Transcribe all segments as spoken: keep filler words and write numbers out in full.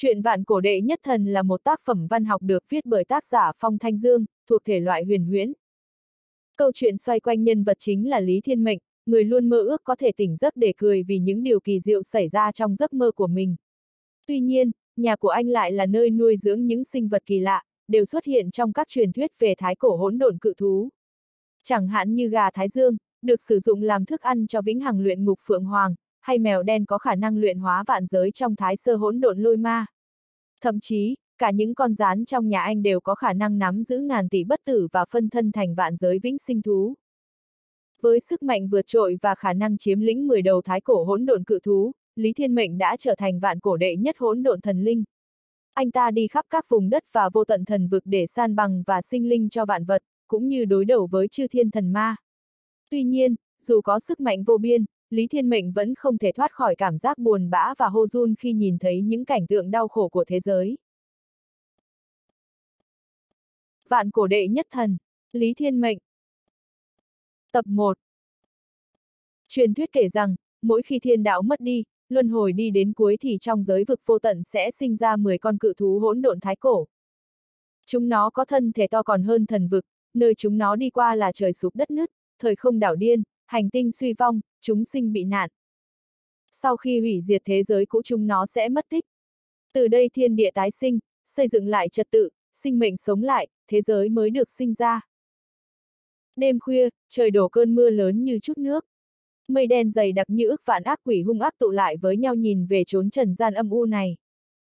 Truyện Vạn Cổ Đệ Nhất Thần là một tác phẩm văn học được viết bởi tác giả Phong Thanh Dương, thuộc thể loại huyền huyễn. Câu chuyện xoay quanh nhân vật chính là Lý Thiên Mệnh, người luôn mơ ước có thể tỉnh giấc để cười vì những điều kỳ diệu xảy ra trong giấc mơ của mình. Tuy nhiên, nhà của anh lại là nơi nuôi dưỡng những sinh vật kỳ lạ, đều xuất hiện trong các truyền thuyết về thái cổ hỗn độn cự thú. Chẳng hạn như gà Thái Dương, được sử dụng làm thức ăn cho vĩnh hằng luyện ngục Phượng Hoàng, hay mèo đen có khả năng luyện hóa vạn giới trong thái sơ hỗn độn lôi ma. Thậm chí, cả những con gián trong nhà anh đều có khả năng nắm giữ ngàn tỷ bất tử và phân thân thành vạn giới vĩnh sinh thú. Với sức mạnh vượt trội và khả năng chiếm lĩnh mười đầu thái cổ hỗn độn cự thú, Lý Thiên Mệnh đã trở thành vạn cổ đệ nhất hỗn độn thần linh. Anh ta đi khắp các vùng đất và vô tận thần vực để san bằng và sinh linh cho vạn vật, cũng như đối đầu với chư thiên thần ma. Tuy nhiên, dù có sức mạnh vô biên, Lý Thiên Mệnh vẫn không thể thoát khỏi cảm giác buồn bã và hô run khi nhìn thấy những cảnh tượng đau khổ của thế giới. Vạn cổ đệ nhất thần, Lý Thiên Mệnh. Tập một. Truyền thuyết kể rằng, mỗi khi thiên đạo mất đi, luân hồi đi đến cuối thì trong giới vực vô tận sẽ sinh ra mười con cự thú hỗn độn thái cổ. Chúng nó có thân thể to còn hơn thần vực, nơi chúng nó đi qua là trời sụp đất nứt, thời không đảo điên, hành tinh suy vong, chúng sinh bị nạn. Sau khi hủy diệt thế giới cũ chúng nó sẽ mất tích. Từ đây thiên địa tái sinh, xây dựng lại trật tự, sinh mệnh sống lại, thế giới mới được sinh ra. Đêm khuya, trời đổ cơn mưa lớn như chút nước. Mây đen dày đặc như ức vạn ác quỷ hung ác tụ lại với nhau nhìn về chốn trần gian âm u này.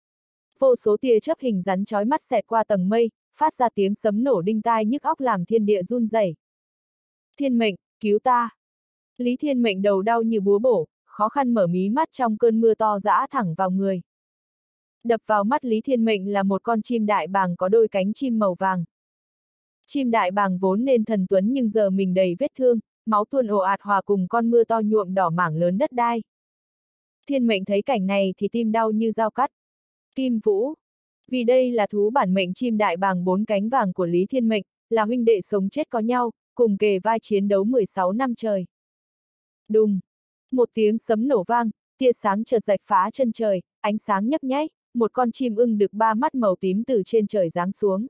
Vô số tia chớp hình rắn chói mắt xẹt qua tầng mây, phát ra tiếng sấm nổ đinh tai nhức óc làm thiên địa run rẩy. Thiên Mệnh, cứu ta! Lý Thiên Mệnh đầu đau như búa bổ, khó khăn mở mí mắt trong cơn mưa to dã thẳng vào người. Đập vào mắt Lý Thiên Mệnh là một con chim đại bàng có đôi cánh chim màu vàng. Chim đại bàng vốn nên thần tuấn nhưng giờ mình đầy vết thương, máu tuôn ồ ạt hòa cùng con mưa to nhuộm đỏ mảng lớn đất đai. Thiên Mệnh thấy cảnh này thì tim đau như dao cắt. Kim Vũ. Vì đây là thú bản mệnh chim đại bàng bốn cánh vàng của Lý Thiên Mệnh, là huynh đệ sống chết có nhau, cùng kề vai chiến đấu mười sáu năm trời. Đùng. Một tiếng sấm nổ vang, tia sáng chợt rạch phá chân trời, ánh sáng nhấp nháy, một con chim ưng đực ba mắt màu tím từ trên trời giáng xuống.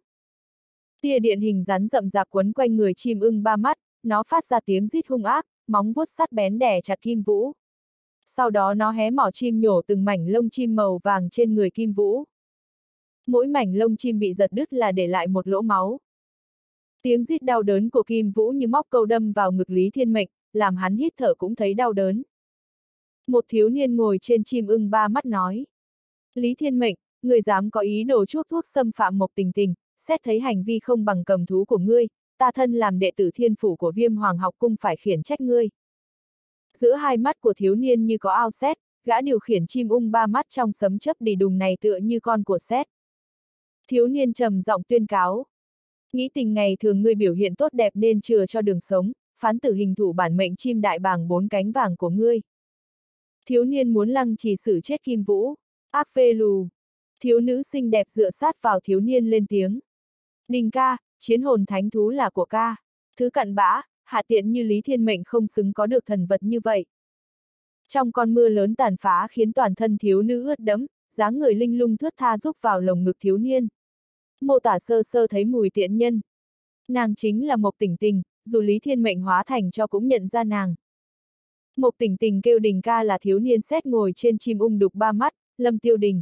Tia điện hình rắn rậm rạp quấn quanh người chim ưng ba mắt, nó phát ra tiếng rít hung ác, móng vuốt sắc bén đè chặt Kim Vũ. Sau đó nó hé mỏ chim nhổ từng mảnh lông chim màu vàng trên người Kim Vũ. Mỗi mảnh lông chim bị giật đứt là để lại một lỗ máu. Tiếng rít đau đớn của Kim Vũ như móc câu đâm vào ngực Lý Thiên Mệnh, làm hắn hít thở cũng thấy đau đớn. Một thiếu niên ngồi trên chim ưng ba mắt nói. Lý Thiên Mệnh, người dám có ý đồ chuốc thuốc xâm phạm Mộc Tình Tình, xét thấy hành vi không bằng cầm thú của ngươi, ta thân làm đệ tử thiên phủ của Viêm Hoàng học cung phải khiển trách ngươi. Giữa hai mắt của thiếu niên như có ao sét, gã điều khiển chim ung ba mắt trong sấm chớp đi đùng này tựa như con của sét. Thiếu niên trầm giọng tuyên cáo. Nghĩ tình ngày thường ngươi biểu hiện tốt đẹp nên chừa cho đường sống, phán tử hình thủ bản mệnh chim đại bàng bốn cánh vàng của ngươi. Thiếu niên muốn lăng trì xử chết Kim Vũ. Ác phê lù. Thiếu nữ xinh đẹp dựa sát vào thiếu niên lên tiếng. Đình ca, chiến hồn thánh thú là của ca. Thứ cặn bã, hạ tiện như Lý Thiên Mệnh không xứng có được thần vật như vậy. Trong con mưa lớn tàn phá khiến toàn thân thiếu nữ ướt đẫm, dáng người linh lung thướt tha rúc vào lồng ngực thiếu niên. Mô tả sơ sơ thấy mùi tiện nhân. Nàng chính là Mộc Tình Tình, dù Lý Thiên Mệnh hóa thành cho cũng nhận ra nàng. Mộc Tình Tình kêu Đình ca là thiếu niên xét ngồi trên chim ung đục ba mắt, Lâm Tiêu Đình.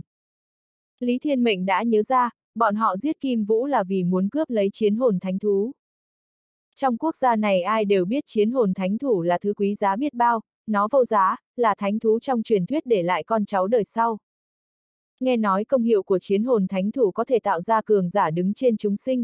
Lý Thiên Mệnh đã nhớ ra, bọn họ giết Kim Vũ là vì muốn cướp lấy chiến hồn thánh thú. Trong quốc gia này ai đều biết chiến hồn thánh thủ là thứ quý giá biết bao, nó vô giá, là thánh thú trong truyền thuyết để lại con cháu đời sau. Nghe nói công hiệu của chiến hồn thánh thủ có thể tạo ra cường giả đứng trên chúng sinh.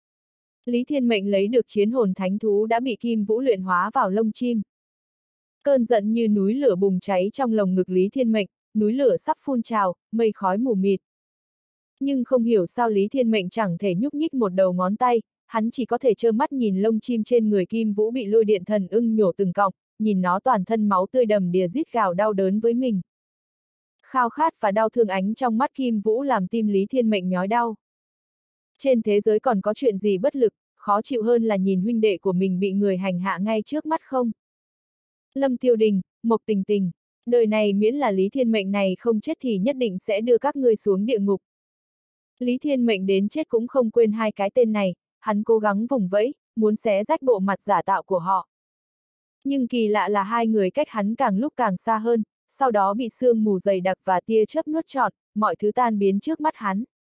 Lý Thiên Mệnh lấy được chiến hồn thánh thú đã bị Kim Vũ luyện hóa vào lông chim. Cơn giận như núi lửa bùng cháy trong lồng ngực Lý Thiên Mệnh, núi lửa sắp phun trào, mây khói mù mịt. Nhưng không hiểu sao Lý Thiên Mệnh chẳng thể nhúc nhích một đầu ngón tay, hắn chỉ có thể trơ mắt nhìn lông chim trên người Kim Vũ bị lôi điện thần ưng nhổ từng cọng, nhìn nó toàn thân máu tươi đầm đìa rít gào đau đớn với mình. Khao khát và đau thương ánh trong mắt Kim Vũ làm tim Lý Thiên Mệnh nhói đau. Trên thế giới còn có chuyện gì bất lực, khó chịu hơn là nhìn huynh đệ của mình bị người hành hạ ngay trước mắt không? Lâm Tiêu Đình, Mộc Tình Tình. Đời này miễn là Lý Thiên Mệnh này không chết thì nhất định sẽ đưa các ngươi xuống địa ngục. Lý Thiên Mệnh đến chết cũng không quên hai cái tên này, hắn cố gắng vùng vẫy, muốn xé rách bộ mặt giả tạo của họ. Nhưng kỳ lạ là hai người cách hắn càng lúc càng xa hơn, sau đó bị sương mù dày đặc và tia chớp nuốt trọn, mọi thứ tan biến trước mắt hắn.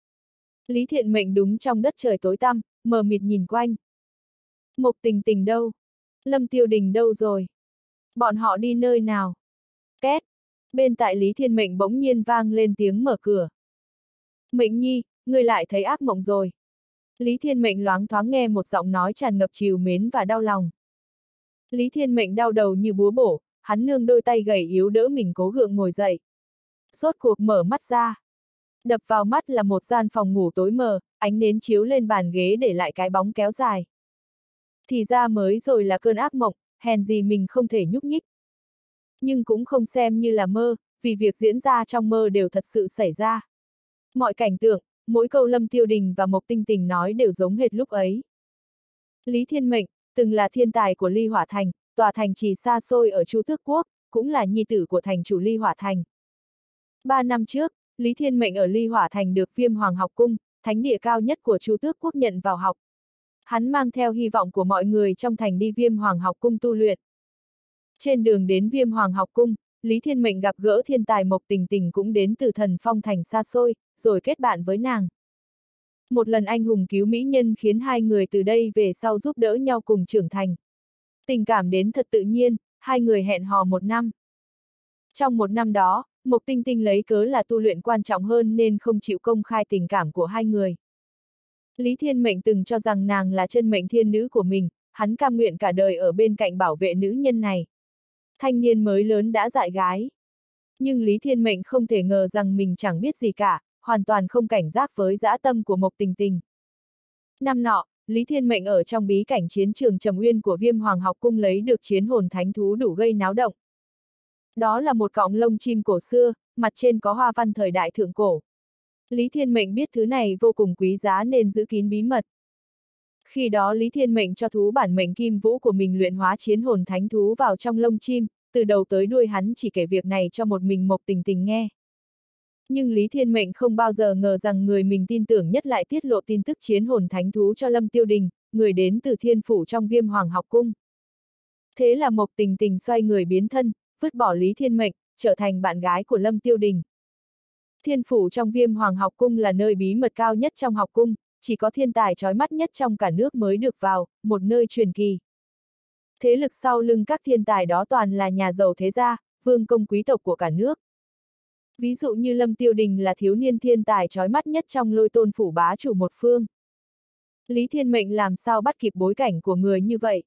Lý Thiên Mệnh đúng trong đất trời tối tăm, mờ mịt nhìn quanh. Mộc Tình Tình đâu? Lâm Tiêu Đình đâu rồi? Bọn họ đi nơi nào? Két! Bên tại Lý Thiên Mệnh bỗng nhiên vang lên tiếng mở cửa. Mệnh Nhi, ngươi lại thấy ác mộng rồi. Lý Thiên Mệnh loáng thoáng nghe một giọng nói tràn ngập trìu mến và đau lòng. Lý Thiên Mệnh đau đầu như búa bổ, hắn nương đôi tay gầy yếu đỡ mình cố gượng ngồi dậy. Rốt cuộc mở mắt ra. Đập vào mắt là một gian phòng ngủ tối mờ, ánh nến chiếu lên bàn ghế để lại cái bóng kéo dài. Thì ra mới rồi là cơn ác mộng, hèn gì mình không thể nhúc nhích. Nhưng cũng không xem như là mơ, vì việc diễn ra trong mơ đều thật sự xảy ra. Mọi cảnh tượng, mỗi câu Lâm Tiêu Đình và Mộc Tinh Tình nói đều giống hệt lúc ấy. Lý Thiên Mệnh, từng là thiên tài của Ly Hỏa Thành, tòa thành trì xa xôi ở Chu Tước Quốc, cũng là nhi tử của thành chủ Ly Hỏa Thành. Ba năm trước, Lý Thiên Mệnh ở Ly Hỏa Thành được Viêm Hoàng học cung, thánh địa cao nhất của Chu Tước Quốc nhận vào học. Hắn mang theo hy vọng của mọi người trong thành đi Viêm Hoàng học cung tu luyện. Trên đường đến Viêm Hoàng học cung, Lý Thiên Mệnh gặp gỡ thiên tài Mộc Tình Tình cũng đến từ Thần Phong thành xa xôi, rồi kết bạn với nàng. Một lần anh hùng cứu mỹ nhân khiến hai người từ đây về sau giúp đỡ nhau cùng trưởng thành. Tình cảm đến thật tự nhiên, hai người hẹn hò một năm. Trong một năm đó, Mộc Tinh Tinh lấy cớ là tu luyện quan trọng hơn nên không chịu công khai tình cảm của hai người. Lý Thiên Mệnh từng cho rằng nàng là chân mệnh thiên nữ của mình, hắn cam nguyện cả đời ở bên cạnh bảo vệ nữ nhân này. Thanh niên mới lớn đã dại gái. Nhưng Lý Thiên Mệnh không thể ngờ rằng mình chẳng biết gì cả, hoàn toàn không cảnh giác với dã tâm của Mộc Tình Tình. Năm nọ, Lý Thiên Mệnh ở trong bí cảnh chiến trường Trầm Uyên của Viêm Hoàng học cung lấy được chiến hồn thánh thú đủ gây náo động. Đó là một cọng lông chim cổ xưa, mặt trên có hoa văn thời đại thượng cổ. Lý Thiên Mệnh biết thứ này vô cùng quý giá nên giữ kín bí mật. Khi đó Lý Thiên Mệnh cho thú bản mệnh kim vũ của mình luyện hóa chiến hồn thánh thú vào trong lông chim, từ đầu tới đuôi hắn chỉ kể việc này cho một mình Mộc Tình Tình nghe. Nhưng Lý Thiên Mệnh không bao giờ ngờ rằng người mình tin tưởng nhất lại tiết lộ tin tức chiến hồn thánh thú cho Lâm Tiêu Đình, người đến từ thiên phủ trong Viêm Hoàng học cung. Thế là Mộc Tình Tình xoay người biến thân, vứt bỏ Lý Thiên Mệnh, trở thành bạn gái của Lâm Tiêu Đình. Thiên phủ trong Viêm Hoàng học cung là nơi bí mật cao nhất trong học cung, chỉ có thiên tài chói mắt nhất trong cả nước mới được vào, một nơi truyền kỳ. Thế lực sau lưng các thiên tài đó toàn là nhà giàu thế gia, vương công quý tộc của cả nước. Ví dụ như Lâm Tiêu Đình là thiếu niên thiên tài chói mắt nhất trong Lôi Tôn phủ bá chủ một phương. Lý Thiên Mệnh làm sao bắt kịp bối cảnh của người như vậy?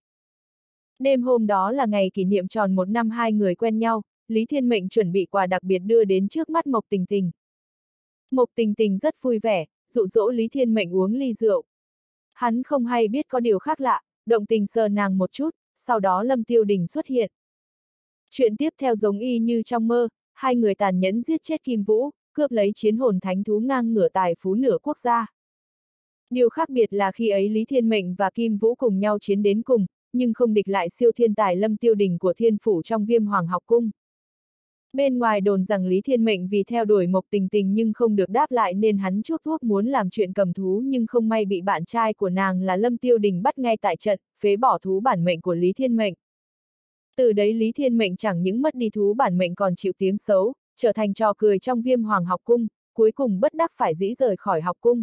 Đêm hôm đó là ngày kỷ niệm tròn một năm hai người quen nhau, Lý Thiên Mệnh chuẩn bị quà đặc biệt đưa đến trước mắt Mộc Tình Tình. Mộc Tình Tình rất vui vẻ, dụ dỗ Lý Thiên Mệnh uống ly rượu. Hắn không hay biết có điều khác lạ, động tình sờ nàng một chút, sau đó Lâm Tiêu Đình xuất hiện. Chuyện tiếp theo giống y như trong mơ, hai người tàn nhẫn giết chết Kim Vũ, cướp lấy chiến hồn thánh thú ngang ngửa tài phú nửa quốc gia. Điều khác biệt là khi ấy Lý Thiên Mệnh và Kim Vũ cùng nhau chiến đến cùng, nhưng không địch lại siêu thiên tài Lâm Tiêu Đình của thiên phủ trong Viêm Hoàng học cung. Bên ngoài đồn rằng Lý Thiên Mệnh vì theo đuổi Mộc Tình Tình nhưng không được đáp lại nên hắn chuốc thuốc muốn làm chuyện cầm thú nhưng không may bị bạn trai của nàng là Lâm Tiêu Đình bắt ngay tại trận, phế bỏ thú bản mệnh của Lý Thiên Mệnh. Từ đấy Lý Thiên Mệnh chẳng những mất đi thú bản mệnh còn chịu tiếng xấu, trở thành trò cười trong Viêm Hoàng học cung, cuối cùng bất đắc phải dĩ rời khỏi học cung.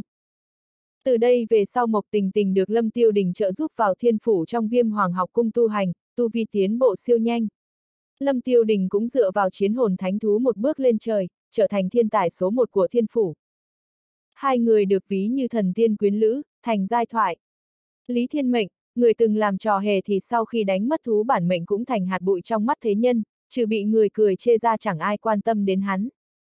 Từ đây về sau Mộc Tình Tình được Lâm Tiêu Đình trợ giúp vào thiên phủ trong Viêm Hoàng học cung tu hành, tu vi tiến bộ siêu nhanh. Lâm Tiêu Đình cũng dựa vào chiến hồn thánh thú một bước lên trời, trở thành thiên tài số một của thiên phủ. Hai người được ví như thần tiên quyến lữ, thành giai thoại. Lý Thiên Mệnh, người từng làm trò hề thì sau khi đánh mất thú bản mệnh cũng thành hạt bụi trong mắt thế nhân, trừ bị người cười chê ra chẳng ai quan tâm đến hắn.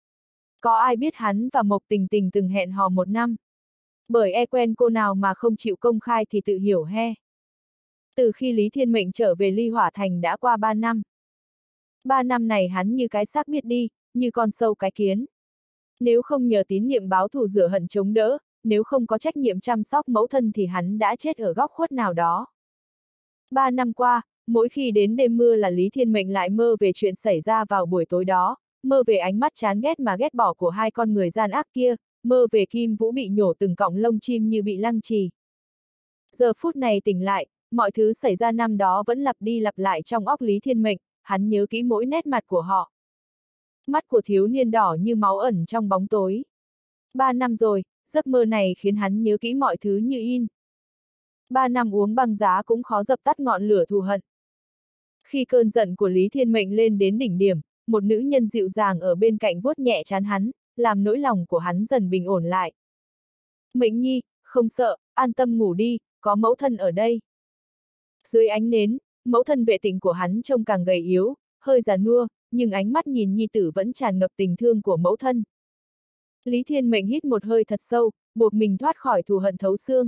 Có ai biết hắn và Mộc Tình Tình từng hẹn hò một năm? Bởi e quen cô nào mà không chịu công khai thì tự hiểu he. Từ khi Lý Thiên Mệnh trở về Ly Hỏa Thành đã qua ba năm. Ba năm này hắn như cái xác biết đi, như con sâu cái kiến. Nếu không nhờ tín niệm báo thù rửa hận chống đỡ, nếu không có trách nhiệm chăm sóc mẫu thân thì hắn đã chết ở góc khuất nào đó. Ba năm qua, mỗi khi đến đêm mưa là Lý Thiên Mệnh lại mơ về chuyện xảy ra vào buổi tối đó, mơ về ánh mắt chán ghét mà ghét bỏ của hai con người gian ác kia, mơ về Kim Vũ bị nhổ từng cọng lông chim như bị lăng trì. Giờ phút này tỉnh lại, mọi thứ xảy ra năm đó vẫn lặp đi lặp lại trong óc Lý Thiên Mệnh, hắn nhớ kỹ mỗi nét mặt của họ. Mắt của thiếu niên đỏ như máu ẩn trong bóng tối. Ba năm rồi, giấc mơ này khiến hắn nhớ kỹ mọi thứ như in. Ba năm uống băng giá cũng khó dập tắt ngọn lửa thù hận. Khi cơn giận của Lý Thiên Mệnh lên đến đỉnh điểm, một nữ nhân dịu dàng ở bên cạnh vuốt nhẹ trán hắn, làm nỗi lòng của hắn dần bình ổn lại. Mệnh nhi, không sợ, an tâm ngủ đi, có mẫu thân ở đây. Dưới ánh nến, mẫu thân Vệ Tịnh của hắn trông càng gầy yếu, hơi già nua, nhưng ánh mắt nhìn nhi tử vẫn tràn ngập tình thương của mẫu thân. Lý Thiên Mệnh hít một hơi thật sâu, buộc mình thoát khỏi thù hận thấu xương.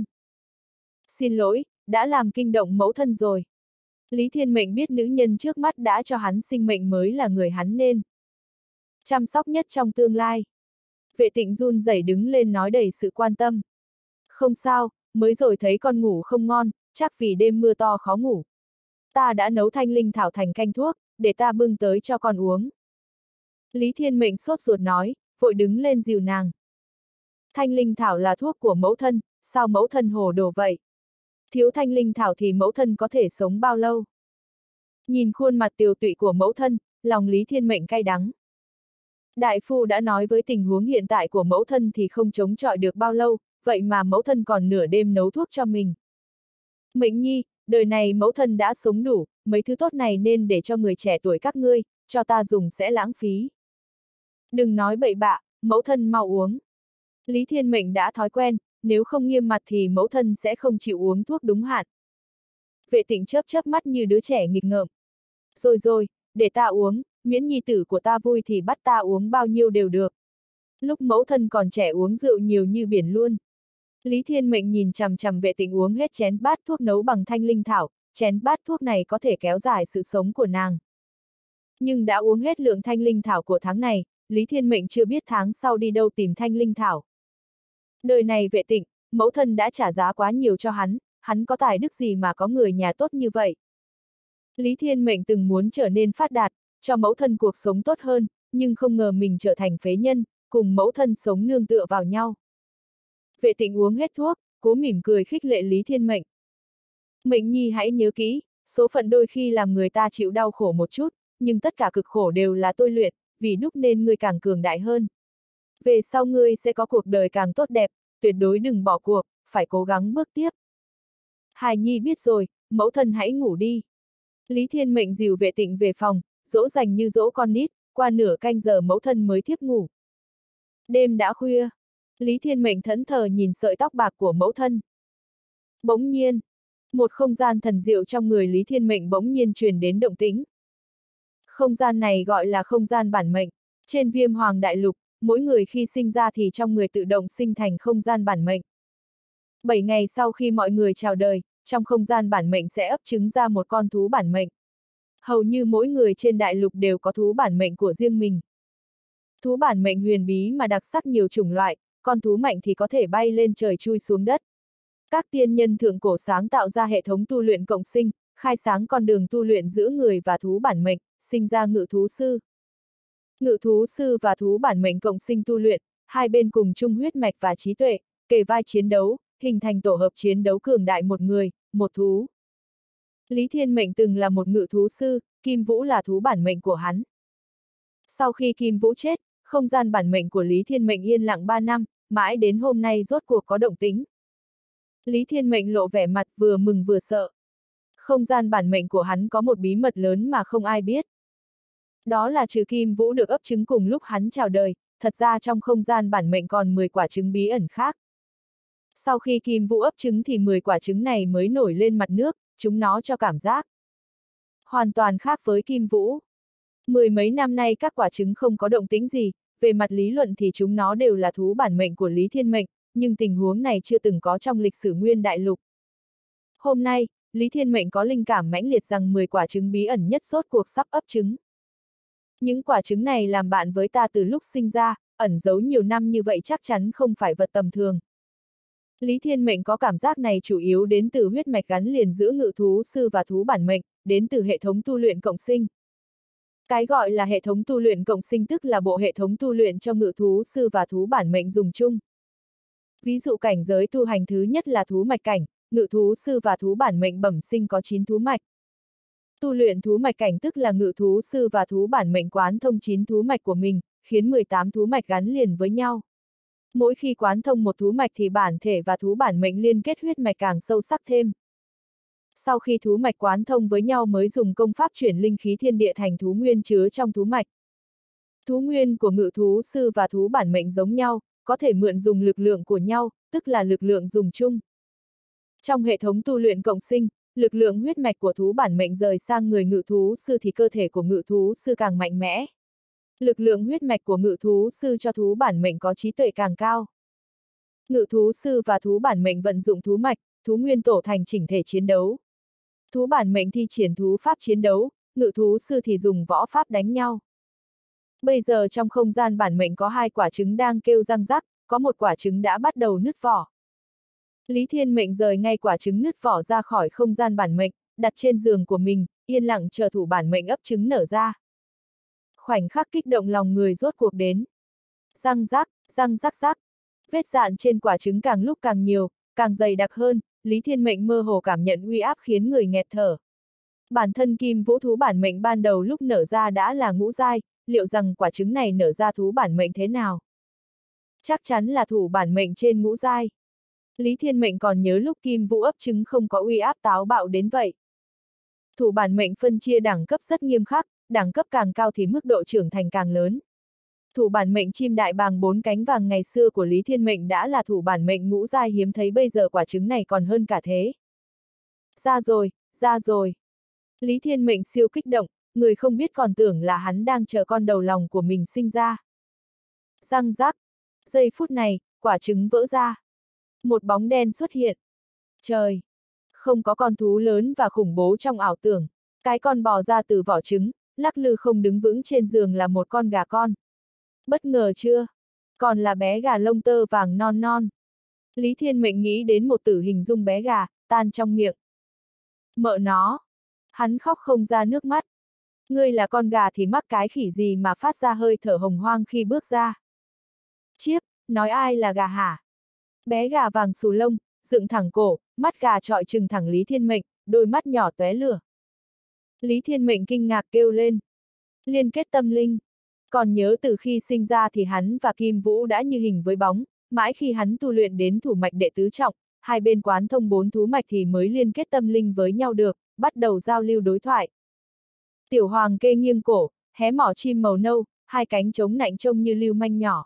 Xin lỗi, đã làm kinh động mẫu thân rồi. Lý Thiên Mệnh biết nữ nhân trước mắt đã cho hắn sinh mệnh mới là người hắn nên chăm sóc nhất trong tương lai. Vệ Tịnh run rẩy đứng lên nói đầy sự quan tâm. Không sao, mới rồi thấy con ngủ không ngon, chắc vì đêm mưa to khó ngủ. Ta đã nấu thanh linh thảo thành canh thuốc, để ta bưng tới cho con uống. Lý Thiên Mệnh sốt ruột nói, vội đứng lên dìu nàng. Thanh linh thảo là thuốc của mẫu thân, sao mẫu thân hồ đồ vậy? Thiếu thanh linh thảo thì mẫu thân có thể sống bao lâu? Nhìn khuôn mặt tiều tụy của mẫu thân, lòng Lý Thiên Mệnh cay đắng. Đại phu đã nói với tình huống hiện tại của mẫu thân thì không chống chọi được bao lâu, vậy mà mẫu thân còn nửa đêm nấu thuốc cho mình. Mệnh nhi, đời này mẫu thân đã sống đủ, mấy thứ tốt này nên để cho người trẻ tuổi các ngươi, cho ta dùng sẽ lãng phí. Đừng nói bậy bạ, mẫu thân mau uống. Lý Thiên Mệnh đã thói quen, nếu không nghiêm mặt thì mẫu thân sẽ không chịu uống thuốc đúng hạn. Vệ Tịnh chớp chớp mắt như đứa trẻ nghịch ngợm. Rồi rồi, để ta uống, miễn nhi tử của ta vui thì bắt ta uống bao nhiêu đều được. Lúc mẫu thân còn trẻ uống rượu nhiều như biển luôn. Lý Thiên Mệnh nhìn chằm chằm Vệ Tịnh uống hết chén bát thuốc nấu bằng thanh linh thảo, chén bát thuốc này có thể kéo dài sự sống của nàng. Nhưng đã uống hết lượng thanh linh thảo của tháng này, Lý Thiên Mệnh chưa biết tháng sau đi đâu tìm thanh linh thảo. Đời này Vệ Tịnh, mẫu thân đã trả giá quá nhiều cho hắn, hắn có tài đức gì mà có người nhà tốt như vậy. Lý Thiên Mệnh từng muốn trở nên phát đạt, cho mẫu thân cuộc sống tốt hơn, nhưng không ngờ mình trở thành phế nhân, cùng mẫu thân sống nương tựa vào nhau. Vệ Tịnh uống hết thuốc, cố mỉm cười khích lệ Lý Thiên Mệnh. Mệnh nhi hãy nhớ kỹ, số phận đôi khi làm người ta chịu đau khổ một chút, nhưng tất cả cực khổ đều là tôi luyện, vì đúc nên ngươi càng cường đại hơn. Về sau ngươi sẽ có cuộc đời càng tốt đẹp, tuyệt đối đừng bỏ cuộc, phải cố gắng bước tiếp. Hài nhi biết rồi, mẫu thân hãy ngủ đi. Lý Thiên Mệnh dìu Vệ Tịnh về phòng, dỗ dành như dỗ con nít, qua nửa canh giờ mẫu thân mới thiếp ngủ. Đêm đã khuya, Lý Thiên Mệnh thẫn thờ nhìn sợi tóc bạc của mẫu thân. Bỗng nhiên, một không gian thần diệu trong người Lý Thiên Mệnh bỗng nhiên truyền đến động tĩnh. Không gian này gọi là không gian bản mệnh. Trên Viêm Hoàng Đại Lục, mỗi người khi sinh ra thì trong người tự động sinh thành không gian bản mệnh. Bảy ngày sau khi mọi người chào đời, trong không gian bản mệnh sẽ ấp trứng ra một con thú bản mệnh. Hầu như mỗi người trên đại lục đều có thú bản mệnh của riêng mình. Thú bản mệnh huyền bí mà đặc sắc nhiều chủng loại, con thú mạnh thì có thể bay lên trời chui xuống đất. Các tiên nhân thượng cổ sáng tạo ra hệ thống tu luyện cộng sinh, khai sáng con đường tu luyện giữa người và thú bản mệnh, sinh ra ngự thú sư. Ngự thú sư và thú bản mệnh cộng sinh tu luyện, hai bên cùng chung huyết mạch và trí tuệ, kề vai chiến đấu, hình thành tổ hợp chiến đấu cường đại một người, một thú. Lý Thiên Mệnh từng là một ngự thú sư, Kim Vũ là thú bản mệnh của hắn. Sau khi Kim Vũ chết, không gian bản mệnh của Lý Thiên Mệnh yên lặng ba năm, mãi đến hôm nay rốt cuộc có động tĩnh. Lý Thiên Mệnh lộ vẻ mặt vừa mừng vừa sợ. Không gian bản mệnh của hắn có một bí mật lớn mà không ai biết. Đó là trừ Kim Vũ được ấp trứng cùng lúc hắn chào đời, thật ra trong không gian bản mệnh còn mười quả trứng bí ẩn khác. Sau khi Kim Vũ ấp trứng thì mười quả trứng này mới nổi lên mặt nước, chúng nó cho cảm giác hoàn toàn khác với Kim Vũ. Mười mấy năm nay các quả trứng không có động tĩnh gì, về mặt lý luận thì chúng nó đều là thú bản mệnh của Lý Thiên Mệnh, nhưng tình huống này chưa từng có trong lịch sử Nguyên Đại Lục. Hôm nay, Lý Thiên Mệnh có linh cảm mãnh liệt rằng mười quả trứng bí ẩn nhất rốt cuộc sắp ấp trứng. Những quả trứng này làm bạn với ta từ lúc sinh ra, ẩn giấu nhiều năm như vậy chắc chắn không phải vật tầm thường. Lý Thiên Mệnh có cảm giác này chủ yếu đến từ huyết mạch gắn liền giữa ngự thú sư và thú bản mệnh, đến từ hệ thống tu luyện cộng sinh. Cái gọi là hệ thống tu luyện cộng sinh tức là bộ hệ thống tu luyện cho ngự thú sư và thú bản mệnh dùng chung. Ví dụ cảnh giới tu hành thứ nhất là thú mạch cảnh, ngự thú sư và thú bản mệnh bẩm sinh có chín thú mạch. Tu luyện thú mạch cảnh tức là ngự thú sư và thú bản mệnh quán thông chín thú mạch của mình, khiến mười tám thú mạch gắn liền với nhau. Mỗi khi quán thông một thú mạch thì bản thể và thú bản mệnh liên kết huyết mạch càng sâu sắc thêm. Sau khi thú mạch quán thông với nhau mới dùng công pháp chuyển linh khí thiên địa thành thú nguyên chứa trong thú mạch. Thú nguyên của ngự thú sư và thú bản mệnh giống nhau, có thể mượn dùng lực lượng của nhau, tức là lực lượng dùng chung. Trong hệ thống tu luyện cộng sinh, lực lượng huyết mạch của thú bản mệnh rời sang người ngự thú sư thì cơ thể của ngự thú sư càng mạnh mẽ. Lực lượng huyết mạch của ngự thú sư cho thú bản mệnh có trí tuệ càng cao. Ngự thú sư và thú bản mệnh vận dụng thú mạch, thú nguyên tổ thành chỉnh thể chiến đấu. Thú bản mệnh thi triển thú pháp chiến đấu, ngự thú sư thì dùng võ pháp đánh nhau. Bây giờ trong không gian bản mệnh có hai quả trứng đang kêu răng rắc, có một quả trứng đã bắt đầu nứt vỏ. Lý Thiên Mệnh rời ngay quả trứng nứt vỏ ra khỏi không gian bản mệnh, đặt trên giường của mình, yên lặng chờ thủ bản mệnh ấp trứng nở ra. Khoảnh khắc kích động lòng người rốt cuộc đến. Răng rắc, răng rắc rắc. Vết dạn trên quả trứng càng lúc càng nhiều, càng dày đặc hơn, Lý Thiên Mệnh mơ hồ cảm nhận uy áp khiến người nghẹt thở. Bản thân kim vũ thú bản mệnh ban đầu lúc nở ra đã là ngũ giai, liệu rằng quả trứng này nở ra thú bản mệnh thế nào? Chắc chắn là thủ bản mệnh trên ngũ giai. Lý Thiên Mệnh còn nhớ lúc kim vũ ấp trứng không có uy áp táo bạo đến vậy. Thủ bản mệnh phân chia đẳng cấp rất nghiêm khắc, đẳng cấp càng cao thì mức độ trưởng thành càng lớn. Thủ bản mệnh chim đại bàng bốn cánh vàng ngày xưa của Lý Thiên Mệnh đã là thủ bản mệnh ngũ giai hiếm thấy, bây giờ quả trứng này còn hơn cả thế. Ra rồi, ra rồi. Lý Thiên Mệnh siêu kích động, người không biết còn tưởng là hắn đang chờ con đầu lòng của mình sinh ra. Răng rắc. Giây phút này, quả trứng vỡ ra. Một bóng đen xuất hiện. Trời! Không có con thú lớn và khủng bố trong ảo tưởng. Cái con bò ra từ vỏ trứng, lắc lư không đứng vững trên giường là một con gà con. Bất ngờ chưa? Còn là bé gà lông tơ vàng non non. Lý Thiên Mệnh nghĩ đến một tử hình dung bé gà, tan trong miệng. Mợ nó! Hắn khóc không ra nước mắt. Ngươi là con gà thì mắc cái khỉ gì mà phát ra hơi thở hồng hoang khi bước ra. Chiếp, nói ai là gà hả? Bé gà vàng xù lông, dựng thẳng cổ, mắt gà trọi trừng thẳng Lý Thiên Mệnh, đôi mắt nhỏ tóe lửa. Lý Thiên Mệnh kinh ngạc kêu lên. Liên kết tâm linh. Còn nhớ từ khi sinh ra thì hắn và Kim Vũ đã như hình với bóng, mãi khi hắn tu luyện đến thủ mạch đệ tứ trọng, hai bên quán thông bốn thú mạch thì mới liên kết tâm linh với nhau được, bắt đầu giao lưu đối thoại. Tiểu Hoàng kê nghiêng cổ, hé mỏ chim màu nâu, hai cánh chống nạnh trông như lưu manh nhỏ.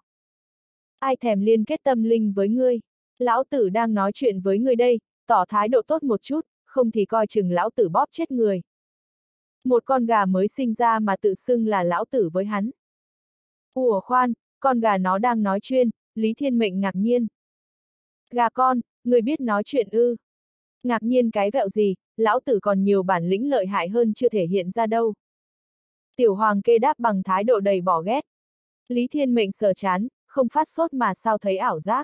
Ai thèm liên kết tâm linh với ngươi? Lão tử đang nói chuyện với ngươi đây, tỏ thái độ tốt một chút, không thì coi chừng lão tử bóp chết người. Một con gà mới sinh ra mà tự xưng là lão tử với hắn. Ủa khoan, con gà nó đang nói chuyện, Lý Thiên Mệnh ngạc nhiên. Gà con, người biết nói chuyện ư? Ngạc nhiên cái vẹo gì, lão tử còn nhiều bản lĩnh lợi hại hơn chưa thể hiện ra đâu. Tiểu Hoàng kê đáp bằng thái độ đầy bỏ ghét. Lý Thiên Mệnh sờ chán, không phát sốt mà sao thấy ảo giác.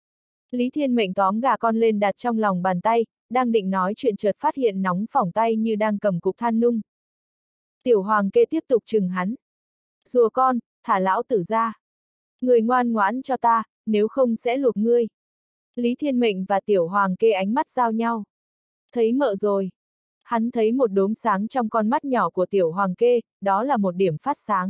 Lý Thiên Mệnh tóm gà con lên đặt trong lòng bàn tay, đang định nói chuyện chợt phát hiện nóng phỏng tay như đang cầm cục than nung. Tiểu Hoàng kê tiếp tục trừng hắn. Rùa con, thả lão tử ra. Người ngoan ngoãn cho ta, nếu không sẽ luộc ngươi. Lý Thiên Mệnh và Tiểu Hoàng kê ánh mắt giao nhau. Thấy mợ rồi. Hắn thấy một đốm sáng trong con mắt nhỏ của Tiểu Hoàng kê, đó là một điểm phát sáng.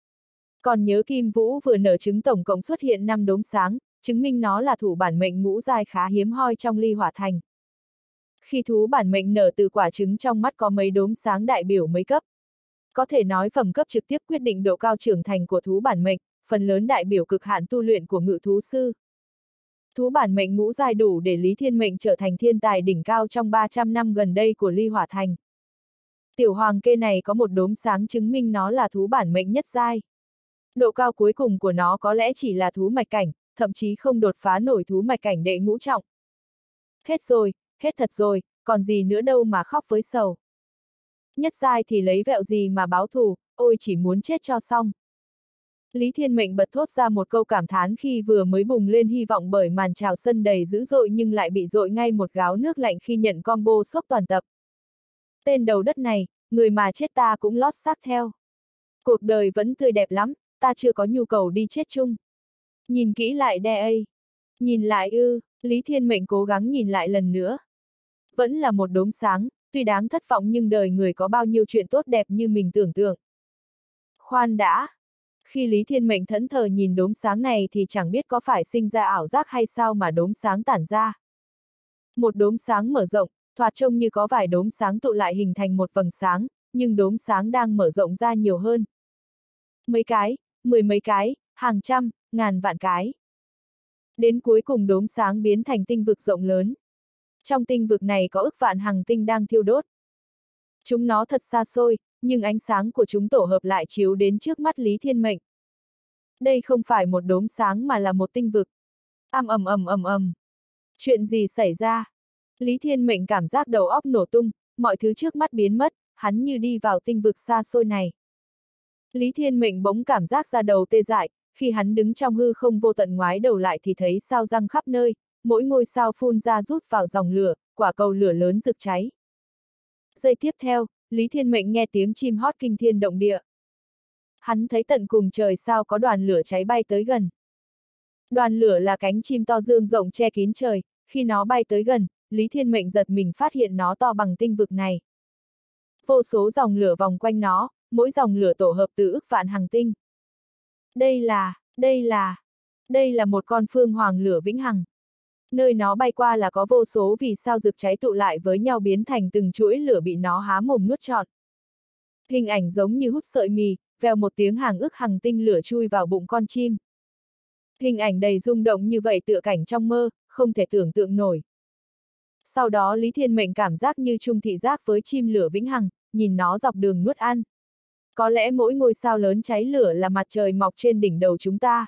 Còn nhớ Kim Vũ vừa nở trứng tổng cộng xuất hiện năm đốm sáng, chứng minh nó là thủ bản mệnh ngũ giai khá hiếm hoi trong Ly Hỏa Thành. Khi thú bản mệnh nở từ quả trứng trong mắt có mấy đốm sáng đại biểu mấy cấp. Có thể nói phẩm cấp trực tiếp quyết định độ cao trưởng thành của thú bản mệnh, phần lớn đại biểu cực hạn tu luyện của ngự thú sư. Thú bản mệnh ngũ giai đủ để Lý Thiên Mệnh trở thành thiên tài đỉnh cao trong ba trăm năm gần đây của Ly Hỏa Thành. Tiểu Hoàng kê này có một đốm sáng chứng minh nó là thú bản mệnh nhất giai. Độ cao cuối cùng của nó có lẽ chỉ là thú mạch cảnh, thậm chí không đột phá nổi thú mạch cảnh đệ ngũ trọng. Hết rồi, hết thật rồi, còn gì nữa đâu mà khóc với sầu. Nhất giai thì lấy vẹo gì mà báo thù, ôi chỉ muốn chết cho xong. Lý Thiên Mệnh bật thốt ra một câu cảm thán khi vừa mới bùng lên hy vọng bởi màn chào sân đầy dữ dội nhưng lại bị dội ngay một gáo nước lạnh khi nhận combo sốc toàn tập. Tên đầu đất này, người mà chết ta cũng lót xác theo. Cuộc đời vẫn tươi đẹp lắm, ta chưa có nhu cầu đi chết chung. Nhìn kỹ lại đe ây. Nhìn lại ư, Lý Thiên Mệnh cố gắng nhìn lại lần nữa. Vẫn là một đốm sáng, tuy đáng thất vọng nhưng đời người có bao nhiêu chuyện tốt đẹp như mình tưởng tượng. Khoan đã. Khi Lý Thiên Mệnh thẫn thờ nhìn đốm sáng này thì chẳng biết có phải sinh ra ảo giác hay sao mà đốm sáng tản ra. Một đốm sáng mở rộng, thoạt trông như có vài đốm sáng tụ lại hình thành một vầng sáng, nhưng đốm sáng đang mở rộng ra nhiều hơn. Mấy cái, mười mấy cái, hàng trăm, ngàn vạn cái. Đến cuối cùng đốm sáng biến thành tinh vực rộng lớn. Trong tinh vực này có ức vạn hành tinh đang thiêu đốt. Chúng nó thật xa xôi, nhưng ánh sáng của chúng tổ hợp lại chiếu đến trước mắt Lý Thiên Mệnh. Đây không phải một đốm sáng mà là một tinh vực. Ầm ầm ầm ầm ầm. Chuyện gì xảy ra? Lý Thiên Mệnh cảm giác đầu óc nổ tung, mọi thứ trước mắt biến mất, hắn như đi vào tinh vực xa xôi này. Lý Thiên Mệnh bỗng cảm giác da đầu tê dại, khi hắn đứng trong hư không vô tận ngoái đầu lại thì thấy sao răng khắp nơi, mỗi ngôi sao phun ra rút vào dòng lửa, quả cầu lửa lớn rực cháy. Giây tiếp theo, Lý Thiên Mệnh nghe tiếng chim hót kinh thiên động địa. Hắn thấy tận cùng trời sao có đoàn lửa cháy bay tới gần. Đoàn lửa là cánh chim to dương rộng che kín trời, khi nó bay tới gần, Lý Thiên Mệnh giật mình phát hiện nó to bằng tinh vực này. Vô số dòng lửa vòng quanh nó, mỗi dòng lửa tổ hợp từ ức vạn hành tinh. Đây là, đây là, đây là một con phương hoàng lửa vĩnh hằng. Nơi nó bay qua là có vô số vì sao rực cháy tụ lại với nhau biến thành từng chuỗi lửa bị nó há mồm nuốt trọn. Hình ảnh giống như hút sợi mì, vèo một tiếng hàng ức hành tinh lửa chui vào bụng con chim. Hình ảnh đầy rung động như vậy tựa cảnh trong mơ, không thể tưởng tượng nổi. Sau đó Lý Thiên Mệnh cảm giác như chung thị giác với chim lửa vĩnh hằng, nhìn nó dọc đường nuốt ăn. Có lẽ mỗi ngôi sao lớn cháy lửa là mặt trời mọc trên đỉnh đầu chúng ta.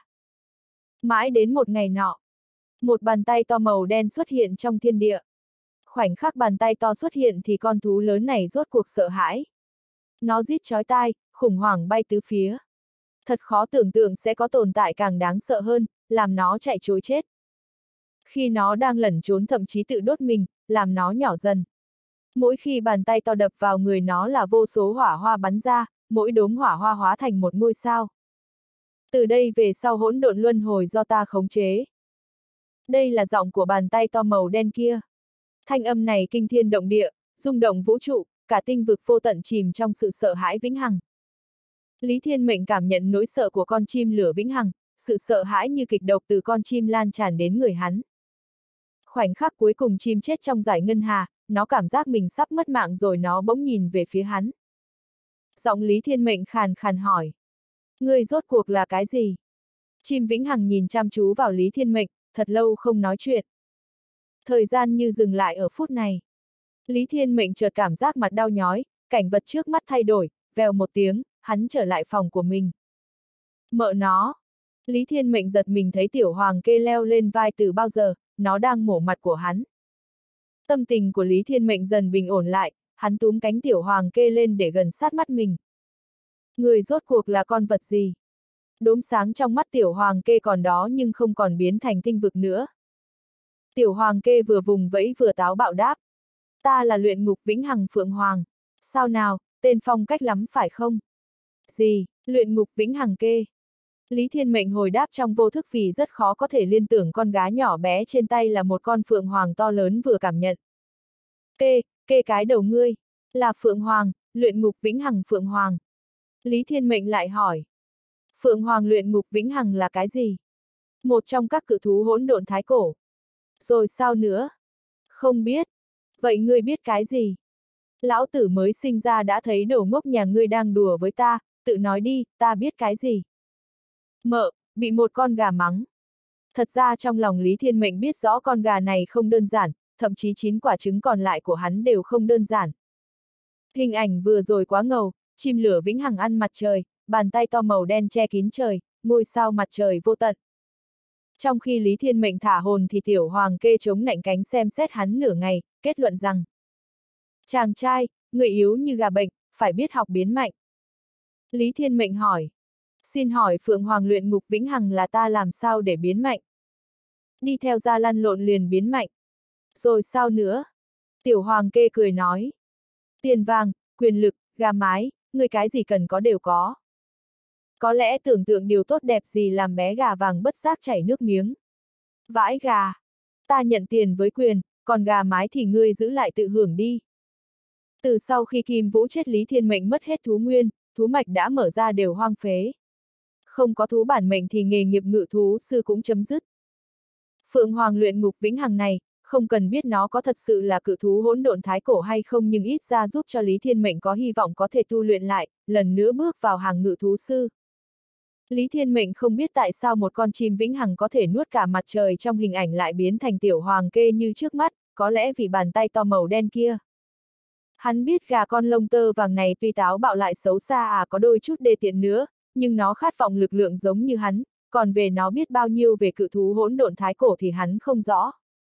Mãi đến một ngày nọ, một bàn tay to màu đen xuất hiện trong thiên địa. Khoảnh khắc bàn tay to xuất hiện thì con thú lớn này rốt cuộc sợ hãi. Nó rít chói tai, khủng hoảng bay tứ phía. Thật khó tưởng tượng sẽ có tồn tại càng đáng sợ hơn, làm nó chạy trối chết. Khi nó đang lẩn trốn thậm chí tự đốt mình, làm nó nhỏ dần. Mỗi khi bàn tay to đập vào người nó là vô số hỏa hoa bắn ra, mỗi đốm hỏa hoa hóa thành một ngôi sao. Từ đây về sau hỗn độn luân hồi do ta khống chế. Đây là giọng của bàn tay to màu đen kia. Thanh âm này kinh thiên động địa, rung động vũ trụ, cả tinh vực vô tận chìm trong sự sợ hãi vĩnh hằng. Lý Thiên Mệnh cảm nhận nỗi sợ của con chim lửa vĩnh hằng, sự sợ hãi như kịch độc từ con chim lan tràn đến người hắn. Khoảnh khắc cuối cùng chim chết trong dải ngân hà, nó cảm giác mình sắp mất mạng rồi nó bỗng nhìn về phía hắn. Giọng Lý Thiên Mệnh khàn khàn hỏi. Ngươi rốt cuộc là cái gì? Chim vĩnh hằng nhìn chăm chú vào Lý Thiên Mệnh, thật lâu không nói chuyện. Thời gian như dừng lại ở phút này. Lý Thiên Mệnh chợt cảm giác mặt đau nhói, cảnh vật trước mắt thay đổi, vèo một tiếng, hắn trở lại phòng của mình. Mợ nó! Lý Thiên Mệnh giật mình thấy tiểu hoàng kê leo lên vai từ bao giờ, nó đang mổ mặt của hắn. Tâm tình của Lý Thiên Mệnh dần bình ổn lại, hắn túm cánh tiểu hoàng kê lên để gần sát mắt mình. Người rốt cuộc là con vật gì? Đốm sáng trong mắt tiểu hoàng kê còn đó nhưng không còn biến thành tinh vực nữa. Tiểu hoàng kê vừa vùng vẫy vừa táo bạo đáp. Ta là luyện ngục vĩnh hằng phượng hoàng. Sao nào, tên phong cách lắm phải không? Gì, luyện ngục vĩnh hằng kê? Lý Thiên Mệnh hồi đáp trong vô thức vì rất khó có thể liên tưởng con gái nhỏ bé trên tay là một con phượng hoàng to lớn vừa cảm nhận. Kê, kê cái đầu ngươi, là phượng hoàng, luyện ngục vĩnh hằng phượng hoàng. Lý Thiên Mệnh lại hỏi. Phượng hoàng luyện ngục vĩnh hằng là cái gì? Một trong các cự thú hỗn độn thái cổ. Rồi sao nữa? Không biết. Vậy ngươi biết cái gì? Lão tử mới sinh ra đã thấy đồ ngốc nhà ngươi đang đùa với ta, tự nói đi, ta biết cái gì? Mợ, bị một con gà mắng. Thật ra trong lòng Lý Thiên Mệnh biết rõ con gà này không đơn giản, thậm chí chín quả trứng còn lại của hắn đều không đơn giản. Hình ảnh vừa rồi quá ngầu, chim lửa vĩnh hằng ăn mặt trời, bàn tay to màu đen che kín trời, ngôi sao mặt trời vô tận. Trong khi Lý Thiên Mệnh thả hồn thì tiểu hoàng kê chống nạnh cánh xem xét hắn nửa ngày, kết luận rằng: chàng trai, người yếu như gà bệnh, phải biết học biến mạnh. Lý Thiên Mệnh hỏi: xin hỏi Phượng Hoàng luyện ngục vĩnh hằng là ta làm sao để biến mạnh? Đi theo ra lăn lộn liền biến mạnh. Rồi sao nữa? Tiểu hoàng kê cười nói: Tiền vàng, quyền lực, gà mái, người cái gì cần có đều có. Có lẽ tưởng tượng điều tốt đẹp gì làm bé gà vàng bất giác chảy nước miếng. Vãi gà! Ta nhận tiền với quyền, còn gà mái thì ngươi giữ lại tự hưởng đi. Từ sau khi Kim Vũ chết, Lý Thiên Mệnh mất hết thú nguyên, thú mạch đã mở ra đều hoang phế. Không có thú bản mệnh thì nghề nghiệp ngự thú sư cũng chấm dứt. Phượng Hoàng luyện ngục vĩnh hằng này, không cần biết nó có thật sự là cự thú hỗn độn thái cổ hay không, nhưng ít ra giúp cho Lý Thiên Mệnh có hy vọng có thể tu luyện lại, lần nữa bước vào hàng ngự thú sư. Lý Thiên Mệnh không biết tại sao một con chim vĩnh hằng có thể nuốt cả mặt trời trong hình ảnh lại biến thành tiểu hoàng kê như trước mắt, có lẽ vì bàn tay to màu đen kia. Hắn biết gà con lông tơ vàng này tuy táo bạo lại xấu xa à có đôi chút đê tiện nữa, nhưng nó khát vọng lực lượng giống như hắn, còn về nó biết bao nhiêu về cự thú hỗn độn thái cổ thì hắn không rõ.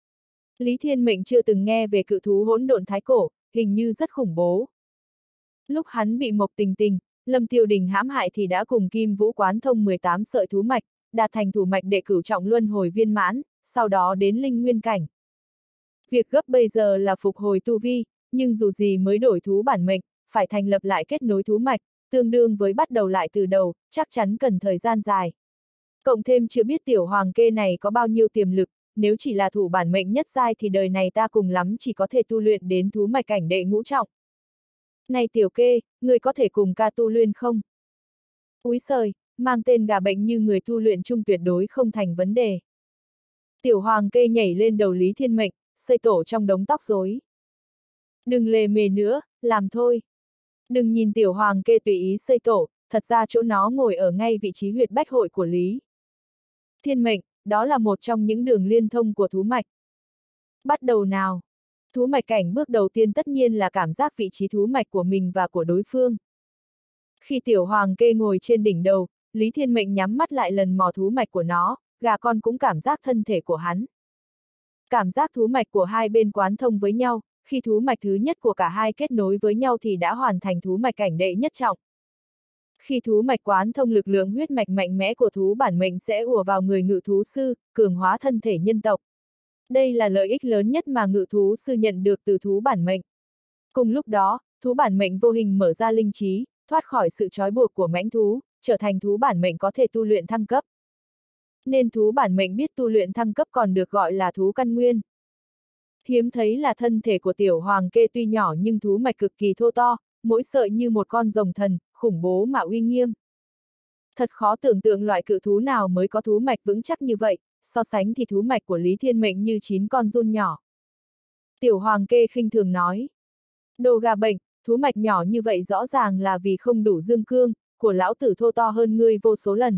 Lý Thiên Mệnh chưa từng nghe về cự thú hỗn độn thái cổ, hình như rất khủng bố. Lúc hắn bị Mộc Tình Tình, Lâm Tiêu Đình hãm hại thì đã cùng Kim Vũ quán thông mười tám sợi thú mạch, đạt thành thủ mạch đệ cửu trọng luân hồi viên mãn, sau đó đến linh nguyên cảnh. Việc gấp bây giờ là phục hồi tu vi, nhưng dù gì mới đổi thú bản mệnh, phải thành lập lại kết nối thú mạch, tương đương với bắt đầu lại từ đầu, chắc chắn cần thời gian dài. Cộng thêm chưa biết tiểu hoàng kê này có bao nhiêu tiềm lực, nếu chỉ là thủ bản mệnh nhất giai thì đời này ta cùng lắm chỉ có thể tu luyện đến thú mạch cảnh đệ ngũ trọng. Này tiểu kê, người có thể cùng ca tu luyện không? Úi sời, mang tên gà bệnh như người tu luyện chung tuyệt đối không thành vấn đề. Tiểu hoàng kê nhảy lên đầu Lý Thiên Mệnh, xây tổ trong đống tóc rối. Đừng lề mề nữa, làm thôi. Đừng nhìn tiểu hoàng kê tùy ý xây tổ, thật ra chỗ nó ngồi ở ngay vị trí huyệt bách hội của Lý Thiên Mệnh, đó là một trong những đường liên thông của thú mạch. Bắt đầu nào. Thú mạch cảnh bước đầu tiên tất nhiên là cảm giác vị trí thú mạch của mình và của đối phương. Khi tiểu hoàng kê ngồi trên đỉnh đầu, Lý Thiên Mệnh nhắm mắt lại lần mò thú mạch của nó, gà con cũng cảm giác thân thể của hắn. Cảm giác thú mạch của hai bên quán thông với nhau, khi thú mạch thứ nhất của cả hai kết nối với nhau thì đã hoàn thành thú mạch cảnh đệ nhất trọng. Khi thú mạch quán thông, lực lượng huyết mạch mạnh mẽ của thú bản mệnh sẽ ùa vào người ngự thú sư, cường hóa thân thể nhân tộc. Đây là lợi ích lớn nhất mà ngự thú sư nhận được từ thú bản mệnh. Cùng lúc đó, thú bản mệnh vô hình mở ra linh trí, thoát khỏi sự trói buộc của mãnh thú, trở thành thú bản mệnh có thể tu luyện thăng cấp. Nên thú bản mệnh biết tu luyện thăng cấp còn được gọi là thú căn nguyên. Hiếm thấy là thân thể của tiểu hoàng kê tuy nhỏ nhưng thú mạch cực kỳ thô to, mỗi sợi như một con rồng thần, khủng bố mà uy nghiêm. Thật khó tưởng tượng loại cự thú nào mới có thú mạch vững chắc như vậy, so sánh thì thú mạch của Lý Thiên Mệnh như chín con giun nhỏ. Tiểu hoàng kê khinh thường nói. Đồ gà bệnh, thú mạch nhỏ như vậy rõ ràng là vì không đủ dương cương, của lão tử thô to hơn ngươi vô số lần.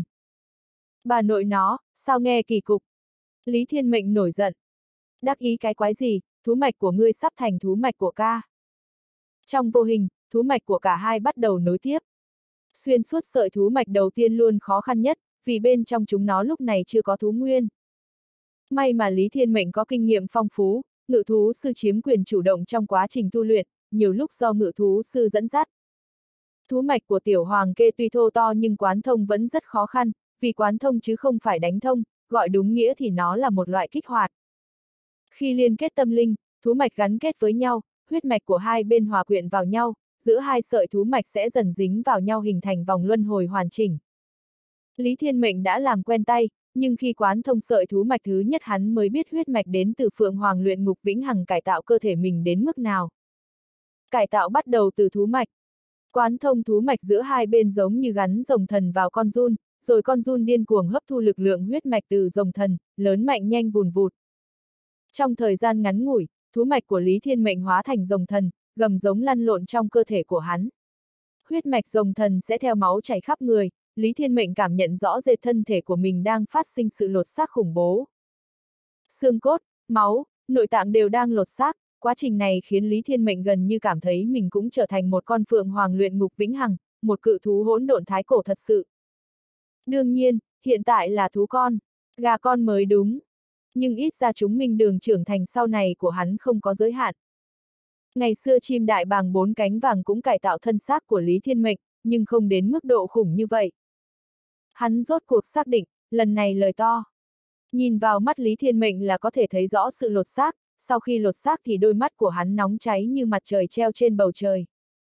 Bà nội nó, sao nghe kỳ cục. Lý Thiên Mệnh nổi giận. Đắc ý cái quái gì, thú mạch của ngươi sắp thành thú mạch của ca. Trong vô hình, thú mạch của cả hai bắt đầu nối tiếp. Xuyên suốt sợi thú mạch đầu tiên luôn khó khăn nhất, vì bên trong chúng nó lúc này chưa có thú nguyên. May mà Lý Thiên Mệnh có kinh nghiệm phong phú, ngự thú sư chiếm quyền chủ động trong quá trình tu luyện, nhiều lúc do ngự thú sư dẫn dắt. Thú mạch của tiểu hoàng kê tuy thô to nhưng quán thông vẫn rất khó khăn, vì quán thông chứ không phải đánh thông, gọi đúng nghĩa thì nó là một loại kích hoạt. Khi liên kết tâm linh, thú mạch gắn kết với nhau, huyết mạch của hai bên hòa quyện vào nhau, giữa hai sợi thú mạch sẽ dần dính vào nhau hình thành vòng luân hồi hoàn chỉnh. Lý Thiên Mệnh đã làm quen tay, nhưng khi quán thông sợi thú mạch thứ nhất hắn mới biết huyết mạch đến từ Phượng Hoàng luyện ngục vĩnh hằng cải tạo cơ thể mình đến mức nào. Cải tạo bắt đầu từ thú mạch. Quán thông thú mạch giữa hai bên giống như gắn rồng thần vào con giun, rồi con giun điên cuồng hấp thu lực lượng huyết mạch từ rồng thần, lớn mạnh nhanh vùn vụt. Trong thời gian ngắn ngủi, thú mạch của Lý Thiên Mệnh hóa thành rồng thần, gầm giống lăn lộn trong cơ thể của hắn. Huyết mạch rồng thần sẽ theo máu chảy khắp người, Lý Thiên Mệnh cảm nhận rõ rệt thân thể của mình đang phát sinh sự lột xác khủng bố. Xương cốt, máu, nội tạng đều đang lột xác, quá trình này khiến Lý Thiên Mệnh gần như cảm thấy mình cũng trở thành một con phượng hoàng luyện ngục vĩnh hằng, một cự thú hỗn độn thái cổ thật sự. Đương nhiên, hiện tại là thú con, gà con mới đúng. Nhưng ít ra chúng mình đường trưởng thành sau này của hắn không có giới hạn. Ngày xưa chim đại bàng bốn cánh vàng cũng cải tạo thân xác của Lý Thiên Mệnh, nhưng không đến mức độ khủng như vậy. Hắn rốt cuộc xác định, lần này lời to. Nhìn vào mắt Lý Thiên Mệnh là có thể thấy rõ sự lột xác, sau khi lột xác thì đôi mắt của hắn nóng cháy như mặt trời treo trên bầu trời.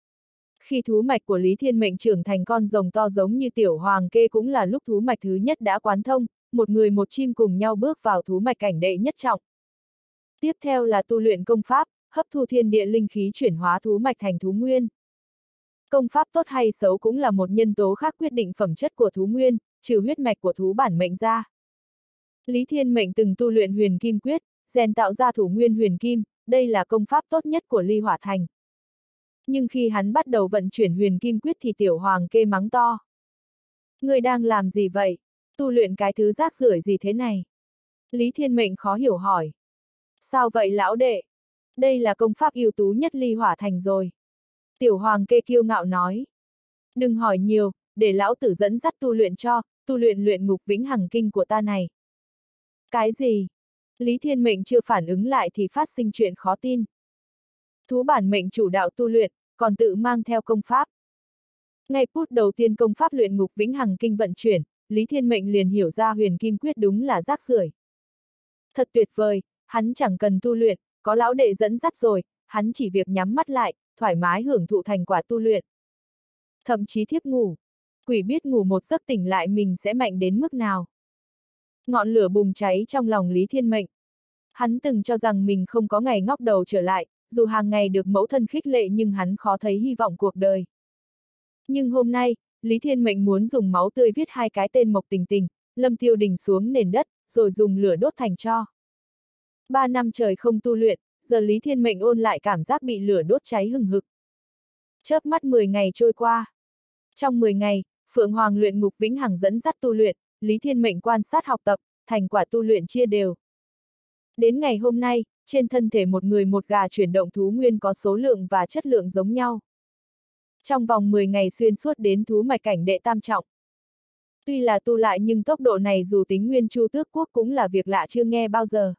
Khi thú mạch của Lý Thiên Mệnh trưởng thành con rồng to giống như tiểu hoàng kê cũng là lúc thú mạch thứ nhất đã quán thông, một người một chim cùng nhau bước vào thú mạch cảnh đệ nhất trọng. Tiếp theo là tu luyện công pháp, hấp thu thiên địa linh khí chuyển hóa thú mạch thành thú nguyên. Công pháp tốt hay xấu cũng là một nhân tố khác quyết định phẩm chất của thú nguyên, trừ huyết mạch của thú bản mệnh ra. Lý Thiên Mệnh từng tu luyện huyền kim quyết, rèn tạo ra thủ nguyên huyền kim, đây là công pháp tốt nhất của Ly Hỏa Thành. Nhưng khi hắn bắt đầu vận chuyển huyền kim quyết thì tiểu hoàng kê mắng to. Ngươi đang làm gì vậy? Tu luyện cái thứ rác rưởi gì thế này? Lý Thiên Mệnh khó hiểu hỏi. Sao vậy lão đệ? Đây là công pháp ưu tú nhất Ly Hỏa Thành rồi. Tiểu hoàng kê kiêu ngạo nói. Đừng hỏi nhiều, để lão tử dẫn dắt tu luyện cho, tu luyện luyện ngục vĩnh hằng kinh của ta này. Cái gì? Lý Thiên Mệnh chưa phản ứng lại thì phát sinh chuyện khó tin. Thú bản mệnh chủ đạo tu luyện, còn tự mang theo công pháp. Ngay phút đầu tiên công pháp luyện ngục vĩnh hằng kinh vận chuyển, Lý Thiên Mệnh liền hiểu ra huyền kim quyết đúng là rác rưởi. Thật tuyệt vời, hắn chẳng cần tu luyện, có lão đệ dẫn dắt rồi, hắn chỉ việc nhắm mắt lại, thoải mái hưởng thụ thành quả tu luyện. Thậm chí thiếp ngủ. Quỷ biết ngủ một giấc tỉnh lại mình sẽ mạnh đến mức nào. Ngọn lửa bùng cháy trong lòng Lý Thiên Mệnh. Hắn từng cho rằng mình không có ngày ngóc đầu trở lại, dù hàng ngày được mẫu thân khích lệ nhưng hắn khó thấy hy vọng cuộc đời. Nhưng hôm nay, Lý Thiên Mệnh muốn dùng máu tươi viết hai cái tên Mộc Tình Tình, Lâm Tiêu Đình xuống nền đất, rồi dùng lửa đốt thành tro. Ba năm trời không tu luyện, giờ Lý Thiên Mệnh ôn lại cảm giác bị lửa đốt cháy hừng hực. Chớp mắt mười ngày trôi qua. Trong mười ngày, Phượng Hoàng luyện ngục vĩnh hằng dẫn dắt tu luyện, Lý Thiên Mệnh quan sát học tập, thành quả tu luyện chia đều. Đến ngày hôm nay, trên thân thể một người một gà chuyển động thú nguyên có số lượng và chất lượng giống nhau. Trong vòng mười ngày xuyên suốt đến thú mạch cảnh đệ tam trọng. Tuy là tu lại nhưng tốc độ này dù tính nguyên Chu Tước Quốc cũng là việc lạ chưa nghe bao giờ.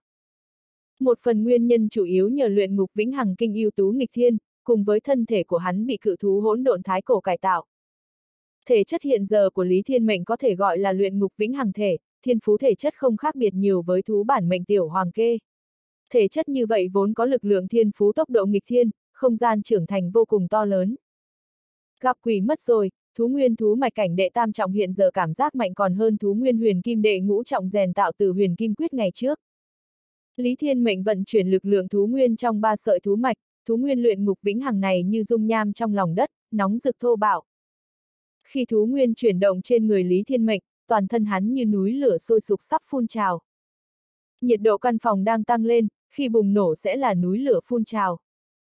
Một phần nguyên nhân chủ yếu nhờ luyện ngục vĩnh hằng kinh ưu tú nghịch thiên, cùng với thân thể của hắn bị cự thú hỗn độn thái cổ cải tạo. Thể chất hiện giờ của Lý Thiên Mệnh có thể gọi là luyện ngục vĩnh hằng thể, thiên phú thể chất không khác biệt nhiều với thú bản mệnh tiểu hoàng kê. Thể chất như vậy vốn có lực lượng thiên phú tốc độ nghịch thiên, không gian trưởng thành vô cùng to lớn. Gặp quỷ mất rồi, thú nguyên thú mạch cảnh đệ tam trọng hiện giờ cảm giác mạnh còn hơn thú nguyên huyền kim đệ ngũ trọng rèn tạo từ huyền kim quyết ngày trước. Lý Thiên Mệnh vận chuyển lực lượng thú nguyên trong ba sợi thú mạch, thú nguyên luyện ngục vĩnh hằng này như dung nham trong lòng đất, nóng rực thô bạo. Khi thú nguyên chuyển động trên người Lý Thiên Mệnh, toàn thân hắn như núi lửa sôi sục sắp phun trào. Nhiệt độ căn phòng đang tăng lên, khi bùng nổ sẽ là núi lửa phun trào.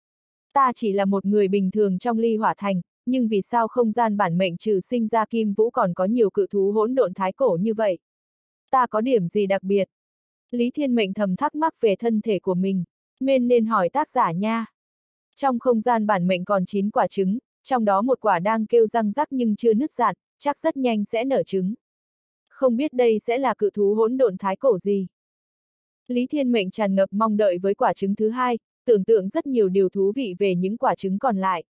Ta chỉ là một người bình thường trong Ly Hỏa Thành, nhưng vì sao không gian bản mệnh trừ sinh ra Kim Vũ còn có nhiều cự thú hỗn độn thái cổ như vậy? Ta có điểm gì đặc biệt? Lý Thiên Mệnh thầm thắc mắc về thân thể của mình, nên nên hỏi tác giả nha. Trong không gian bản mệnh còn chín quả trứng, trong đó một quả đang kêu răng rắc nhưng chưa nứt rạn, chắc rất nhanh sẽ nở trứng. Không biết đây sẽ là cự thú hỗn độn thái cổ gì? Lý Thiên Mệnh tràn ngập mong đợi với quả trứng thứ hai, tưởng tượng rất nhiều điều thú vị về những quả trứng còn lại.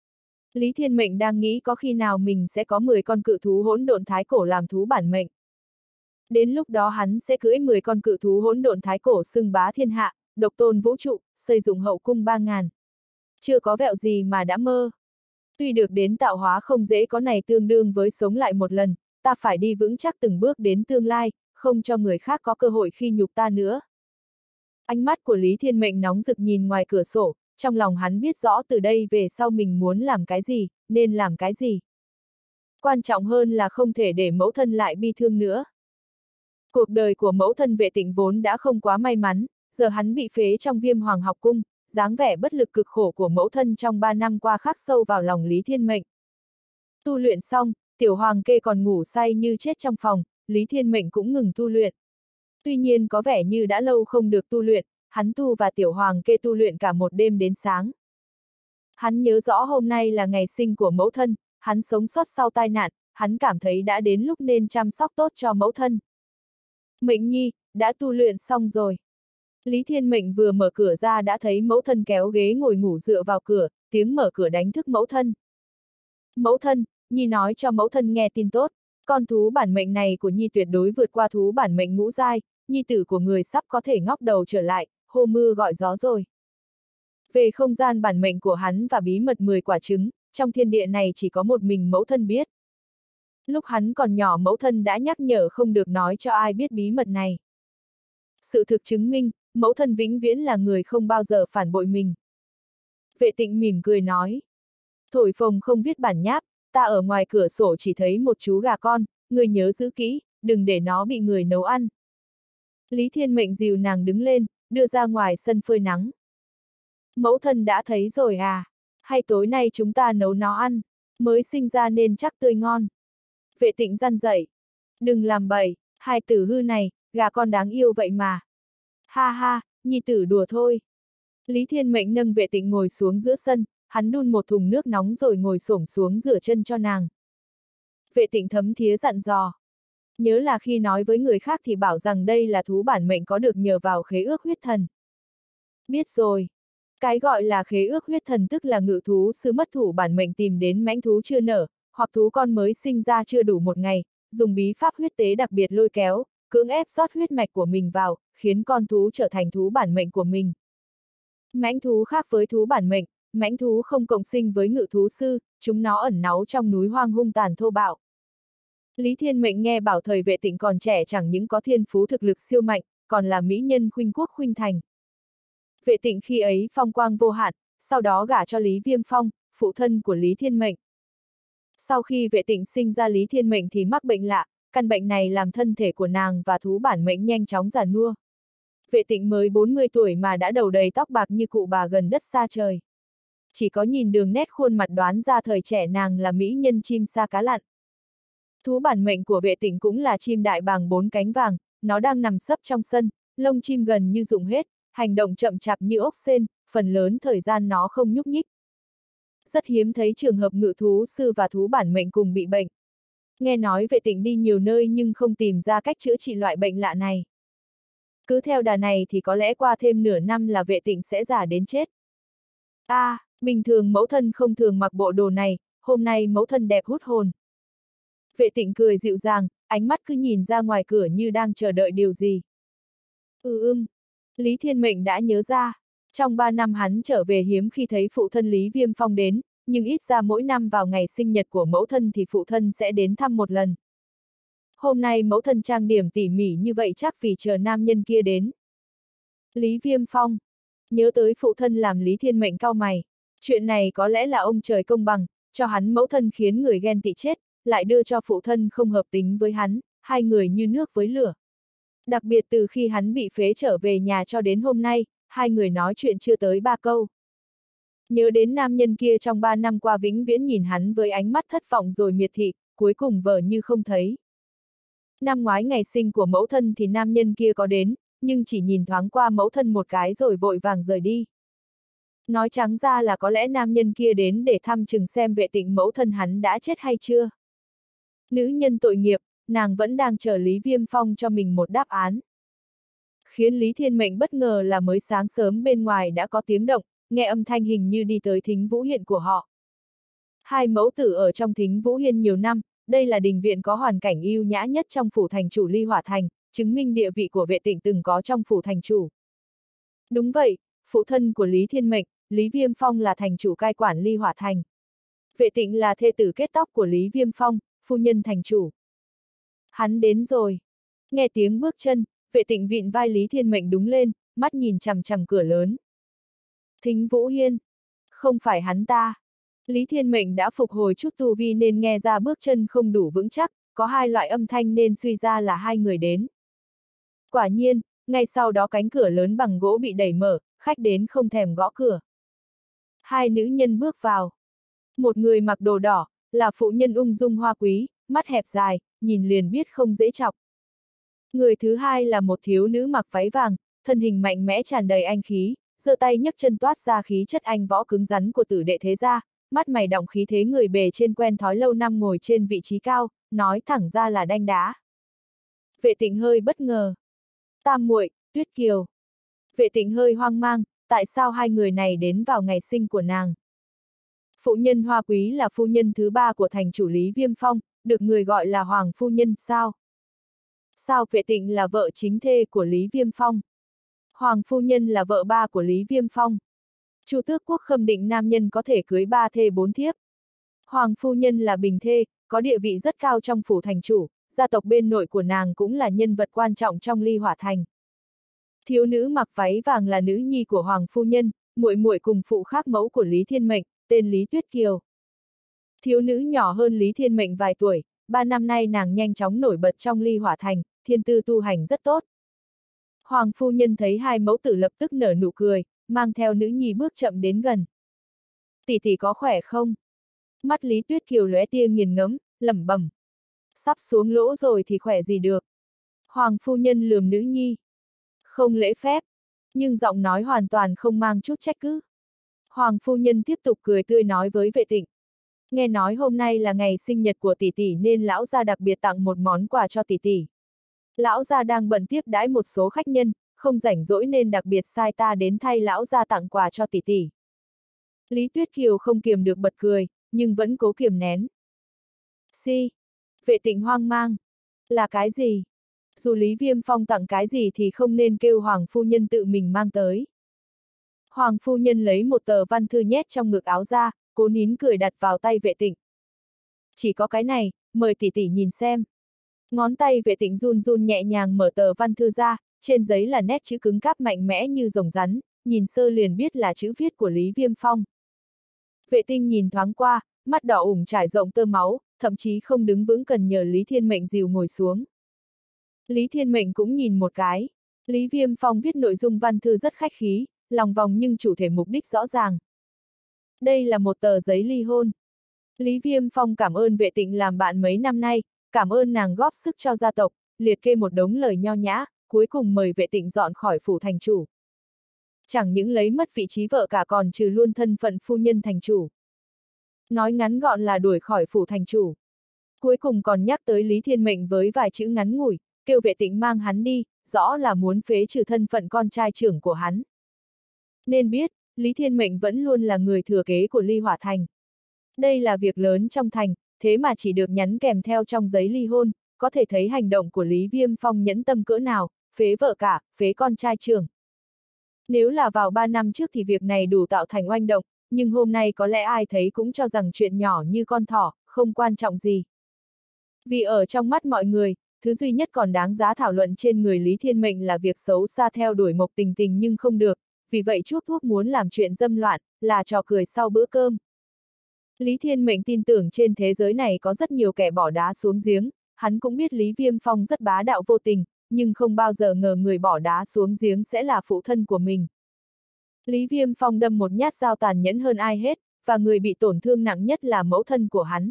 Lý Thiên Mệnh đang nghĩ có khi nào mình sẽ có mười con cự thú hỗn độn thái cổ làm thú bản mệnh. Đến lúc đó hắn sẽ cưỡi mười con cự thú hỗn độn thái cổ xưng bá thiên hạ, độc tôn vũ trụ, xây dựng hậu cung ba ngàn. Chưa có vẹo gì mà đã mơ. Tuy được đến tạo hóa không dễ có này tương đương với sống lại một lần, ta phải đi vững chắc từng bước đến tương lai, không cho người khác có cơ hội khi nhục ta nữa. Ánh mắt của Lý Thiên Mệnh nóng rực nhìn ngoài cửa sổ, trong lòng hắn biết rõ từ đây về sau mình muốn làm cái gì, nên làm cái gì. Quan trọng hơn là không thể để mẫu thân lại bi thương nữa. Cuộc đời của mẫu thân Vệ Tịnh vốn đã không quá may mắn, giờ hắn bị phế trong Viêm Hoàng học cung, dáng vẻ bất lực cực khổ của mẫu thân trong ba năm qua khắc sâu vào lòng Lý Thiên Mệnh. Tu luyện xong, tiểu hoàng kê còn ngủ say như chết trong phòng, Lý Thiên Mệnh cũng ngừng tu luyện. Tuy nhiên có vẻ như đã lâu không được tu luyện, hắn tu và tiểu hoàng kê tu luyện cả một đêm đến sáng. Hắn nhớ rõ hôm nay là ngày sinh của mẫu thân, hắn sống sót sau tai nạn, hắn cảm thấy đã đến lúc nên chăm sóc tốt cho mẫu thân. Mệnh nhi, đã tu luyện xong rồi. Lý Thiên Mệnh vừa mở cửa ra đã thấy mẫu thân kéo ghế ngồi ngủ dựa vào cửa, tiếng mở cửa đánh thức mẫu thân. Mẫu thân, Nhi nói cho mẫu thân nghe tin tốt, con thú bản mệnh này của Nhi tuyệt đối vượt qua thú bản mệnh ngũ giai, Nhi tử của người sắp có thể ngóc đầu trở lại, hô mưa gọi gió rồi. Về không gian bản mệnh của hắn và bí mật mười quả trứng, trong thiên địa này chỉ có một mình mẫu thân biết. Lúc hắn còn nhỏ mẫu thân đã nhắc nhở không được nói cho ai biết bí mật này. Sự thực chứng minh, mẫu thân vĩnh viễn là người không bao giờ phản bội mình. Vệ Tịnh mỉm cười nói. Thổi phồng không viết bản nháp, ta ở ngoài cửa sổ chỉ thấy một chú gà con, người nhớ giữ kỹ, đừng để nó bị người nấu ăn. Lý Thiên Mệnh dìu nàng đứng lên, đưa ra ngoài sân phơi nắng. Mẫu thân đã thấy rồi à? Hay tối nay chúng ta nấu nó ăn, mới sinh ra nên chắc tươi ngon. Vệ Tịnh răn dậy. Đừng làm bậy, hai tử hư này, gà con đáng yêu vậy mà. Ha ha, nhi tử đùa thôi. Lý Thiên Mệnh nâng Vệ Tịnh ngồi xuống giữa sân, hắn đun một thùng nước nóng rồi ngồi xổm xuống rửa chân cho nàng. Vệ Tịnh thấm thía dặn dò. Nhớ là khi nói với người khác thì bảo rằng đây là thú bản mệnh có được nhờ vào khế ước huyết thần. Biết rồi. Cái gọi là khế ước huyết thần tức là ngự thú sư mất thủ bản mệnh tìm đến mãnh thú chưa nở, hoặc thú con mới sinh ra chưa đủ một ngày, dùng bí pháp huyết tế đặc biệt lôi kéo, cưỡng ép rót huyết mạch của mình vào, khiến con thú trở thành thú bản mệnh của mình. Mãnh thú khác với thú bản mệnh, mãnh thú không cộng sinh với ngự thú sư, chúng nó ẩn náu trong núi hoang hung tàn thô bạo. Lý Thiên Mệnh nghe bảo thời Vệ Tịnh còn trẻ chẳng những có thiên phú thực lực siêu mạnh, còn là mỹ nhân khuynh quốc khuynh thành. Vệ Tịnh khi ấy phong quang vô hạn, sau đó gả cho Lý Viêm Phong, phụ thân của Lý Thiên Mệnh. Sau khi Vệ Tịnh sinh ra Lý Thiên Mệnh thì mắc bệnh lạ, căn bệnh này làm thân thể của nàng và thú bản mệnh nhanh chóng già nua. Vệ Tịnh mới bốn mươi tuổi mà đã đầu đầy tóc bạc như cụ bà gần đất xa trời. Chỉ có nhìn đường nét khuôn mặt đoán ra thời trẻ nàng là mỹ nhân chim sa cá lặn. Thú bản mệnh của Vệ Tịnh cũng là chim đại bàng bốn cánh vàng, nó đang nằm sấp trong sân, lông chim gần như rụng hết, hành động chậm chạp như ốc sên, phần lớn thời gian nó không nhúc nhích. Rất hiếm thấy trường hợp ngự thú sư và thú bản mệnh cùng bị bệnh. Nghe nói Vệ Tịnh đi nhiều nơi nhưng không tìm ra cách chữa trị loại bệnh lạ này. Cứ theo đà này thì có lẽ qua thêm nửa năm là Vệ Tịnh sẽ già đến chết. A, à, bình thường mẫu thân không thường mặc bộ đồ này, hôm nay mẫu thân đẹp hút hồn. Vệ Tịnh cười dịu dàng, ánh mắt cứ nhìn ra ngoài cửa như đang chờ đợi điều gì. Ừ ưm, Lý Thiên Mệnh đã nhớ ra. Trong ba năm hắn trở về hiếm khi thấy phụ thân Lý Viêm Phong đến, nhưng ít ra mỗi năm vào ngày sinh nhật của mẫu thân thì phụ thân sẽ đến thăm một lần. Hôm nay mẫu thân trang điểm tỉ mỉ như vậy chắc vì chờ nam nhân kia đến. Lý Viêm Phong. Nhớ tới phụ thân làm Lý Thiên Mệnh cau mày. Chuyện này có lẽ là ông trời công bằng, cho hắn mẫu thân khiến người ghen tị chết, lại đưa cho phụ thân không hợp tính với hắn, hai người như nước với lửa. Đặc biệt từ khi hắn bị phế trở về nhà cho đến hôm nay, hai người nói chuyện chưa tới ba câu. Nhớ đến nam nhân kia trong ba năm qua vĩnh viễn nhìn hắn với ánh mắt thất vọng rồi miệt thị, cuối cùng vờ như không thấy. Năm ngoái ngày sinh của mẫu thân thì nam nhân kia có đến, nhưng chỉ nhìn thoáng qua mẫu thân một cái rồi vội vàng rời đi. Nói trắng ra là có lẽ nam nhân kia đến để thăm chừng xem Vệ Tịnh mẫu thân hắn đã chết hay chưa. Nữ nhân tội nghiệp, nàng vẫn đang chờ Lý Viêm Phong cho mình một đáp án. Khiến Lý Thiên Mệnh bất ngờ là mới sáng sớm bên ngoài đã có tiếng động, nghe âm thanh hình như đi tới Thính Vũ Hiên của họ. Hai mẫu tử ở trong Thính Vũ Hiên nhiều năm, đây là đình viện có hoàn cảnh yêu nhã nhất trong phủ thành chủ Ly Hỏa Thành, chứng minh địa vị của Vệ Tịnh từng có trong phủ thành chủ. Đúng vậy, phụ thân của Lý Thiên Mệnh, Lý Viêm Phong là thành chủ cai quản Ly Hỏa Thành. Vệ Tịnh là thê tử kết tóc của Lý Viêm Phong, phu nhân thành chủ. Hắn đến rồi. Nghe tiếng bước chân, Vệ Tịnh vịn vai Lý Thiên Mệnh đúng lên, mắt nhìn chằm chằm cửa lớn. Thính Vũ Hiên. Không phải hắn ta. Lý Thiên Mệnh đã phục hồi chút tu vi nên nghe ra bước chân không đủ vững chắc, có hai loại âm thanh nên suy ra là hai người đến. Quả nhiên, ngay sau đó cánh cửa lớn bằng gỗ bị đẩy mở, khách đến không thèm gõ cửa. Hai nữ nhân bước vào. Một người mặc đồ đỏ, là phụ nhân ung dung hoa quý, mắt hẹp dài, nhìn liền biết không dễ chọc. Người thứ hai là một thiếu nữ mặc váy vàng, thân hình mạnh mẽ tràn đầy anh khí, giơ tay nhấc chân toát ra khí chất anh võ cứng rắn của tử đệ thế gia, mắt mày đọng khí thế người bề trên quen thói lâu năm ngồi trên vị trí cao, nói thẳng ra là đanh đá. Vệ Tịnh hơi bất ngờ. Tam muội, Tuyết Kiều. Vệ Tịnh hơi hoang mang, tại sao hai người này đến vào ngày sinh của nàng? Phụ nhân Hoa Quý là phu nhân thứ ba của thành chủ Lý Viêm Phong, được người gọi là Hoàng phu nhân sao? Sao Vệ Tịnh là vợ chính thê của Lý Viêm Phong? Hoàng phu nhân là vợ ba của Lý Viêm Phong. Chu Tước Quốc khâm định nam nhân có thể cưới ba thê bốn thiếp. Hoàng phu nhân là bình thê, có địa vị rất cao trong phủ thành chủ, gia tộc bên nội của nàng cũng là nhân vật quan trọng trong Ly Hỏa Thành. Thiếu nữ mặc váy vàng là nữ nhi của Hoàng phu nhân, muội muội cùng phụ khác mẫu của Lý Thiên Mệnh, tên Lý Tuyết Kiều. Thiếu nữ nhỏ hơn Lý Thiên Mệnh vài tuổi, ba năm nay nàng nhanh chóng nổi bật trong Ly Hỏa Thành, thiên tư tu hành rất tốt. Hoàng phu nhân thấy hai mẫu tử lập tức nở nụ cười, mang theo nữ nhi bước chậm đến gần. Tỷ tỷ có khỏe không? Mắt Lý Tuyết Kiều lóe tia nghiền ngẫm, lẩm bẩm. Sắp xuống lỗ rồi thì khỏe gì được. Hoàng phu nhân lườm nữ nhi. Không lễ phép, nhưng giọng nói hoàn toàn không mang chút trách cứ. Hoàng phu nhân tiếp tục cười tươi nói với Vệ Tịnh. Nghe nói hôm nay là ngày sinh nhật của tỷ tỷ nên lão gia đặc biệt tặng một món quà cho tỷ tỷ. Lão gia đang bận tiếp đãi một số khách nhân, không rảnh rỗi nên đặc biệt sai ta đến thay lão gia tặng quà cho tỷ tỷ. Lý Tuyết Kiều không kiềm được bật cười, nhưng vẫn cố kiềm nén. Si. Vệ Tịnh hoang mang. Là cái gì? Dù Lý Viêm Phong tặng cái gì thì không nên kêu Hoàng phu nhân tự mình mang tới. Hoàng phu nhân lấy một tờ văn thư nhét trong ngực áo ra, cố nín cười đặt vào tay Vệ Tịnh. Chỉ có cái này, mời tỷ tỷ nhìn xem. Ngón tay Vệ Tịnh run run nhẹ nhàng mở tờ văn thư ra, trên giấy là nét chữ cứng cáp mạnh mẽ như rồng rắn, nhìn sơ liền biết là chữ viết của Lý Viêm Phong. Vệ Tinh nhìn thoáng qua, mắt đỏ ửng trải rộng tơ máu, thậm chí không đứng vững cần nhờ Lý Thiên Mệnh dìu ngồi xuống. Lý Thiên Mệnh cũng nhìn một cái. Lý Viêm Phong viết nội dung văn thư rất khách khí, lòng vòng nhưng chủ thể mục đích rõ ràng. Đây là một tờ giấy ly hôn. Lý Viêm Phong cảm ơn Vệ Tịnh làm bạn mấy năm nay, cảm ơn nàng góp sức cho gia tộc, liệt kê một đống lời nho nhã, cuối cùng mời Vệ Tịnh dọn khỏi phủ thành chủ. Chẳng những lấy mất vị trí vợ cả còn trừ luôn thân phận phu nhân thành chủ. Nói ngắn gọn là đuổi khỏi phủ thành chủ. Cuối cùng còn nhắc tới Lý Thiên Mệnh với vài chữ ngắn ngủi, kêu Vệ Tịnh mang hắn đi, rõ là muốn phế trừ thân phận con trai trưởng của hắn. Nên biết, Lý Thiên Mệnh vẫn luôn là người thừa kế của Ly Hỏa Thành. Đây là việc lớn trong thành, thế mà chỉ được nhắn kèm theo trong giấy ly hôn, có thể thấy hành động của Lý Viêm Phong nhẫn tâm cỡ nào, phế vợ cả, phế con trai trưởng. Nếu là vào ba năm trước thì việc này đủ tạo thành oanh động, nhưng hôm nay có lẽ ai thấy cũng cho rằng chuyện nhỏ như con thỏ, không quan trọng gì. Vì ở trong mắt mọi người, thứ duy nhất còn đáng giá thảo luận trên người Lý Thiên Mệnh là việc xấu xa theo đuổi Mộc Tình Tình nhưng không được, vì vậy chuốc thuốc muốn làm chuyện dâm loạn, là trò cười sau bữa cơm. Lý Thiên Mệnh tin tưởng trên thế giới này có rất nhiều kẻ bỏ đá xuống giếng, hắn cũng biết Lý Viêm Phong rất bá đạo vô tình, nhưng không bao giờ ngờ người bỏ đá xuống giếng sẽ là phụ thân của mình. Lý Viêm Phong đâm một nhát dao tàn nhẫn hơn ai hết, và người bị tổn thương nặng nhất là mẫu thân của hắn.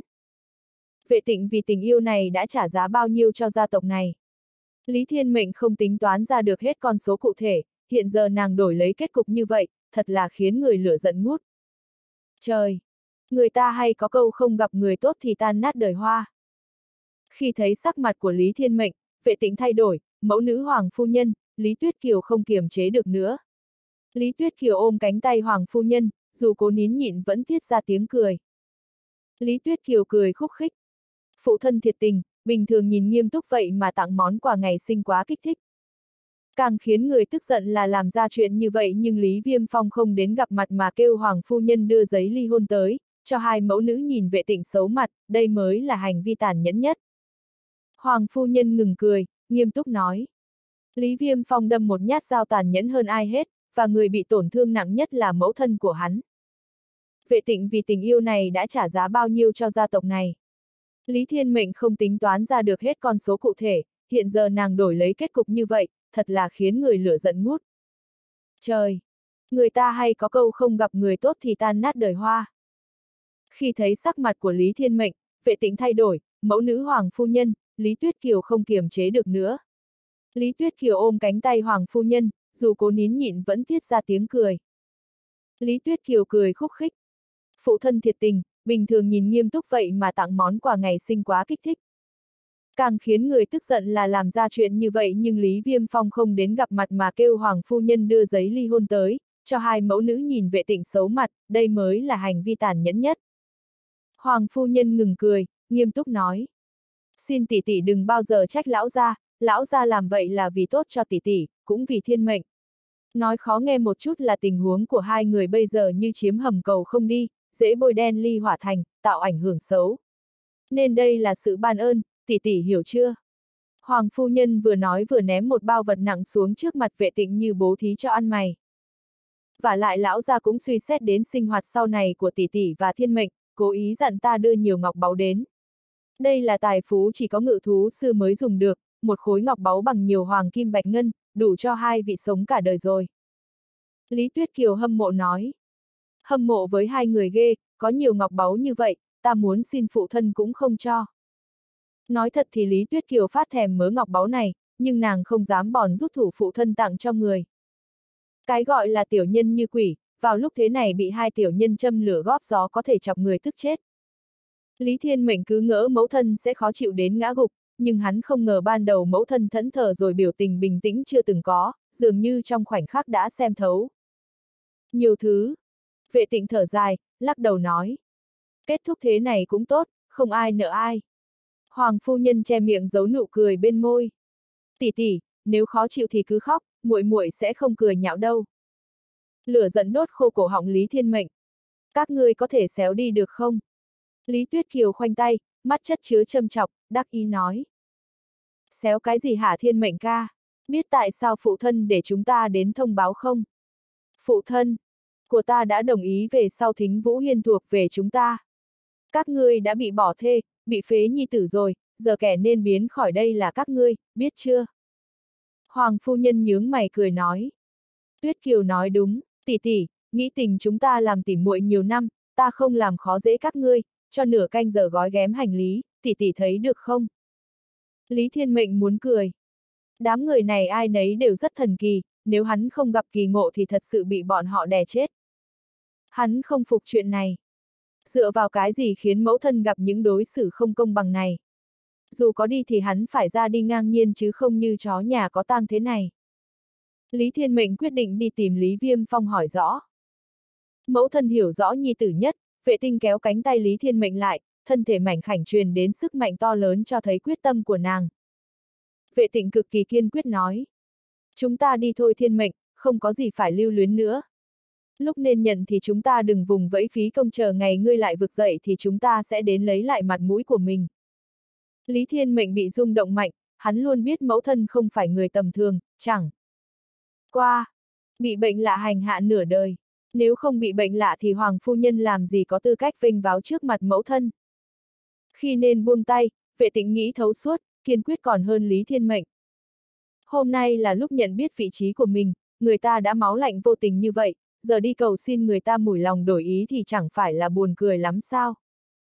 Vệ Tịnh vì tình yêu này đã trả giá bao nhiêu cho gia tộc này. Lý Thiên Mệnh không tính toán ra được hết con số cụ thể, hiện giờ nàng đổi lấy kết cục như vậy, thật là khiến người lửa giận ngút. Trời! Người ta hay có câu không gặp người tốt thì tan nát đời hoa. Khi thấy sắc mặt của Lý Thiên Mệnh, Vệ Tịnh thay đổi, mẫu nữ Hoàng phu nhân, Lý Tuyết Kiều không kiềm chế được nữa. Lý Tuyết Kiều ôm cánh tay Hoàng phu nhân, dù cố nín nhịn vẫn tiết ra tiếng cười. Lý Tuyết Kiều cười khúc khích. Phụ thân thiệt tình, bình thường nhìn nghiêm túc vậy mà tặng món quà ngày sinh quá kích thích. Càng khiến người tức giận là làm ra chuyện như vậy nhưng Lý Viêm Phong không đến gặp mặt mà kêu Hoàng phu nhân đưa giấy ly hôn tới, cho hai mẫu nữ nhìn Vệ Tịnh xấu mặt, đây mới là hành vi tàn nhẫn nhất. Hoàng phu nhân ngừng cười, nghiêm túc nói. Lý Viêm Phong đâm một nhát dao tàn nhẫn hơn ai hết, và người bị tổn thương nặng nhất là mẫu thân của hắn. Vệ Tịnh vì tình yêu này đã trả giá bao nhiêu cho gia tộc này. Lý Thiên Mệnh không tính toán ra được hết con số cụ thể, hiện giờ nàng đổi lấy kết cục như vậy, thật là khiến người lửa giận ngút. Trời! Người ta hay có câu không gặp người tốt thì tan nát đời hoa. Khi thấy sắc mặt của Lý Thiên Mệnh, Vệ Tịnh thay đổi, mẫu nữ Hoàng phu nhân, Lý Tuyết Kiều không kiềm chế được nữa. Lý Tuyết Kiều ôm cánh tay Hoàng phu nhân, dù cố nín nhịn vẫn tiết ra tiếng cười. Lý Tuyết Kiều cười khúc khích. Phụ thân thiệt tình, bình thường nhìn nghiêm túc vậy mà tặng món quà ngày sinh quá kích thích. Càng khiến người tức giận là làm ra chuyện như vậy nhưng Lý Viêm Phong không đến gặp mặt mà kêu Hoàng phu nhân đưa giấy ly hôn tới, cho hai mẫu nữ nhìn Vệ Tịnh xấu mặt, đây mới là hành vi tàn nhẫn nhất. Hoàng phu nhân ngừng cười, nghiêm túc nói. Xin tỷ tỷ đừng bao giờ trách lão gia, lão gia làm vậy là vì tốt cho tỷ tỷ, cũng vì Thiên Mệnh. Nói khó nghe một chút là tình huống của hai người bây giờ như chiếm hầm cầu không đi, dễ bôi đen ly hỏa thành, tạo ảnh hưởng xấu. Nên đây là sự ban ơn, tỷ tỷ hiểu chưa? Hoàng phu nhân vừa nói vừa ném một bao vật nặng xuống trước mặt Vệ Tịnh như bố thí cho ăn mày. Và lại lão gia cũng suy xét đến sinh hoạt sau này của tỷ tỷ và thiên mệnh, cố ý dặn ta đưa nhiều ngọc báu đến. Đây là tài phú chỉ có ngự thú sư mới dùng được, một khối ngọc báu bằng nhiều hoàng kim bạch ngân, đủ cho hai vị sống cả đời rồi. Lý Tuyết Kiều hâm mộ nói. Hâm mộ với hai người ghê, có nhiều ngọc báu như vậy, ta muốn xin phụ thân cũng không cho. Nói thật thì Lý Tuyết Kiều phát thèm mớ ngọc báu này, nhưng nàng không dám bòn rút thủ phụ thân tặng cho người. Cái gọi là tiểu nhân như quỷ, vào lúc thế này bị hai tiểu nhân châm lửa góp gió có thể chọc người tức chết. Lý Thiên Mệnh cứ ngỡ mẫu thân sẽ khó chịu đến ngã gục, nhưng hắn không ngờ ban đầu mẫu thân thẫn thờ rồi biểu tình bình tĩnh chưa từng có, dường như trong khoảnh khắc đã xem thấu. Nhiều thứ. Vệ Tịnh thở dài, lắc đầu nói. Kết thúc thế này cũng tốt, không ai nợ ai. Hoàng phu nhân che miệng giấu nụ cười bên môi. Tỷ tỷ, nếu khó chịu thì cứ khóc, muội muội sẽ không cười nhạo đâu. Lửa giận đốt khô cổ họng Lý Thiên Mệnh. Các ngươi có thể xéo đi được không? Lý Tuyết Kiều khoanh tay, mắt chất chứa châm chọc, đắc ý nói. Xéo cái gì hả Thiên Mệnh ca? Biết tại sao phụ thân để chúng ta đến thông báo không? Phụ thân của ta đã đồng ý về sau Thính Vũ Hiên thuộc về chúng ta. Các ngươi đã bị bỏ thê, bị phế nhi tử rồi, giờ kẻ nên biến khỏi đây là các ngươi, biết chưa? Hoàng phu nhân nhướng mày cười nói. Tuyết Kiều nói đúng, tỷ tỷ, nghĩ tình chúng ta làm tỉ muội nhiều năm, ta không làm khó dễ các ngươi, cho nửa canh giờ gói ghém hành lý, tỷ tỷ thấy được không? Lý Thiên Mệnh muốn cười. Đám người này ai nấy đều rất thần kỳ, nếu hắn không gặp kỳ ngộ thì thật sự bị bọn họ đè chết. Hắn không phục chuyện này. Dựa vào cái gì khiến mẫu thân gặp những đối xử không công bằng này? Dù có đi thì hắn phải ra đi ngang nhiên chứ không như chó nhà có tang thế này. Lý Thiên Mệnh quyết định đi tìm Lý Viêm Phong hỏi rõ. Mẫu thân hiểu rõ nhi tử nhất, Vệ Tinh kéo cánh tay Lý Thiên Mệnh lại, thân thể mảnh khảnh truyền đến sức mạnh to lớn cho thấy quyết tâm của nàng. Vệ Tịnh cực kỳ kiên quyết nói. Chúng ta đi thôi Thiên Mệnh, không có gì phải lưu luyến nữa. Lúc nên nhận thì chúng ta đừng vùng vẫy phí công, chờ ngày ngươi lại vực dậy thì chúng ta sẽ đến lấy lại mặt mũi của mình. Lý Thiên Mệnh bị rung động mạnh, hắn luôn biết mẫu thân không phải người tầm thường, chẳng qua bị bệnh lạ hành hạ nửa đời. Nếu không bị bệnh lạ thì Hoàng phu nhân làm gì có tư cách vênh váo trước mặt mẫu thân. Khi nên buông tay, Vệ Tịnh nghĩ thấu suốt, kiên quyết còn hơn Lý Thiên Mệnh. Hôm nay là lúc nhận biết vị trí của mình, người ta đã máu lạnh vô tình như vậy, giờ đi cầu xin người ta mủi lòng đổi ý thì chẳng phải là buồn cười lắm sao?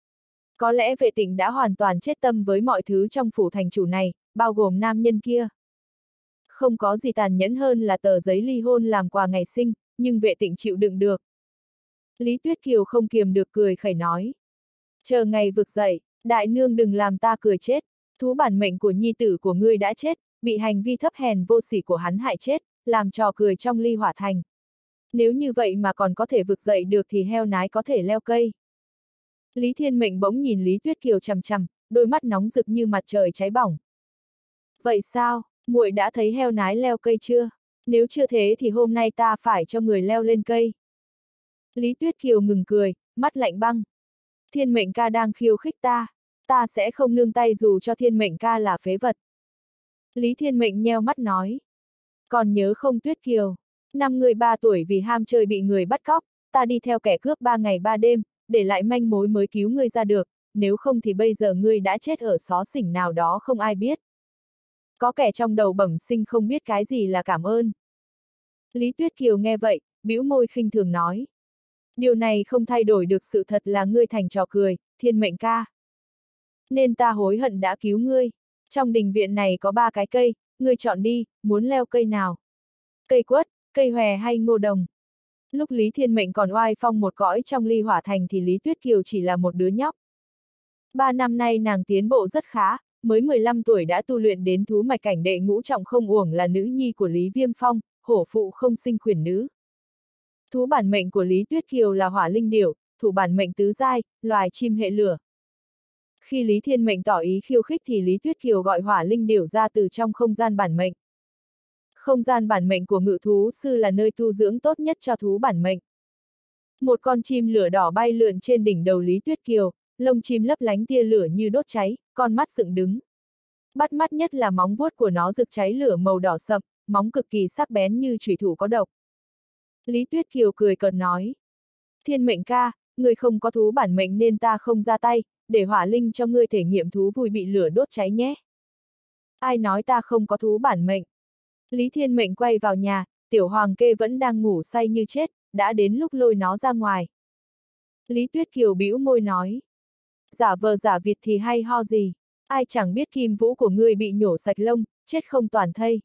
Có lẽ Vệ Tịnh đã hoàn toàn chết tâm với mọi thứ trong phủ thành chủ này, bao gồm nam nhân kia. Không có gì tàn nhẫn hơn là tờ giấy ly hôn làm quà ngày sinh, nhưng Vệ Tịnh chịu đựng được. Lý Tuyết Kiều không kiềm được cười khẩy nói. Chờ ngày vực dậy, đại nương đừng làm ta cười chết, thú bản mệnh của nhi tử của ngươi đã chết, bị hành vi thấp hèn vô sỉ của hắn hại chết, làm trò cười trong ly hỏa thành. Nếu như vậy mà còn có thể vực dậy được thì heo nái có thể leo cây. Lý Thiên Mệnh bỗng nhìn Lý Tuyết Kiều chằm chằm, đôi mắt nóng rực như mặt trời cháy bỏng. Vậy sao, muội đã thấy heo nái leo cây chưa? Nếu chưa thế thì hôm nay ta phải cho người leo lên cây. Lý Tuyết Kiều ngừng cười, mắt lạnh băng. Thiên Mệnh ca đang khiêu khích ta, ta sẽ không nương tay dù cho Thiên Mệnh ca là phế vật. Lý Thiên Mệnh nheo mắt nói. Còn nhớ không Tuyết Kiều, năm người ba tuổi vì ham chơi bị người bắt cóc, ta đi theo kẻ cướp ba ngày ba đêm, để lại manh mối mới cứu ngươi ra được, nếu không thì bây giờ ngươi đã chết ở xó xỉnh nào đó không ai biết. Có kẻ trong đầu bẩm sinh không biết cái gì là cảm ơn. Lý Tuyết Kiều nghe vậy, bĩu môi khinh thường nói. Điều này không thay đổi được sự thật là ngươi thành trò cười, Thiên Mệnh ca. Nên ta hối hận đã cứu ngươi. Trong đình viện này có ba cái cây, ngươi chọn đi, muốn leo cây nào? Cây quất, cây hòe hay ngô đồng? Lúc Lý Thiên Mệnh còn oai phong một cõi trong ly hỏa thành thì Lý Tuyết Kiều chỉ là một đứa nhóc. Ba năm nay nàng tiến bộ rất khá, mới mười lăm tuổi đã tu luyện đến thú mạch cảnh đệ ngũ trọng, không uổng là nữ nhi của Lý Viêm Phong, hổ phụ không sinh khuyển nữ. Thú bản mệnh của Lý Tuyết Kiều là hỏa linh điểu, thủ bản mệnh tứ giai, loài chim hệ lửa. Khi Lý Thiên Mệnh tỏ ý khiêu khích thì Lý Tuyết Kiều gọi hỏa linh điểu ra từ trong không gian bản mệnh. Không gian bản mệnh của ngự thú sư là nơi tu dưỡng tốt nhất cho thú bản mệnh. Một con chim lửa đỏ bay lượn trên đỉnh đầu Lý Tuyết Kiều, lông chim lấp lánh tia lửa như đốt cháy, con mắt dựng đứng. Bắt mắt nhất là móng vuốt của nó rực cháy lửa màu đỏ sậm, móng cực kỳ sắc bén như chủy thủ có độc. Lý Tuyết Kiều cười cợt nói. Thiên mệnh ca, ngươi không có thú bản mệnh nên ta không ra tay, để hỏa linh cho ngươi thể nghiệm thú vui bị lửa đốt cháy nhé. Ai nói ta không có thú bản mệnh? Lý Thiên Mệnh quay vào nhà, tiểu hoàng kê vẫn đang ngủ say như chết, đã đến lúc lôi nó ra ngoài. Lý Tuyết Kiều bĩu môi nói. Giả vờ giả vịt thì hay ho gì, ai chẳng biết kim vũ của ngươi bị nhổ sạch lông, chết không toàn thây.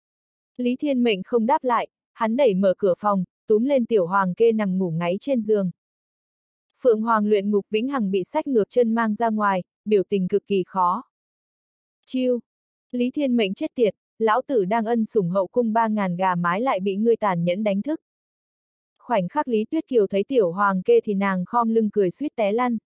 Lý Thiên Mệnh không đáp lại, hắn đẩy mở cửa phòng, túm lên tiểu hoàng kê nằm ngủ ngáy trên giường. Phượng Hoàng luyện ngục vĩnh hằng bị xách ngược chân mang ra ngoài, biểu tình cực kỳ khó. Chiêu! Lý Thiên Mệnh chết tiệt, lão tử đang ân sủng hậu cung ba ngàn gà mái lại bị ngươi tàn nhẫn đánh thức. Khoảnh khắc Lý Tuyết Kiều thấy tiểu hoàng kê thì nàng khom lưng cười suýt té lăn.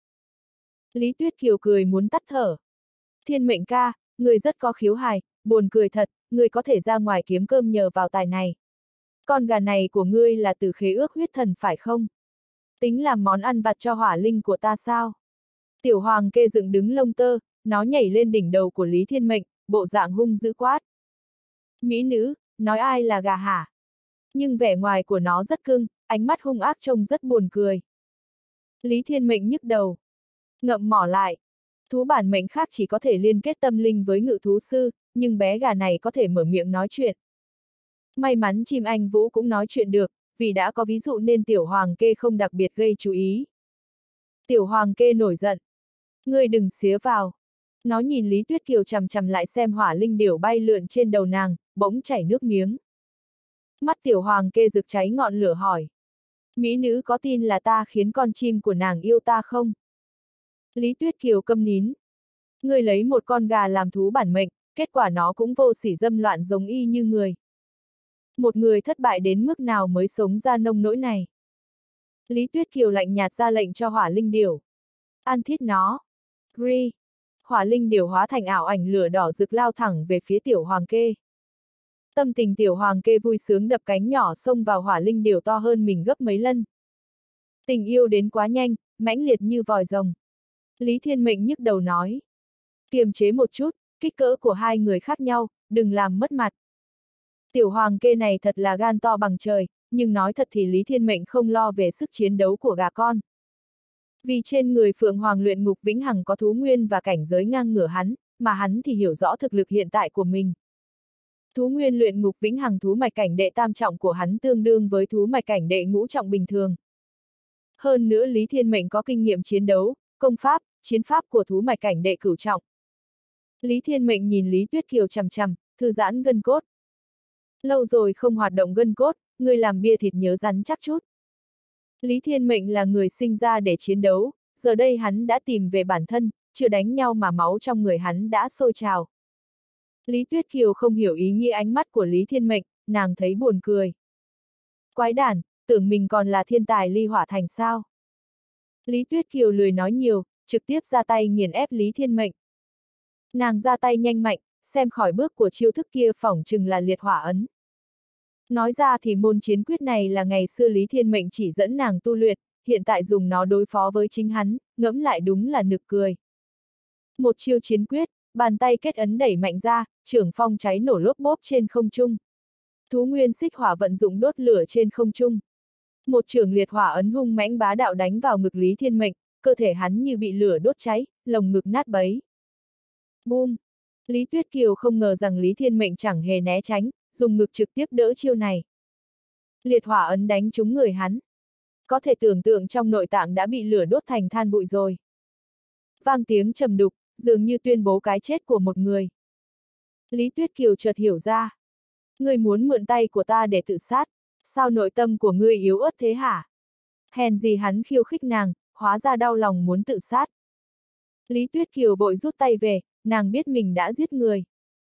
Lý Tuyết Kiều cười muốn tắt thở. Thiên Mệnh ca, ngươi rất có khiếu hài, buồn cười thật, ngươi có thể ra ngoài kiếm cơm nhờ vào tài này. Con gà này của ngươi là từ khế ước huyết thần phải không? Tính làm món ăn vặt cho hỏa linh của ta sao? Tiểu hoàng kê dựng đứng lông tơ, nó nhảy lên đỉnh đầu của Lý Thiên Mệnh, bộ dạng hung dữ quát. Mỹ nữ, nói ai là gà hả? Nhưng vẻ ngoài của nó rất cưng, ánh mắt hung ác trông rất buồn cười. Lý Thiên Mệnh nhức đầu. Ngậm mỏ lại. Thú bản mệnh khác chỉ có thể liên kết tâm linh với ngự thú sư, nhưng bé gà này có thể mở miệng nói chuyện. May mắn chim anh Vũ cũng nói chuyện được, vì đã có ví dụ nên tiểu hoàng kê không đặc biệt gây chú ý. Tiểu hoàng kê nổi giận. Ngươi đừng xía vào. Nó nhìn Lý Tuyết Kiều chằm chằm lại xem hỏa linh điểu bay lượn trên đầu nàng, bỗng chảy nước miếng. Mắt tiểu hoàng kê rực cháy ngọn lửa hỏi. Mỹ nữ có tin là ta khiến con chim của nàng yêu ta không? Lý Tuyết Kiều câm nín. Ngươi lấy một con gà làm thú bản mệnh, kết quả nó cũng vô sỉ dâm loạn giống y như người. Một người thất bại đến mức nào mới sống ra nông nỗi này? Lý Tuyết Kiều lạnh nhạt ra lệnh cho hỏa linh điểu. Ăn thít nó. Gri. Hỏa linh điểu hóa thành ảo ảnh lửa đỏ rực lao thẳng về phía tiểu hoàng kê. Tâm tình tiểu hoàng kê vui sướng đập cánh nhỏ xông vào hỏa linh điểu to hơn mình gấp mấy lần. Tình yêu đến quá nhanh, mãnh liệt như vòi rồng. Lý Thiên Mệnh nhức đầu nói. Kiềm chế một chút, kích cỡ của hai người khác nhau, đừng làm mất mặt. Tiểu hoàng kê này thật là gan to bằng trời, nhưng nói thật thì Lý Thiên Mệnh không lo về sức chiến đấu của gà con. Vì trên người Phượng Hoàng luyện ngục vĩnh hằng có thú nguyên và cảnh giới ngang ngửa hắn, mà hắn thì hiểu rõ thực lực hiện tại của mình. Thú nguyên luyện ngục vĩnh hằng thú mạch cảnh đệ tam trọng của hắn tương đương với thú mạch cảnh đệ ngũ trọng bình thường. Hơn nữa Lý Thiên Mệnh có kinh nghiệm chiến đấu, công pháp, chiến pháp của thú mạch cảnh đệ cửu trọng. Lý Thiên Mệnh nhìn Lý Tuyết Kiều chằm chằm, thư giãn gân cốt. Lâu rồi không hoạt động gân cốt, ngươi làm bia thịt nhớ rắn chắc chút. Lý Thiên Mệnh là người sinh ra để chiến đấu, giờ đây hắn đã tìm về bản thân, chưa đánh nhau mà máu trong người hắn đã sôi trào. Lý Tuyết Kiều không hiểu ý nghĩa ánh mắt của Lý Thiên Mệnh, nàng thấy buồn cười. Quái đản, tưởng mình còn là thiên tài ly hỏa thành sao? Lý Tuyết Kiều lười nói nhiều, trực tiếp ra tay nghiền ép Lý Thiên Mệnh. Nàng ra tay nhanh mạnh, xem khỏi bước của chiêu thức kia phỏng chừng là liệt hỏa ấn. Nói ra thì môn chiến quyết này là ngày xưa Lý Thiên Mệnh chỉ dẫn nàng tu luyện, hiện tại dùng nó đối phó với chính hắn, ngẫm lại đúng là nực cười. Một chiêu chiến quyết, bàn tay kết ấn đẩy mạnh ra, trưởng phong cháy nổ lốp bốp trên không trung. Thú nguyên xích hỏa vận dụng đốt lửa trên không trung. Một trưởng liệt hỏa ấn hung mãnh bá đạo đánh vào ngực Lý Thiên Mệnh, cơ thể hắn như bị lửa đốt cháy, lồng ngực nát bấy. Boom! Lý Tuyết Kiều không ngờ rằng Lý Thiên Mệnh chẳng hề né tránh, dùng ngực trực tiếp đỡ chiêu này. Liệt hỏa ấn đánh trúng người hắn. Có thể tưởng tượng trong nội tạng đã bị lửa đốt thành than bụi rồi. Vang tiếng trầm đục, dường như tuyên bố cái chết của một người. Lý Tuyết Kiều chợt hiểu ra. Ngươi muốn mượn tay của ta để tự sát, sao nội tâm của ngươi yếu ớt thế hả? Hèn gì hắn khiêu khích nàng, hóa ra đau lòng muốn tự sát. Lý Tuyết Kiều vội rút tay về, nàng biết mình đã giết người.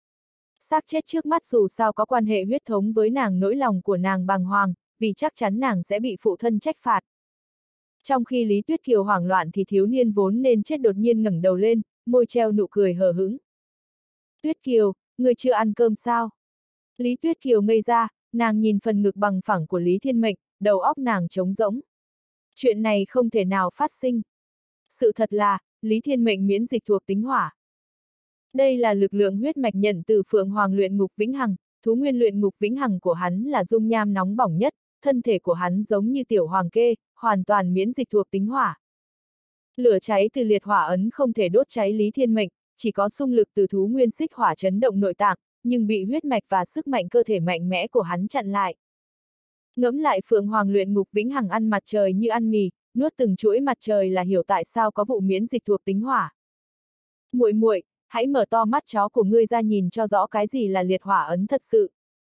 Xác chết trước mắt dù sao có quan hệ huyết thống với nàng, nỗi lòng của nàng bàng hoàng, vì chắc chắn nàng sẽ bị phụ thân trách phạt. Trong khi Lý Tuyết Kiều hoảng loạn thì thiếu niên vốn nên chết đột nhiên ngẩng đầu lên, môi treo nụ cười hờ hững. Tuyết Kiều, ngươi chưa ăn cơm sao? Lý Tuyết Kiều ngây ra, nàng nhìn phần ngực bằng phẳng của Lý Thiên Mệnh, đầu óc nàng trống rỗng. Chuyện này không thể nào phát sinh. Sự thật là, Lý Thiên Mệnh miễn dịch thuộc tính hỏa. Đây là lực lượng huyết mạch nhận từ Phượng Hoàng luyện ngục vĩnh hằng, thú nguyên luyện ngục vĩnh hằng của hắn là dung nham nóng bỏng nhất, thân thể của hắn giống như tiểu hoàng kê, hoàn toàn miễn dịch thuộc tính hỏa. Lửa cháy từ liệt hỏa ấn không thể đốt cháy Lý Thiên Mệnh, chỉ có xung lực từ thú nguyên xích hỏa chấn động nội tạng, nhưng bị huyết mạch và sức mạnh cơ thể mạnh mẽ của hắn chặn lại. Ngẫm lại Phượng Hoàng luyện ngục vĩnh hằng ăn mặt trời như ăn mì, nuốt từng chuỗi mặt trời là hiểu tại sao có vụ miễn dịch thuộc tính hỏa. Muội muội, hãy mở to mắt chó của ngươi ra nhìn cho rõ cái gì là liệt hỏa ấn thật sự.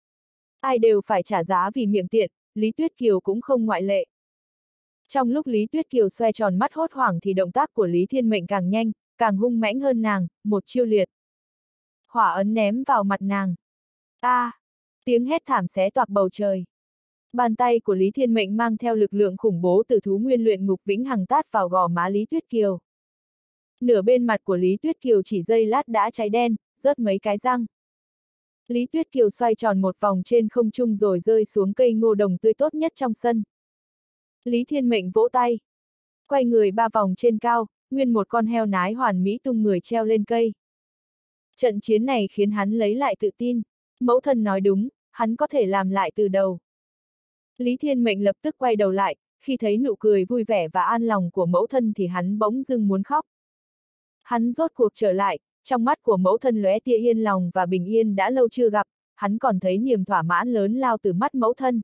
Ai đều phải trả giá vì miệng tiện, Lý Tuyết Kiều cũng không ngoại lệ. Trong lúc Lý Tuyết Kiều xoe tròn mắt hốt hoảng thì động tác của Lý Thiên Mệnh càng nhanh, càng hung mãnh hơn nàng, một chiêu liệt. Hỏa ấn ném vào mặt nàng. A! À, tiếng hét thảm xé toạc bầu trời. Bàn tay của Lý Thiên Mệnh mang theo lực lượng khủng bố từ thú nguyên luyện ngục vĩnh hằng tát vào gò má Lý Tuyết Kiều. Nửa bên mặt của Lý Tuyết Kiều chỉ giây lát đã cháy đen, rớt mấy cái răng. Lý Tuyết Kiều xoay tròn một vòng trên không trung rồi rơi xuống cây ngô đồng tươi tốt nhất trong sân. Lý Thiên Mệnh vỗ tay. Quay người ba vòng trên cao, nguyên một con heo nái hoàn mỹ tung người treo lên cây. Trận chiến này khiến hắn lấy lại tự tin. Mẫu thân nói đúng, hắn có thể làm lại từ đầu. Lý Thiên Mệnh lập tức quay đầu lại, khi thấy nụ cười vui vẻ và an lòng của mẫu thân thì hắn bỗng dưng muốn khóc. Hắn rốt cuộc trở lại, trong mắt của mẫu thân lóe tia yên lòng và bình yên đã lâu chưa gặp, hắn còn thấy niềm thỏa mãn lớn lao từ mắt mẫu thân.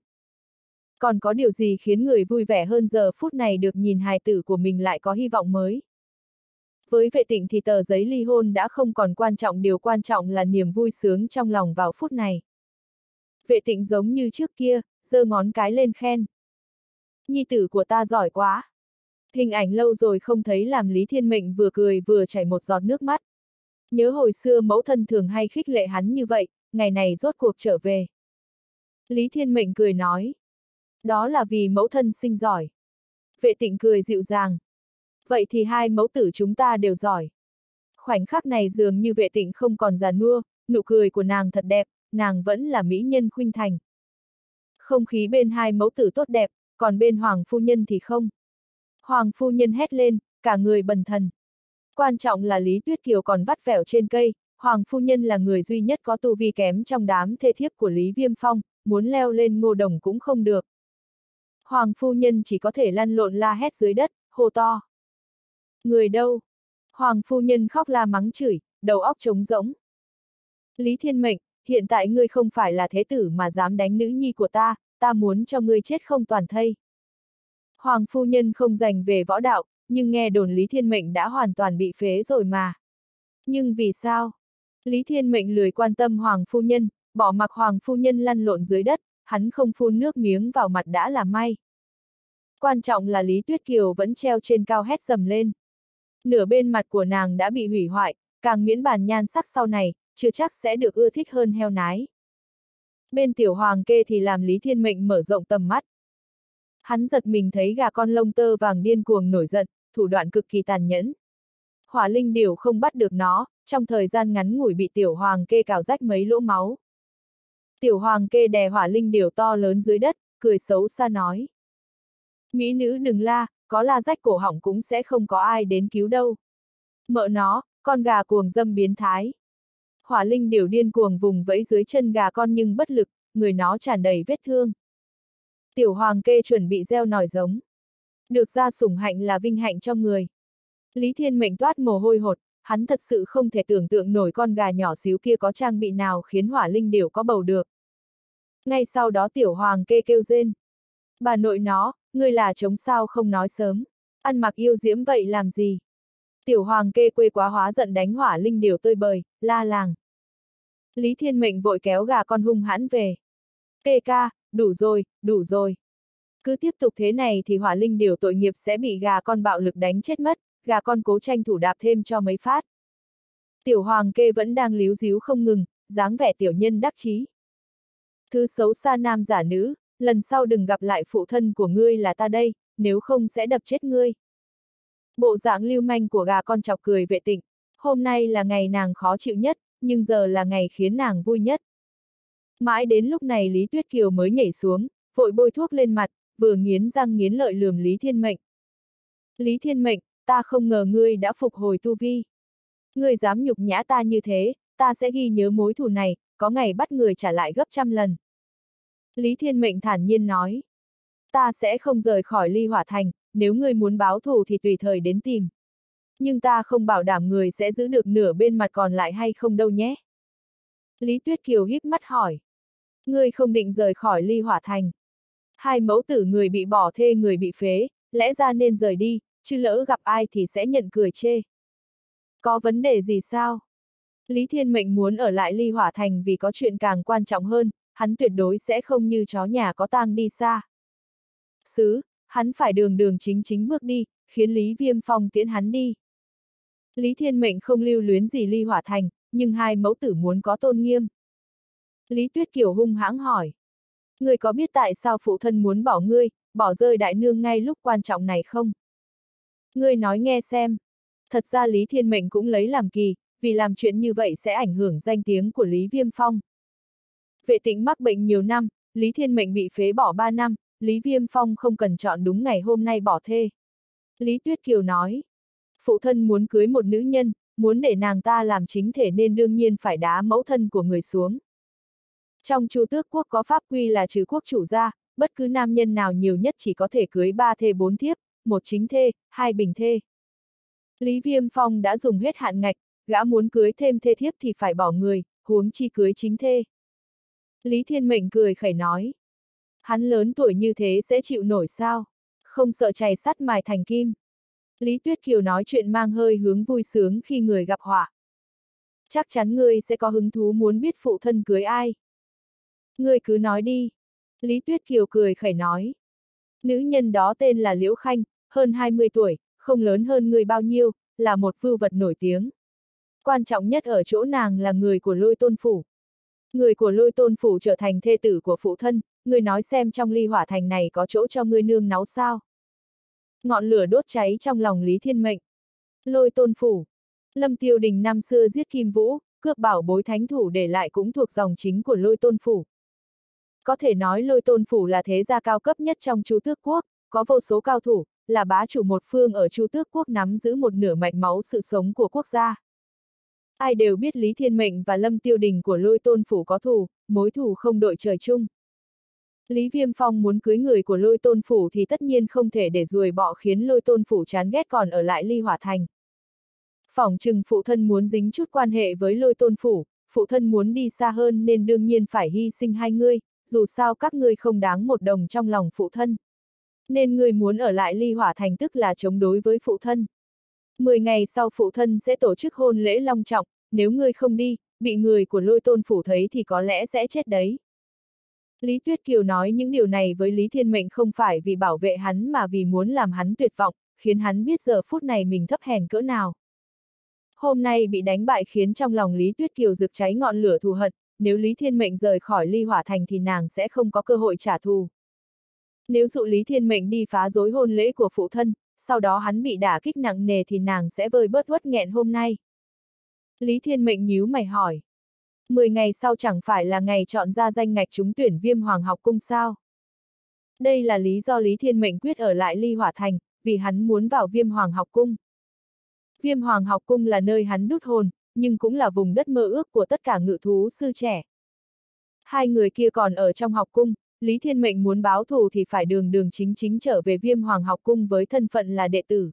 Còn có điều gì khiến người vui vẻ hơn giờ phút này được nhìn hài tử của mình lại có hy vọng mới? Với Vệ Tịnh thì tờ giấy ly hôn đã không còn quan trọng, điều quan trọng là niềm vui sướng trong lòng vào phút này. Vệ Tịnh giống như trước kia, giơ ngón cái lên khen. Nhi tử của ta giỏi quá. Hình ảnh lâu rồi không thấy làm Lý Thiên Mệnh vừa cười vừa chảy một giọt nước mắt. Nhớ hồi xưa mẫu thân thường hay khích lệ hắn như vậy, ngày này rốt cuộc trở về. Lý Thiên Mệnh cười nói. Đó là vì mẫu thân sinh giỏi. Vệ Tịnh cười dịu dàng. Vậy thì hai mẫu tử chúng ta đều giỏi. Khoảnh khắc này dường như Vệ Tịnh không còn già nua, nụ cười của nàng thật đẹp, nàng vẫn là mỹ nhân khuynh thành. Không khí bên hai mẫu tử tốt đẹp, còn bên Hoàng phu nhân thì không. Hoàng phu nhân hét lên, cả người bần thần. Quan trọng là Lý Tuyết Kiều còn vắt vẻo trên cây, Hoàng phu nhân là người duy nhất có tu vi kém trong đám thê thiếp của Lý Viêm Phong, muốn leo lên ngô đồng cũng không được. Hoàng phu nhân chỉ có thể lăn lộn la hét dưới đất, hô to. Người đâu? Hoàng phu nhân khóc la mắng chửi, đầu óc trống rỗng. Lý Thiên Mệnh, hiện tại ngươi không phải là thế tử mà dám đánh nữ nhi của ta, ta muốn cho ngươi chết không toàn thây. Hoàng phu nhân không dành về võ đạo, nhưng nghe đồn Lý Thiên Mệnh đã hoàn toàn bị phế rồi mà. Nhưng vì sao? Lý Thiên Mệnh lười quan tâm Hoàng phu nhân, bỏ mặc Hoàng phu nhân lăn lộn dưới đất, hắn không phun nước miếng vào mặt đã là may. Quan trọng là Lý Tuyết Kiều vẫn treo trên cao hét dầm lên. Nửa bên mặt của nàng đã bị hủy hoại, càng miễn bàn nhan sắc sau này, chưa chắc sẽ được ưa thích hơn heo nái. Bên tiểu hoàng kê thì làm Lý Thiên Mệnh mở rộng tầm mắt. Hắn giật mình thấy gà con lông tơ vàng điên cuồng nổi giận, thủ đoạn cực kỳ tàn nhẫn. Hỏa linh điểu không bắt được nó, trong thời gian ngắn ngủi bị tiểu hoàng kê cào rách mấy lỗ máu. Tiểu hoàng kê đè hỏa linh điểu to lớn dưới đất, cười xấu xa nói. Mỹ nữ đừng la, có la rách cổ họng cũng sẽ không có ai đến cứu đâu. Mợ nó, con gà cuồng dâm biến thái. Hỏa linh điểu điên cuồng vùng vẫy dưới chân gà con nhưng bất lực, người nó tràn đầy vết thương. Tiểu hoàng kê chuẩn bị gieo nòi giống. Được ra sủng hạnh là vinh hạnh cho người. Lý Thiên Mệnh toát mồ hôi hột, hắn thật sự không thể tưởng tượng nổi con gà nhỏ xíu kia có trang bị nào khiến hỏa linh điểu có bầu được. Ngay sau đó tiểu hoàng kê kêu rên. Bà nội nó, ngươi là trống sao không nói sớm, ăn mặc yêu diễm vậy làm gì? Tiểu hoàng kê quê quá hóa giận đánh hỏa linh điểu tơi bời, la làng. Lý Thiên Mệnh vội kéo gà con hung hãn về. Kê ca, đủ rồi, đủ rồi. Cứ tiếp tục thế này thì hỏa linh điểu tội nghiệp sẽ bị gà con bạo lực đánh chết mất, gà con cố tranh thủ đạp thêm cho mấy phát. Tiểu hoàng kê vẫn đang líu díu không ngừng, dáng vẻ tiểu nhân đắc chí. Thứ xấu xa nam giả nữ, lần sau đừng gặp lại phụ thân của ngươi là ta đây, nếu không sẽ đập chết ngươi. Bộ dạng lưu manh của gà con chọc cười Vệ Tịnh, hôm nay là ngày nàng khó chịu nhất, nhưng giờ là ngày khiến nàng vui nhất. Mãi đến lúc này Lý Tuyết Kiều mới nhảy xuống, vội bôi thuốc lên mặt, vừa nghiến răng nghiến lợi lườm Lý Thiên Mệnh. Lý Thiên Mệnh, ta không ngờ ngươi đã phục hồi tu vi. Ngươi dám nhục nhã ta như thế, ta sẽ ghi nhớ mối thù này, có ngày bắt người trả lại gấp trăm lần. Lý Thiên Mệnh thản nhiên nói. Ta sẽ không rời khỏi Ly Hỏa Thành, nếu ngươi muốn báo thù thì tùy thời đến tìm. Nhưng ta không bảo đảm người sẽ giữ được nửa bên mặt còn lại hay không đâu nhé. Lý Tuyết Kiều híp mắt hỏi. Ngươi không định rời khỏi Ly Hỏa Thành. Hai mẫu tử người bị bỏ thê người bị phế, lẽ ra nên rời đi, chứ lỡ gặp ai thì sẽ nhận cười chê. Có vấn đề gì sao? Lý Thiên Mệnh muốn ở lại Ly Hỏa Thành vì có chuyện càng quan trọng hơn, hắn tuyệt đối sẽ không như chó nhà có tang đi xa. Sứ, hắn phải đường đường chính chính bước đi, khiến Lý Viêm Phong tiễn hắn đi. Lý Thiên Mệnh không lưu luyến gì Ly Hỏa Thành, nhưng hai mẫu tử muốn có tôn nghiêm. Lý Tuyết Kiều hung hãng hỏi. Ngươi có biết tại sao phụ thân muốn bỏ ngươi, bỏ rơi đại nương ngay lúc quan trọng này không? Ngươi nói nghe xem. Thật ra Lý Thiên Mệnh cũng lấy làm kỳ, vì làm chuyện như vậy sẽ ảnh hưởng danh tiếng của Lý Viêm Phong. Vệ Tĩnh mắc bệnh nhiều năm, Lý Thiên Mệnh bị phế bỏ ba năm, Lý Viêm Phong không cần chọn đúng ngày hôm nay bỏ thê. Lý Tuyết Kiều nói. Phụ thân muốn cưới một nữ nhân, muốn để nàng ta làm chính thể nên đương nhiên phải đá mẫu thân của người xuống. Trong Chu Tước Quốc có pháp quy là trừ quốc chủ ra, bất cứ nam nhân nào nhiều nhất chỉ có thể cưới ba thê bốn thiếp, một chính thê, hai bình thê. Lý Viêm Phong đã dùng hết hạn ngạch, gã muốn cưới thêm thê thiếp thì phải bỏ người, huống chi cưới chính thê. Lý Thiên Mệnh cười khẩy nói. Hắn lớn tuổi như thế sẽ chịu nổi sao? Không sợ chày sắt mài thành kim. Lý Tuyết Kiều nói chuyện mang hơi hướng vui sướng khi người gặp họa. Chắc chắn ngươi sẽ có hứng thú muốn biết phụ thân cưới ai. Ngươi cứ nói đi. Lý Tuyết Kiều cười khẩy nói. Nữ nhân đó tên là Liễu Khanh, hơn hai mươi tuổi, không lớn hơn ngươi bao nhiêu, là một vưu vật nổi tiếng. Quan trọng nhất ở chỗ nàng là người của Lôi Tôn Phủ. Người của Lôi Tôn Phủ trở thành thê tử của phụ thân, ngươi nói xem trong Ly Hỏa Thành này có chỗ cho ngươi nương náu sao. Ngọn lửa đốt cháy trong lòng Lý Thiên Mệnh. Lôi Tôn Phủ. Lâm Tiêu Đình năm xưa giết Kim Vũ, cướp bảo bối thánh thủ để lại cũng thuộc dòng chính của Lôi Tôn Phủ. Có thể nói Lôi Tôn Phủ là thế gia cao cấp nhất trong Chu Tước Quốc, có vô số cao thủ, là bá chủ một phương ở Chu Tước Quốc nắm giữ một nửa mạch máu sự sống của quốc gia. Ai đều biết Lý Thiên Mệnh và Lâm Tiêu Đình của Lôi Tôn Phủ có thù, mối thù không đội trời chung. Lý Viêm Phong muốn cưới người của Lôi Tôn Phủ thì tất nhiên không thể để ruồi bọ khiến Lôi Tôn Phủ chán ghét còn ở lại Ly Hỏa Thành. Phỏng chừng phụ thân muốn dính chút quan hệ với Lôi Tôn Phủ, phụ thân muốn đi xa hơn nên đương nhiên phải hy sinh hai ngươi, dù sao các ngươi không đáng một đồng trong lòng phụ thân. Nên ngươi muốn ở lại Ly Hỏa Thành tức là chống đối với phụ thân. Mười ngày sau phụ thân sẽ tổ chức hôn lễ long trọng, nếu ngươi không đi, bị người của Lôi Tôn Phủ thấy thì có lẽ sẽ chết đấy. Lý Tuyết Kiều nói những điều này với Lý Thiên Mệnh không phải vì bảo vệ hắn mà vì muốn làm hắn tuyệt vọng, khiến hắn biết giờ phút này mình thấp hèn cỡ nào. Hôm nay bị đánh bại khiến trong lòng Lý Tuyết Kiều rực cháy ngọn lửa thù hận, nếu Lý Thiên Mệnh rời khỏi Ly Hỏa Thành thì nàng sẽ không có cơ hội trả thù. Nếu dụ Lý Thiên Mệnh đi phá rối hôn lễ của phụ thân, sau đó hắn bị đả kích nặng nề thì nàng sẽ vơi bớt uất nghẹn hôm nay. Lý Thiên Mệnh nhíu mày hỏi. Mười ngày sau chẳng phải là ngày chọn ra danh ngạch trúng tuyển Viêm Hoàng học cung sao? Đây là lý do Lý Thiên Mệnh quyết ở lại Ly Hỏa Thành, vì hắn muốn vào Viêm Hoàng học cung. Viêm Hoàng học cung là nơi hắn đút hồn, nhưng cũng là vùng đất mơ ước của tất cả ngự thú sư trẻ. Hai người kia còn ở trong học cung, Lý Thiên Mệnh muốn báo thù thì phải đường đường chính chính trở về Viêm Hoàng học cung với thân phận là đệ tử.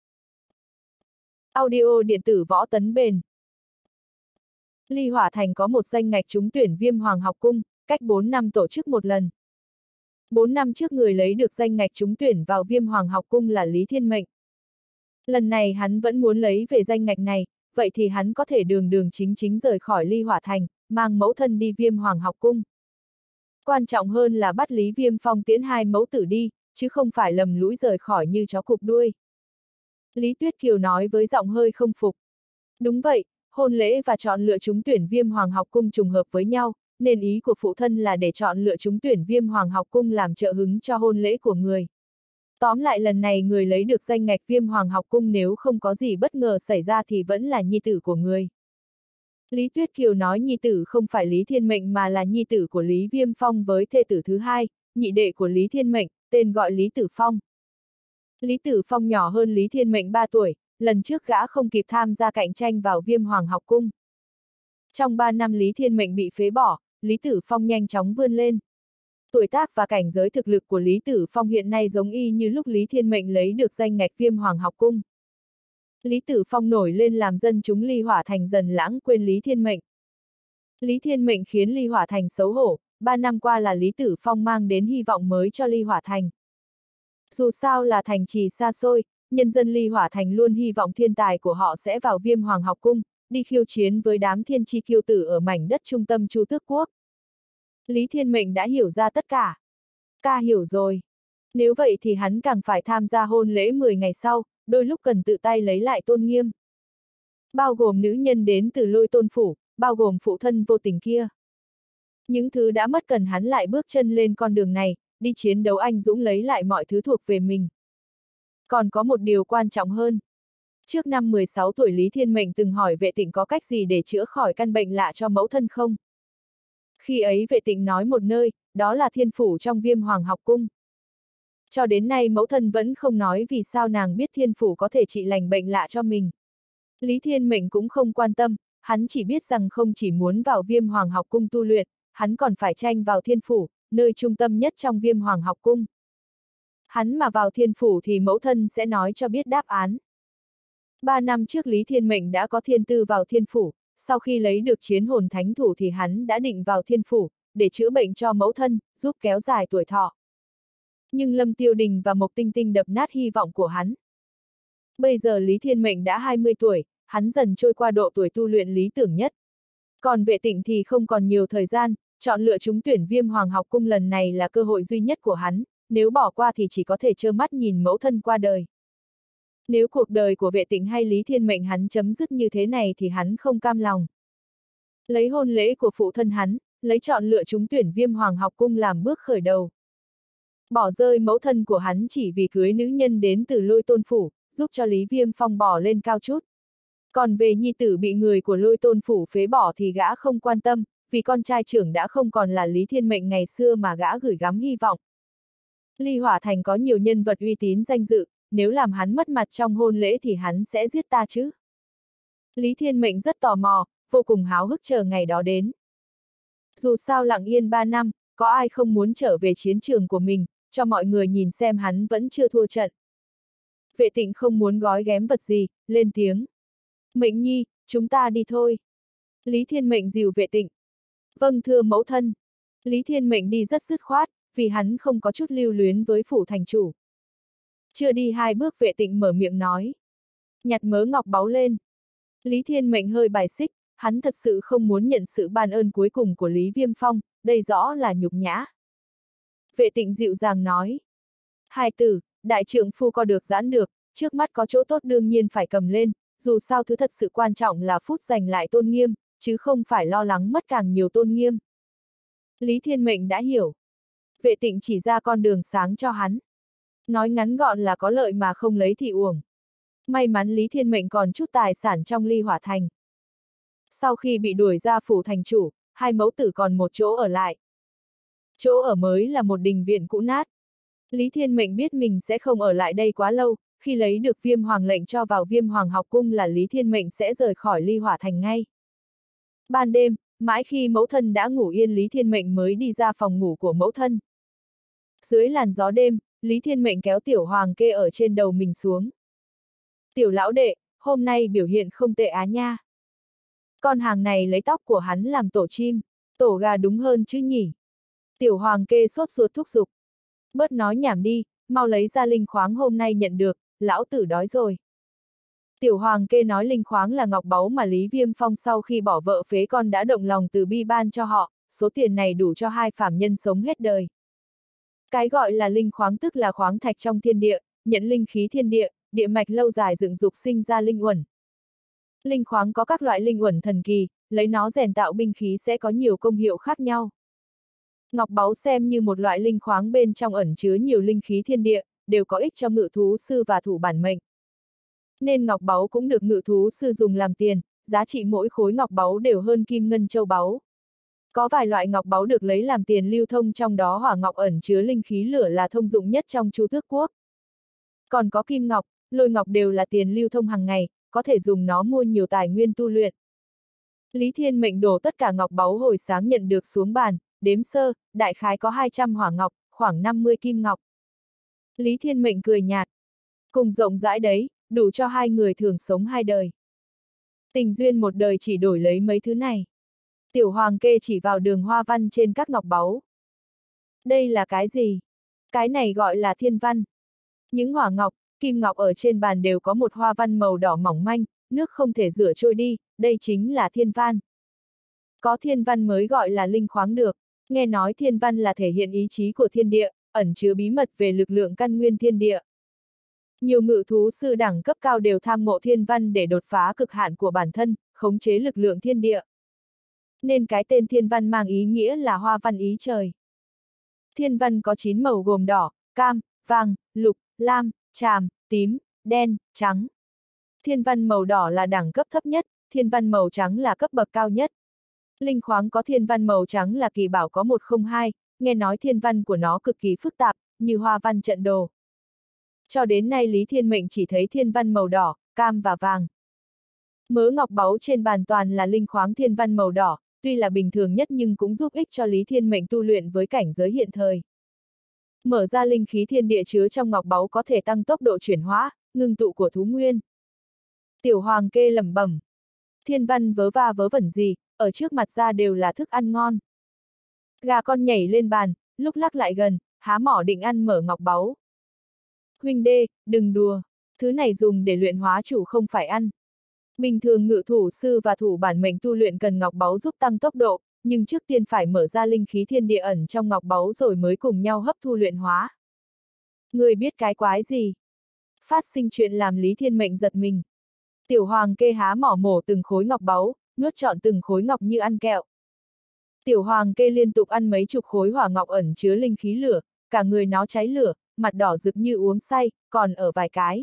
Audio điện tử Võ Tấn Bền. Ly Hỏa Thành có một danh ngạch trúng tuyển Viêm Hoàng học cung, cách bốn năm tổ chức một lần. Bốn năm trước người lấy được danh ngạch trúng tuyển vào Viêm Hoàng học cung là Lý Thiên Mệnh. Lần này hắn vẫn muốn lấy về danh ngạch này, vậy thì hắn có thể đường đường chính chính rời khỏi Ly Hỏa Thành, mang mẫu thân đi Viêm Hoàng học cung. Quan trọng hơn là bắt Lý Viêm Phong tiễn hai mẫu tử đi, chứ không phải lầm lũi rời khỏi như chó cụp đuôi. Lý Tuyết Kiều nói với giọng hơi không phục. Đúng vậy, hôn lễ và chọn lựa trúng tuyển Viêm Hoàng học cung trùng hợp với nhau, nên ý của phụ thân là để chọn lựa trúng tuyển Viêm Hoàng học cung làm trợ hứng cho hôn lễ của người. Tóm lại lần này người lấy được danh ngạch Viêm Hoàng học cung nếu không có gì bất ngờ xảy ra thì vẫn là nhi tử của người. Lý Tuyết Kiều nói nhi tử không phải Lý Thiên Mệnh mà là nhi tử của Lý Viêm Phong với thê tử thứ hai, nhị đệ của Lý Thiên Mệnh, tên gọi Lý Tử Phong. Lý Tử Phong nhỏ hơn Lý Thiên Mệnh ba tuổi, lần trước gã không kịp tham gia cạnh tranh vào Viêm Hoàng học cung. Trong ba năm Lý Thiên Mệnh bị phế bỏ, Lý Tử Phong nhanh chóng vươn lên. Tuổi tác và cảnh giới thực lực của Lý Tử Phong hiện nay giống y như lúc Lý Thiên Mệnh lấy được danh ngạch Viêm Hoàng học cung. Lý Tử Phong nổi lên làm dân chúng Ly Hỏa Thành dần lãng quên Lý Thiên Mệnh. Lý Thiên Mệnh khiến Ly Hỏa Thành xấu hổ, ba năm qua là Lý Tử Phong mang đến hy vọng mới cho Ly Hỏa Thành. Dù sao là thành trì xa xôi, nhân dân Ly Hỏa Thành luôn hy vọng thiên tài của họ sẽ vào Viêm Hoàng học cung, đi khiêu chiến với đám thiên chi kiêu tử ở mảnh đất trung tâm Chu Tước Quốc. Lý Thiên Mệnh đã hiểu ra tất cả. Ca hiểu rồi. Nếu vậy thì hắn càng phải tham gia hôn lễ mười ngày sau, đôi lúc cần tự tay lấy lại tôn nghiêm. Bao gồm nữ nhân đến từ Lôi Tôn phủ, bao gồm phụ thân vô tình kia. Những thứ đã mất cần hắn lại bước chân lên con đường này, đi chiến đấu anh dũng lấy lại mọi thứ thuộc về mình. Còn có một điều quan trọng hơn. Trước năm mười sáu tuổi Lý Thiên Mệnh từng hỏi Vệ Tịnh có cách gì để chữa khỏi căn bệnh lạ cho mẫu thân không? Khi ấy Vệ Tịnh nói một nơi, đó là thiên phủ trong Viêm Hoàng học cung. Cho đến nay mẫu thân vẫn không nói vì sao nàng biết thiên phủ có thể trị lành bệnh lạ cho mình. Lý Thiên Mệnh cũng không quan tâm, hắn chỉ biết rằng không chỉ muốn vào Viêm Hoàng học cung tu luyện, hắn còn phải tranh vào thiên phủ, nơi trung tâm nhất trong Viêm Hoàng học cung. Hắn mà vào thiên phủ thì mẫu thân sẽ nói cho biết đáp án. Ba năm trước Lý Thiên Mệnh đã có thiên tư vào thiên phủ, sau khi lấy được chiến hồn thánh thủ thì hắn đã định vào thiên phủ, để chữa bệnh cho mẫu thân, giúp kéo dài tuổi thọ. Nhưng Lâm Tiêu Đình và Mộc Tinh Tinh đập nát hy vọng của hắn. Bây giờ Lý Thiên Mệnh đã hai mươi tuổi, hắn dần trôi qua độ tuổi tu luyện lý tưởng nhất. Còn Vệ Tịnh thì không còn nhiều thời gian, chọn lựa trúng tuyển Viêm Hoàng học cung lần này là cơ hội duy nhất của hắn, nếu bỏ qua thì chỉ có thể trơ mắt nhìn mẫu thân qua đời. Nếu cuộc đời của Vệ Tịnh hay Lý Thiên Mệnh hắn chấm dứt như thế này thì hắn không cam lòng. Lấy hôn lễ của phụ thân hắn, lấy chọn lựa trúng tuyển Viêm Hoàng học cung làm bước khởi đầu. Bỏ rơi mẫu thân của hắn chỉ vì cưới nữ nhân đến từ Lôi Tôn phủ, giúp cho Lý Viêm Phong bỏ lên cao chút. Còn về nhi tử bị người của Lôi Tôn phủ phế bỏ thì gã không quan tâm, vì con trai trưởng đã không còn là Lý Thiên Mệnh ngày xưa mà gã gửi gắm hy vọng. Ly Hỏa Thành có nhiều nhân vật uy tín danh dự, nếu làm hắn mất mặt trong hôn lễ thì hắn sẽ giết ta chứ. Lý Thiên Mệnh rất tò mò, vô cùng háo hức chờ ngày đó đến. Dù sao lặng yên ba năm, có ai không muốn trở về chiến trường của mình, cho mọi người nhìn xem hắn vẫn chưa thua trận. Vệ Tịnh không muốn gói ghém vật gì, lên tiếng. Mệnh nhi, chúng ta đi thôi. Lý Thiên Mệnh dìu Vệ Tịnh. Vâng thưa mẫu thân. Lý Thiên Mệnh đi rất dứt khoát, vì hắn không có chút lưu luyến với phủ thành chủ. Chưa đi hai bước Vệ Tịnh mở miệng nói. Nhặt mớ ngọc báu lên. Lý Thiên Mệnh hơi bài xích, hắn thật sự không muốn nhận sự ban ơn cuối cùng của Lý Viêm Phong, đây rõ là nhục nhã. Vệ Tịnh dịu dàng nói. Hai tử, đại trượng phu co được giãn được, trước mắt có chỗ tốt đương nhiên phải cầm lên, dù sao thứ thật sự quan trọng là phút giành lại tôn nghiêm, chứ không phải lo lắng mất càng nhiều tôn nghiêm. Lý Thiên Mệnh đã hiểu. Vệ Tịnh chỉ ra con đường sáng cho hắn. Nói ngắn gọn là có lợi mà không lấy thì uổng. May mắn Lý Thiên Mệnh còn chút tài sản trong Ly Hỏa Thành. Sau khi bị đuổi ra phủ thành chủ, hai mẫu tử còn một chỗ ở lại. Chỗ ở mới là một đình viện cũ nát. Lý Thiên Mệnh biết mình sẽ không ở lại đây quá lâu, khi lấy được Viêm Hoàng lệnh cho vào Viêm Hoàng học cung là Lý Thiên Mệnh sẽ rời khỏi Ly Hỏa Thành ngay. Ban đêm, mãi khi mẫu thân đã ngủ yên Lý Thiên Mệnh mới đi ra phòng ngủ của mẫu thân. Dưới làn gió đêm, Lý Thiên Mệnh kéo Tiểu Hoàng kê ở trên đầu mình xuống. Tiểu lão đệ, hôm nay biểu hiện không tệ á nha. Con hàng này lấy tóc của hắn làm tổ chim, tổ gà đúng hơn chứ nhỉ. Tiểu Hoàng kê sốt ruột thúc giục. Bớt nói nhảm đi, mau lấy ra linh khoáng hôm nay nhận được, lão tử đói rồi. Tiểu Hoàng kê nói linh khoáng là ngọc báu mà Lý Viêm Phong sau khi bỏ vợ phế con đã động lòng từ bi ban cho họ, số tiền này đủ cho hai phàm nhân sống hết đời. Cái gọi là linh khoáng tức là khoáng thạch trong thiên địa, nhận linh khí thiên địa, địa mạch lâu dài dựng dục sinh ra linh uẩn. Linh khoáng có các loại linh uẩn thần kỳ, lấy nó rèn tạo binh khí sẽ có nhiều công hiệu khác nhau. Ngọc báu xem như một loại linh khoáng bên trong ẩn chứa nhiều linh khí thiên địa, đều có ích cho ngự thú sư và thủ bản mệnh. Nên ngọc báu cũng được ngự thú sư dùng làm tiền, giá trị mỗi khối ngọc báu đều hơn kim ngân châu báu. Có vài loại ngọc báu được lấy làm tiền lưu thông, trong đó hỏa ngọc ẩn chứa linh khí lửa là thông dụng nhất trong Chu Tước Quốc. Còn có kim ngọc, lôi ngọc đều là tiền lưu thông hàng ngày, có thể dùng nó mua nhiều tài nguyên tu luyện. Lý Thiên Mệnh đổ tất cả ngọc báu hồi sáng nhận được xuống bàn, đếm sơ, đại khái có hai trăm hỏa ngọc, khoảng năm mươi kim ngọc. Lý Thiên Mệnh cười nhạt. Cùng rộng rãi đấy, đủ cho hai người thường sống hai đời. Tình duyên một đời chỉ đổi lấy mấy thứ này. Tiểu Hoàng kê chỉ vào đường hoa văn trên các ngọc báu. Đây là cái gì? Cái này gọi là thiên văn. Những hỏa ngọc, kim ngọc ở trên bàn đều có một hoa văn màu đỏ mỏng manh, nước không thể rửa trôi đi, đây chính là thiên văn. Có thiên văn mới gọi là linh khoáng được. Nghe nói thiên văn là thể hiện ý chí của thiên địa, ẩn chứa bí mật về lực lượng căn nguyên thiên địa. Nhiều ngự thú sư đẳng cấp cao đều tham ngộ thiên văn để đột phá cực hạn của bản thân, khống chế lực lượng thiên địa. Nên cái tên thiên văn mang ý nghĩa là hoa văn ý trời. Thiên văn có chín màu gồm đỏ, cam, vàng, lục, lam, tràm, tím, đen, trắng. Thiên văn màu đỏ là đẳng cấp thấp nhất, thiên văn màu trắng là cấp bậc cao nhất. Linh khoáng có thiên văn màu trắng là kỳ bảo có một không hai, nghe nói thiên văn của nó cực kỳ phức tạp, như hoa văn trận đồ. Cho đến nay Lý Thiên Mệnh chỉ thấy thiên văn màu đỏ, cam và vàng. Mớ ngọc báu trên bàn toàn là linh khoáng thiên văn màu đỏ, tuy là bình thường nhất nhưng cũng giúp ích cho Lý Thiên Mệnh tu luyện với cảnh giới hiện thời. Mở ra linh khí thiên địa chứa trong ngọc báu có thể tăng tốc độ chuyển hóa, ngưng tụ của thú nguyên. Tiểu Hoàng kê lẩm bẩm. Thiên văn vớ va vớ vẩn gì, ở trước mặt ra đều là thức ăn ngon. Gà con nhảy lên bàn, lúc lắc lại gần, há mỏ định ăn mở ngọc báu. Huynh đê, đừng đùa, thứ này dùng để luyện hóa chủ không phải ăn. Bình thường ngự thủ sư và thủ bản mệnh tu luyện cần ngọc báu giúp tăng tốc độ, nhưng trước tiên phải mở ra linh khí thiên địa ẩn trong ngọc báu rồi mới cùng nhau hấp thu luyện hóa. Người biết cái quái gì? Phát sinh chuyện làm Lý Thiên Mệnh giật mình. Tiểu Hoàng kê há mỏ mổ từng khối ngọc báu, nuốt trọn từng khối ngọc như ăn kẹo. Tiểu Hoàng kê liên tục ăn mấy chục khối hỏa ngọc ẩn chứa linh khí lửa, cả người nó cháy lửa, mặt đỏ rực như uống say, còn ở vài cái.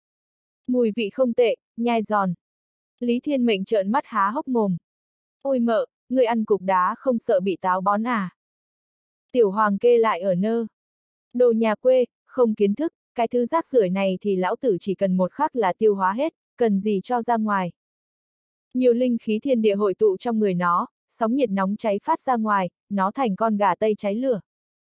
Mùi vị không tệ, nhai giòn. Lý Thiên Mệnh trợn mắt há hốc mồm. Ôi mợ, người ăn cục đá không sợ bị táo bón à? Tiểu Hoàng kê lại ở nơ. Đồ nhà quê, không kiến thức, cái thứ rác rưởi này thì lão tử chỉ cần một khắc là tiêu hóa hết, cần gì cho ra ngoài. Nhiều linh khí thiên địa hội tụ trong người nó, sóng nhiệt nóng cháy phát ra ngoài, nó thành con gà tây cháy lửa.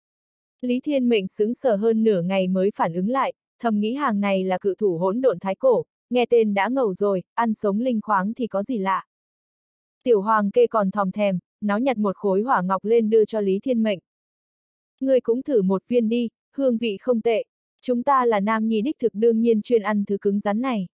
Lý Thiên Mệnh sững sờ hơn nửa ngày mới phản ứng lại, thầm nghĩ hàng này là cự thủ hỗn độn thái cổ, nghe tên đã ngầu rồi, ăn sống linh khoáng thì có gì lạ. Tiểu Hoàng kê còn thòm thèm, nó nhặt một khối hỏa ngọc lên đưa cho Lý Thiên Mệnh. Ngươi cũng thử một viên đi, hương vị không tệ, chúng ta là nam nhi đích thực đương nhiên chuyên ăn thứ cứng rắn này.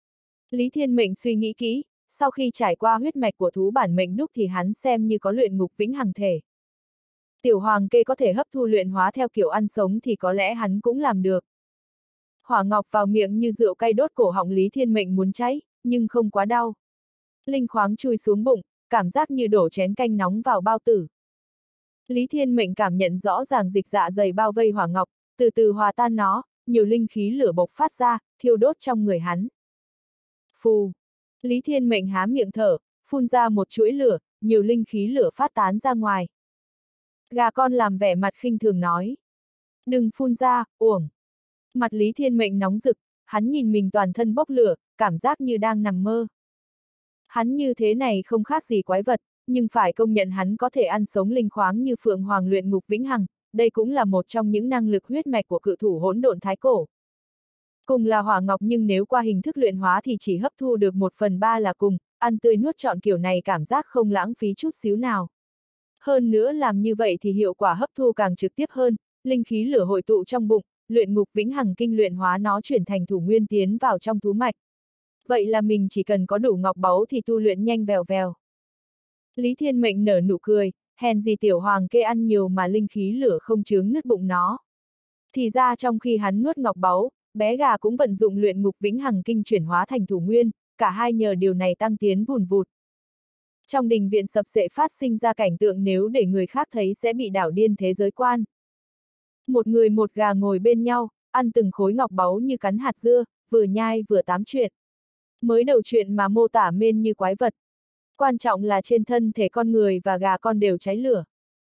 Lý Thiên Mệnh suy nghĩ kỹ, sau khi trải qua huyết mạch của thú bản mệnh đúc thì hắn xem như có luyện ngục vĩnh hằng thể. Tiểu Hoàng kê có thể hấp thu luyện hóa theo kiểu ăn sống thì có lẽ hắn cũng làm được. Hỏa ngọc vào miệng như rượu cay đốt cổ họng Lý Thiên Mệnh muốn cháy, nhưng không quá đau. Linh khoáng chui xuống bụng, cảm giác như đổ chén canh nóng vào bao tử. Lý Thiên Mệnh cảm nhận rõ ràng dịch dạ dày bao vây hỏa ngọc, từ từ hòa tan nó, nhiều linh khí lửa bộc phát ra, thiêu đốt trong người hắn. Phù! Lý Thiên Mệnh há miệng thở, phun ra một chuỗi lửa, nhiều linh khí lửa phát tán ra ngoài. Gà con làm vẻ mặt khinh thường nói. Đừng phun ra, uổng. Mặt Lý Thiên Mệnh nóng rực, hắn nhìn mình toàn thân bốc lửa, cảm giác như đang nằm mơ. Hắn như thế này không khác gì quái vật, nhưng phải công nhận hắn có thể ăn sống linh khoáng như Phượng Hoàng luyện ngục vĩnh hằng, đây cũng là một trong những năng lực huyết mạch của cự thủ hỗn độn thái cổ. Cùng là hỏa ngọc nhưng nếu qua hình thức luyện hóa thì chỉ hấp thu được một phần ba là cùng, ăn tươi nuốt trọn kiểu này cảm giác không lãng phí chút xíu nào. Hơn nữa làm như vậy thì hiệu quả hấp thu càng trực tiếp hơn, linh khí lửa hội tụ trong bụng, luyện ngục vĩnh hằng kinh luyện hóa nó chuyển thành thủ nguyên tiến vào trong thú mạch. Vậy là mình chỉ cần có đủ ngọc báu thì tu luyện nhanh vèo vèo. Lý Thiên Mệnh nở nụ cười, hèn gì Tiểu Hoàng kê ăn nhiều mà linh khí lửa không chướng nứt bụng nó. Thì ra trong khi hắn nuốt ngọc báu, bé gà cũng vận dụng luyện ngục vĩnh hằng kinh chuyển hóa thành thủ nguyên, cả hai nhờ điều này tăng tiến vùn vụt. Trong đình viện sập sệ phát sinh ra cảnh tượng nếu để người khác thấy sẽ bị đảo điên thế giới quan. Một người một gà ngồi bên nhau, ăn từng khối ngọc báu như cắn hạt dưa, vừa nhai vừa tám chuyện. Mới đầu chuyện mà mô tả men như quái vật. Quan trọng là trên thân thể con người và gà con đều cháy lửa.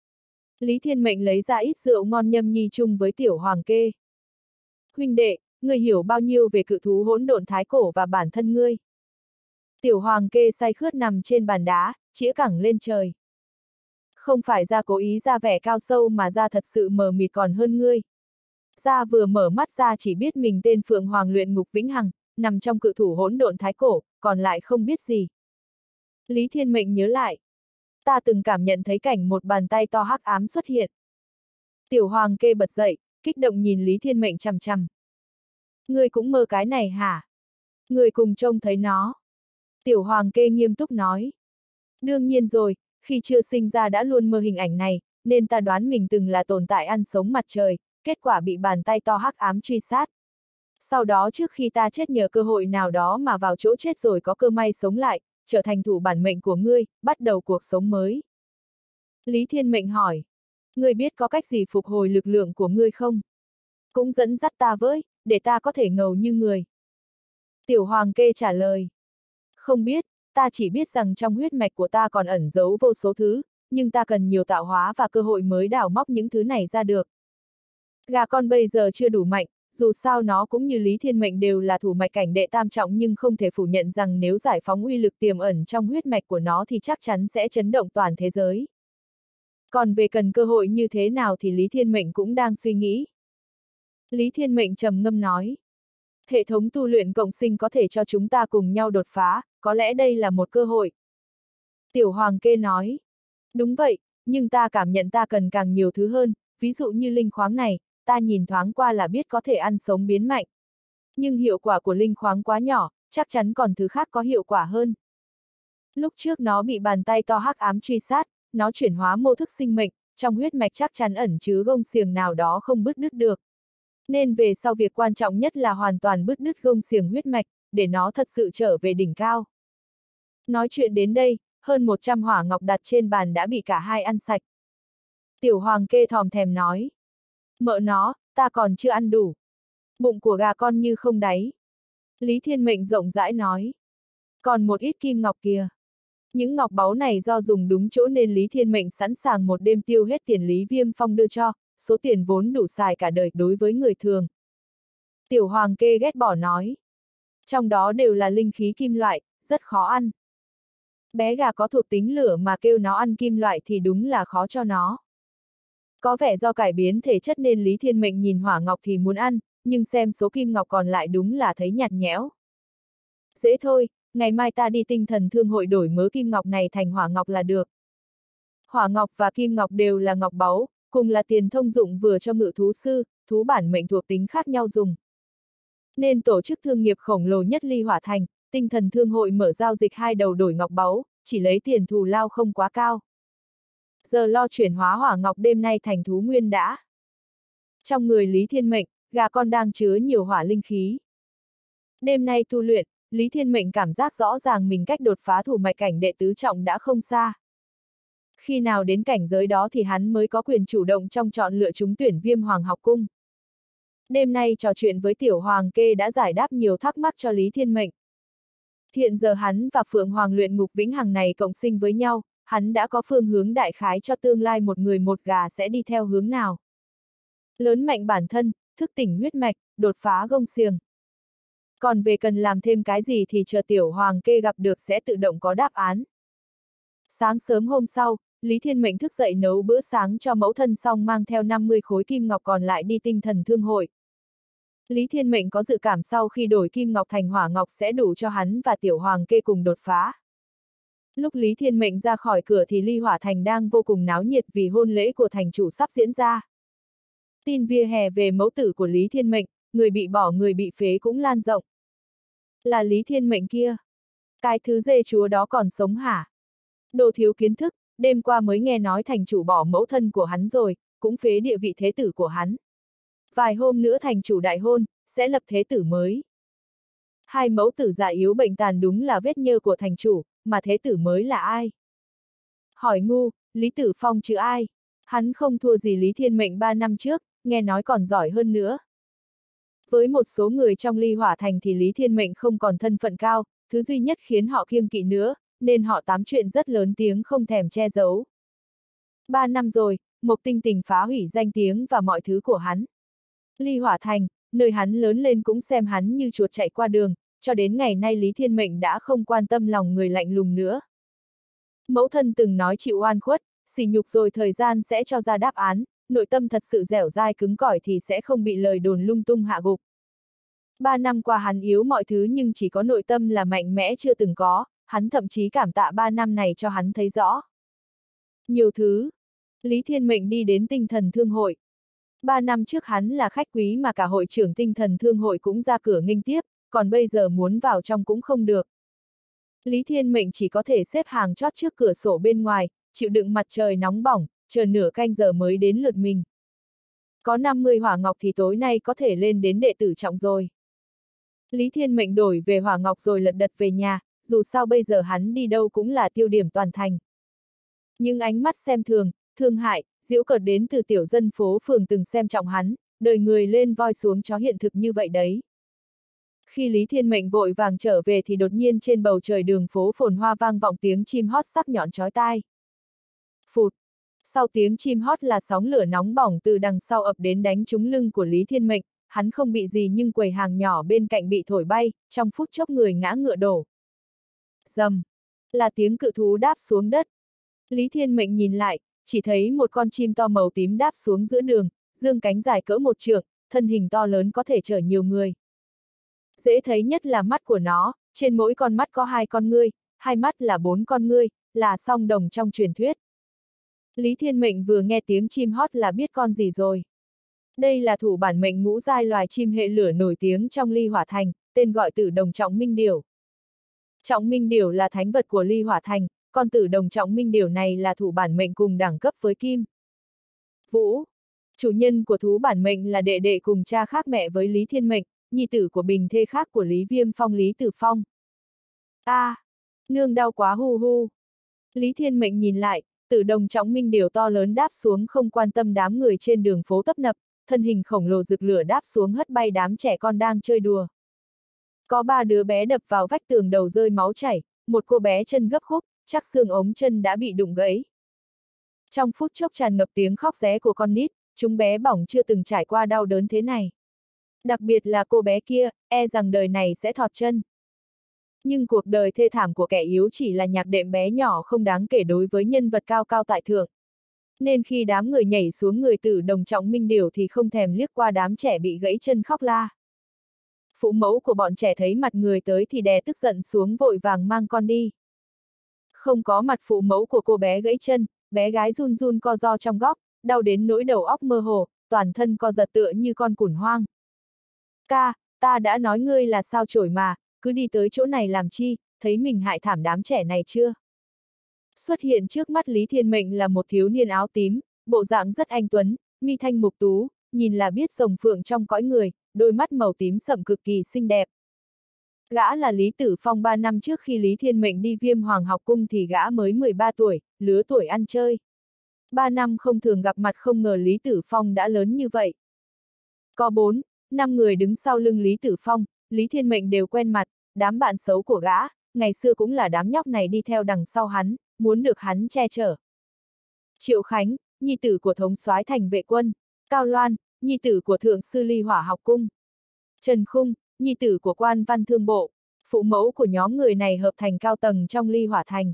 Lý Thiên Mệnh lấy ra ít rượu ngon nhâm nhi chung với Tiểu Hoàng Kê. Huynh đệ, ngươi hiểu bao nhiêu về cự thú hỗn độn thái cổ và bản thân ngươi? Tiểu Hoàng Kê say khướt nằm trên bàn đá, chĩa cẳng lên trời. Không phải ra cố ý ra vẻ cao sâu mà ra thật sự mờ mịt còn hơn ngươi. Ra vừa mở mắt ra chỉ biết mình tên Phượng Hoàng luyện ngục vĩnh hằng, nằm trong cự thủ hỗn độn thái cổ, còn lại không biết gì. Lý Thiên Mệnh nhớ lại. Ta từng cảm nhận thấy cảnh một bàn tay to hắc ám xuất hiện. Tiểu Hoàng Kê bật dậy, kích động nhìn Lý Thiên Mệnh chằm chằm. Ngươi cũng mơ cái này hả? Ngươi cùng trông thấy nó. Tiểu Hoàng Kê nghiêm túc nói. Đương nhiên rồi, khi chưa sinh ra đã luôn mơ hình ảnh này, nên ta đoán mình từng là tồn tại ăn sống mặt trời, kết quả bị bàn tay to hắc ám truy sát. Sau đó trước khi ta chết nhờ cơ hội nào đó mà vào chỗ chết rồi có cơ may sống lại, trở thành thủ bản mệnh của ngươi, bắt đầu cuộc sống mới. Lý Thiên Mệnh hỏi. Ngươi biết có cách gì phục hồi lực lượng của ngươi không? Cũng dẫn dắt ta với, để ta có thể ngầu như người. Tiểu Hoàng Kê trả lời. Không biết, ta chỉ biết rằng trong huyết mạch của ta còn ẩn giấu vô số thứ, nhưng ta cần nhiều tạo hóa và cơ hội mới đào móc những thứ này ra được. Gà con bây giờ chưa đủ mạnh, dù sao nó cũng như Lý Thiên Mệnh đều là thủ mạch cảnh đệ tam trọng, nhưng không thể phủ nhận rằng nếu giải phóng uy lực tiềm ẩn trong huyết mạch của nó thì chắc chắn sẽ chấn động toàn thế giới. Còn về cần cơ hội như thế nào thì Lý Thiên Mệnh cũng đang suy nghĩ. Lý Thiên Mệnh trầm ngâm nói. Hệ thống tu luyện cộng sinh có thể cho chúng ta cùng nhau đột phá, có lẽ đây là một cơ hội. Tiểu Hoàng Kê nói. Đúng vậy, nhưng ta cảm nhận ta cần càng nhiều thứ hơn, ví dụ như linh khoáng này, ta nhìn thoáng qua là biết có thể ăn sống biến mạnh. Nhưng hiệu quả của linh khoáng quá nhỏ, chắc chắn còn thứ khác có hiệu quả hơn. Lúc trước nó bị bàn tay to hắc ám truy sát, nó chuyển hóa mô thức sinh mệnh, trong huyết mạch chắc chắn ẩn chứa gông xiềng nào đó không bứt đứt được. Nên về sau việc quan trọng nhất là hoàn toàn bứt đứt gông xiềng huyết mạch, để nó thật sự trở về đỉnh cao. Nói chuyện đến đây, hơn một trăm hỏa ngọc đặt trên bàn đã bị cả hai ăn sạch. Tiểu Hoàng Kê thòm thèm nói. Mợ nó, ta còn chưa ăn đủ. Bụng của gà con như không đáy. Lý Thiên Mệnh rộng rãi nói. Còn một ít kim ngọc kìa. Những ngọc báu này do dùng đúng chỗ nên Lý Thiên Mệnh sẵn sàng một đêm tiêu hết tiền Lý Viêm Phong đưa cho, số tiền vốn đủ xài cả đời đối với người thường. Tiểu Hoàng Kê ghét bỏ nói. Trong đó đều là linh khí kim loại, rất khó ăn. Bé gà có thuộc tính lửa mà kêu nó ăn kim loại thì đúng là khó cho nó. Có vẻ do cải biến thể chất nên Lý Thiên Mệnh nhìn hỏa ngọc thì muốn ăn, nhưng xem số kim ngọc còn lại đúng là thấy nhạt nhẽo. Dễ thôi, ngày mai ta đi tinh thần thương hội đổi mớ kim ngọc này thành hỏa ngọc là được. Hỏa ngọc và kim ngọc đều là ngọc báu, cùng là tiền thông dụng vừa cho ngự thú sư, thú bản mệnh thuộc tính khác nhau dùng. Nên tổ chức thương nghiệp khổng lồ nhất Ly Hỏa Thành, tinh thần thương hội mở giao dịch hai đầu đổi ngọc báu, chỉ lấy tiền thù lao không quá cao. Giờ lo chuyển hóa hỏa ngọc đêm nay thành thú nguyên đã. Trong người Lý Thiên Mệnh, gà con đang chứa nhiều hỏa linh khí. Đêm nay tu luyện, Lý Thiên Mệnh cảm giác rõ ràng mình cách đột phá thủ mạch cảnh đệ tứ trọng đã không xa. Khi nào đến cảnh giới đó thì hắn mới có quyền chủ động trong chọn lựa trúng tuyển Viêm Hoàng học cung. Đêm nay trò chuyện với Tiểu Hoàng Kê đã giải đáp nhiều thắc mắc cho Lý Thiên Mệnh. Hiện giờ hắn và Phượng Hoàng luyện ngục vĩnh hằng này cộng sinh với nhau, hắn đã có phương hướng đại khái cho tương lai một người một gà sẽ đi theo hướng nào. Lớn mạnh bản thân, thức tỉnh huyết mạch, đột phá gông xiềng. Còn về cần làm thêm cái gì thì chờ Tiểu Hoàng Kê gặp được sẽ tự động có đáp án. Sáng sớm hôm sau, Lý Thiên Mệnh thức dậy nấu bữa sáng cho mẫu thân xong mang theo năm mươi khối kim ngọc còn lại đi tinh thần thương hội. Lý Thiên Mệnh có dự cảm sau khi đổi kim ngọc thành hỏa ngọc sẽ đủ cho hắn và Tiểu Hoàng Kê cùng đột phá. Lúc Lý Thiên Mệnh ra khỏi cửa thì Ly Hỏa Thành đang vô cùng náo nhiệt vì hôn lễ của thành chủ sắp diễn ra. Tin vỉa hè về mẫu tử của Lý Thiên Mệnh, người bị bỏ người bị phế cũng lan rộng. Là Lý Thiên Mệnh kia. Cái thứ dê chúa đó còn sống hả? Đồ thiếu kiến thức, đêm qua mới nghe nói thành chủ bỏ mẫu thân của hắn rồi, cũng phế địa vị thế tử của hắn. Vài hôm nữa thành chủ đại hôn, sẽ lập thế tử mới. Hai mẫu tử già yếu bệnh tàn đúng là vết nhơ của thành chủ, mà thế tử mới là ai? Hỏi ngu, Lý Tử Phong chứ ai? Hắn không thua gì Lý Thiên Mệnh ba năm trước, nghe nói còn giỏi hơn nữa. Với một số người trong Ly Hỏa Thành thì Lý Thiên Mệnh không còn thân phận cao, thứ duy nhất khiến họ kiêng kỵ nữa, nên họ tám chuyện rất lớn tiếng không thèm che giấu. Ba năm rồi, Mộc Tinh Tình phá hủy danh tiếng và mọi thứ của hắn. Ly Hỏa Thành, nơi hắn lớn lên cũng xem hắn như chuột chạy qua đường, cho đến ngày nay Lý Thiên Mệnh đã không quan tâm lòng người lạnh lùng nữa. Mẫu thân từng nói chịu oan khuất, sỉ nhục rồi thời gian sẽ cho ra đáp án, nội tâm thật sự dẻo dai cứng cỏi thì sẽ không bị lời đồn lung tung hạ gục. Ba năm qua hắn yếu mọi thứ nhưng chỉ có nội tâm là mạnh mẽ chưa từng có, hắn thậm chí cảm tạ ba năm này cho hắn thấy rõ. Nhiều thứ. Lý Thiên Mệnh đi đến tinh thần thương hội. Ba năm trước hắn là khách quý mà cả hội trưởng tinh thần thương hội cũng ra cửa nghênh tiếp, còn bây giờ muốn vào trong cũng không được. Lý Thiên Mệnh chỉ có thể xếp hàng chót trước cửa sổ bên ngoài, chịu đựng mặt trời nóng bỏng, chờ nửa canh giờ mới đến lượt mình. Có năm mươi hỏa ngọc thì tối nay có thể lên đến đệ tử trọng rồi. Lý Thiên Mệnh đổi về hỏa ngọc rồi lật đật về nhà, dù sao bây giờ hắn đi đâu cũng là tiêu điểm toàn thành. Nhưng ánh mắt xem thường, thương hại, giễu cợt đến từ tiểu dân phố phường từng xem trọng hắn, đời người lên voi xuống chó hiện thực như vậy đấy. Khi Lý Thiên Mệnh vội vàng trở về thì đột nhiên trên bầu trời đường phố phồn hoa vang vọng tiếng chim hót sắc nhọn chói tai. Phụt! Sau tiếng chim hót là sóng lửa nóng bỏng từ đằng sau ập đến đánh trúng lưng của Lý Thiên Mệnh, hắn không bị gì nhưng quầy hàng nhỏ bên cạnh bị thổi bay, trong phút chốc người ngã ngựa đổ. Rầm! Là tiếng cự thú đáp xuống đất. Lý Thiên Mệnh nhìn lại, chỉ thấy một con chim to màu tím đáp xuống giữa đường, dương cánh dài cỡ một trượng, thân hình to lớn có thể chở nhiều người. Dễ thấy nhất là mắt của nó, trên mỗi con mắt có hai con ngươi, hai mắt là bốn con ngươi, là song đồng trong truyền thuyết. Lý Thiên Mệnh vừa nghe tiếng chim hót là biết con gì rồi. Đây là thủ bản mệnh ngũ giai loài chim hệ lửa nổi tiếng trong Ly Hỏa Thành, tên gọi Tử Đồng Trọng Minh Điểu. Trọng Minh Điểu là thánh vật của Ly Hỏa Thành, con Tử Đồng Trọng Minh Điểu này là thủ bản mệnh cùng đẳng cấp với Kim Vũ. Chủ nhân của thú bản mệnh là đệ đệ cùng cha khác mẹ với Lý Thiên Mệnh, nhi tử của bình thê khác của Lý Viêm Phong Lý Tử Phong. A, à, nương đau quá hu hu. Lý Thiên Mệnh nhìn lại, Tử Đồng Trọng Minh Điểu to lớn đáp xuống không quan tâm đám người trên đường phố tấp nập, thân hình khổng lồ rực lửa đáp xuống hất bay đám trẻ con đang chơi đùa. Có ba đứa bé đập vào vách tường đầu rơi máu chảy, một cô bé chân gấp khúc, chắc xương ống chân đã bị đụng gãy. Trong phút chốc tràn ngập tiếng khóc ré của con nít, chúng bé bỏng chưa từng trải qua đau đớn thế này. Đặc biệt là cô bé kia, e rằng đời này sẽ thọt chân. Nhưng cuộc đời thê thảm của kẻ yếu chỉ là nhạc đệm bé nhỏ không đáng kể đối với nhân vật cao cao tại thượng. Nên khi đám người nhảy xuống người Tử Đồng Trọng Minh Điểu thì không thèm liếc qua đám trẻ bị gãy chân khóc la. Phụ mẫu của bọn trẻ thấy mặt người tới thì đè tức giận xuống vội vàng mang con đi. Không có mặt phụ mẫu của cô bé gãy chân, bé gái run run co ro trong góc, đau đến nỗi đầu óc mơ hồ, toàn thân co giật tựa như con củn hoang. Ca, ta đã nói ngươi là sao chổi mà, cứ đi tới chỗ này làm chi, thấy mình hại thảm đám trẻ này chưa? Xuất hiện trước mắt Lý Thiên Mệnh là một thiếu niên áo tím, bộ dạng rất anh tuấn, mi thanh mục tú, nhìn là biết rồng phượng trong cõi người, đôi mắt màu tím sậm cực kỳ xinh đẹp. Gã là Lý Tử Phong ba năm trước khi Lý Thiên Mệnh đi Viêm Hoàng học cung thì gã mới mười ba tuổi, lứa tuổi ăn chơi. Ba năm không thường gặp mặt không ngờ Lý Tử Phong đã lớn như vậy. Có bốn, năm người đứng sau lưng Lý Tử Phong, Lý Thiên Mệnh đều quen mặt, đám bạn xấu của gã, ngày xưa cũng là đám nhóc này đi theo đằng sau hắn, muốn được hắn che chở. Triệu Khánh, nhi tử của thống soái thành vệ quân, Cao Loan, nhi tử của thượng sư Ly Hỏa học cung, Trần Khung, nhi tử của quan văn thương bộ, phụ mẫu của nhóm người này hợp thành cao tầng trong Ly Hỏa Thành.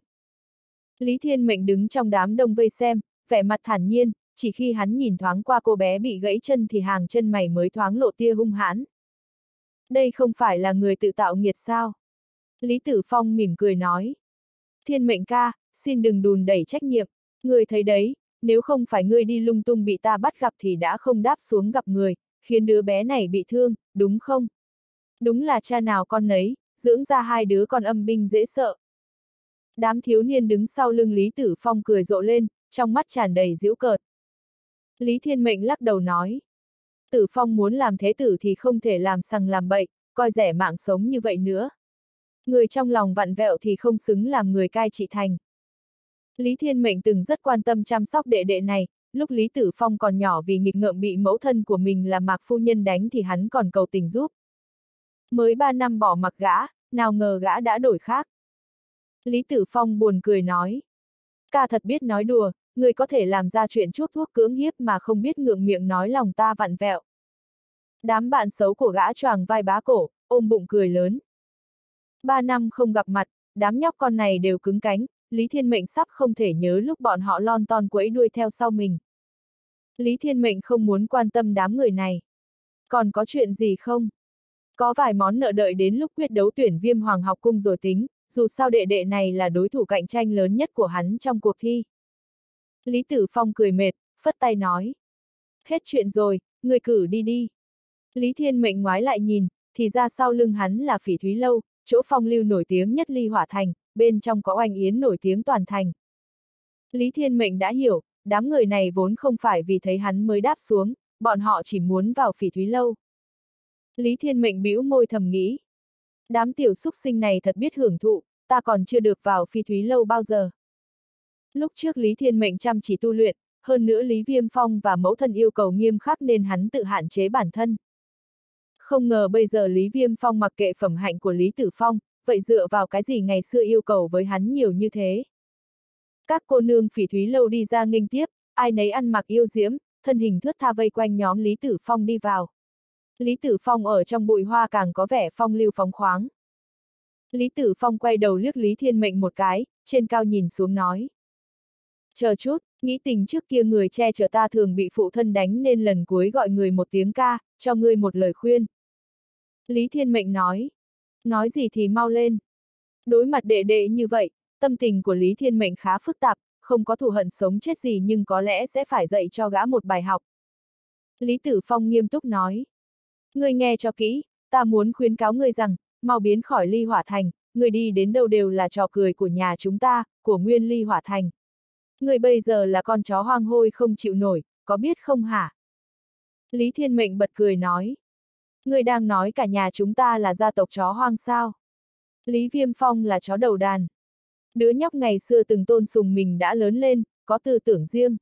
Lý Thiên Mệnh đứng trong đám đông vây xem, vẻ mặt thản nhiên, chỉ khi hắn nhìn thoáng qua cô bé bị gãy chân thì hàng chân mày mới thoáng lộ tia hung hãn. Đây không phải là người tự tạo nghiệt sao? Lý Tử Phong mỉm cười nói. Thiên Mệnh ca, xin đừng đùn đẩy trách nhiệm, người thấy đấy, nếu không phải ngươi đi lung tung bị ta bắt gặp thì đã không đáp xuống gặp người, khiến đứa bé này bị thương, đúng không? Đúng là cha nào con nấy, dưỡng ra hai đứa con âm binh dễ sợ. Đám thiếu niên đứng sau lưng Lý Tử Phong cười rộ lên, trong mắt tràn đầy giễu cợt. Lý Thiên Mệnh lắc đầu nói. Tử Phong muốn làm thế tử thì không thể làm sằng làm bậy, coi rẻ mạng sống như vậy nữa. Người trong lòng vặn vẹo thì không xứng làm người cai trị thành. Lý Thiên Mệnh từng rất quan tâm chăm sóc đệ đệ này, lúc Lý Tử Phong còn nhỏ vì nghịch ngợm bị mẫu thân của mình là Mạc phu nhân đánh thì hắn còn cầu tình giúp. Mới ba năm bỏ mặc gã, nào ngờ gã đã đổi khác. Lý Tử Phong buồn cười nói. Ca thật biết nói đùa, người có thể làm ra chuyện chuốc thuốc cưỡng hiếp mà không biết ngượng miệng nói lòng ta vặn vẹo. Đám bạn xấu của gã choàng vai bá cổ, ôm bụng cười lớn. Ba năm không gặp mặt, đám nhóc con này đều cứng cánh, Lý Thiên Mệnh sắp không thể nhớ lúc bọn họ lon ton quẫy đuôi theo sau mình. Lý Thiên Mệnh không muốn quan tâm đám người này. Còn có chuyện gì không? Có vài món nợ đợi đến lúc quyết đấu tuyển Viêm Hoàng học cung rồi tính, dù sao đệ đệ này là đối thủ cạnh tranh lớn nhất của hắn trong cuộc thi. Lý Tử Phong cười mệt, phất tay nói. Hết chuyện rồi, người cử đi đi. Lý Thiên Mệnh ngoái lại nhìn, thì ra sau lưng hắn là Phỉ Thúy Lâu, chỗ phong lưu nổi tiếng nhất Ly Hỏa Thành, bên trong có oanh yến nổi tiếng toàn thành. Lý Thiên Mệnh đã hiểu, đám người này vốn không phải vì thấy hắn mới đáp xuống, bọn họ chỉ muốn vào Phỉ Thúy Lâu. Lý Thiên Mệnh bĩu môi thầm nghĩ. Đám tiểu xúc sinh này thật biết hưởng thụ, ta còn chưa được vào Phỉ Thúy Lâu bao giờ. Lúc trước Lý Thiên Mệnh chăm chỉ tu luyện, hơn nữa Lý Viêm Phong và mẫu thân yêu cầu nghiêm khắc nên hắn tự hạn chế bản thân. Không ngờ bây giờ Lý Viêm Phong mặc kệ phẩm hạnh của Lý Tử Phong, vậy dựa vào cái gì ngày xưa yêu cầu với hắn nhiều như thế. Các cô nương Phỉ Thúy Lâu đi ra nghênh tiếp, ai nấy ăn mặc yêu diễm, thân hình thướt tha vây quanh nhóm Lý Tử Phong đi vào. Lý Tử Phong ở trong bụi hoa càng có vẻ phong lưu phóng khoáng. Lý Tử Phong quay đầu liếc Lý Thiên Mệnh một cái, trên cao nhìn xuống nói. Chờ chút, nghĩ tình trước kia người che chở ta thường bị phụ thân đánh nên lần cuối gọi người một tiếng ca, cho ngươi một lời khuyên. Lý Thiên Mệnh nói. Nói gì thì mau lên. Đối mặt đệ đệ như vậy, tâm tình của Lý Thiên Mệnh khá phức tạp, không có thù hận sống chết gì nhưng có lẽ sẽ phải dạy cho gã một bài học. Lý Tử Phong nghiêm túc nói. Ngươi nghe cho kỹ, ta muốn khuyến cáo ngươi rằng, mau biến khỏi Ly Hỏa Thành, ngươi đi đến đâu đều là trò cười của nhà chúng ta, của nguyên Ly Hỏa Thành. Ngươi bây giờ là con chó hoang hôi không chịu nổi, có biết không hả? Lý Thiên Mệnh bật cười nói. Ngươi đang nói cả nhà chúng ta là gia tộc chó hoang sao? Lý Viêm Phong là chó đầu đàn. Đứa nhóc ngày xưa từng tôn sùng mình đã lớn lên, có tư tưởng riêng.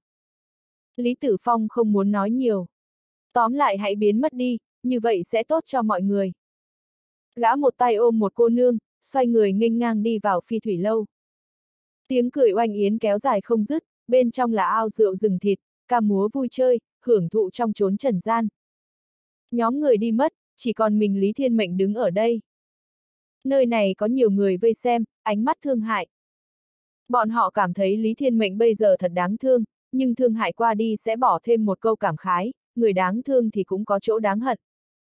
Lý Tử Phong không muốn nói nhiều. Tóm lại hãy biến mất đi, như vậy sẽ tốt cho mọi người. Gã một tay ôm một cô nương, xoay người nghênh ngang đi vào Phi Thủy Lâu. Tiếng cười oanh yến kéo dài không dứt, bên trong là ao rượu rừng thịt, ca múa vui chơi, hưởng thụ trong chốn trần gian. Nhóm người đi mất, chỉ còn mình Lý Thiên Mệnh đứng ở đây. Nơi này có nhiều người vây xem, ánh mắt thương hại. Bọn họ cảm thấy Lý Thiên Mệnh bây giờ thật đáng thương, nhưng thương hại qua đi sẽ bỏ thêm một câu cảm khái, người đáng thương thì cũng có chỗ đáng hận.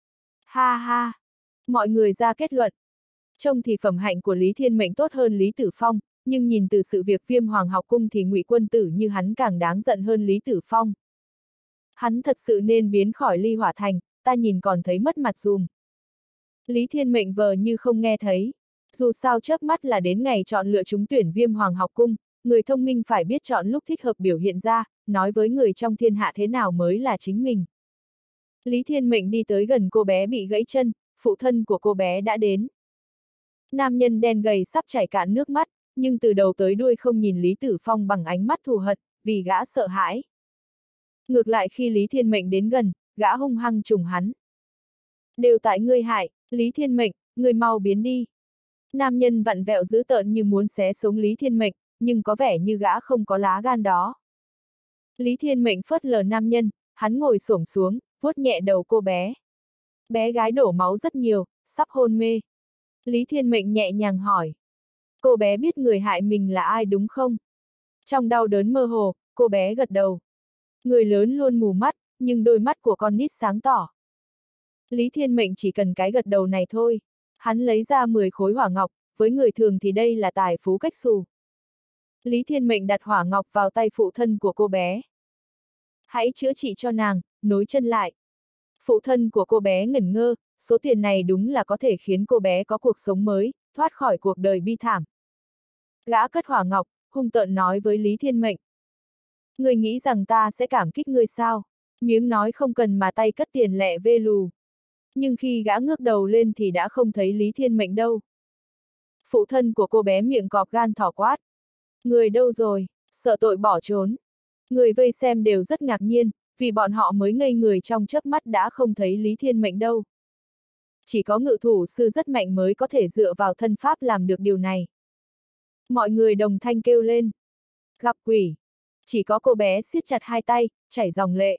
Ha ha! Mọi người ra kết luận. Trông thì phẩm hạnh của Lý Thiên Mệnh tốt hơn Lý Tử Phong, nhưng nhìn từ sự việc Viêm Hoàng học cung thì Ngụy quân tử như hắn càng đáng giận hơn Lý Tử Phong. Hắn thật sự nên biến khỏi Ly Hỏa Thành, ta nhìn còn thấy mất mặt dùm. Lý Thiên Mệnh vờ như không nghe thấy. Dù sao chớp mắt là đến ngày chọn lựa trúng tuyển Viêm Hoàng học cung, người thông minh phải biết chọn lúc thích hợp biểu hiện ra, nói với người trong thiên hạ thế nào mới là chính mình. Lý Thiên Mệnh đi tới gần cô bé bị gãy chân, phụ thân của cô bé đã đến. Nam nhân đen gầy sắp chảy cạn nước mắt, nhưng từ đầu tới đuôi không nhìn Lý Tử Phong bằng ánh mắt thù hận, vì gã sợ hãi. Ngược lại khi Lý Thiên Mệnh đến gần, gã hung hăng trùng hắn. Đều tại ngươi hại, Lý Thiên Mệnh, ngươi mau biến đi. Nam nhân vặn vẹo dữ tợn như muốn xé sống Lý Thiên Mệnh, nhưng có vẻ như gã không có lá gan đó. Lý Thiên Mệnh phớt lờ nam nhân, hắn ngồi xổm xuống, vuốt nhẹ đầu cô bé. Bé gái đổ máu rất nhiều, sắp hôn mê. Lý Thiên Mệnh nhẹ nhàng hỏi. Cô bé biết người hại mình là ai đúng không? Trong đau đớn mơ hồ, cô bé gật đầu. Người lớn luôn mù mắt, nhưng đôi mắt của con nít sáng tỏ. Lý Thiên Mệnh chỉ cần cái gật đầu này thôi. Hắn lấy ra mười khối hỏa ngọc, với người thường thì đây là tài phú cách xù. Lý Thiên Mệnh đặt hỏa ngọc vào tay phụ thân của cô bé. Hãy chữa trị cho nàng, nối chân lại. Phụ thân của cô bé ngẩn ngơ, số tiền này đúng là có thể khiến cô bé có cuộc sống mới, thoát khỏi cuộc đời bi thảm. Gã cất hỏa ngọc, hung tợn nói với Lý Thiên Mệnh. Ngươi nghĩ rằng ta sẽ cảm kích ngươi sao? Miếng nói không cần mà tay cất tiền lẹ vê lù. Nhưng khi gã ngước đầu lên thì đã không thấy Lý Thiên Mệnh đâu. Phụ thân của cô bé miệng cọp gan thỏ quát. Người đâu rồi, sợ tội bỏ trốn. Người vây xem đều rất ngạc nhiên, vì bọn họ mới ngây người trong chớp mắt đã không thấy Lý Thiên Mệnh đâu. Chỉ có ngự thủ sư rất mạnh mới có thể dựa vào thân pháp làm được điều này. Mọi người đồng thanh kêu lên. Gặp quỷ. Chỉ có cô bé siết chặt hai tay, chảy dòng lệ.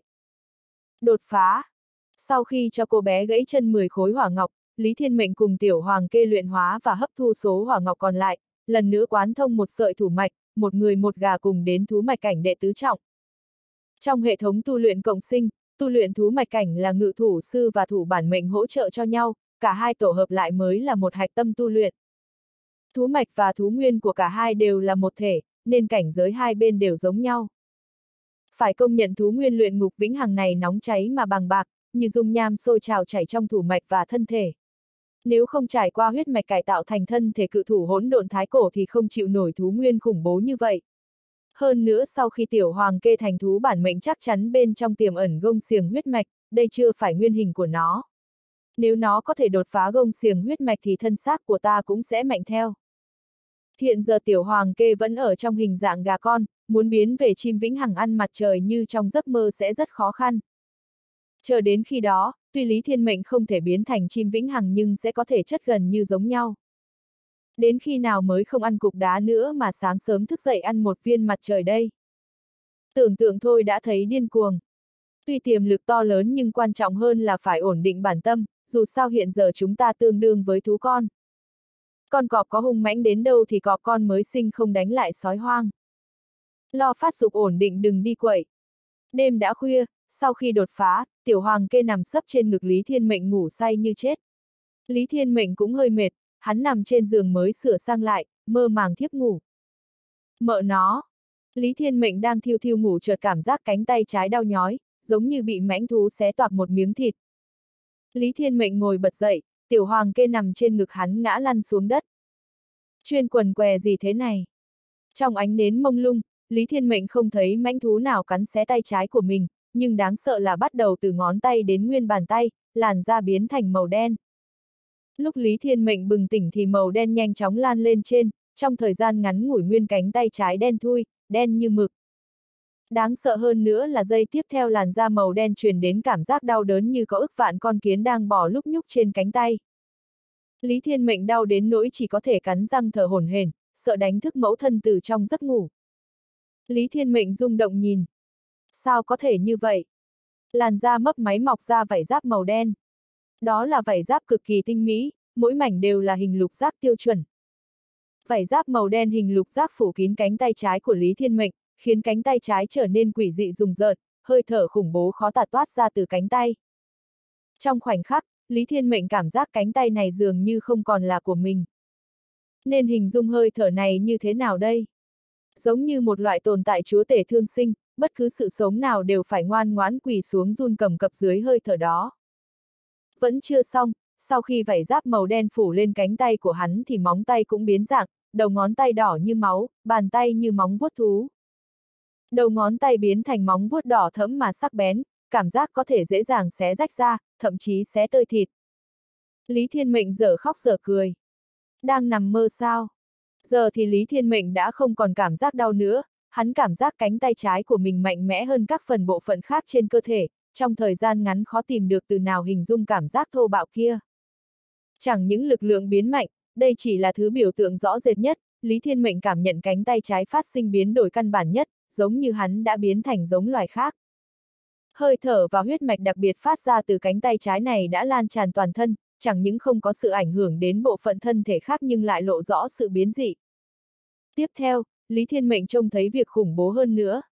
Đột phá. Sau khi cho cô bé gãy chân mười khối hỏa ngọc, Lý Thiên Mệnh cùng Tiểu Hoàng Kê luyện hóa và hấp thu số hỏa ngọc còn lại, lần nữa quán thông một sợi thủ mạch, một người một gà cùng đến thú mạch cảnh đệ tứ trọng. Trong hệ thống tu luyện cộng sinh, tu luyện thú mạch cảnh là ngự thủ sư và thủ bản mệnh hỗ trợ cho nhau, cả hai tổ hợp lại mới là một hạch tâm tu luyện. Thú mạch và thú nguyên của cả hai đều là một thể, nên cảnh giới hai bên đều giống nhau. Phải công nhận thú nguyên luyện ngục vĩnh hằng này nóng cháy mà bằng bạc, như dung nham sôi trào chảy trong thủ mạch và thân thể. Nếu không trải qua huyết mạch cải tạo thành thân thể cự thủ hỗn độn thái cổ thì không chịu nổi thú nguyên khủng bố như vậy. Hơn nữa sau khi Tiểu Hoàng Kê thành thú bản mệnh chắc chắn bên trong tiềm ẩn gông xiềng huyết mạch, đây chưa phải nguyên hình của nó. Nếu nó có thể đột phá gông xiềng huyết mạch thì thân xác của ta cũng sẽ mạnh theo. Hiện giờ Tiểu Hoàng Kê vẫn ở trong hình dạng gà con, muốn biến về chim vĩnh hằng ăn mặt trời như trong giấc mơ sẽ rất khó khăn. Chờ đến khi đó, tuy Lý Thiên Mệnh không thể biến thành chim vĩnh hằng nhưng sẽ có thể chất gần như giống nhau. Đến khi nào mới không ăn cục đá nữa mà sáng sớm thức dậy ăn một viên mặt trời đây? Tưởng tượng thôi đã thấy điên cuồng. Tuy tiềm lực to lớn nhưng quan trọng hơn là phải ổn định bản tâm, dù sao hiện giờ chúng ta tương đương với thú con. Con cọp có hung mãnh đến đâu thì cọp con mới sinh không đánh lại sói hoang. Lo phát dục ổn định đừng đi quậy. Đêm đã khuya, sau khi đột phá, Tiểu Hoàng Kê nằm sấp trên ngực Lý Thiên Mệnh ngủ say như chết. Lý Thiên Mệnh cũng hơi mệt, hắn nằm trên giường mới sửa sang lại, mơ màng thiếp ngủ. Mợ nó! Lý Thiên Mệnh đang thiêu thiêu ngủ chợt cảm giác cánh tay trái đau nhói, giống như bị mãnh thú xé toạc một miếng thịt. Lý Thiên Mệnh ngồi bật dậy, Tiểu Hoàng Kê nằm trên ngực hắn ngã lăn xuống đất. Chuyên quần què gì thế này? Trong ánh nến mông lung, Lý Thiên Mệnh không thấy mãnh thú nào cắn xé tay trái của mình, nhưng đáng sợ là bắt đầu từ ngón tay đến nguyên bàn tay, làn da biến thành màu đen. Lúc Lý Thiên Mệnh bừng tỉnh thì màu đen nhanh chóng lan lên trên, trong thời gian ngắn ngủi nguyên cánh tay trái đen thui, đen như mực. Đáng sợ hơn nữa là giây tiếp theo làn da màu đen truyền đến cảm giác đau đớn như có ức vạn con kiến đang bò lúc nhúc trên cánh tay. Lý Thiên Mệnh đau đến nỗi chỉ có thể cắn răng thở hổn hển, sợ đánh thức mẫu thân từ trong giấc ngủ. Lý Thiên Mệnh rung động nhìn. Sao có thể như vậy? Làn da mấp máy mọc ra vảy giáp màu đen. Đó là vảy giáp cực kỳ tinh mỹ, mỗi mảnh đều là hình lục giác tiêu chuẩn. Vảy giáp màu đen hình lục giác phủ kín cánh tay trái của Lý Thiên Mệnh, khiến cánh tay trái trở nên quỷ dị rùng rợn, hơi thở khủng bố khó tả toát ra từ cánh tay. Trong khoảnh khắc, Lý Thiên Mệnh cảm giác cánh tay này dường như không còn là của mình. Nên hình dung hơi thở này như thế nào đây? Giống như một loại tồn tại chúa tể thương sinh, bất cứ sự sống nào đều phải ngoan ngoãn quỳ xuống run cầm cập dưới hơi thở đó. Vẫn chưa xong, sau khi vảy giáp màu đen phủ lên cánh tay của hắn thì móng tay cũng biến dạng, đầu ngón tay đỏ như máu, bàn tay như móng vuốt thú. Đầu ngón tay biến thành móng vuốt đỏ thẫm mà sắc bén, cảm giác có thể dễ dàng xé rách ra, thậm chí xé tơi thịt. Lý Thiên Mệnh dở khóc dở cười. Đang nằm mơ sao? Giờ thì Lý Thiên Mệnh đã không còn cảm giác đau nữa, hắn cảm giác cánh tay trái của mình mạnh mẽ hơn các phần bộ phận khác trên cơ thể, trong thời gian ngắn khó tìm được từ nào hình dung cảm giác thô bạo kia. Chẳng những lực lượng biến mạnh, đây chỉ là thứ biểu tượng rõ rệt nhất, Lý Thiên Mệnh cảm nhận cánh tay trái phát sinh biến đổi căn bản nhất, giống như hắn đã biến thành giống loài khác. Hơi thở và huyết mạch đặc biệt phát ra từ cánh tay trái này đã lan tràn toàn thân, chẳng những không có sự ảnh hưởng đến bộ phận thân thể khác nhưng lại lộ rõ sự biến dị. Tiếp theo, Lý Thiên Mệnh trông thấy việc khủng bố hơn nữa.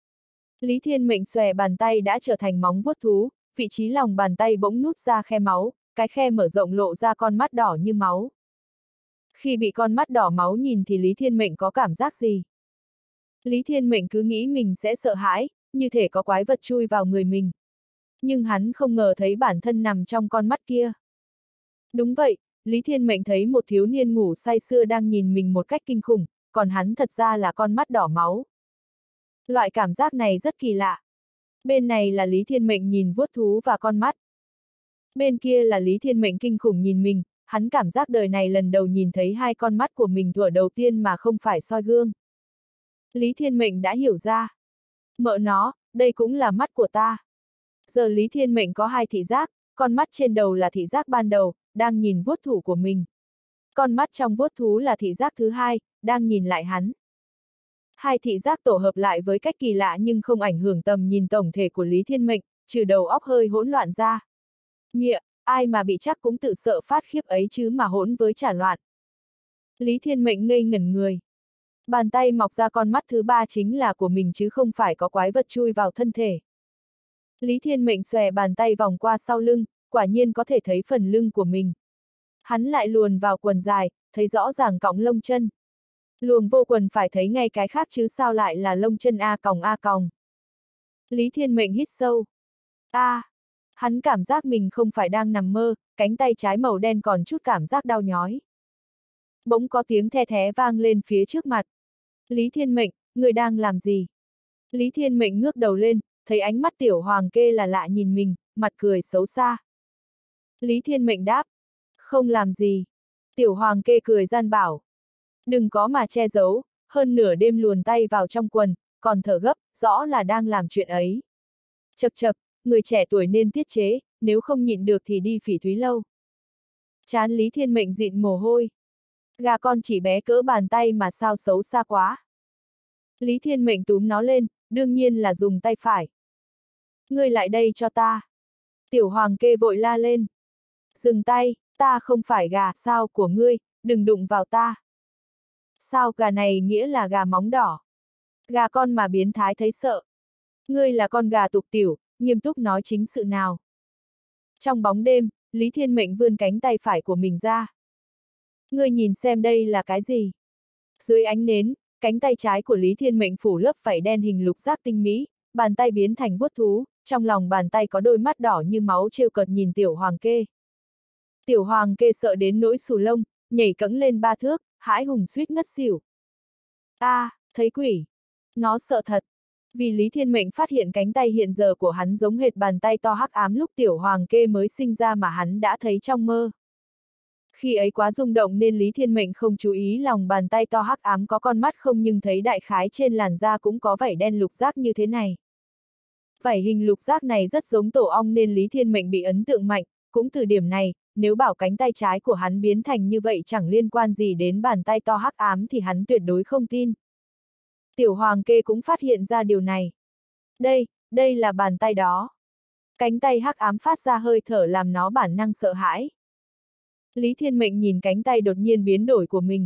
Lý Thiên Mệnh xòe bàn tay đã trở thành móng vuốt thú, vị trí lòng bàn tay bỗng nút ra khe máu, cái khe mở rộng lộ ra con mắt đỏ như máu. Khi bị con mắt đỏ máu nhìn thì Lý Thiên Mệnh có cảm giác gì? Lý Thiên Mệnh cứ nghĩ mình sẽ sợ hãi, như thể có quái vật chui vào người mình. Nhưng hắn không ngờ thấy bản thân nằm trong con mắt kia. Đúng vậy, Lý Thiên Mệnh thấy một thiếu niên ngủ say sưa đang nhìn mình một cách kinh khủng, còn hắn thật ra là con mắt đỏ máu. Loại cảm giác này rất kỳ lạ. Bên này là Lý Thiên Mệnh nhìn vuốt thú và con mắt. Bên kia là Lý Thiên Mệnh kinh khủng nhìn mình, hắn cảm giác đời này lần đầu nhìn thấy hai con mắt của mình thuở đầu tiên mà không phải soi gương. Lý Thiên Mệnh đã hiểu ra. Mợ nó, đây cũng là mắt của ta. Giờ Lý Thiên Mệnh có hai thị giác, con mắt trên đầu là thị giác ban đầu, đang nhìn vuốt thủ của mình. Con mắt trong vuốt thú là thị giác thứ hai, đang nhìn lại hắn. Hai thị giác tổ hợp lại với cách kỳ lạ nhưng không ảnh hưởng tầm nhìn tổng thể của Lý Thiên Mệnh, trừ đầu óc hơi hỗn loạn ra. Mịa, ai mà bị chắc cũng tự sợ phát khiếp ấy chứ mà hỗn với chả loạn. Lý Thiên Mệnh ngây ngẩn người. Bàn tay mọc ra con mắt thứ ba chính là của mình chứ không phải có quái vật chui vào thân thể. Lý Thiên Mệnh xòe bàn tay vòng qua sau lưng, quả nhiên có thể thấy phần lưng của mình. Hắn lại luồn vào quần dài, thấy rõ ràng cọng lông chân. Luồng vô quần phải thấy ngay cái khác chứ sao lại là lông chân A còng A còng. Lý Thiên Mệnh hít sâu. A, à, hắn cảm giác mình không phải đang nằm mơ, cánh tay trái màu đen còn chút cảm giác đau nhói. Bỗng có tiếng the thé vang lên phía trước mặt. Lý Thiên Mệnh, người đang làm gì? Lý Thiên Mệnh ngước đầu lên, thấy ánh mắt Tiểu Hoàng Kê là lạ nhìn mình, mặt cười xấu xa. Lý Thiên Mệnh đáp. Không làm gì. Tiểu Hoàng Kê cười gian bảo. Đừng có mà che giấu, hơn nửa đêm luồn tay vào trong quần, còn thở gấp, rõ là đang làm chuyện ấy. Chật chật, người trẻ tuổi nên tiết chế, nếu không nhịn được thì đi Phỉ Thúy Lâu. Trán Lý Thiên Mệnh dịn mồ hôi. Gà con chỉ bé cỡ bàn tay mà sao xấu xa quá. Lý Thiên Mệnh túm nó lên, đương nhiên là dùng tay phải. Ngươi lại đây cho ta. Tiểu Hoàng Kê vội la lên. Dừng tay, ta không phải gà sao của ngươi, đừng đụng vào ta. Sao gà này nghĩa là gà móng đỏ. Gà con mà biến thái thấy sợ. Ngươi là con gà tục tiểu, nghiêm túc nói chính sự nào. Trong bóng đêm, Lý Thiên Mệnh vươn cánh tay phải của mình ra. Ngươi nhìn xem đây là cái gì? Dưới ánh nến, cánh tay trái của Lý Thiên Mệnh phủ lớp vảy đen hình lục giác tinh mỹ, bàn tay biến thành vuốt thú, trong lòng bàn tay có đôi mắt đỏ như máu trêu cợt nhìn Tiểu Hoàng Kê. Tiểu Hoàng Kê sợ đến nỗi xù lông, nhảy cẫng lên ba thước, hãi hùng suýt ngất xỉu. A, à, thấy quỷ. Nó sợ thật. Vì Lý Thiên Mệnh phát hiện cánh tay hiện giờ của hắn giống hệt bàn tay to hắc ám lúc Tiểu Hoàng Kê mới sinh ra mà hắn đã thấy trong mơ. Khi ấy quá rung động nên Lý Thiên Mệnh không chú ý lòng bàn tay to hắc ám có con mắt không nhưng thấy đại khái trên làn da cũng có vảy đen lục giác như thế này. Vảy hình lục giác này rất giống tổ ong nên Lý Thiên Mệnh bị ấn tượng mạnh, cũng từ điểm này, nếu bảo cánh tay trái của hắn biến thành như vậy chẳng liên quan gì đến bàn tay to hắc ám thì hắn tuyệt đối không tin. Tiểu Hoàng Kê cũng phát hiện ra điều này. Đây, đây là bàn tay đó. Cánh tay hắc ám phát ra hơi thở làm nó bản năng sợ hãi. Lý Thiên Mệnh nhìn cánh tay đột nhiên biến đổi của mình.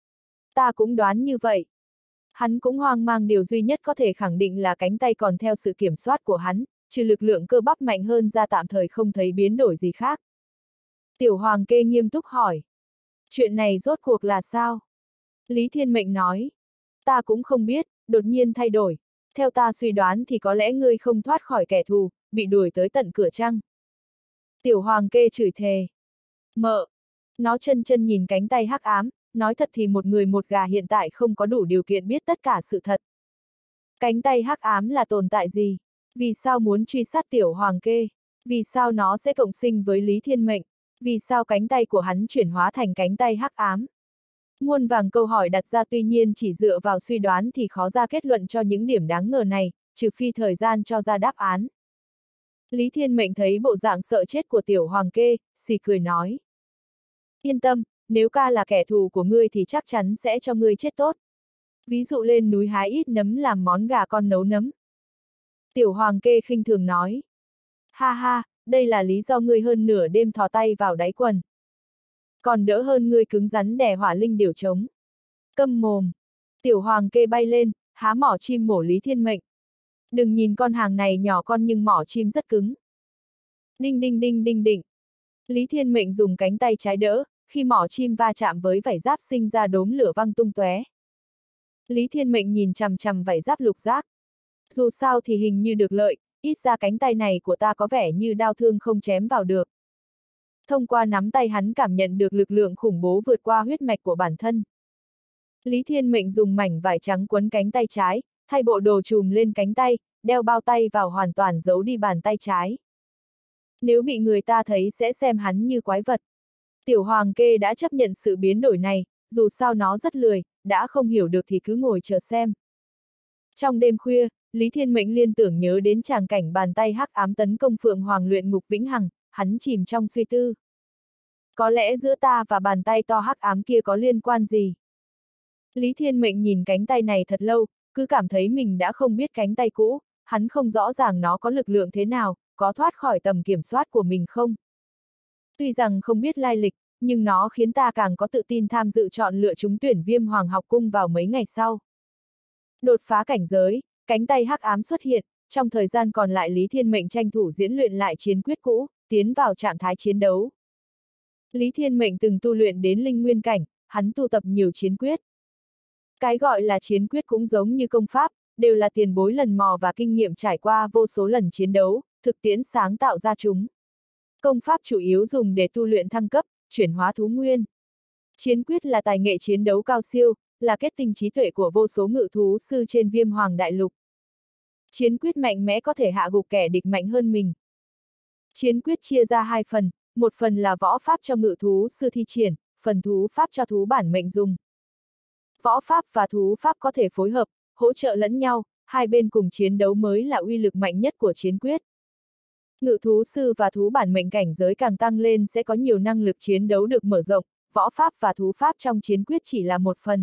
Ta cũng đoán như vậy. Hắn cũng hoang mang, điều duy nhất có thể khẳng định là cánh tay còn theo sự kiểm soát của hắn, trừ lực lượng cơ bắp mạnh hơn ra tạm thời không thấy biến đổi gì khác. Tiểu Hoàng Kê nghiêm túc hỏi. Chuyện này rốt cuộc là sao? Lý Thiên Mệnh nói. Ta cũng không biết, đột nhiên thay đổi. Theo ta suy đoán thì có lẽ ngươi không thoát khỏi kẻ thù, bị đuổi tới tận cửa chăng? Tiểu Hoàng Kê chửi thề. Mợ! Nó chân chân nhìn cánh tay hắc ám, nói thật thì một người một gà hiện tại không có đủ điều kiện biết tất cả sự thật. Cánh tay hắc ám là tồn tại gì? Vì sao muốn truy sát Tiểu Hoàng Kê? Vì sao nó sẽ cộng sinh với Lý Thiên Mệnh? Vì sao cánh tay của hắn chuyển hóa thành cánh tay hắc ám? Muôn vàng câu hỏi đặt ra, tuy nhiên chỉ dựa vào suy đoán thì khó ra kết luận cho những điểm đáng ngờ này, trừ phi thời gian cho ra đáp án. Lý Thiên Mệnh thấy bộ dạng sợ chết của Tiểu Hoàng Kê, xì cười nói. Yên tâm, nếu ca là kẻ thù của ngươi thì chắc chắn sẽ cho ngươi chết tốt. Ví dụ lên núi hái ít nấm làm món gà con nấu nấm. Tiểu Hoàng Kê khinh thường nói. Ha ha, đây là lý do ngươi hơn nửa đêm thò tay vào đáy quần. Còn đỡ hơn ngươi cứng rắn đè hỏa linh điểu trống. Câm mồm. Tiểu Hoàng Kê bay lên, há mỏ chim mổ Lý Thiên Mệnh. Đừng nhìn con hàng này nhỏ con nhưng mỏ chim rất cứng. Đinh đinh đinh đinh đinh. Lý Thiên Mệnh dùng cánh tay trái đỡ, khi mỏ chim va chạm với vảy giáp sinh ra đốm lửa văng tung tóe. Lý Thiên Mệnh nhìn chằm chằm vảy giáp lục giác. Dù sao thì hình như được lợi, ít ra cánh tay này của ta có vẻ như đao thương không chém vào được. Thông qua nắm tay hắn cảm nhận được lực lượng khủng bố vượt qua huyết mạch của bản thân. Lý Thiên Mệnh dùng mảnh vải trắng quấn cánh tay trái, thay bộ đồ trùm lên cánh tay, đeo bao tay vào hoàn toàn giấu đi bàn tay trái. Nếu bị người ta thấy sẽ xem hắn như quái vật. Tiểu Hoàng Kê đã chấp nhận sự biến đổi này, dù sao nó rất lười, đã không hiểu được thì cứ ngồi chờ xem. Trong đêm khuya, Lý Thiên Mệnh liên tưởng nhớ đến tràng cảnh bàn tay hắc ám tấn công Phượng Hoàng luyện ngục vĩnh hằng, hắn chìm trong suy tư. Có lẽ giữa ta và bàn tay to hắc ám kia có liên quan gì? Lý Thiên Mệnh nhìn cánh tay này thật lâu, cứ cảm thấy mình đã không biết cánh tay cũ, hắn không rõ ràng nó có lực lượng thế nào, có thoát khỏi tầm kiểm soát của mình không. Tuy rằng không biết lai lịch, nhưng nó khiến ta càng có tự tin tham dự chọn lựa trúng tuyển Viêm Hoàng học cung vào mấy ngày sau. Đột phá cảnh giới, cánh tay hắc ám xuất hiện, trong thời gian còn lại Lý Thiên Mệnh tranh thủ diễn luyện lại chiến quyết cũ, tiến vào trạng thái chiến đấu. Lý Thiên Mệnh từng tu luyện đến linh nguyên cảnh, hắn tu tập nhiều chiến quyết. Cái gọi là chiến quyết cũng giống như công pháp, đều là tiền bối lần mò và kinh nghiệm trải qua vô số lần chiến đấu, thực tiễn sáng tạo ra chúng. Công pháp chủ yếu dùng để tu luyện thăng cấp, chuyển hóa thú nguyên. Chiến quyết là tài nghệ chiến đấu cao siêu, là kết tinh trí tuệ của vô số ngự thú sư trên Viêm Hoàng đại lục. Chiến quyết mạnh mẽ có thể hạ gục kẻ địch mạnh hơn mình. Chiến quyết chia ra hai phần, một phần là võ pháp cho ngự thú sư thi triển, phần thú pháp cho thú bản mệnh dùng. Võ pháp và thú pháp có thể phối hợp, hỗ trợ lẫn nhau, hai bên cùng chiến đấu mới là uy lực mạnh nhất của chiến quyết. Ngự thú sư và thú bản mệnh cảnh giới càng tăng lên sẽ có nhiều năng lực chiến đấu được mở rộng, võ pháp và thú pháp trong chiến quyết chỉ là một phần.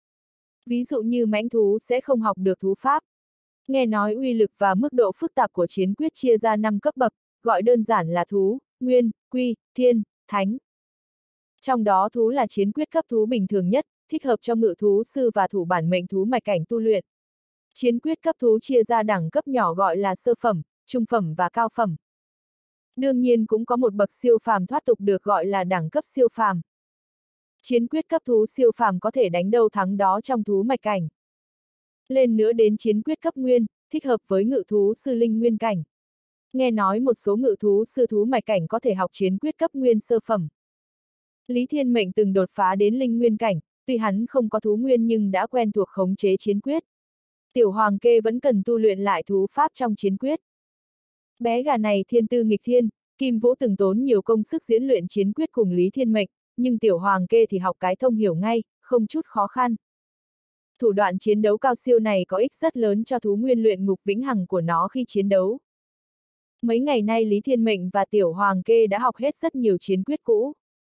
Ví dụ như mãnh thú sẽ không học được thú pháp. Nghe nói uy lực và mức độ phức tạp của chiến quyết chia ra năm cấp bậc, gọi đơn giản là thú, nguyên, quy, thiên, thánh. Trong đó thú là chiến quyết cấp thú bình thường nhất, thích hợp cho ngự thú sư và thủ bản mệnh thú mạch cảnh tu luyện. Chiến quyết cấp thú chia ra đẳng cấp nhỏ gọi là sơ phẩm, trung phẩm và cao phẩm. Đương nhiên cũng có một bậc siêu phàm thoát tục được gọi là đẳng cấp siêu phàm. Chiến quyết cấp thú siêu phàm có thể đánh đâu thắng đó trong thú mạch cảnh. Lên nữa đến chiến quyết cấp nguyên, thích hợp với ngự thú sư linh nguyên cảnh. Nghe nói một số ngự thú sư thú mạch cảnh có thể học chiến quyết cấp nguyên sơ phẩm. Lý Thiên Mệnh từng đột phá đến linh nguyên cảnh, tuy hắn không có thú nguyên nhưng đã quen thuộc khống chế chiến quyết. Tiểu Hoàng Kê vẫn cần tu luyện lại thú pháp trong chiến quyết. Bé gà này thiên tư nghịch thiên, Kim Vũ từng tốn nhiều công sức diễn luyện chiến quyết cùng Lý Thiên Mệnh, nhưng Tiểu Hoàng Kê thì học cái thông hiểu ngay, không chút khó khăn. Thủ đoạn chiến đấu cao siêu này có ích rất lớn cho thú nguyên luyện ngục vĩnh hằng của nó khi chiến đấu. Mấy ngày nay Lý Thiên Mệnh và Tiểu Hoàng Kê đã học hết rất nhiều chiến quyết cũ.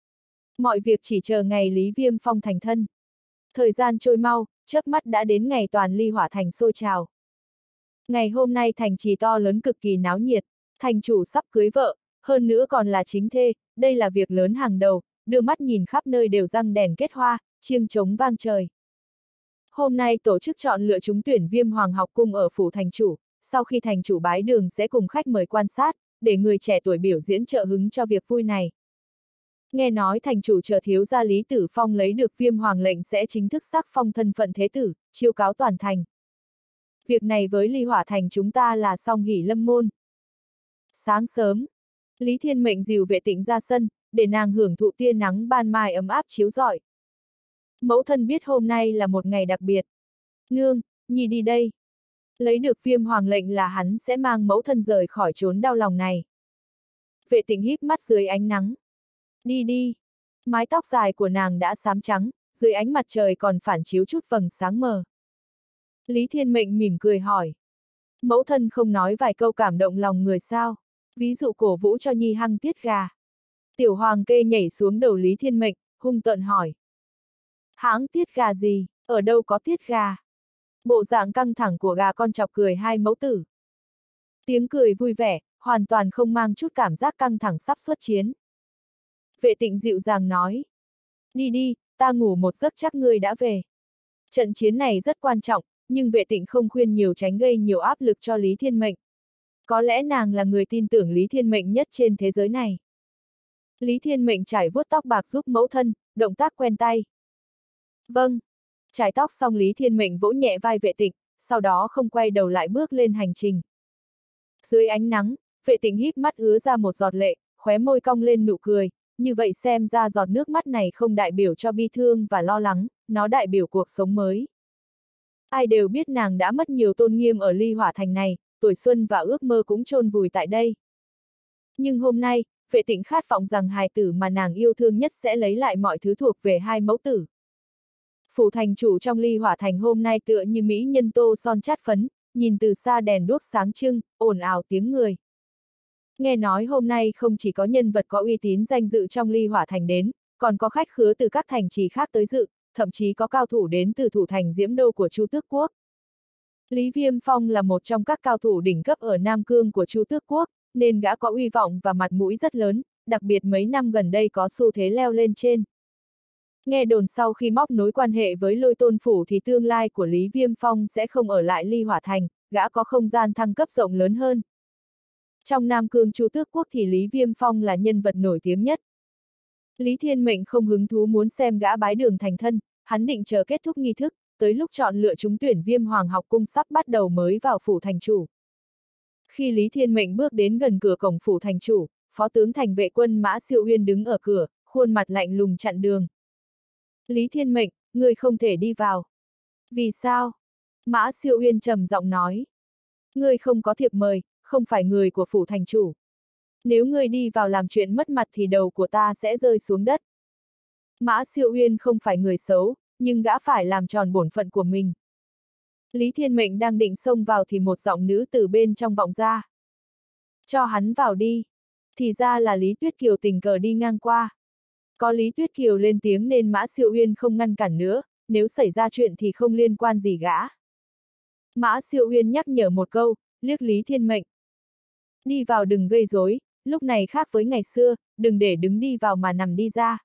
Mọi việc chỉ chờ ngày Lý Viêm Phong thành thân. Thời gian trôi mau, chớp mắt đã đến ngày toàn Ly Hỏa Thành sôi trào. Ngày hôm nay thành trì to lớn cực kỳ náo nhiệt, thành chủ sắp cưới vợ, hơn nữa còn là chính thê, đây là việc lớn hàng đầu, đưa mắt nhìn khắp nơi đều răng đèn kết hoa, chiêng trống vang trời. Hôm nay tổ chức chọn lựa trúng tuyển Viêm Hoàng học cung ở phủ thành chủ, sau khi thành chủ bái đường sẽ cùng khách mời quan sát, để người trẻ tuổi biểu diễn trợ hứng cho việc vui này. Nghe nói thành chủ trợ thiếu gia Lý Tử Phong lấy được Viêm Hoàng lệnh sẽ chính thức sắc phong thân phận thế tử, chiêu cáo toàn thành. Việc này với Ly Hỏa Thành chúng ta là song hỷ lâm môn. Sáng sớm, Lý Thiên Mệnh dìu Vệ Tịnh ra sân, để nàng hưởng thụ tia nắng ban mai ấm áp chiếu rọi. Mẫu thân biết hôm nay là một ngày đặc biệt. Nương, nhi đi đây. Lấy được Viêm Hoàng lệnh là hắn sẽ mang mẫu thân rời khỏi chốn đau lòng này. Vệ Tịnh híp mắt dưới ánh nắng. Đi đi. Mái tóc dài của nàng đã xám trắng, dưới ánh mặt trời còn phản chiếu chút vầng sáng mờ. Lý Thiên Mệnh mỉm cười hỏi. Mẫu thân không nói vài câu cảm động lòng người sao? Ví dụ cổ vũ cho nhi hăng tiết gà. Tiểu Hoàng Kê nhảy xuống đầu Lý Thiên Mệnh, hung tợn hỏi. Hãng tiết gà gì, ở đâu có tiết gà? Bộ dạng căng thẳng của gà con chọc cười hai mẫu tử. Tiếng cười vui vẻ, hoàn toàn không mang chút cảm giác căng thẳng sắp xuất chiến. Vệ Tịnh dịu dàng nói. Đi đi, ta ngủ một giấc chắc ngươi đã về. Trận chiến này rất quan trọng, nhưng Vệ Tịnh không khuyên nhiều tránh gây nhiều áp lực cho Lý Thiên Mệnh. Có lẽ nàng là người tin tưởng Lý Thiên Mệnh nhất trên thế giới này. Lý Thiên Mệnh trải vuốt tóc bạc giúp mẫu thân, động tác quen tay. Vâng. Trải tóc xong Lý Thiên Mệnh vỗ nhẹ vai Vệ Tịnh, sau đó không quay đầu lại bước lên hành trình. Dưới ánh nắng, Vệ Tịnh híp mắt ứa ra một giọt lệ, khóe môi cong lên nụ cười, như vậy xem ra giọt nước mắt này không đại biểu cho bi thương và lo lắng, nó đại biểu cuộc sống mới. Ai đều biết nàng đã mất nhiều tôn nghiêm ở Ly Hỏa Thành này, tuổi xuân và ước mơ cũng chôn vùi tại đây. Nhưng hôm nay, Vệ Tịnh khát vọng rằng hài tử mà nàng yêu thương nhất sẽ lấy lại mọi thứ thuộc về hai mẫu tử. Phủ thành chủ trong Ly Hỏa Thành hôm nay tựa như mỹ nhân tô son chát phấn, nhìn từ xa đèn đuốc sáng trưng, ồn ào tiếng người. Nghe nói hôm nay không chỉ có nhân vật có uy tín danh dự trong Ly Hỏa Thành đến, còn có khách khứa từ các thành trì khác tới dự, thậm chí có cao thủ đến từ thủ thành Diễm Đô của Chu Tước Quốc. Lý Viêm Phong là một trong các cao thủ đỉnh cấp ở Nam Cương của Chu Tước Quốc, nên gã có uy vọng và mặt mũi rất lớn, đặc biệt mấy năm gần đây có xu thế leo lên trên. Nghe đồn sau khi móc nối quan hệ với Lôi Tôn Phủ thì tương lai của Lý Viêm Phong sẽ không ở lại Ly Hỏa Thành, gã có không gian thăng cấp rộng lớn hơn. Trong Nam Cương Chu Tước Quốc thì Lý Viêm Phong là nhân vật nổi tiếng nhất. Lý Thiên Mệnh không hứng thú muốn xem gã bái đường thành thân, hắn định chờ kết thúc nghi thức, tới lúc chọn lựa trúng tuyển Viêm Hoàng học cung sắp bắt đầu mới vào phủ thành chủ. Khi Lý Thiên Mệnh bước đến gần cửa cổng phủ thành chủ, Phó tướng thành vệ quân Mã Siêu Uyên đứng ở cửa, khuôn mặt lạnh lùng chặn đường. Lý Thiên Mệnh, ngươi không thể đi vào. Vì sao? Mã Siêu Uyên trầm giọng nói. Ngươi không có thiệp mời, không phải người của phủ thành chủ. Nếu ngươi đi vào làm chuyện mất mặt thì đầu của ta sẽ rơi xuống đất. Mã Siêu Uyên không phải người xấu, nhưng gã phải làm tròn bổn phận của mình. Lý Thiên Mệnh đang định xông vào thì một giọng nữ từ bên trong vọng ra. Cho hắn vào đi. Thì ra là Lý Tuyết Kiều tình cờ đi ngang qua. Có Lý Tuyết Kiều lên tiếng nên Mã Siêu Uyên không ngăn cản nữa, nếu xảy ra chuyện thì không liên quan gì gã. Mã Siêu Uyên nhắc nhở một câu, liếc Lý Thiên Mệnh. Đi vào đừng gây rối, lúc này khác với ngày xưa, đừng để đứng đi vào mà nằm đi ra.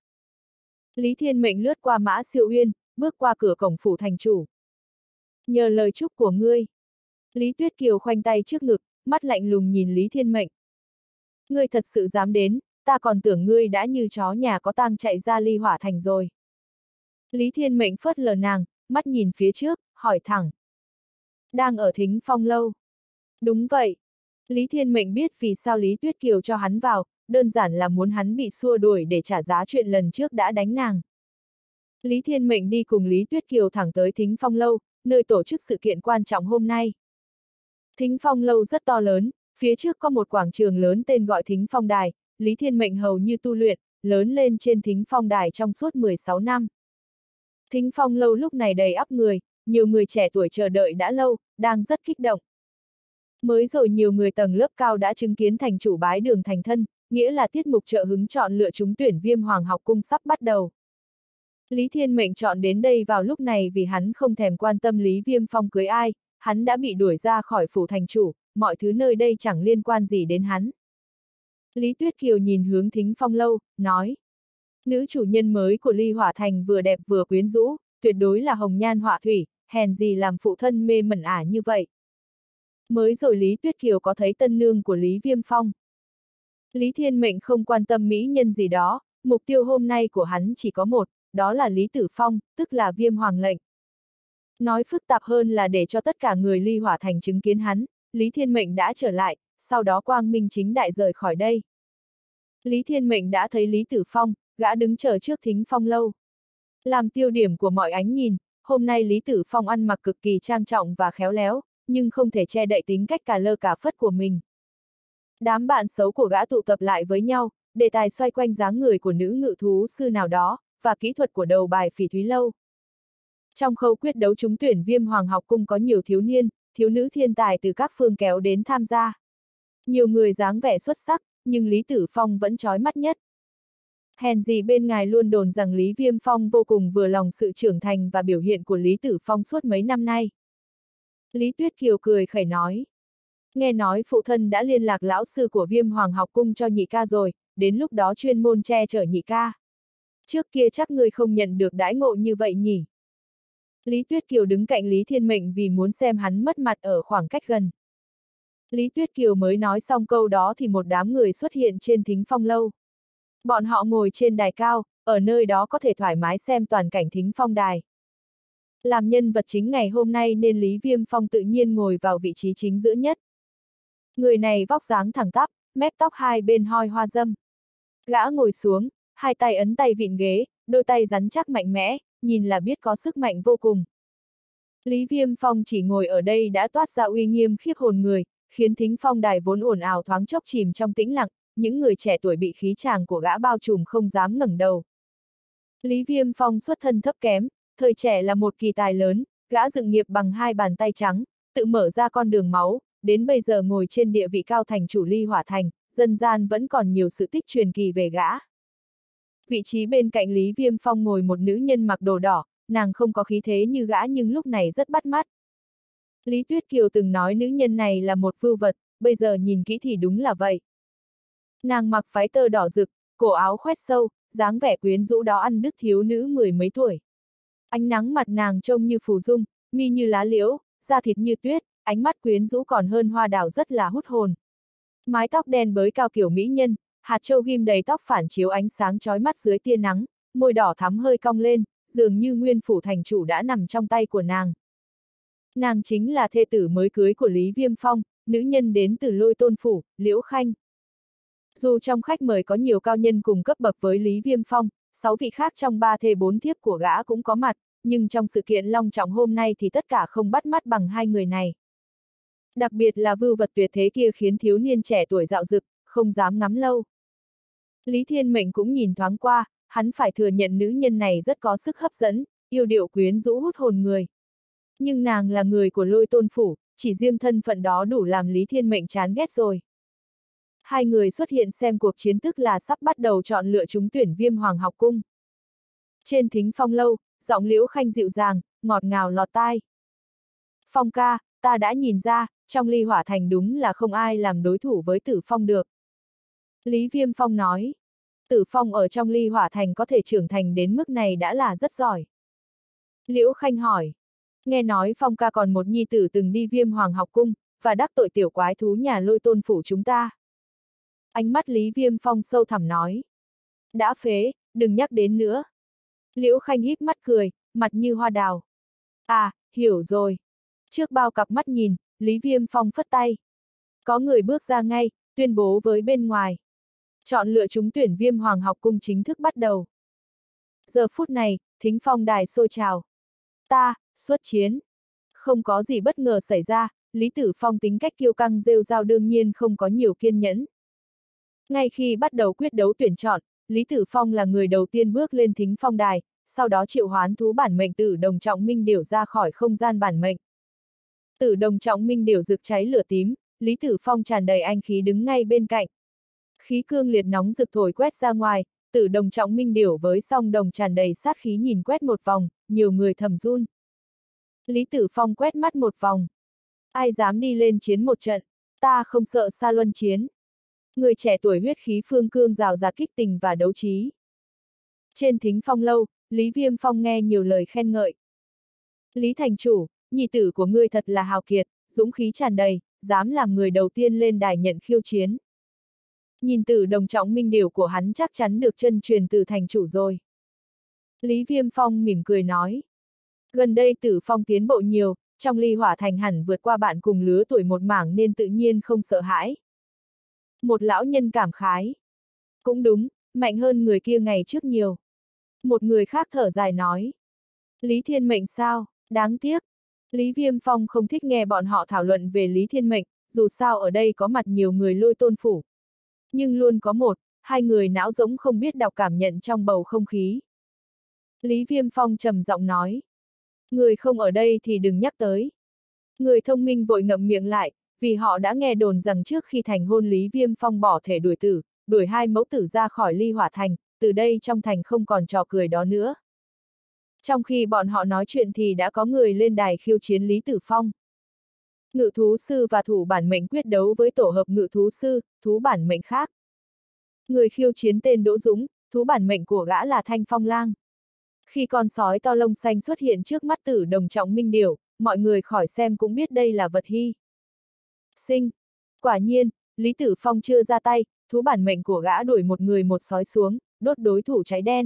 Lý Thiên Mệnh lướt qua Mã Siêu Uyên, bước qua cửa cổng phủ thành chủ. Nhờ lời chúc của ngươi. Lý Tuyết Kiều khoanh tay trước ngực, mắt lạnh lùng nhìn Lý Thiên Mệnh. Ngươi thật sự dám đến, ta còn tưởng ngươi đã như chó nhà có tang chạy ra Ly Hỏa Thành rồi. Lý Thiên Mệnh phớt lờ nàng, mắt nhìn phía trước, hỏi thẳng. Đang ở Thính Phong lâu. Đúng vậy. Lý Thiên Mệnh biết vì sao Lý Tuyết Kiều cho hắn vào, đơn giản là muốn hắn bị xua đuổi để trả giá chuyện lần trước đã đánh nàng. Lý Thiên Mệnh đi cùng Lý Tuyết Kiều thẳng tới Thính Phong lâu, nơi tổ chức sự kiện quan trọng hôm nay. Thính Phong lâu rất to lớn, phía trước có một quảng trường lớn tên gọi Thính Phong Đài, Lý Thiên Mệnh hầu như tu luyện, lớn lên trên Thính Phong Đài trong suốt mười sáu năm. Thính Phong lâu lúc này đầy ắp người, nhiều người trẻ tuổi chờ đợi đã lâu, đang rất kích động. Mới rồi nhiều người tầng lớp cao đã chứng kiến thành chủ bái đường thành thân, nghĩa là tiết mục trợ hứng chọn lựa trúng tuyển Viêm Hoàng học cung sắp bắt đầu. Lý Thiên Mệnh chọn đến đây vào lúc này vì hắn không thèm quan tâm Lý Viêm Phong cưới ai, hắn đã bị đuổi ra khỏi phủ thành chủ, mọi thứ nơi đây chẳng liên quan gì đến hắn. Lý Tuyết Kiều nhìn hướng Thính Phong lâu, nói. Nữ chủ nhân mới của Ly Hỏa Thành vừa đẹp vừa quyến rũ, tuyệt đối là hồng nhan họa thủy, hèn gì làm phụ thân mê mẩn ả như vậy. Mới rồi Lý Tuyết Kiều có thấy tân nương của Lý Viêm Phong. Lý Thiên Mệnh không quan tâm mỹ nhân gì đó, mục tiêu hôm nay của hắn chỉ có một, đó là Lý Tử Phong, tức là Viêm Hoàng lệnh. Nói phức tạp hơn là để cho tất cả người Ly Hỏa Thành chứng kiến hắn, Lý Thiên Mệnh đã trở lại, sau đó quang minh chính đại rời khỏi đây. Lý Thiên Mệnh đã thấy Lý Tử Phong, gã đứng chờ trước Thính Phong lâu. Làm tiêu điểm của mọi ánh nhìn, hôm nay Lý Tử Phong ăn mặc cực kỳ trang trọng và khéo léo, nhưng không thể che đậy tính cách cà lơ cà phất của mình. Đám bạn xấu của gã tụ tập lại với nhau, đề tài xoay quanh dáng người của nữ ngự thú sư nào đó, và kỹ thuật của đầu bài Phỉ Thúy Lâu. Trong khâu quyết đấu trúng tuyển Viêm Hoàng học cung có nhiều thiếu niên, thiếu nữ thiên tài từ các phương kéo đến tham gia. Nhiều người dáng vẻ xuất sắc, nhưng Lý Tử Phong vẫn chói mắt nhất. Hèn gì bên ngài luôn đồn rằng Lý Viêm Phong vô cùng vừa lòng sự trưởng thành và biểu hiện của Lý Tử Phong suốt mấy năm nay. Lý Tuyết Kiều cười khẩy nói. Nghe nói phụ thân đã liên lạc lão sư của Viêm Hoàng học cung cho nhị ca rồi, đến lúc đó chuyên môn che chở nhị ca. Trước kia chắc người không nhận được đãi ngộ như vậy nhỉ. Lý Tuyết Kiều đứng cạnh Lý Thiên Mệnh vì muốn xem hắn mất mặt ở khoảng cách gần. Lý Tuyết Kiều mới nói xong câu đó thì một đám người xuất hiện trên Thính Phong lâu. Bọn họ ngồi trên đài cao, ở nơi đó có thể thoải mái xem toàn cảnh Thính Phong đài. Làm nhân vật chính ngày hôm nay nên Lý Viêm Phong tự nhiên ngồi vào vị trí chính giữa nhất. Người này vóc dáng thẳng tắp, mép tóc hai bên hoi hoa râm. Gã ngồi xuống, hai tay ấn tay vịn ghế, đôi tay rắn chắc mạnh mẽ, nhìn là biết có sức mạnh vô cùng. Lý Viêm Phong chỉ ngồi ở đây đã toát ra uy nghiêm khiếp hồn người, khiến Thính Phong đài vốn ồn ào thoáng chốc chìm trong tĩnh lặng, những người trẻ tuổi bị khí tràng của gã bao trùm không dám ngẩng đầu. Lý Viêm Phong xuất thân thấp kém, thời trẻ là một kỳ tài lớn, gã dựng nghiệp bằng hai bàn tay trắng, tự mở ra con đường máu, đến bây giờ ngồi trên địa vị cao thành chủ Ly Hỏa Thành, dân gian vẫn còn nhiều sự tích truyền kỳ về gã. Vị trí bên cạnh Lý Viêm Phong ngồi một nữ nhân mặc đồ đỏ, nàng không có khí thế như gã nhưng lúc này rất bắt mắt. Lý Tuyết Kiều từng nói nữ nhân này là một vưu vật, bây giờ nhìn kỹ thì đúng là vậy. Nàng mặc váy tơ đỏ rực, cổ áo khoét sâu, dáng vẻ quyến rũ đó ăn đứt thiếu nữ mười mấy tuổi. Ánh nắng mặt nàng trông như phù dung, mi như lá liễu, da thịt như tuyết, ánh mắt quyến rũ còn hơn hoa đào rất là hút hồn. Mái tóc đen bới cao kiểu mỹ nhân, hạt châu ghim đầy tóc phản chiếu ánh sáng chói mắt dưới tia nắng, môi đỏ thắm hơi cong lên, dường như nguyên phủ thành chủ đã nằm trong tay của nàng. Nàng chính là thê tử mới cưới của Lý Viêm Phong, nữ nhân đến từ Lôi Tôn phủ, Liễu Khanh. Dù trong khách mời có nhiều cao nhân cùng cấp bậc với Lý Viêm Phong, sáu vị khác trong ba thê bốn thiếp của gã cũng có mặt, nhưng trong sự kiện long trọng hôm nay thì tất cả không bắt mắt bằng hai người này. Đặc biệt là vưu vật tuyệt thế kia khiến thiếu niên trẻ tuổi dạo dực, không dám ngắm lâu. Lý Thiên Mệnh cũng nhìn thoáng qua, hắn phải thừa nhận nữ nhân này rất có sức hấp dẫn, yêu điệu quyến rũ hút hồn người. Nhưng nàng là người của Lôi Tôn phủ, chỉ riêng thân phận đó đủ làm Lý Thiên Mệnh chán ghét rồi. Hai người xuất hiện xem cuộc chiến tức là sắp bắt đầu chọn lựa trúng tuyển Viêm Hoàng học cung. Trên thính phong lâu, giọng Liễu Khanh dịu dàng, ngọt ngào lọt tai. Phong ca, ta đã nhìn ra, trong Ly Hỏa Thành đúng là không ai làm đối thủ với Tử Phong được. Lý Viêm Phong nói, Tử Phong ở trong Ly Hỏa Thành có thể trưởng thành đến mức này đã là rất giỏi. Liễu Khanh hỏi, nghe nói Phong ca còn một nhi tử từng đi Viêm Hoàng học cung, và đắc tội tiểu quái thú nhà Lôi Tôn phủ chúng ta. Ánh mắt Lý Viêm Phong sâu thẳm nói, đã phế, đừng nhắc đến nữa. Liễu Khanh híp mắt cười, mặt như hoa đào. À, hiểu rồi. Trước bao cặp mắt nhìn, Lý Viêm Phong phất tay. Có người bước ra ngay, tuyên bố với bên ngoài. Chọn lựa trúng tuyển Viêm Hoàng học cung chính thức bắt đầu. Giờ phút này, thính phong đài sôi trào. Ta, xuất chiến. Không có gì bất ngờ xảy ra, Lý Tử Phong tính cách kiêu căng rêu rao đương nhiên không có nhiều kiên nhẫn. Ngay khi bắt đầu quyết đấu tuyển chọn, Lý Tử Phong là người đầu tiên bước lên thính phong đài, sau đó triệu hoán thú bản mệnh Tử Đồng Trọng Minh Điểu ra khỏi không gian bản mệnh. Tử Đồng Trọng Minh Điểu rực cháy lửa tím, Lý Tử Phong tràn đầy anh khí đứng ngay bên cạnh. Khí cương liệt nóng rực thổi quét ra ngoài, Tử Đồng Trọng Minh Điểu với song đồng tràn đầy sát khí nhìn quét một vòng, nhiều người thầm run. Lý Tử Phong quét mắt một vòng. Ai dám đi lên chiến một trận, ta không sợ Sa Luân chiến. Người trẻ tuổi huyết khí phương cương rào rạt kích tình và đấu trí. Trên thính phong lâu, Lý Viêm Phong nghe nhiều lời khen ngợi. Lý thành chủ, nhi tử của ngươi thật là hào kiệt, dũng khí tràn đầy, dám làm người đầu tiên lên đài nhận khiêu chiến. Nhìn Tử Đồng Trọng Minh Điểu của hắn chắc chắn được chân truyền từ thành chủ rồi. Lý Viêm Phong mỉm cười nói. Gần đây Tử Phong tiến bộ nhiều, trong Ly Hỏa Thành hẳn vượt qua bạn cùng lứa tuổi một mảng nên tự nhiên không sợ hãi. Một lão nhân cảm khái. Cũng đúng, mạnh hơn người kia ngày trước nhiều. Một người khác thở dài nói. Lý Thiên Mệnh sao, đáng tiếc. Lý Viêm Phong không thích nghe bọn họ thảo luận về Lý Thiên Mệnh, dù sao ở đây có mặt nhiều người Lôi Tôn phủ. Nhưng luôn có một, hai người não rỗng không biết đọc cảm nhận trong bầu không khí. Lý Viêm Phong trầm giọng nói. Người không ở đây thì đừng nhắc tới. Người thông minh vội ngậm miệng lại, vì họ đã nghe đồn rằng trước khi thành hôn Lý Viêm Phong bỏ thể đuổi tử, đuổi hai mẫu tử ra khỏi Ly Hỏa Thành, từ đây trong thành không còn trò cười đó nữa. Trong khi bọn họ nói chuyện thì đã có người lên đài khiêu chiến Lý Tử Phong. Ngự thú sư và thủ bản mệnh quyết đấu với tổ hợp ngự thú sư, thú bản mệnh khác. Người khiêu chiến tên Đỗ Dũng, thú bản mệnh của gã là Thanh Phong Lang. Khi con sói to lông xanh xuất hiện trước mắt Tử Đồng Trọng Minh Điểu, mọi người khỏi xem cũng biết đây là vật hy sinh. Quả nhiên, Lý Tử Phong chưa ra tay, thú bản mệnh của gã đuổi một người một sói xuống, đốt đối thủ cháy đen.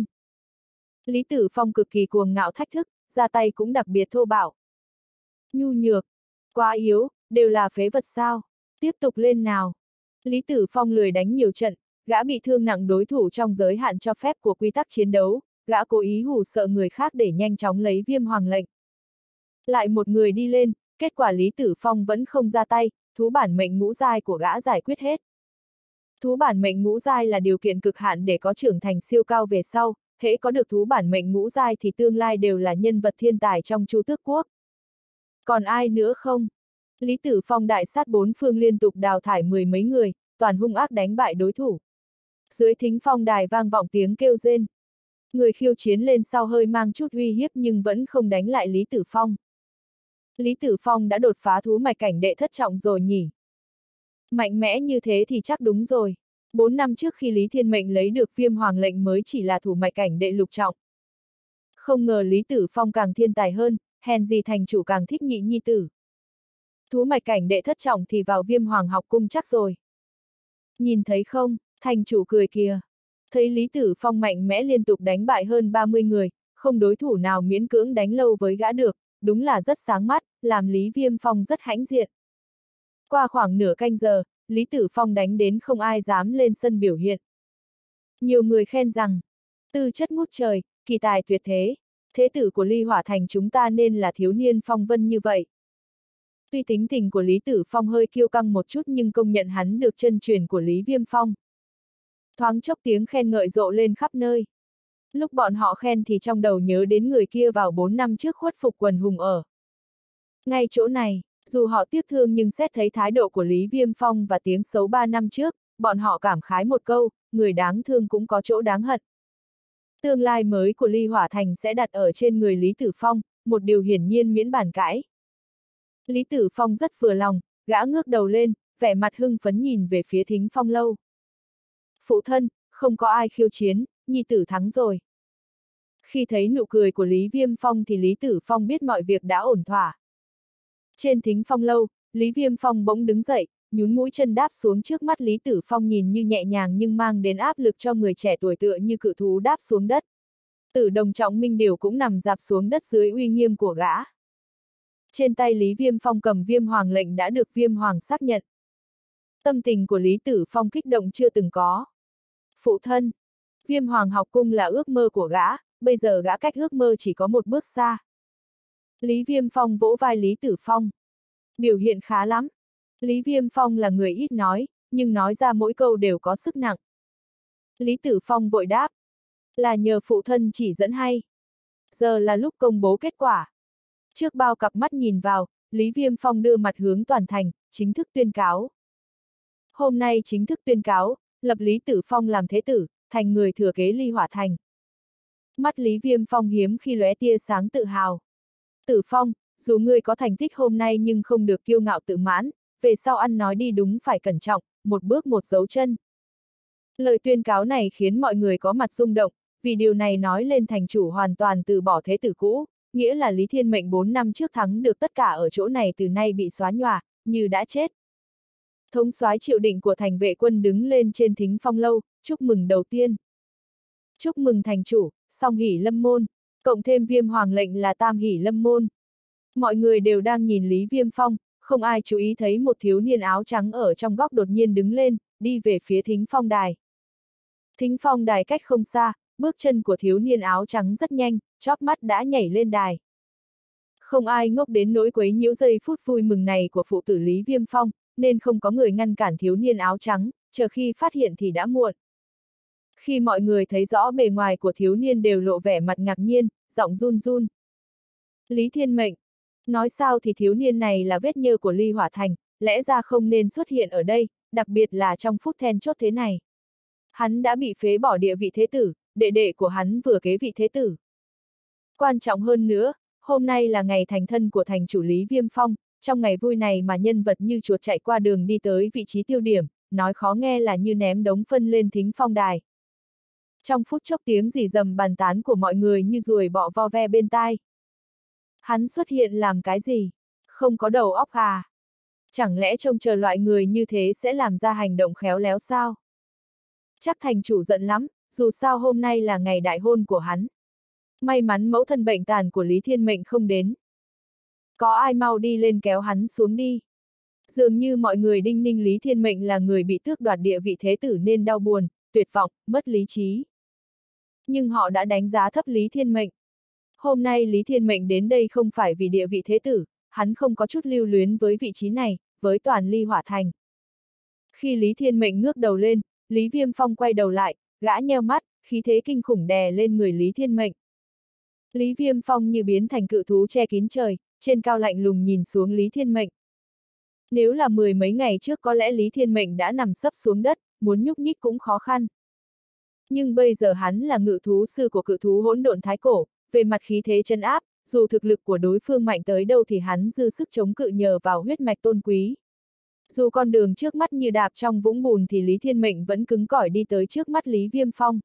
Lý Tử Phong cực kỳ cuồng ngạo thách thức, ra tay cũng đặc biệt thô bạo. Nhu nhược, quá yếu, đều là phế vật sao, tiếp tục lên nào. Lý Tử Phong lười đánh nhiều trận, gã bị thương nặng đối thủ trong giới hạn cho phép của quy tắc chiến đấu, gã cố ý hù sợ người khác để nhanh chóng lấy Viêm Hoàng lệnh. Lại một người đi lên, kết quả Lý Tử Phong vẫn không ra tay, thú bản mệnh ngũ giai của gã giải quyết hết. Thú bản mệnh ngũ giai là điều kiện cực hạn để có trưởng thành siêu cao về sau, hễ có được thú bản mệnh ngũ giai thì tương lai đều là nhân vật thiên tài trong Chu Tước Quốc. Còn ai nữa không? Lý Tử Phong đại sát bốn phương liên tục đào thải mười mấy người, toàn hung ác đánh bại đối thủ. Dưới thính phong đài vang vọng tiếng kêu rên. Người khiêu chiến lên sau hơi mang chút uy hiếp nhưng vẫn không đánh lại Lý Tử Phong. Lý Tử Phong đã đột phá thú mạch cảnh đệ thất trọng rồi nhỉ? Mạnh mẽ như thế thì chắc đúng rồi. Bốn năm trước khi Lý Thiên Mệnh lấy được Viêm Hoàng lệnh mới chỉ là thủ mạch cảnh đệ lục trọng. Không ngờ Lý Tử Phong càng thiên tài hơn, hèn gì thành chủ càng thích nhị nhi tử. Thú mạch cảnh đệ thất trọng thì vào Viêm Hoàng học cung chắc rồi. Nhìn thấy không, thành chủ cười kìa. Thấy Lý Tử Phong mạnh mẽ liên tục đánh bại hơn ba mươi người, không đối thủ nào miễn cưỡng đánh lâu với gã được, đúng là rất sáng mắt, làm Lý Viêm Phong rất hãnh diện. Qua khoảng nửa canh giờ, Lý Tử Phong đánh đến không ai dám lên sân biểu hiện. Nhiều người khen rằng, tư chất ngút trời, kỳ tài tuyệt thế, thế tử của Ly Hỏa Thành chúng ta nên là thiếu niên phong vân như vậy. Tuy tính tình của Lý Tử Phong hơi kiêu căng một chút nhưng công nhận hắn được chân truyền của Lý Viêm Phong. Thoáng chốc tiếng khen ngợi rộ lên khắp nơi. Lúc bọn họ khen thì trong đầu nhớ đến người kia vào bốn năm trước khuất phục quần hùng ở. Ngay chỗ này, dù họ tiếc thương nhưng xét thấy thái độ của Lý Viêm Phong và tiếng xấu ba năm trước, bọn họ cảm khái một câu, người đáng thương cũng có chỗ đáng hận. Tương lai mới của Ly Hỏa Thành sẽ đặt ở trên người Lý Tử Phong, một điều hiển nhiên miễn bàn cãi. Lý Tử Phong rất vừa lòng, gã ngước đầu lên, vẻ mặt hưng phấn nhìn về phía thính phong lâu. Phụ thân, không có ai khiêu chiến, nhi tử thắng rồi. Khi thấy nụ cười của Lý Viêm Phong thì Lý Tử Phong biết mọi việc đã ổn thỏa. Trên thính phong lâu, Lý Viêm Phong bỗng đứng dậy, nhún mũi chân đáp xuống trước mắt Lý Tử Phong nhìn như nhẹ nhàng nhưng mang đến áp lực cho người trẻ tuổi tựa như cự thú đáp xuống đất. Tử Đồng Trọng Minh Điểu cũng nằm dạp xuống đất dưới uy nghiêm của gã. Trên tay Lý Viêm Phong cầm Viêm Hoàng lệnh đã được Viêm Hoàng xác nhận. Tâm tình của Lý Tử Phong kích động chưa từng có. Phụ thân, Viêm Hoàng học cung là ước mơ của gã, bây giờ gã cách ước mơ chỉ có một bước xa. Lý Viêm Phong vỗ vai Lý Tử Phong. Biểu hiện khá lắm. Lý Viêm Phong là người ít nói, nhưng nói ra mỗi câu đều có sức nặng. Lý Tử Phong vội đáp. Là nhờ phụ thân chỉ dẫn hay. Giờ là lúc công bố kết quả. Trước bao cặp mắt nhìn vào, Lý Viêm Phong đưa mặt hướng toàn thành, chính thức tuyên cáo. Hôm nay chính thức tuyên cáo, lập Lý Tử Phong làm thế tử, thành người thừa kế Ly Hỏa Thành. Mắt Lý Viêm Phong hiếm khi lóe tia sáng tự hào. Tử Phong, dù ngươi có thành tích hôm nay nhưng không được kiêu ngạo tự mãn, về sau ăn nói đi đúng phải cẩn trọng, một bước một dấu chân. Lời tuyên cáo này khiến mọi người có mặt rung động, vì điều này nói lên thành chủ hoàn toàn từ bỏ thế tử cũ, nghĩa là Lý Thiên Mệnh bốn năm trước thắng được tất cả ở chỗ này từ nay bị xóa nhòa, như đã chết. Thống soái Triệu Định của thành vệ quân đứng lên trên thính phong lâu, chúc mừng đầu tiên. Chúc mừng thành chủ, song hỷ lâm môn, cộng thêm Viêm Hoàng lệnh là tam hỷ lâm môn. Mọi người đều đang nhìn Lý Viêm Phong, không ai chú ý thấy một thiếu niên áo trắng ở trong góc đột nhiên đứng lên, đi về phía thính phong đài. Thính phong đài cách không xa, bước chân của thiếu niên áo trắng rất nhanh, chóp mắt đã nhảy lên đài. Không ai ngốc đến nỗi quấy nhiễu giây phút vui mừng này của phụ tử Lý Viêm Phong, nên không có người ngăn cản thiếu niên áo trắng, chờ khi phát hiện thì đã muộn. Khi mọi người thấy rõ bề ngoài của thiếu niên đều lộ vẻ mặt ngạc nhiên, giọng run run. Lý Thiên Mệnh. Nói sao thì thiếu niên này là vết nhơ của Ly Hỏa Thành, lẽ ra không nên xuất hiện ở đây, đặc biệt là trong phút then chốt thế này. Hắn đã bị phế bỏ địa vị thế tử, đệ đệ của hắn vừa kế vị thế tử. Quan trọng hơn nữa, hôm nay là ngày thành thân của thành chủ Lý Viêm Phong, trong ngày vui này mà nhân vật như chuột chạy qua đường đi tới vị trí tiêu điểm, nói khó nghe là như ném đống phân lên thính phong đài. Trong phút chốc tiếng rỉ rầm bàn tán của mọi người như ruồi bọ vo ve bên tai. Hắn xuất hiện làm cái gì? Không có đầu óc à? Chẳng lẽ trông chờ loại người như thế sẽ làm ra hành động khéo léo sao? Chắc thành chủ giận lắm, dù sao hôm nay là ngày đại hôn của hắn. May mắn mẫu thân bệnh tàn của Lý Thiên Mệnh không đến. Có ai mau đi lên kéo hắn xuống đi. Dường như mọi người đinh ninh Lý Thiên Mệnh là người bị tước đoạt địa vị thế tử nên đau buồn, tuyệt vọng, mất lý trí. Nhưng họ đã đánh giá thấp Lý Thiên Mệnh. Hôm nay Lý Thiên Mệnh đến đây không phải vì địa vị thế tử, hắn không có chút lưu luyến với vị trí này, với toàn Ly Hỏa Thành. Khi Lý Thiên Mệnh ngước đầu lên, Lý Viêm Phong quay đầu lại, gã nheo mắt, khí thế kinh khủng đè lên người Lý Thiên Mệnh. Lý Viêm Phong như biến thành cự thú che kín trời, trên cao lạnh lùng nhìn xuống Lý Thiên Mệnh. Nếu là mười mấy ngày trước có lẽ Lý Thiên Mệnh đã nằm sấp xuống đất, muốn nhúc nhích cũng khó khăn. Nhưng bây giờ hắn là ngự thú sư của cự thú hỗn độn thái cổ, về mặt khí thế chân áp, dù thực lực của đối phương mạnh tới đâu thì hắn dư sức chống cự nhờ vào huyết mạch tôn quý. Dù con đường trước mắt như đạp trong vũng bùn thì Lý Thiên Mệnh vẫn cứng cỏi đi tới trước mắt Lý Viêm Phong.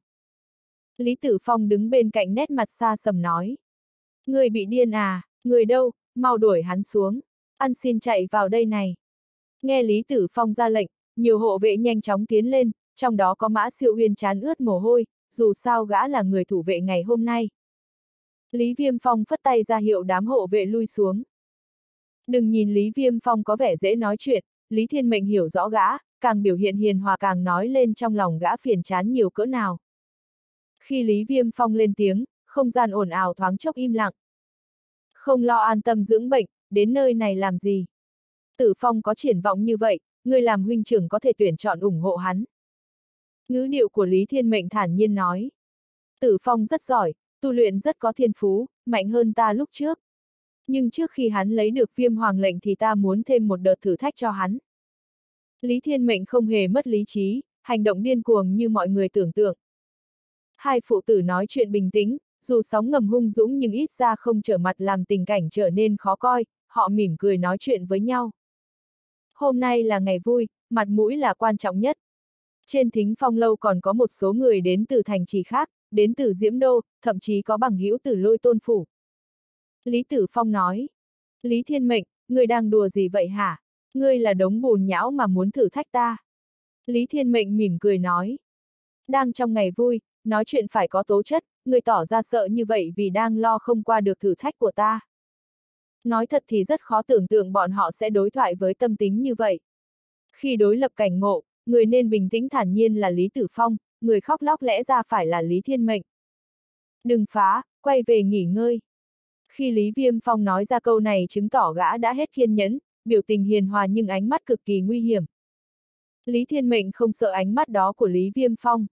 Lý Tử Phong đứng bên cạnh nét mặt xa sầm nói. Người bị điên à, người đâu, mau đuổi hắn xuống, ăn xin chạy vào đây này. Nghe Lý Tử Phong ra lệnh, nhiều hộ vệ nhanh chóng tiến lên, trong đó có Mã Siêu Uyên trán ướt mồ hôi, dù sao gã là người thủ vệ ngày hôm nay. Lý Viêm Phong phất tay ra hiệu đám hộ vệ lui xuống. Đừng nhìn Lý Viêm Phong có vẻ dễ nói chuyện, Lý Thiên Mệnh hiểu rõ gã, càng biểu hiện hiền hòa càng nói lên trong lòng gã phiền chán nhiều cỡ nào. Khi Lý Viêm Phong lên tiếng, không gian ồn ào thoáng chốc im lặng. Không lo an tâm dưỡng bệnh, đến nơi này làm gì? Tử Phong có triển vọng như vậy, người làm huynh trưởng có thể tuyển chọn ủng hộ hắn. Ngữ điệu của Lý Thiên Mệnh thản nhiên nói. Tử Phong rất giỏi, tu luyện rất có thiên phú, mạnh hơn ta lúc trước. Nhưng trước khi hắn lấy được Viêm Hoàng lệnh thì ta muốn thêm một đợt thử thách cho hắn. Lý Thiên Mệnh không hề mất lý trí, hành động điên cuồng như mọi người tưởng tượng. Hai phụ tử nói chuyện bình tĩnh, dù sóng ngầm hung dũng nhưng ít ra không trở mặt làm tình cảnh trở nên khó coi, họ mỉm cười nói chuyện với nhau. Hôm nay là ngày vui, mặt mũi là quan trọng nhất. Trên Thính Phong lâu còn có một số người đến từ thành trì khác, đến từ Diễm Đô, thậm chí có bằng hữu từ Lôi Tôn phủ. Lý Tử Phong nói. Lý Thiên Mệnh, ngươi đang đùa gì vậy hả? Ngươi là đống bùn nhão mà muốn thử thách ta. Lý Thiên Mệnh mỉm cười nói. Đang trong ngày vui, nói chuyện phải có tố chất, ngươi tỏ ra sợ như vậy vì đang lo không qua được thử thách của ta. Nói thật thì rất khó tưởng tượng bọn họ sẽ đối thoại với tâm tính như vậy. Khi đối lập cảnh ngộ, người nên bình tĩnh thản nhiên là Lý Tử Phong, người khóc lóc lẽ ra phải là Lý Thiên Mệnh. Đừng phá, quay về nghỉ ngơi. Khi Lý Viêm Phong nói ra câu này chứng tỏ gã đã hết kiên nhẫn, biểu tình hiền hòa nhưng ánh mắt cực kỳ nguy hiểm. Lý Thiên Mệnh không sợ ánh mắt đó của Lý Viêm Phong.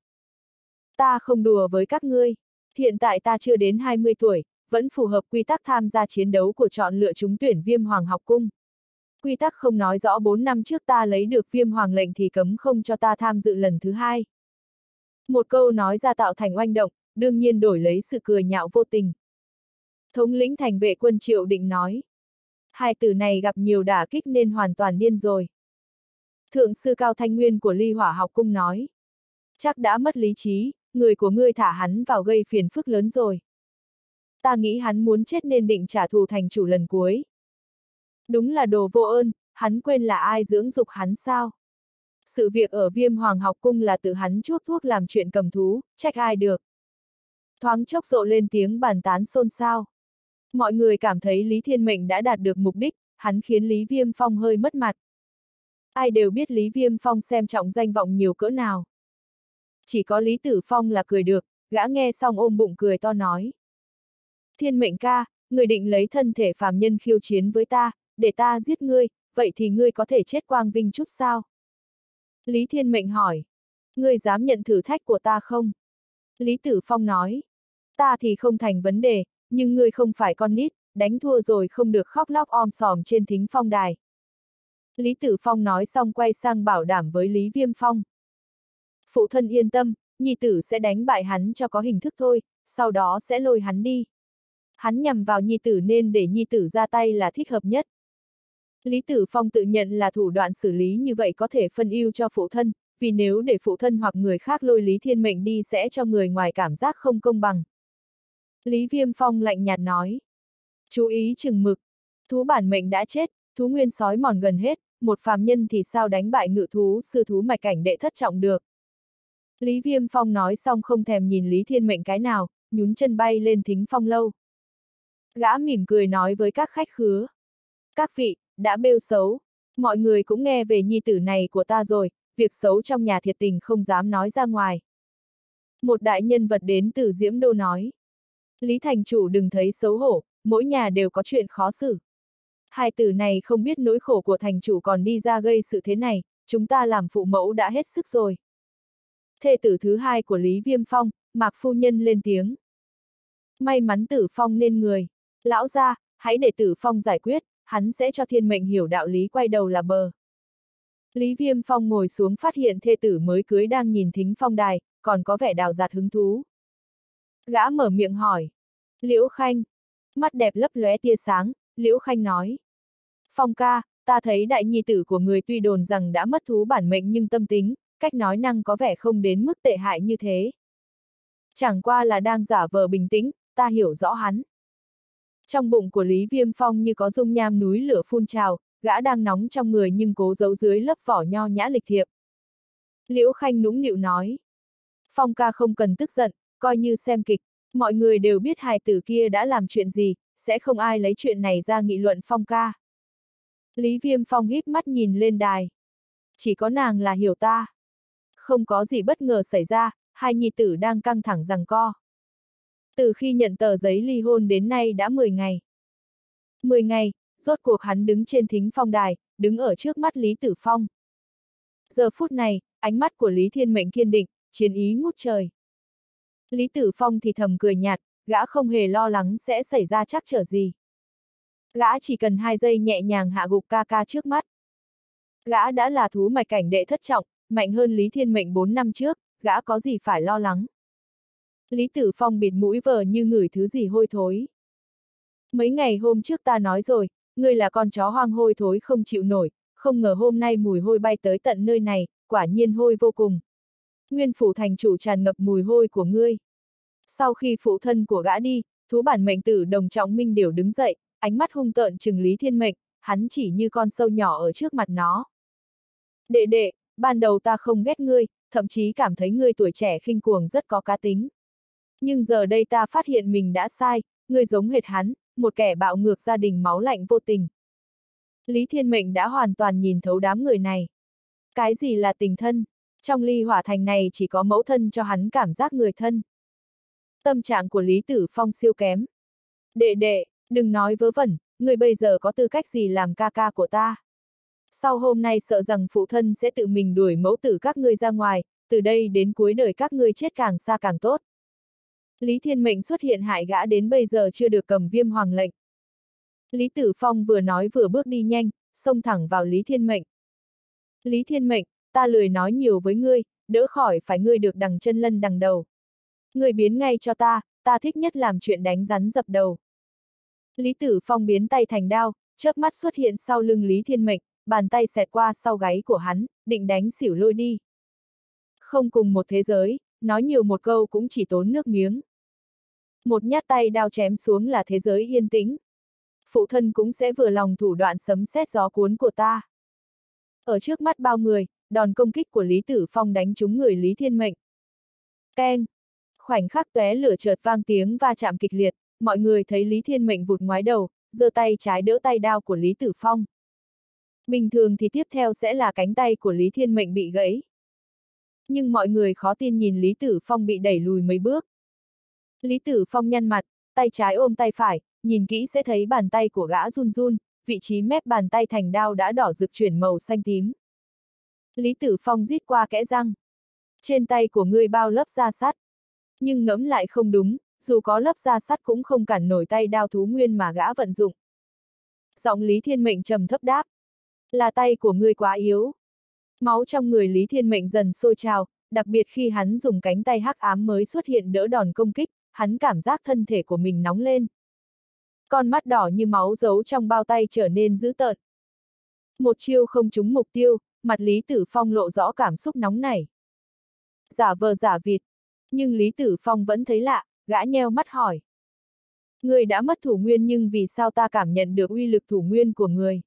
Ta không đùa với các ngươi. Hiện tại ta chưa đến hai mươi tuổi, vẫn phù hợp quy tắc tham gia chiến đấu của chọn lựa trúng tuyển Viêm Hoàng học cung. Quy tắc không nói rõ bốn năm trước ta lấy được Viêm Hoàng lệnh thì cấm không cho ta tham dự lần thứ hai. Một câu nói ra tạo thành oanh động, đương nhiên đổi lấy sự cười nhạo vô tình. Thống lĩnh thành vệ quân Triệu Định nói. Hai từ này gặp nhiều đả kích nên hoàn toàn điên rồi. Thượng sư Cao Thanh Nguyên của Ly Hỏa học cung nói. Chắc đã mất lý trí, người của ngươi thả hắn vào gây phiền phức lớn rồi. Ta nghĩ hắn muốn chết nên định trả thù thành chủ lần cuối. Đúng là đồ vô ơn, hắn quên là ai dưỡng dục hắn sao? Sự việc ở Viêm Hoàng học cung là tự hắn chuốc thuốc làm chuyện cầm thú, trách ai được. Thoáng chốc rộ lên tiếng bàn tán xôn xao. Mọi người cảm thấy Lý Thiên Mệnh đã đạt được mục đích, hắn khiến Lý Viêm Phong hơi mất mặt. Ai đều biết Lý Viêm Phong xem trọng danh vọng nhiều cỡ nào. Chỉ có Lý Tử Phong là cười được, gã nghe xong ôm bụng cười to nói. Thiên Mệnh ca, người định lấy thân thể phàm nhân khiêu chiến với ta, để ta giết ngươi, vậy thì ngươi có thể chết quang vinh chút sao? Lý Thiên Mệnh hỏi. Ngươi dám nhận thử thách của ta không? Lý Tử Phong nói. Ta thì không thành vấn đề, nhưng ngươi không phải con nít, đánh thua rồi không được khóc lóc om sòm trên Thính Phong đài. Lý Tử Phong nói xong quay sang bảo đảm với Lý Viêm Phong. Phụ thân yên tâm, nhi tử sẽ đánh bại hắn cho có hình thức thôi, sau đó sẽ lôi hắn đi. Hắn nhằm vào nhi tử nên để nhi tử ra tay là thích hợp nhất. Lý Tử Phong tự nhận là thủ đoạn xử lý như vậy có thể phân ưu cho phụ thân, vì nếu để phụ thân hoặc người khác lôi Lý Thiên Mệnh đi sẽ cho người ngoài cảm giác không công bằng. Lý Viêm Phong lạnh nhạt nói. Chú ý chừng mực, thú bản mệnh đã chết, thú nguyên sói mòn gần hết, một phàm nhân thì sao đánh bại ngự thú sư thú mạch cảnh đệ thất trọng được. Lý Viêm Phong nói xong không thèm nhìn Lý Thiên Mệnh cái nào, nhún chân bay lên Thính Phong lâu. Gã mỉm cười nói với các khách khứa. Các vị, đã bêu xấu, mọi người cũng nghe về nhi tử này của ta rồi, việc xấu trong nhà thiệt tình không dám nói ra ngoài. Một đại nhân vật đến từ Diễm Đô nói. Lý thành chủ đừng thấy xấu hổ, mỗi nhà đều có chuyện khó xử. Hai tử này không biết nỗi khổ của thành chủ còn đi ra gây sự thế này, chúng ta làm phụ mẫu đã hết sức rồi. Thê tử thứ hai của Lý Viêm Phong, Mạc phu nhân lên tiếng. May mắn Tử Phong nên người. Lão gia, hãy để Tử Phong giải quyết, hắn sẽ cho thiên mệnh hiểu đạo lý quay đầu là bờ. Lý Viêm Phong ngồi xuống phát hiện thê tử mới cưới đang nhìn thính phong đài, còn có vẻ đào dạt hứng thú. Gã mở miệng hỏi. Liễu Khanh. Mắt đẹp lấp lóe tia sáng, Liễu Khanh nói. Phong ca, ta thấy đại nhi tử của người tuy đồn rằng đã mất thú bản mệnh nhưng tâm tính, cách nói năng có vẻ không đến mức tệ hại như thế. Chẳng qua là đang giả vờ bình tĩnh, ta hiểu rõ hắn. Trong bụng của Lý Viêm Phong như có dung nham núi lửa phun trào, gã đang nóng trong người nhưng cố giấu dưới lớp vỏ nho nhã lịch thiệp. Liễu Khanh nũng nịu nói. Phong ca không cần tức giận, coi như xem kịch, mọi người đều biết hài tử kia đã làm chuyện gì, sẽ không ai lấy chuyện này ra nghị luận Phong ca. Lý Viêm Phong híp mắt nhìn lên đài. Chỉ có nàng là hiểu ta. Không có gì bất ngờ xảy ra, hai nhi tử đang căng thẳng giằng co. Từ khi nhận tờ giấy ly hôn đến nay đã mười ngày. mười ngày, rốt cuộc hắn đứng trên thính phong đài, đứng ở trước mắt Lý Tử Phong. Giờ phút này, ánh mắt của Lý Thiên Mệnh kiên định, chiến ý ngút trời. Lý Tử Phong thì thầm cười nhạt, gã không hề lo lắng sẽ xảy ra trắc trở gì. Gã chỉ cần hai giây nhẹ nhàng hạ gục ca ca trước mắt. Gã đã là thú mạch cảnh đệ thất trọng, mạnh hơn Lý Thiên Mệnh bốn năm trước, gã có gì phải lo lắng. Lý Tử Phong bịt mũi vờ như ngửi thứ gì hôi thối. Mấy ngày hôm trước ta nói rồi, ngươi là con chó hoang hôi thối không chịu nổi, không ngờ hôm nay mùi hôi bay tới tận nơi này, quả nhiên hôi vô cùng. Nguyên phủ thành chủ tràn ngập mùi hôi của ngươi. Sau khi phụ thân của gã đi, thú bản mệnh tử Đồng Trọng Minh đều đứng dậy, ánh mắt hung tợn trừng Lý Thiên Mệnh, hắn chỉ như con sâu nhỏ ở trước mặt nó. Đệ đệ, ban đầu ta không ghét ngươi, thậm chí cảm thấy ngươi tuổi trẻ khinh cuồng rất có cá tính. Nhưng giờ đây ta phát hiện mình đã sai, ngươi giống hệt hắn, một kẻ bạo ngược gia đình máu lạnh vô tình. Lý Thiên Mệnh đã hoàn toàn nhìn thấu đám người này. Cái gì là tình thân? Trong ly hỏa thành này chỉ có mẫu thân cho hắn cảm giác người thân. Tâm trạng của Lý Tử Phong siêu kém. Đệ đệ, đừng nói vớ vẩn, người bây giờ có tư cách gì làm ca ca của ta. Sau hôm nay sợ rằng phụ thân sẽ tự mình đuổi mẫu tử các ngươi ra ngoài, từ đây đến cuối đời các ngươi chết càng xa càng tốt. Lý Thiên Mệnh xuất hiện hại gã đến bây giờ chưa được cầm viêm hoàng lệnh. Lý Tử Phong vừa nói vừa bước đi nhanh, xông thẳng vào Lý Thiên Mệnh. Lý Thiên Mệnh, ta lười nói nhiều với ngươi, đỡ khỏi phải ngươi được đằng chân lân đằng đầu. Ngươi biến ngay cho ta, ta thích nhất làm chuyện đánh rắn dập đầu. Lý Tử Phong biến tay thành đao, chớp mắt xuất hiện sau lưng Lý Thiên Mệnh, bàn tay xẹt qua sau gáy của hắn, định đánh xỉu lôi đi. Không cùng một thế giới, nói nhiều một câu cũng chỉ tốn nước miếng. Một nhát tay đao chém xuống là thế giới yên tĩnh. Phụ thân cũng sẽ vừa lòng thủ đoạn sấm sét gió cuốn của ta. Ở trước mắt bao người, đòn công kích của Lý Tử Phong đánh trúng người Lý Thiên Mệnh. Keng! Khoảnh khắc tóe lửa chợt vang tiếng va chạm kịch liệt, mọi người thấy Lý Thiên Mệnh vụt ngoái đầu, giơ tay trái đỡ tay đao của Lý Tử Phong. Bình thường thì tiếp theo sẽ là cánh tay của Lý Thiên Mệnh bị gãy. Nhưng mọi người khó tin nhìn Lý Tử Phong bị đẩy lùi mấy bước. Lý Tử Phong nhăn mặt, tay trái ôm tay phải, nhìn kỹ sẽ thấy bàn tay của gã run run, vị trí mép bàn tay thành đao đã đỏ rực chuyển màu xanh tím. Lý Tử Phong rít qua kẽ răng. Trên tay của ngươi bao lớp da sắt. Nhưng ngẫm lại không đúng, dù có lớp da sắt cũng không cản nổi tay đao thú nguyên mà gã vận dụng. Giọng Lý Thiên Mệnh trầm thấp đáp. Là tay của ngươi quá yếu. Máu trong người Lý Thiên Mệnh dần sôi trào, đặc biệt khi hắn dùng cánh tay hắc ám mới xuất hiện đỡ đòn công kích, hắn cảm giác thân thể của mình nóng lên. Con mắt đỏ như máu giấu trong bao tay trở nên dữ tợn. Một chiêu không trúng mục tiêu, mặt Lý Tử Phong lộ rõ cảm xúc nóng nảy. Giả vờ giả vịt. Nhưng Lý Tử Phong vẫn thấy lạ, gã nheo mắt hỏi. Người đã mất thủ nguyên nhưng vì sao ta cảm nhận được uy lực thủ nguyên của người?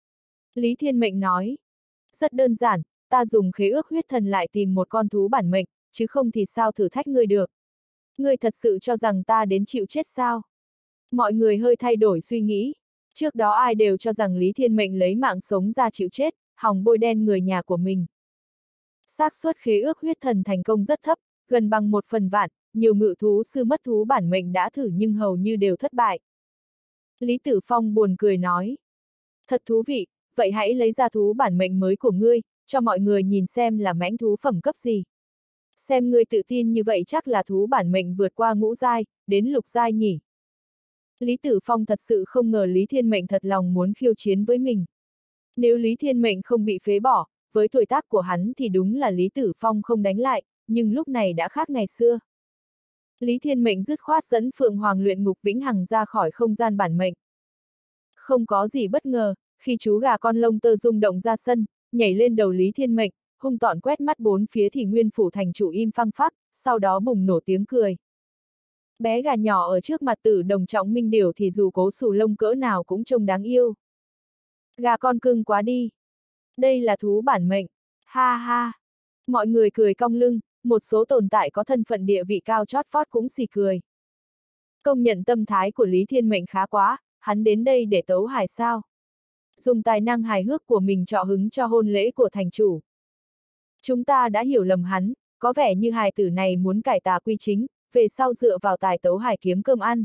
Lý Thiên Mệnh nói. Rất đơn giản, ta dùng khế ước huyết thần lại tìm một con thú bản mệnh, chứ không thì sao thử thách ngươi được. Ngươi thật sự cho rằng ta đến chịu chết sao? Mọi người hơi thay đổi suy nghĩ. Trước đó ai đều cho rằng Lý Thiên Mệnh lấy mạng sống ra chịu chết, hòng bôi đen người nhà của mình. Xác suất khế ước huyết thần thành công rất thấp, gần bằng một phần vạn, nhiều ngự thú sư mất thú bản mệnh đã thử nhưng hầu như đều thất bại. Lý Tử Phong buồn cười nói. Thật thú vị, vậy hãy lấy ra thú bản mệnh mới của ngươi, cho mọi người nhìn xem là mãnh thú phẩm cấp gì. Xem ngươi tự tin như vậy chắc là thú bản mệnh vượt qua ngũ giai, đến lục giai nhỉ. Lý Tử Phong thật sự không ngờ Lý Thiên Mệnh thật lòng muốn khiêu chiến với mình. Nếu Lý Thiên Mệnh không bị phế bỏ, với tuổi tác của hắn thì đúng là Lý Tử Phong không đánh lại, nhưng lúc này đã khác ngày xưa. Lý Thiên Mệnh dứt khoát dẫn Phượng Hoàng luyện ngục vĩnh hằng ra khỏi không gian bản mệnh. Không có gì bất ngờ, khi chú gà con lông tơ rung động ra sân, nhảy lên đầu Lý Thiên Mệnh, hung tợn quét mắt bốn phía thì Nguyên Phủ thành chủ im phăng phắc, sau đó bùng nổ tiếng cười. Bé gà nhỏ ở trước mặt Tử Đồng Trọng Minh Điểu thì dù cố xù lông cỡ nào cũng trông đáng yêu. Gà con cưng quá đi. Đây là thú bản mệnh. Ha ha. Mọi người cười cong lưng, một số tồn tại có thân phận địa vị cao chót vót cũng xì cười. Công nhận tâm thái của Lý Thiên Mệnh khá quá, hắn đến đây để tấu hài sao. Dùng tài năng hài hước của mình trọ hứng cho hôn lễ của thành chủ. Chúng ta đã hiểu lầm hắn, có vẻ như hài tử này muốn cải tà quy chính, về sau dựa vào tài tấu hài kiếm cơm ăn.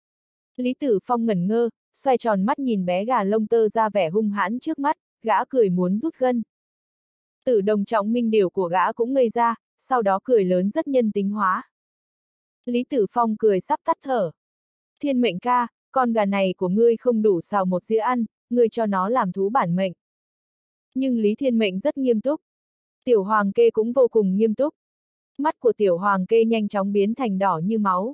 Lý Tử Phong ngẩn ngơ, xoay tròn mắt nhìn bé gà lông tơ ra vẻ hung hãn trước mắt, gã cười muốn rút gân. Tử Đồng Trọng Minh Điểu của gã cũng ngây ra, sau đó cười lớn rất nhân tính hóa. Lý Tử Phong cười sắp tắt thở. Thiên Mệnh ca, con gà này của ngươi không đủ xào một dĩa ăn, ngươi cho nó làm thú bản mệnh. Nhưng Lý Thiên Mệnh rất nghiêm túc. Tiểu Hoàng Kê cũng vô cùng nghiêm túc. Mắt của Tiểu Hoàng Kê nhanh chóng biến thành đỏ như máu.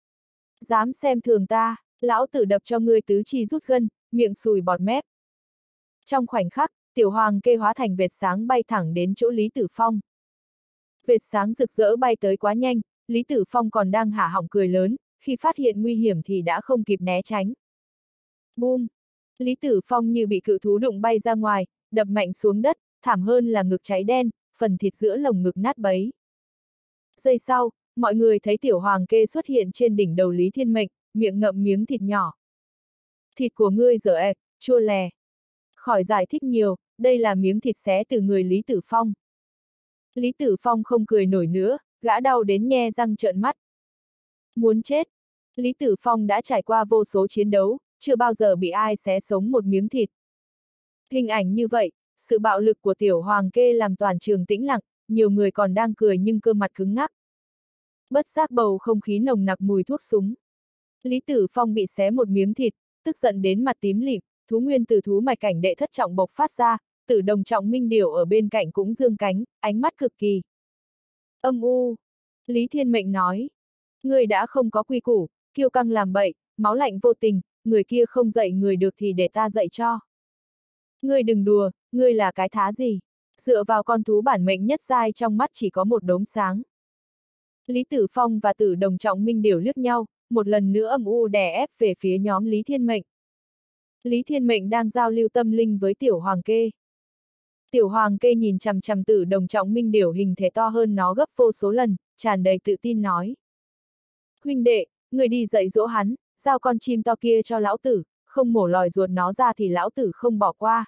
Dám xem thường ta, lão tử đập cho ngươi tứ chi rút gân, miệng sùi bọt mép. Trong khoảnh khắc, Tiểu Hoàng Kê hóa thành vệt sáng bay thẳng đến chỗ Lý Tử Phong. Vệt sáng rực rỡ bay tới quá nhanh, Lý Tử Phong còn đang hả họng cười lớn, khi phát hiện nguy hiểm thì đã không kịp né tránh. Bum! Lý Tử Phong như bị cự thú đụng bay ra ngoài, đập mạnh xuống đất, thảm hơn là ngực cháy đen, phần thịt giữa lồng ngực nát bấy. Giây sau, mọi người thấy Tiểu Hoàng Kê xuất hiện trên đỉnh đầu Lý Thiên Mệnh, miệng ngậm miếng thịt nhỏ. Thịt của ngươi dở ẹc, chua lè. Khỏi giải thích nhiều, đây là miếng thịt xé từ người Lý Tử Phong. Lý Tử Phong không cười nổi nữa, gã đau đến nhe răng trợn mắt. Muốn chết. Lý Tử Phong đã trải qua vô số chiến đấu, chưa bao giờ bị ai xé sống một miếng thịt. Hình ảnh như vậy, sự bạo lực của Tiểu Hoàng Kê làm toàn trường tĩnh lặng, nhiều người còn đang cười nhưng cơ mặt cứng ngắc. Bất giác bầu không khí nồng nặc mùi thuốc súng. Lý Tử Phong bị xé một miếng thịt, tức giận đến mặt tím lịm, thú nguyên từ thú mạch cảnh đệ thất trọng bộc phát ra, Tử Đồng Trọng Minh Điểu ở bên cạnh cũng dương cánh, ánh mắt cực kỳ âm u. Lý Thiên Mệnh nói, người đã không có quy củ, kiêu căng làm bậy, máu lạnh vô tình, người kia không dạy người được thì để ta dạy cho. Ngươi đừng đùa, ngươi là cái thá gì? Dựa vào con thú bản mệnh nhất giai trong mắt chỉ có một đốm sáng. Lý Tử Phong và Tử Đồng Trọng Minh Điểu liếc nhau, một lần nữa âm u đè ép về phía nhóm Lý Thiên Mệnh. Lý Thiên Mệnh đang giao lưu tâm linh với Tiểu Hoàng Kê. Tiểu Hoàng Kê nhìn chằm chằm Tử Đồng Trọng Minh Điểu hình thể to hơn nó gấp vô số lần, tràn đầy tự tin nói. Huynh đệ, người đi dạy dỗ hắn, giao con chim to kia cho lão tử, không mổ lòi ruột nó ra thì lão tử không bỏ qua.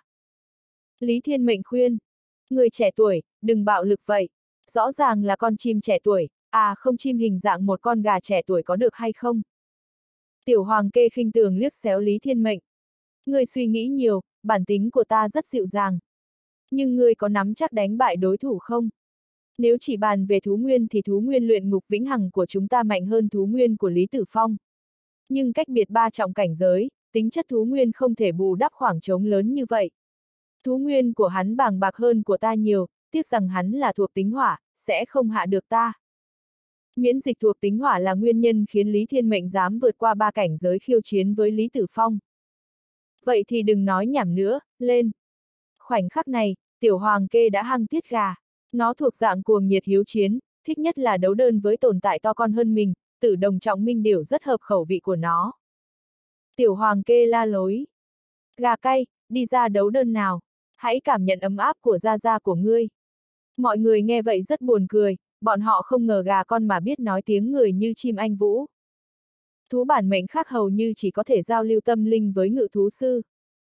Lý Thiên Mệnh khuyên. Người trẻ tuổi, đừng bạo lực vậy. Rõ ràng là con chim trẻ tuổi, à không chim hình dạng một con gà trẻ tuổi có được hay không? Tiểu Hoàng Kê khinh thường liếc xéo Lý Thiên Mệnh. Người suy nghĩ nhiều, bản tính của ta rất dịu dàng. Nhưng ngươi có nắm chắc đánh bại đối thủ không? Nếu chỉ bàn về thú nguyên thì thú nguyên luyện ngục vĩnh hằng của chúng ta mạnh hơn thú nguyên của Lý Tử Phong. Nhưng cách biệt ba trọng cảnh giới, tính chất thú nguyên không thể bù đắp khoảng trống lớn như vậy. Thú nguyên của hắn bàng bạc hơn của ta nhiều, tiếc rằng hắn là thuộc tính hỏa, sẽ không hạ được ta. Miễn dịch thuộc tính hỏa là nguyên nhân khiến Lý Thiên Mệnh dám vượt qua ba cảnh giới khiêu chiến với Lý Tử Phong. Vậy thì đừng nói nhảm nữa, lên. Khoảnh khắc này, Tiểu Hoàng Kê đã hăng tiết gà. Nó thuộc dạng cuồng nhiệt hiếu chiến, thích nhất là đấu đơn với tồn tại to con hơn mình, Tử Đồng Trọng Minh Điểu rất hợp khẩu vị của nó. Tiểu Hoàng Kê la lối. Gà cay, đi ra đấu đơn nào, hãy cảm nhận ấm áp của gia gia của ngươi. Mọi người nghe vậy rất buồn cười, bọn họ không ngờ gà con mà biết nói tiếng người như chim anh vũ. Thú bản mệnh khác hầu như chỉ có thể giao lưu tâm linh với ngự thú sư.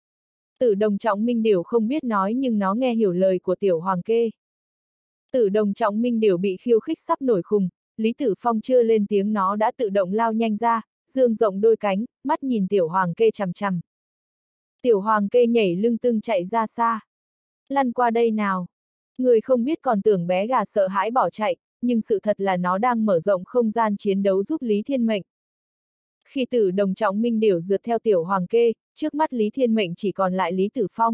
Tử Đồng Trọng Minh Điểu không biết nói nhưng nó nghe hiểu lời của Tiểu Hoàng Kê. Tử Đồng Trọng Minh Điểu bị khiêu khích sắp nổi khùng, Lý Tử Phong chưa lên tiếng nó đã tự động lao nhanh ra, dương rộng đôi cánh, mắt nhìn Tiểu Hoàng Kê chằm chằm. Tiểu Hoàng Kê nhảy lưng tưng chạy ra xa. Lăn qua đây nào. Người không biết còn tưởng bé gà sợ hãi bỏ chạy, nhưng sự thật là nó đang mở rộng không gian chiến đấu giúp Lý Thiên Mệnh. Khi Tử Đồng trọng minh điểu rượt theo tiểu hoàng kê, trước mắt Lý Thiên Mệnh chỉ còn lại Lý Tử Phong.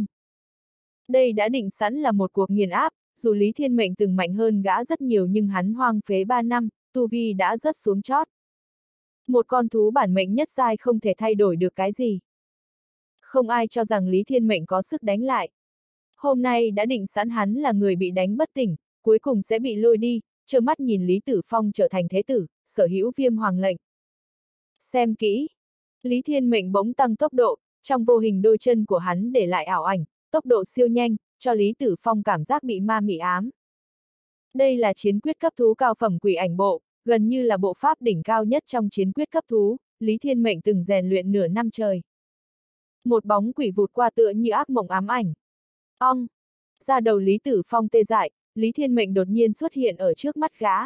Đây đã định sẵn là một cuộc nghiền áp, dù Lý Thiên Mệnh từng mạnh hơn gã rất nhiều nhưng hắn hoang phế ba năm, tu vi đã rớt xuống chót. Một con thú bản mệnh nhất giai không thể thay đổi được cái gì. Không ai cho rằng Lý Thiên Mệnh có sức đánh lại. Hôm nay đã định sẵn hắn là người bị đánh bất tỉnh, cuối cùng sẽ bị lôi đi, trơ mắt nhìn Lý Tử Phong trở thành thế tử, sở hữu viêm hoàng lệnh. Xem kỹ. Lý Thiên Mệnh bỗng tăng tốc độ, trong vô hình đôi chân của hắn để lại ảo ảnh, tốc độ siêu nhanh, cho Lý Tử Phong cảm giác bị ma mị ám. Đây là chiến quyết cấp thú cao phẩm quỷ ảnh bộ, gần như là bộ pháp đỉnh cao nhất trong chiến quyết cấp thú, Lý Thiên Mệnh từng rèn luyện nửa năm trời. Một bóng quỷ vụt qua tựa như ác mộng ám ảnh. Ong! Ra đầu Lý Tử Phong tê dại, Lý Thiên Mệnh đột nhiên xuất hiện ở trước mắt gã.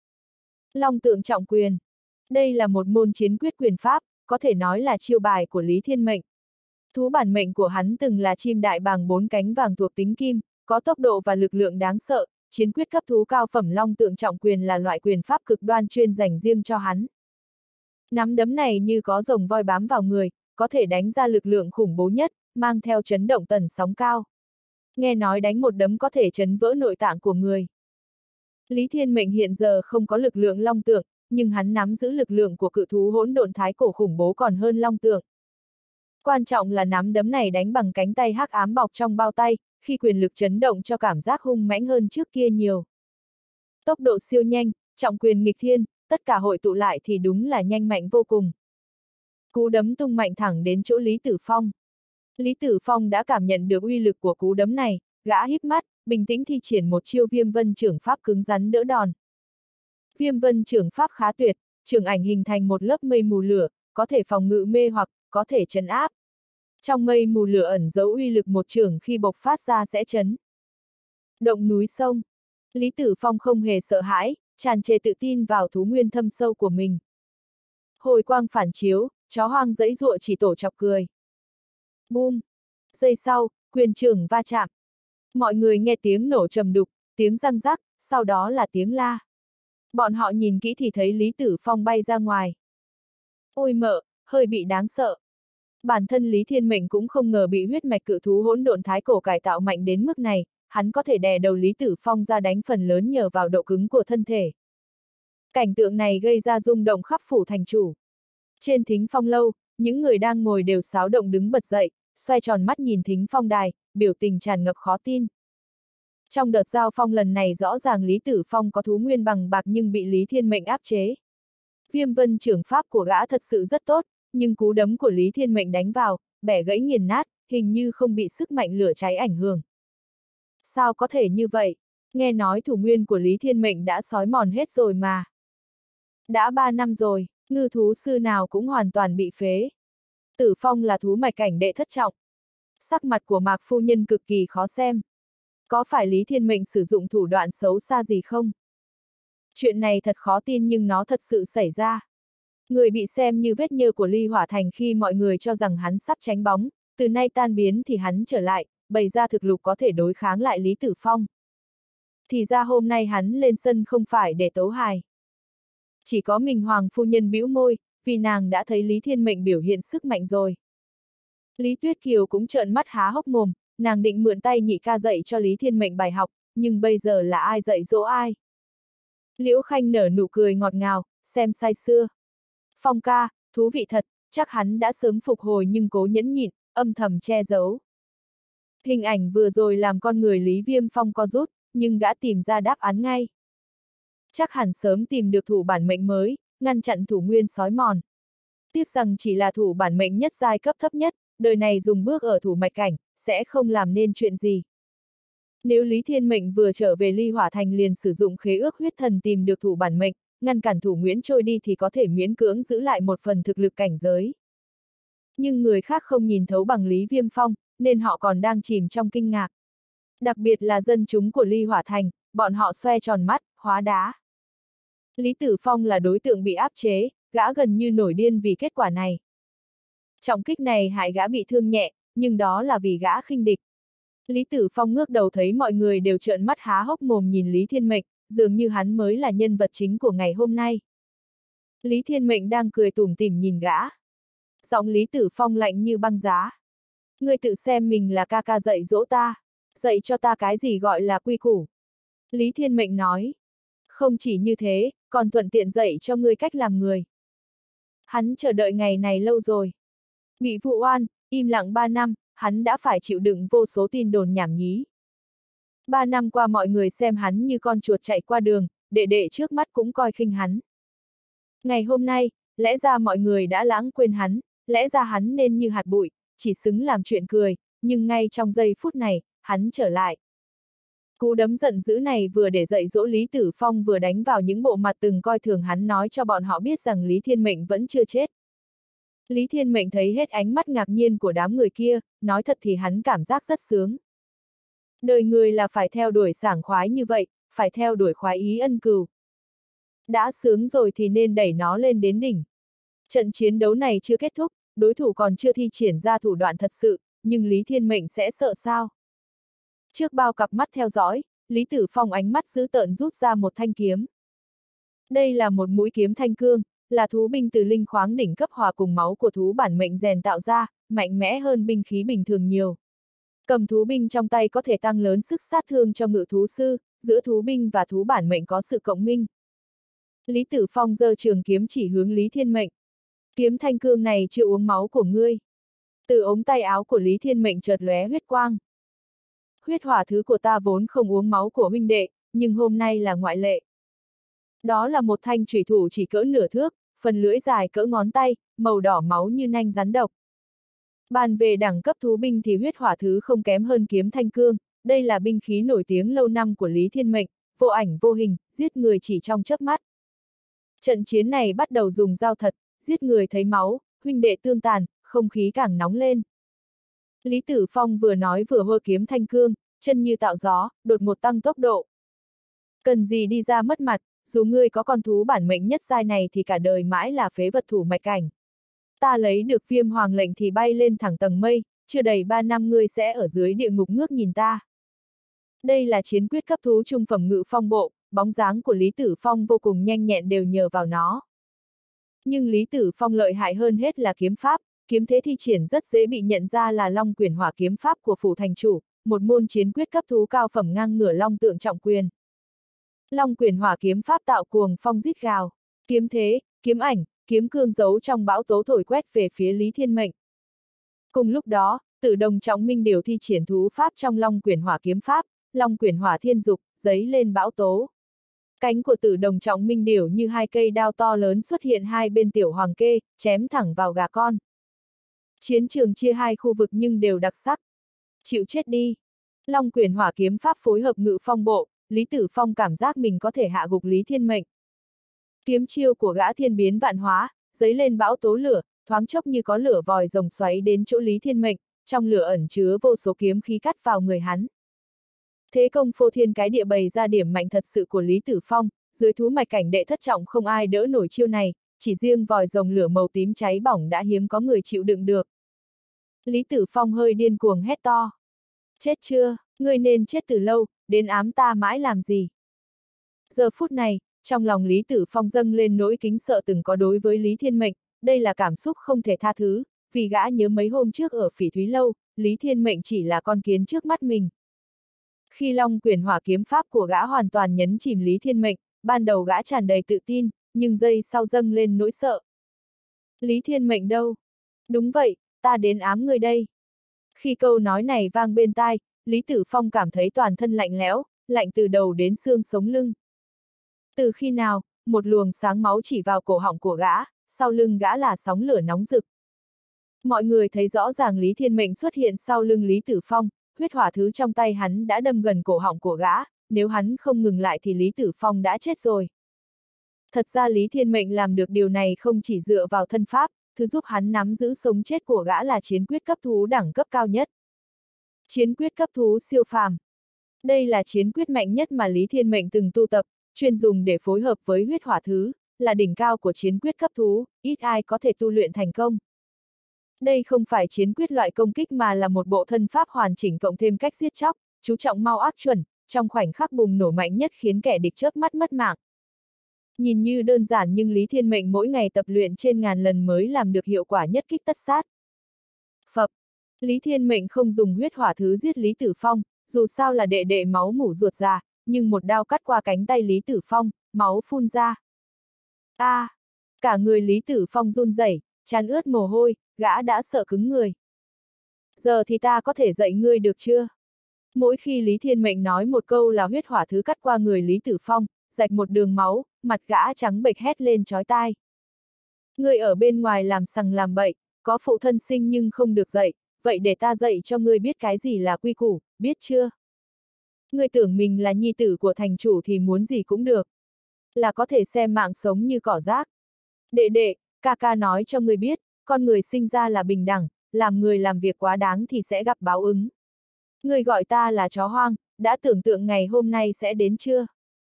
Long tượng trọng quyền. Đây là một môn chiến quyết quyền pháp, có thể nói là chiêu bài của Lý Thiên Mệnh. Thú bản mệnh của hắn từng là chim đại bàng bốn cánh vàng thuộc tính kim, có tốc độ và lực lượng đáng sợ, chiến quyết cấp thú cao phẩm long tượng trọng quyền là loại quyền pháp cực đoan chuyên dành riêng cho hắn. Nắm đấm này như có rồng voi bám vào người, có thể đánh ra lực lượng khủng bố nhất, mang theo chấn động tần sóng cao. Nghe nói đánh một đấm có thể chấn vỡ nội tạng của người. Lý Thiên Mệnh hiện giờ không có lực lượng long tượng, nhưng hắn nắm giữ lực lượng của cự thú hỗn độn thái cổ khủng bố còn hơn long tượng. Quan trọng là nắm đấm này đánh bằng cánh tay hắc ám bọc trong bao tay, khi quyền lực chấn động cho cảm giác hung mãnh hơn trước kia nhiều. Tốc độ siêu nhanh, trọng quyền nghịch thiên, tất cả hội tụ lại thì đúng là nhanh mạnh vô cùng. Cú đấm tung mạnh thẳng đến chỗ Lý Tử Phong. Lý Tử Phong đã cảm nhận được uy lực của cú đấm này, gã híp mắt, bình tĩnh thi triển một chiêu viêm vân trưởng pháp cứng rắn đỡ đòn. Viêm vân trưởng pháp khá tuyệt, trưởng ảnh hình thành một lớp mây mù lửa, có thể phòng ngự mê hoặc, có thể trấn áp. Trong mây mù lửa ẩn giấu uy lực một trưởng khi bộc phát ra sẽ chấn động núi sông. Lý Tử Phong không hề sợ hãi, tràn trề tự tin vào thú nguyên thâm sâu của mình. Hồi quang phản chiếu, chó hoang giãy giụa chỉ tổ chọc cười. Bum! Giây sau, quyền trưởng va chạm. Mọi người nghe tiếng nổ trầm đục, tiếng răng rắc, sau đó là tiếng la. Bọn họ nhìn kỹ thì thấy Lý Tử Phong bay ra ngoài. Ôi mợ, hơi bị đáng sợ. Bản thân Lý Thiên Mệnh cũng không ngờ bị huyết mạch cự thú hỗn độn thái cổ cải tạo mạnh đến mức này, hắn có thể đè đầu Lý Tử Phong ra đánh phần lớn nhờ vào độ cứng của thân thể. Cảnh tượng này gây ra rung động khắp phủ thành chủ. Trên thính phong lâu, những người đang ngồi đều xáo động đứng bật dậy, xoay tròn mắt nhìn thính phong đài, biểu tình tràn ngập khó tin. Trong đợt giao phong lần này rõ ràng Lý Tử Phong có thú nguyên bằng bạc nhưng bị Lý Thiên Mệnh áp chế. Viêm vân trưởng pháp của gã thật sự rất tốt, nhưng cú đấm của Lý Thiên Mệnh đánh vào, bẻ gãy nghiền nát, hình như không bị sức mạnh lửa cháy ảnh hưởng. Sao có thể như vậy? Nghe nói thủ nguyên của Lý Thiên Mệnh đã xói mòn hết rồi mà. Đã ba năm rồi, ngư thú sư nào cũng hoàn toàn bị phế. Tử Phong là thú mạch cảnh đệ thất trọng. Sắc mặt của Mạc phu nhân cực kỳ khó xem. Có phải Lý Thiên Mệnh sử dụng thủ đoạn xấu xa gì không? Chuyện này thật khó tin nhưng nó thật sự xảy ra. Người bị xem như vết nhơ của Ly Hỏa Thành khi mọi người cho rằng hắn sắp tránh bóng, từ nay tan biến thì hắn trở lại, bày ra thực lực có thể đối kháng lại Lý Tử Phong. Thì ra hôm nay hắn lên sân không phải để tấu hài. Chỉ có mình Hoàng phu nhân bĩu môi, vì nàng đã thấy Lý Thiên Mệnh biểu hiện sức mạnh rồi. Lý Tuyết Kiều cũng trợn mắt há hốc mồm, nàng định mượn tay nhị ca dạy cho Lý Thiên Mệnh bài học, nhưng bây giờ là ai dạy dỗ ai? Liễu Khanh nở nụ cười ngọt ngào, xem say sưa. Phong ca, thú vị thật, chắc hắn đã sớm phục hồi nhưng cố nhẫn nhịn, âm thầm che giấu. Hình ảnh vừa rồi làm con người Lý Viêm Phong co rút, nhưng gã tìm ra đáp án ngay. Chắc hẳn sớm tìm được thủ bản mệnh mới, ngăn chặn thủ nguyên sói mòn. Tiếc rằng chỉ là thủ bản mệnh nhất giai cấp thấp nhất, đời này dùng bước ở thủ mạch cảnh, sẽ không làm nên chuyện gì. Nếu Lý Thiên Mệnh vừa trở về Ly Hỏa Thành liền sử dụng khế ước huyết thần tìm được thủ bản mệnh, ngăn cản thủ Nguyễn trôi đi thì có thể miễn cưỡng giữ lại một phần thực lực cảnh giới. Nhưng người khác không nhìn thấu bằng Lý Viêm Phong, nên họ còn đang chìm trong kinh ngạc. Đặc biệt là dân chúng của Ly Hỏa Thành, bọn họ xoe tròn mắt, hóa đá. Lý Tử Phong là đối tượng bị áp chế, gã gần như nổi điên vì kết quả này. Trọng kích này hại gã bị thương nhẹ, nhưng đó là vì gã khinh địch. Lý Tử Phong ngước đầu thấy mọi người đều trợn mắt há hốc mồm nhìn Lý Thiên Mệnh, dường như hắn mới là nhân vật chính của ngày hôm nay. Lý Thiên Mệnh đang cười tủm tỉm nhìn gã. Giọng Lý Tử Phong lạnh như băng giá. Ngươi tự xem mình là ca ca dạy dỗ ta, dạy cho ta cái gì gọi là quy củ. Lý Thiên Mệnh nói. Không chỉ như thế, còn thuận tiện dạy cho ngươi cách làm người. Hắn chờ đợi ngày này lâu rồi. Bị vụ oan, im lặng ba năm, hắn đã phải chịu đựng vô số tin đồn nhảm nhí. Ba năm qua mọi người xem hắn như con chuột chạy qua đường, đệ đệ trước mắt cũng coi khinh hắn. Ngày hôm nay, lẽ ra mọi người đã lãng quên hắn, lẽ ra hắn nên như hạt bụi, chỉ xứng làm chuyện cười, nhưng ngay trong giây phút này, hắn trở lại. Cú đấm giận dữ này vừa để dạy dỗ Lý Tử Phong vừa đánh vào những bộ mặt từng coi thường hắn, nói cho bọn họ biết rằng Lý Thiên Mệnh vẫn chưa chết. Lý Thiên Mệnh thấy hết ánh mắt ngạc nhiên của đám người kia, nói thật thì hắn cảm giác rất sướng. Đời người là phải theo đuổi sảng khoái như vậy, phải theo đuổi khoái ý ân cừu. Đã sướng rồi thì nên đẩy nó lên đến đỉnh. Trận chiến đấu này chưa kết thúc, đối thủ còn chưa thi triển ra thủ đoạn thật sự, nhưng Lý Thiên Mệnh sẽ sợ sao? Trước bao cặp mắt theo dõi, Lý Tử Phong ánh mắt dữ tợn rút ra một thanh kiếm. Đây là một mũi kiếm thanh cương, là thú binh từ linh khoáng đỉnh cấp hòa cùng máu của thú bản mệnh rèn tạo ra, mạnh mẽ hơn binh khí bình thường nhiều. Cầm thú binh trong tay có thể tăng lớn sức sát thương cho ngự thú sư, giữa thú binh và thú bản mệnh có sự cộng minh. Lý Tử Phong giơ trường kiếm chỉ hướng Lý Thiên Mệnh. Kiếm thanh cương này chưa uống máu của ngươi. Từ ống tay áo của Lý Thiên Mệnh chợt lóe huyết quang. Huyết hỏa thứ của ta vốn không uống máu của huynh đệ, nhưng hôm nay là ngoại lệ. Đó là một thanh chủy thủ chỉ cỡ nửa thước, phần lưỡi dài cỡ ngón tay, màu đỏ máu như nanh rắn độc. Bàn về đẳng cấp thú binh thì huyết hỏa thứ không kém hơn kiếm thanh cương, đây là binh khí nổi tiếng lâu năm của Lý Thiên Mệnh, vô ảnh vô hình, giết người chỉ trong chớp mắt. Trận chiến này bắt đầu dùng dao thật, giết người thấy máu, huynh đệ tương tàn, không khí càng nóng lên. Lý Tử Phong vừa nói vừa hô kiếm thanh cương, chân như tạo gió, đột ngột tăng tốc độ. Cần gì đi ra mất mặt, dù ngươi có con thú bản mệnh nhất giai này thì cả đời mãi là phế vật thủ mạch cảnh. Ta lấy được Viêm Hoàng lệnh thì bay lên thẳng tầng mây, chưa đầy ba năm ngươi sẽ ở dưới địa ngục ngước nhìn ta. Đây là chiến quyết cấp thú trung phẩm ngự phong bộ, bóng dáng của Lý Tử Phong vô cùng nhanh nhẹn đều nhờ vào nó. Nhưng Lý Tử Phong lợi hại hơn hết là kiếm pháp, kiếm thế thi triển rất dễ bị nhận ra là Long Quyển Hỏa kiếm pháp của phủ thành chủ, một môn chiến quyết cấp thú cao phẩm ngang ngửa Long Tượng Trọng Quyền. Long Quyển Hỏa kiếm pháp tạo cuồng phong rít gào, kiếm thế, kiếm ảnh, kiếm cương giấu trong bão tố thổi quét về phía Lý Thiên Mệnh. Cùng lúc đó, Tử Đồng Trọng Minh Điểu thi triển thú pháp trong Long Quyển Hỏa kiếm pháp, Long Quyển Hỏa thiên dục, giấy lên bão tố. Cánh của Tử Đồng Trọng Minh Điểu như hai cây đao to lớn xuất hiện hai bên tiểu hoàng kê, chém thẳng vào gà con. Chiến trường chia hai khu vực nhưng đều đặc sắc. Chịu chết đi. Long Quyển Hỏa kiếm pháp phối hợp ngự phong bộ, Lý Tử Phong cảm giác mình có thể hạ gục Lý Thiên Mệnh. Kiếm chiêu của gã thiên biến vạn hóa, giấy lên bão tố lửa, thoáng chốc như có lửa vòi rồng xoáy đến chỗ Lý Thiên Mệnh, trong lửa ẩn chứa vô số kiếm khí cắt vào người hắn. Thế công phô thiên cái địa bày ra điểm mạnh thật sự của Lý Tử Phong, dưới thú mạch cảnh đệ thất trọng không ai đỡ nổi chiêu này, chỉ riêng vòi rồng lửa màu tím cháy bỏng đã hiếm có người chịu đựng được. Lý Tử Phong hơi điên cuồng hét to. Chết chưa, ngươi nên chết từ lâu, đến ám ta mãi làm gì? Giờ phút này, trong lòng Lý Tử Phong dâng lên nỗi kính sợ từng có đối với Lý Thiên Mệnh, đây là cảm xúc không thể tha thứ, vì gã nhớ mấy hôm trước ở Phỉ Thúy Lâu, Lý Thiên Mệnh chỉ là con kiến trước mắt mình. Khi Long Quyển Hỏa kiếm pháp của gã hoàn toàn nhấn chìm Lý Thiên Mệnh, ban đầu gã tràn đầy tự tin, nhưng giây sau dâng lên nỗi sợ. Lý Thiên Mệnh đâu? Đúng vậy, ta đến ám ngươi đây. Khi câu nói này vang bên tai, Lý Tử Phong cảm thấy toàn thân lạnh lẽo, lạnh từ đầu đến xương sống lưng. Từ khi nào, một luồng sáng máu chỉ vào cổ họng của gã, sau lưng gã là sóng lửa nóng rực. Mọi người thấy rõ ràng Lý Thiên Mệnh xuất hiện sau lưng Lý Tử Phong, huyết hỏa thứ trong tay hắn đã đâm gần cổ họng của gã, nếu hắn không ngừng lại thì Lý Tử Phong đã chết rồi. Thật ra Lý Thiên Mệnh làm được điều này không chỉ dựa vào thân pháp, thứ giúp hắn nắm giữ sống chết của gã là chiến quyết cấp thú đẳng cấp cao nhất. Chiến quyết cấp thú siêu phàm. Đây là chiến quyết mạnh nhất mà Lý Thiên Mệnh từng tu tập, chuyên dùng để phối hợp với huyết hỏa thứ, là đỉnh cao của chiến quyết cấp thú, ít ai có thể tu luyện thành công. Đây không phải chiến quyết loại công kích mà là một bộ thân pháp hoàn chỉnh cộng thêm cách giết chóc, chú trọng mau ác chuẩn, trong khoảnh khắc bùng nổ mạnh nhất khiến kẻ địch chớp mắt mất mạng. Nhìn như đơn giản nhưng Lý Thiên Mệnh mỗi ngày tập luyện trên ngàn lần mới làm được hiệu quả nhất kích tất sát. Phập, Lý Thiên Mệnh không dùng huyết hỏa thứ giết Lý Tử Phong, dù sao là đệ đệ máu mủ ruột già, nhưng một đao cắt qua cánh tay Lý Tử Phong, máu phun ra. A, à, cả người Lý Tử Phong run rẩy, trán ướt mồ hôi, gã đã sợ cứng người. Giờ thì ta có thể dạy ngươi được chưa? Mỗi khi Lý Thiên Mệnh nói một câu là huyết hỏa thứ cắt qua người Lý Tử Phong, rạch một đường máu, mặt gã trắng bệch hét lên chói tai. Ngươi ở bên ngoài làm sằng làm bậy, có phụ thân sinh nhưng không được dạy, vậy để ta dạy cho ngươi biết cái gì là quy củ, biết chưa? Ngươi tưởng mình là nhi tử của thành chủ thì muốn gì cũng được. Là có thể xem mạng sống như cỏ rác. Đệ đệ, ca ca nói cho ngươi biết, con người sinh ra là bình đẳng, làm người làm việc quá đáng thì sẽ gặp báo ứng. Ngươi gọi ta là chó hoang, đã tưởng tượng ngày hôm nay sẽ đến chưa?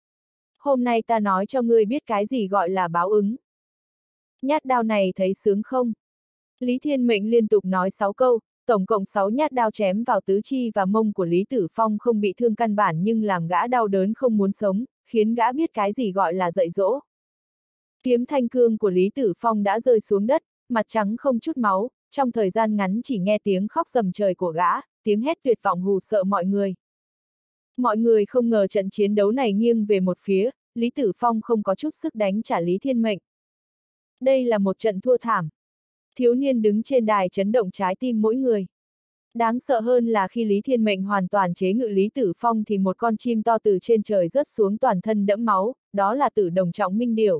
Hôm nay ta nói cho ngươi biết cái gì gọi là báo ứng. Nhát đao này thấy sướng không? Lý Thiên Mệnh liên tục nói sáu câu, tổng cộng sáu nhát đao chém vào tứ chi và mông của Lý Tử Phong không bị thương căn bản nhưng làm gã đau đớn không muốn sống, khiến gã biết cái gì gọi là dạy dỗ. Kiếm thanh cương của Lý Tử Phong đã rơi xuống đất, mặt trắng không chút máu, trong thời gian ngắn chỉ nghe tiếng khóc rầm trời của gã, tiếng hét tuyệt vọng hù sợ mọi người. Mọi người không ngờ trận chiến đấu này nghiêng về một phía, Lý Tử Phong không có chút sức đánh trả Lý Thiên Mệnh. Đây là một trận thua thảm. Thiếu niên đứng trên đài chấn động trái tim mỗi người. Đáng sợ hơn là khi Lý Thiên Mệnh hoàn toàn chế ngự Lý Tử Phong thì một con chim to từ trên trời rớt xuống toàn thân đẫm máu, đó là Tử Đồng Trọng Minh Điểu.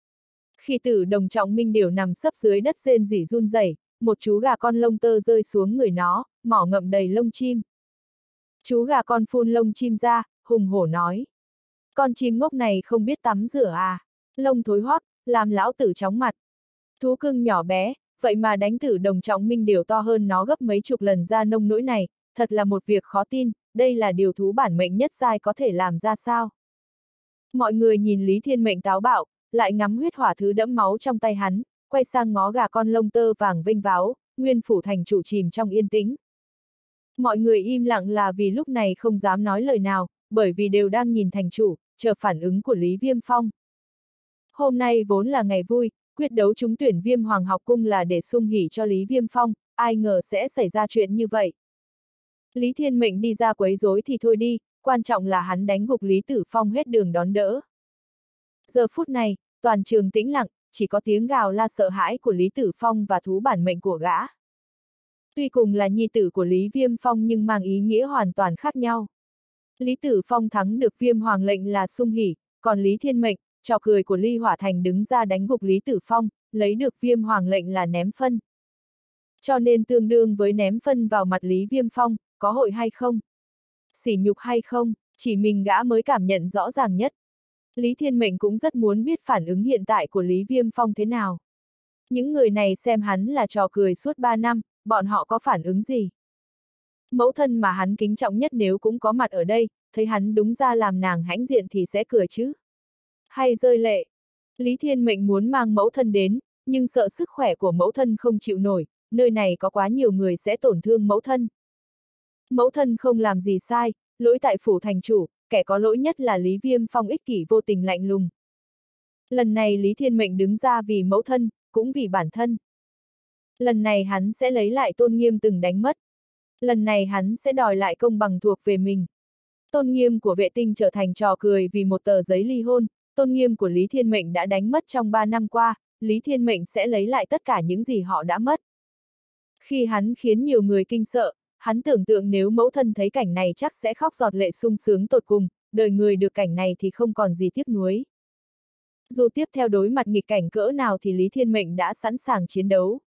Khi Tử Đồng Trọng Minh Điểu nằm sấp dưới đất rên rỉ run rẩy, một chú gà con lông tơ rơi xuống người nó, mỏ ngậm đầy lông chim. Chú gà con phun lông chim ra, hùng hổ nói. Con chim ngốc này không biết tắm rửa à, lông thối hoắc, làm lão tử chóng mặt. Thú cưng nhỏ bé, vậy mà đánh Tử Đồng Trọng Minh Điểu to hơn nó gấp mấy chục lần ra nông nỗi này, thật là một việc khó tin, đây là điều thú bản mệnh nhất giai có thể làm ra sao. Mọi người nhìn Lý Thiên Mệnh táo bạo, lại ngắm huyết hỏa thứ đẫm máu trong tay hắn, quay sang ngó gà con lông tơ vàng vinh váo, nguyên phủ thành chủ chìm trong yên tĩnh. Mọi người im lặng là vì lúc này không dám nói lời nào, bởi vì đều đang nhìn thành chủ, chờ phản ứng của Lý Viêm Phong. Hôm nay vốn là ngày vui, quyết đấu trúng tuyển Viêm Hoàng học cung là để sung hỉ cho Lý Viêm Phong, ai ngờ sẽ xảy ra chuyện như vậy. Lý Thiên Mệnh đi ra quấy rối thì thôi đi, quan trọng là hắn đánh gục Lý Tử Phong hết đường đón đỡ. Giờ phút này, toàn trường tĩnh lặng, chỉ có tiếng gào la sợ hãi của Lý Tử Phong và thú bản mệnh của gã. Tuy cùng là nhi tử của Lý Viêm Phong nhưng mang ý nghĩa hoàn toàn khác nhau. Lý Tử Phong thắng được Viêm Hoàng lệnh là sung hỉ, còn Lý Thiên Mệnh, trò cười của Ly Hỏa Thành đứng ra đánh gục Lý Tử Phong, lấy được Viêm Hoàng lệnh là ném phân. Cho nên tương đương với ném phân vào mặt Lý Viêm Phong, có hội hay không? Sỉ nhục hay không, chỉ mình gã mới cảm nhận rõ ràng nhất. Lý Thiên Mệnh cũng rất muốn biết phản ứng hiện tại của Lý Viêm Phong thế nào. Những người này xem hắn là trò cười suốt ba năm, bọn họ có phản ứng gì? Mẫu thân mà hắn kính trọng nhất nếu cũng có mặt ở đây, thấy hắn đúng ra làm nàng hãnh diện thì sẽ cười chứ. Hay rơi lệ. Lý Thiên Mệnh muốn mang mẫu thân đến, nhưng sợ sức khỏe của mẫu thân không chịu nổi, nơi này có quá nhiều người sẽ tổn thương mẫu thân. Mẫu thân không làm gì sai, lỗi tại phủ thành chủ, kẻ có lỗi nhất là Lý Viêm Phong ích kỷ vô tình lạnh lùng. Lần này Lý Thiên Mệnh đứng ra vì mẫu thân, cũng vì bản thân. Lần này hắn sẽ lấy lại tôn nghiêm từng đánh mất. Lần này hắn sẽ đòi lại công bằng thuộc về mình. Tôn nghiêm của vệ tinh trở thành trò cười vì một tờ giấy ly hôn, tôn nghiêm của Lý Thiên Mệnh đã đánh mất trong ba năm qua, Lý Thiên Mệnh sẽ lấy lại tất cả những gì họ đã mất. Khi hắn khiến nhiều người kinh sợ, hắn tưởng tượng nếu mẫu thân thấy cảnh này chắc sẽ khóc giọt lệ sung sướng tột cùng, đời người được cảnh này thì không còn gì tiếc nuối. Dù tiếp theo đối mặt nghịch cảnh cỡ nào thì Lý Thiên Mệnh đã sẵn sàng chiến đấu.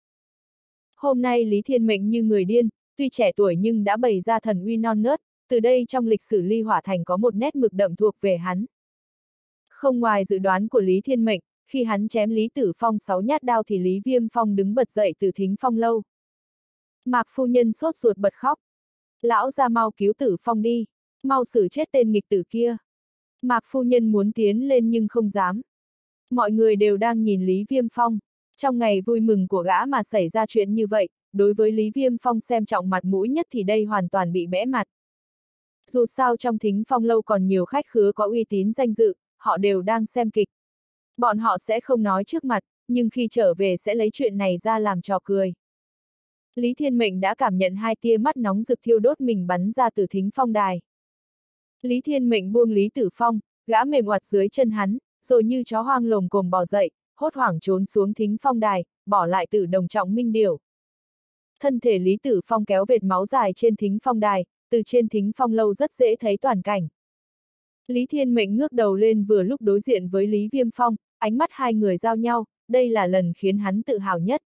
Hôm nay Lý Thiên Mệnh như người điên, tuy trẻ tuổi nhưng đã bày ra thần uy non nớt, từ đây trong lịch sử Ly Hỏa Thành có một nét mực đậm thuộc về hắn. Không ngoài dự đoán của Lý Thiên Mệnh, khi hắn chém Lý Tử Phong sáu nhát đao thì Lý Viêm Phong đứng bật dậy từ thính phong lâu. Mạc phu nhân sốt ruột bật khóc. Lão ra mau cứu Tử Phong đi, mau xử chết tên nghịch tử kia. Mạc phu nhân muốn tiến lên nhưng không dám. Mọi người đều đang nhìn Lý Viêm Phong. Trong ngày vui mừng của gã mà xảy ra chuyện như vậy, đối với Lý Viêm Phong xem trọng mặt mũi nhất thì đây hoàn toàn bị bẽ mặt. Dù sao trong thính phong lâu còn nhiều khách khứa có uy tín danh dự, họ đều đang xem kịch. Bọn họ sẽ không nói trước mặt, nhưng khi trở về sẽ lấy chuyện này ra làm trò cười. Lý Thiên Mệnh đã cảm nhận hai tia mắt nóng rực thiêu đốt mình bắn ra từ thính phong đài. Lý Thiên Mệnh buông Lý Tử Phong, gã mềm oặt dưới chân hắn, rồi như chó hoang lồm cồm bò dậy, hốt hoảng trốn xuống thính phong đài, bỏ lại Tử Đồng Trọng Minh Điểu. Thân thể Lý Tử Phong kéo vệt máu dài trên thính phong đài, từ trên thính phong lâu rất dễ thấy toàn cảnh. Lý Thiên Mệnh ngước đầu lên vừa lúc đối diện với Lý Viêm Phong, ánh mắt hai người giao nhau, đây là lần khiến hắn tự hào nhất.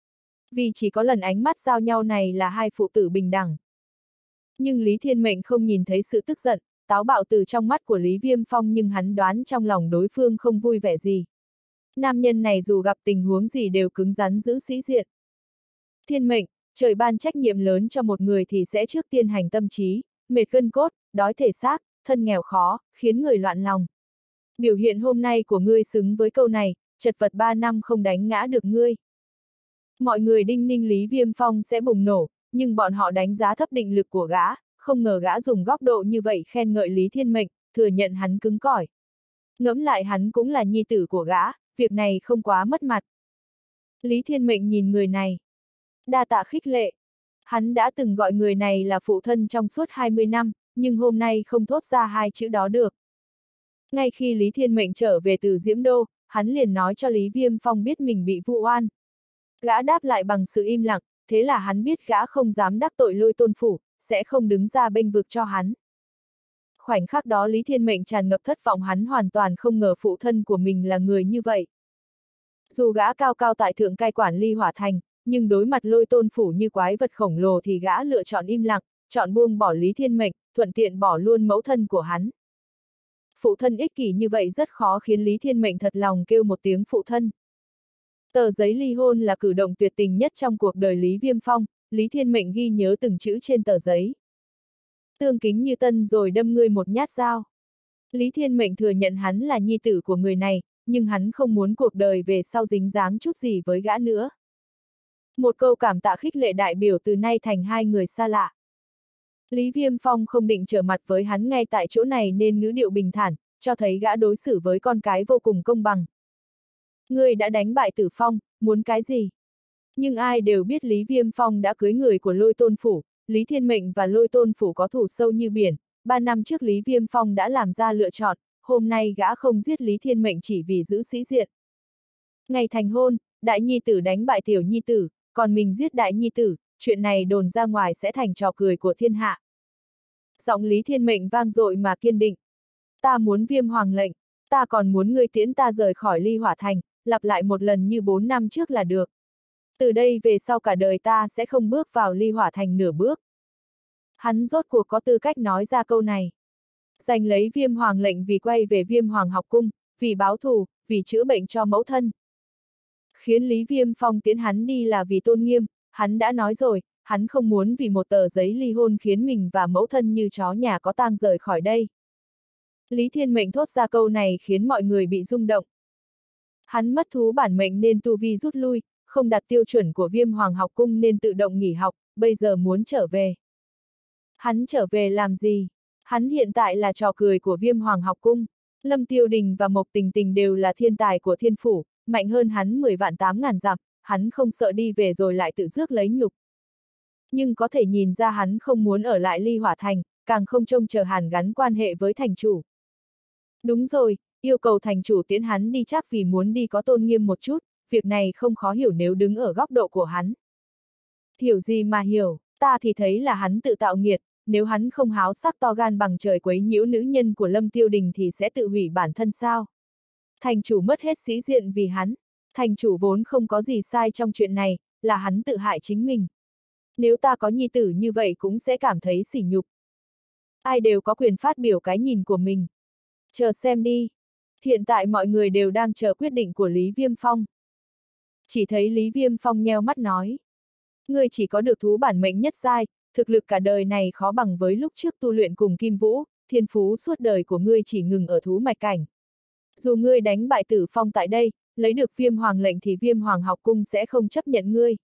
Vì chỉ có lần ánh mắt giao nhau này là hai phụ tử bình đẳng. Nhưng Lý Thiên Mệnh không nhìn thấy sự tức giận, táo bạo từ trong mắt của Lý Viêm Phong, nhưng hắn đoán trong lòng đối phương không vui vẻ gì. Nam nhân này dù gặp tình huống gì đều cứng rắn giữ sĩ diện. Thiên Mệnh, trời ban trách nhiệm lớn cho một người thì sẽ trước tiên hành tâm trí, mệt gân cốt, đói thể xác, thân nghèo khó, khiến người loạn lòng. Biểu hiện hôm nay của ngươi xứng với câu này, chật vật ba năm không đánh ngã được ngươi. Mọi người đinh ninh Lý Viêm Phong sẽ bùng nổ, nhưng bọn họ đánh giá thấp định lực của gã, không ngờ gã dùng góc độ như vậy khen ngợi Lý Thiên Mệnh, thừa nhận hắn cứng cỏi. Ngẫm lại hắn cũng là nhi tử của gã, việc này không quá mất mặt. Lý Thiên Mệnh nhìn người này. Đa tạ khích lệ. Hắn đã từng gọi người này là phụ thân trong suốt hai mươi năm, nhưng hôm nay không thốt ra hai chữ đó được. Ngay khi Lý Thiên Mệnh trở về từ Diễm Đô, hắn liền nói cho Lý Viêm Phong biết mình bị vu oan. Gã đáp lại bằng sự im lặng, thế là hắn biết gã không dám đắc tội Lôi Tôn Phủ, sẽ không đứng ra bênh vực cho hắn. Khoảnh khắc đó Lý Thiên Mệnh tràn ngập thất vọng, hắn hoàn toàn không ngờ phụ thân của mình là người như vậy. Dù gã cao cao tại thượng cai quản Ly Hỏa Thành, nhưng đối mặt Lôi Tôn Phủ như quái vật khổng lồ thì gã lựa chọn im lặng, chọn buông bỏ Lý Thiên Mệnh, thuận tiện bỏ luôn mẫu thân của hắn. Phụ thân ích kỷ như vậy rất khó khiến Lý Thiên Mệnh thật lòng kêu một tiếng phụ thân. Tờ giấy ly hôn là cử động tuyệt tình nhất trong cuộc đời Lý Viêm Phong, Lý Thiên Mệnh ghi nhớ từng chữ trên tờ giấy. Tương kính như tân rồi đâm ngươi một nhát dao. Lý Thiên Mệnh thừa nhận hắn là nhi tử của người này, nhưng hắn không muốn cuộc đời về sau dính dáng chút gì với gã nữa. Một câu cảm tạ khích lệ đại biểu từ nay thành hai người xa lạ. Lý Viêm Phong không định trở mặt với hắn ngay tại chỗ này nên ngữ điệu bình thản, cho thấy gã đối xử với con cái vô cùng công bằng. Ngươi đã đánh bại Tử Phong, muốn cái gì? Nhưng ai đều biết Lý Viêm Phong đã cưới người của Lôi Tôn Phủ, Lý Thiên Mệnh và Lôi Tôn Phủ có thù sâu như biển, ba năm trước Lý Viêm Phong đã làm ra lựa chọn, hôm nay gã không giết Lý Thiên Mệnh chỉ vì giữ sĩ diện. Ngày thành hôn, đại nhi tử đánh bại tiểu nhi tử, còn mình giết đại nhi tử, chuyện này đồn ra ngoài sẽ thành trò cười của thiên hạ. Giọng Lý Thiên Mệnh vang dội mà kiên định. Ta muốn Viêm Hoàng lệnh, ta còn muốn ngươi tiễn ta rời khỏi Ly Hỏa Thành, lặp lại một lần như bốn năm trước là được. Từ đây về sau cả đời ta sẽ không bước vào Ly Hỏa Thành nửa bước. Hắn rốt cuộc có tư cách nói ra câu này. Giành lấy Viêm Hoàng lệnh vì quay về Viêm Hoàng học cung, vì báo thù, vì chữa bệnh cho mẫu thân. Khiến Lý Viêm Phong tiễn hắn đi là vì tôn nghiêm, hắn đã nói rồi, hắn không muốn vì một tờ giấy ly hôn khiến mình và mẫu thân như chó nhà có tang rời khỏi đây. Lý Thiên Mệnh thốt ra câu này khiến mọi người bị rung động. Hắn mất thú bản mệnh nên tu vi rút lui, không đạt tiêu chuẩn của Viêm Hoàng học cung nên tự động nghỉ học, bây giờ muốn trở về. Hắn trở về làm gì? Hắn hiện tại là trò cười của Viêm Hoàng học cung. Lâm Tiêu Đình và Mộc Tình Tình đều là thiên tài của thiên phủ, mạnh hơn hắn mười vạn tám ngàn dặm, hắn không sợ đi về rồi lại tự rước lấy nhục. Nhưng có thể nhìn ra hắn không muốn ở lại Ly Hỏa Thành, càng không trông chờ hàn gắn quan hệ với thành chủ. Đúng rồi, yêu cầu thành chủ tiễn hắn đi chắc vì muốn đi có tôn nghiêm một chút, việc này không khó hiểu nếu đứng ở góc độ của hắn. Hiểu gì mà hiểu, ta thì thấy là hắn tự tạo nghiệt, nếu hắn không háo sắc to gan bằng trời quấy nhiễu nữ nhân của Lâm Tiêu Đình thì sẽ tự hủy bản thân sao? Thành chủ mất hết sĩ diện vì hắn, thành chủ vốn không có gì sai trong chuyện này, là hắn tự hại chính mình. Nếu ta có nhi tử như vậy cũng sẽ cảm thấy sỉ nhục. Ai đều có quyền phát biểu cái nhìn của mình. Chờ xem đi. Hiện tại mọi người đều đang chờ quyết định của Lý Viêm Phong. Chỉ thấy Lý Viêm Phong nheo mắt nói. Ngươi chỉ có được thú bản mệnh nhất giai, thực lực cả đời này khó bằng với lúc trước tu luyện cùng Kim Vũ, thiên phú suốt đời của ngươi chỉ ngừng ở thú mạch cảnh. Dù ngươi đánh bại Tử Phong tại đây, lấy được Viêm Hoàng lệnh thì Viêm Hoàng học cung sẽ không chấp nhận ngươi.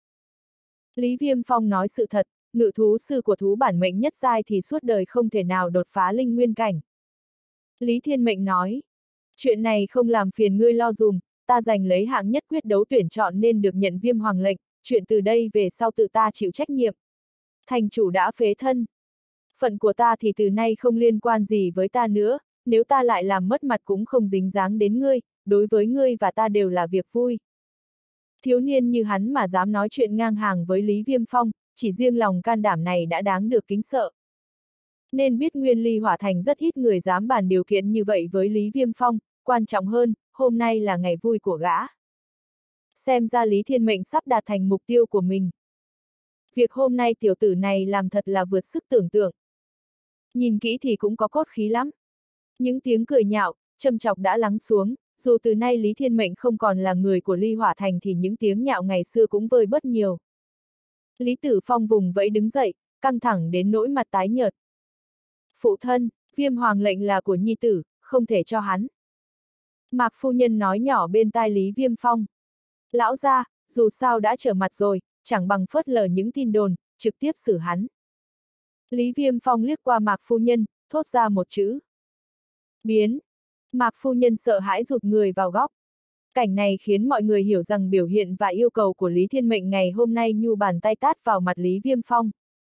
Lý Viêm Phong nói sự thật, ngự thú sư của thú bản mệnh nhất giai thì suốt đời không thể nào đột phá linh nguyên cảnh. Lý Thiên Mệnh nói, Chuyện này không làm phiền ngươi lo dùm, ta giành lấy hạng nhất quyết đấu tuyển chọn nên được nhận viêm hoàng lệnh, chuyện từ đây về sau tự ta chịu trách nhiệm. Thành chủ đã phế thân. Phận của ta thì từ nay không liên quan gì với ta nữa, nếu ta lại làm mất mặt cũng không dính dáng đến ngươi, đối với ngươi và ta đều là việc vui. Thiếu niên như hắn mà dám nói chuyện ngang hàng với Lý Viêm Phong, chỉ riêng lòng can đảm này đã đáng được kính sợ. Nên biết Nguyên Ly Hỏa Thành rất ít người dám bàn điều kiện như vậy với Lý Viêm Phong, quan trọng hơn, hôm nay là ngày vui của gã. Xem ra Lý Thiên Mệnh sắp đạt thành mục tiêu của mình. Việc hôm nay tiểu tử này làm thật là vượt sức tưởng tượng. Nhìn kỹ thì cũng có cốt khí lắm. Những tiếng cười nhạo, châm chọc đã lắng xuống, dù từ nay Lý Thiên Mệnh không còn là người của Ly Hỏa Thành thì những tiếng nhạo ngày xưa cũng vơi bớt nhiều. Lý Tử Phong vùng vẫy đứng dậy, căng thẳng đến nỗi mặt tái nhợt. Phụ thân, viêm hoàng lệnh là của nhi tử, không thể cho hắn. Mạc phu nhân nói nhỏ bên tai Lý Viêm Phong. Lão gia, dù sao đã trở mặt rồi, chẳng bằng phớt lờ những tin đồn, trực tiếp xử hắn. Lý Viêm Phong liếc qua Mạc phu nhân, thốt ra một chữ. Biến. Mạc phu nhân sợ hãi rụt người vào góc. Cảnh này khiến mọi người hiểu rằng biểu hiện và yêu cầu của Lý Thiên Mệnh ngày hôm nay nhu bàn tay tát vào mặt Lý Viêm Phong.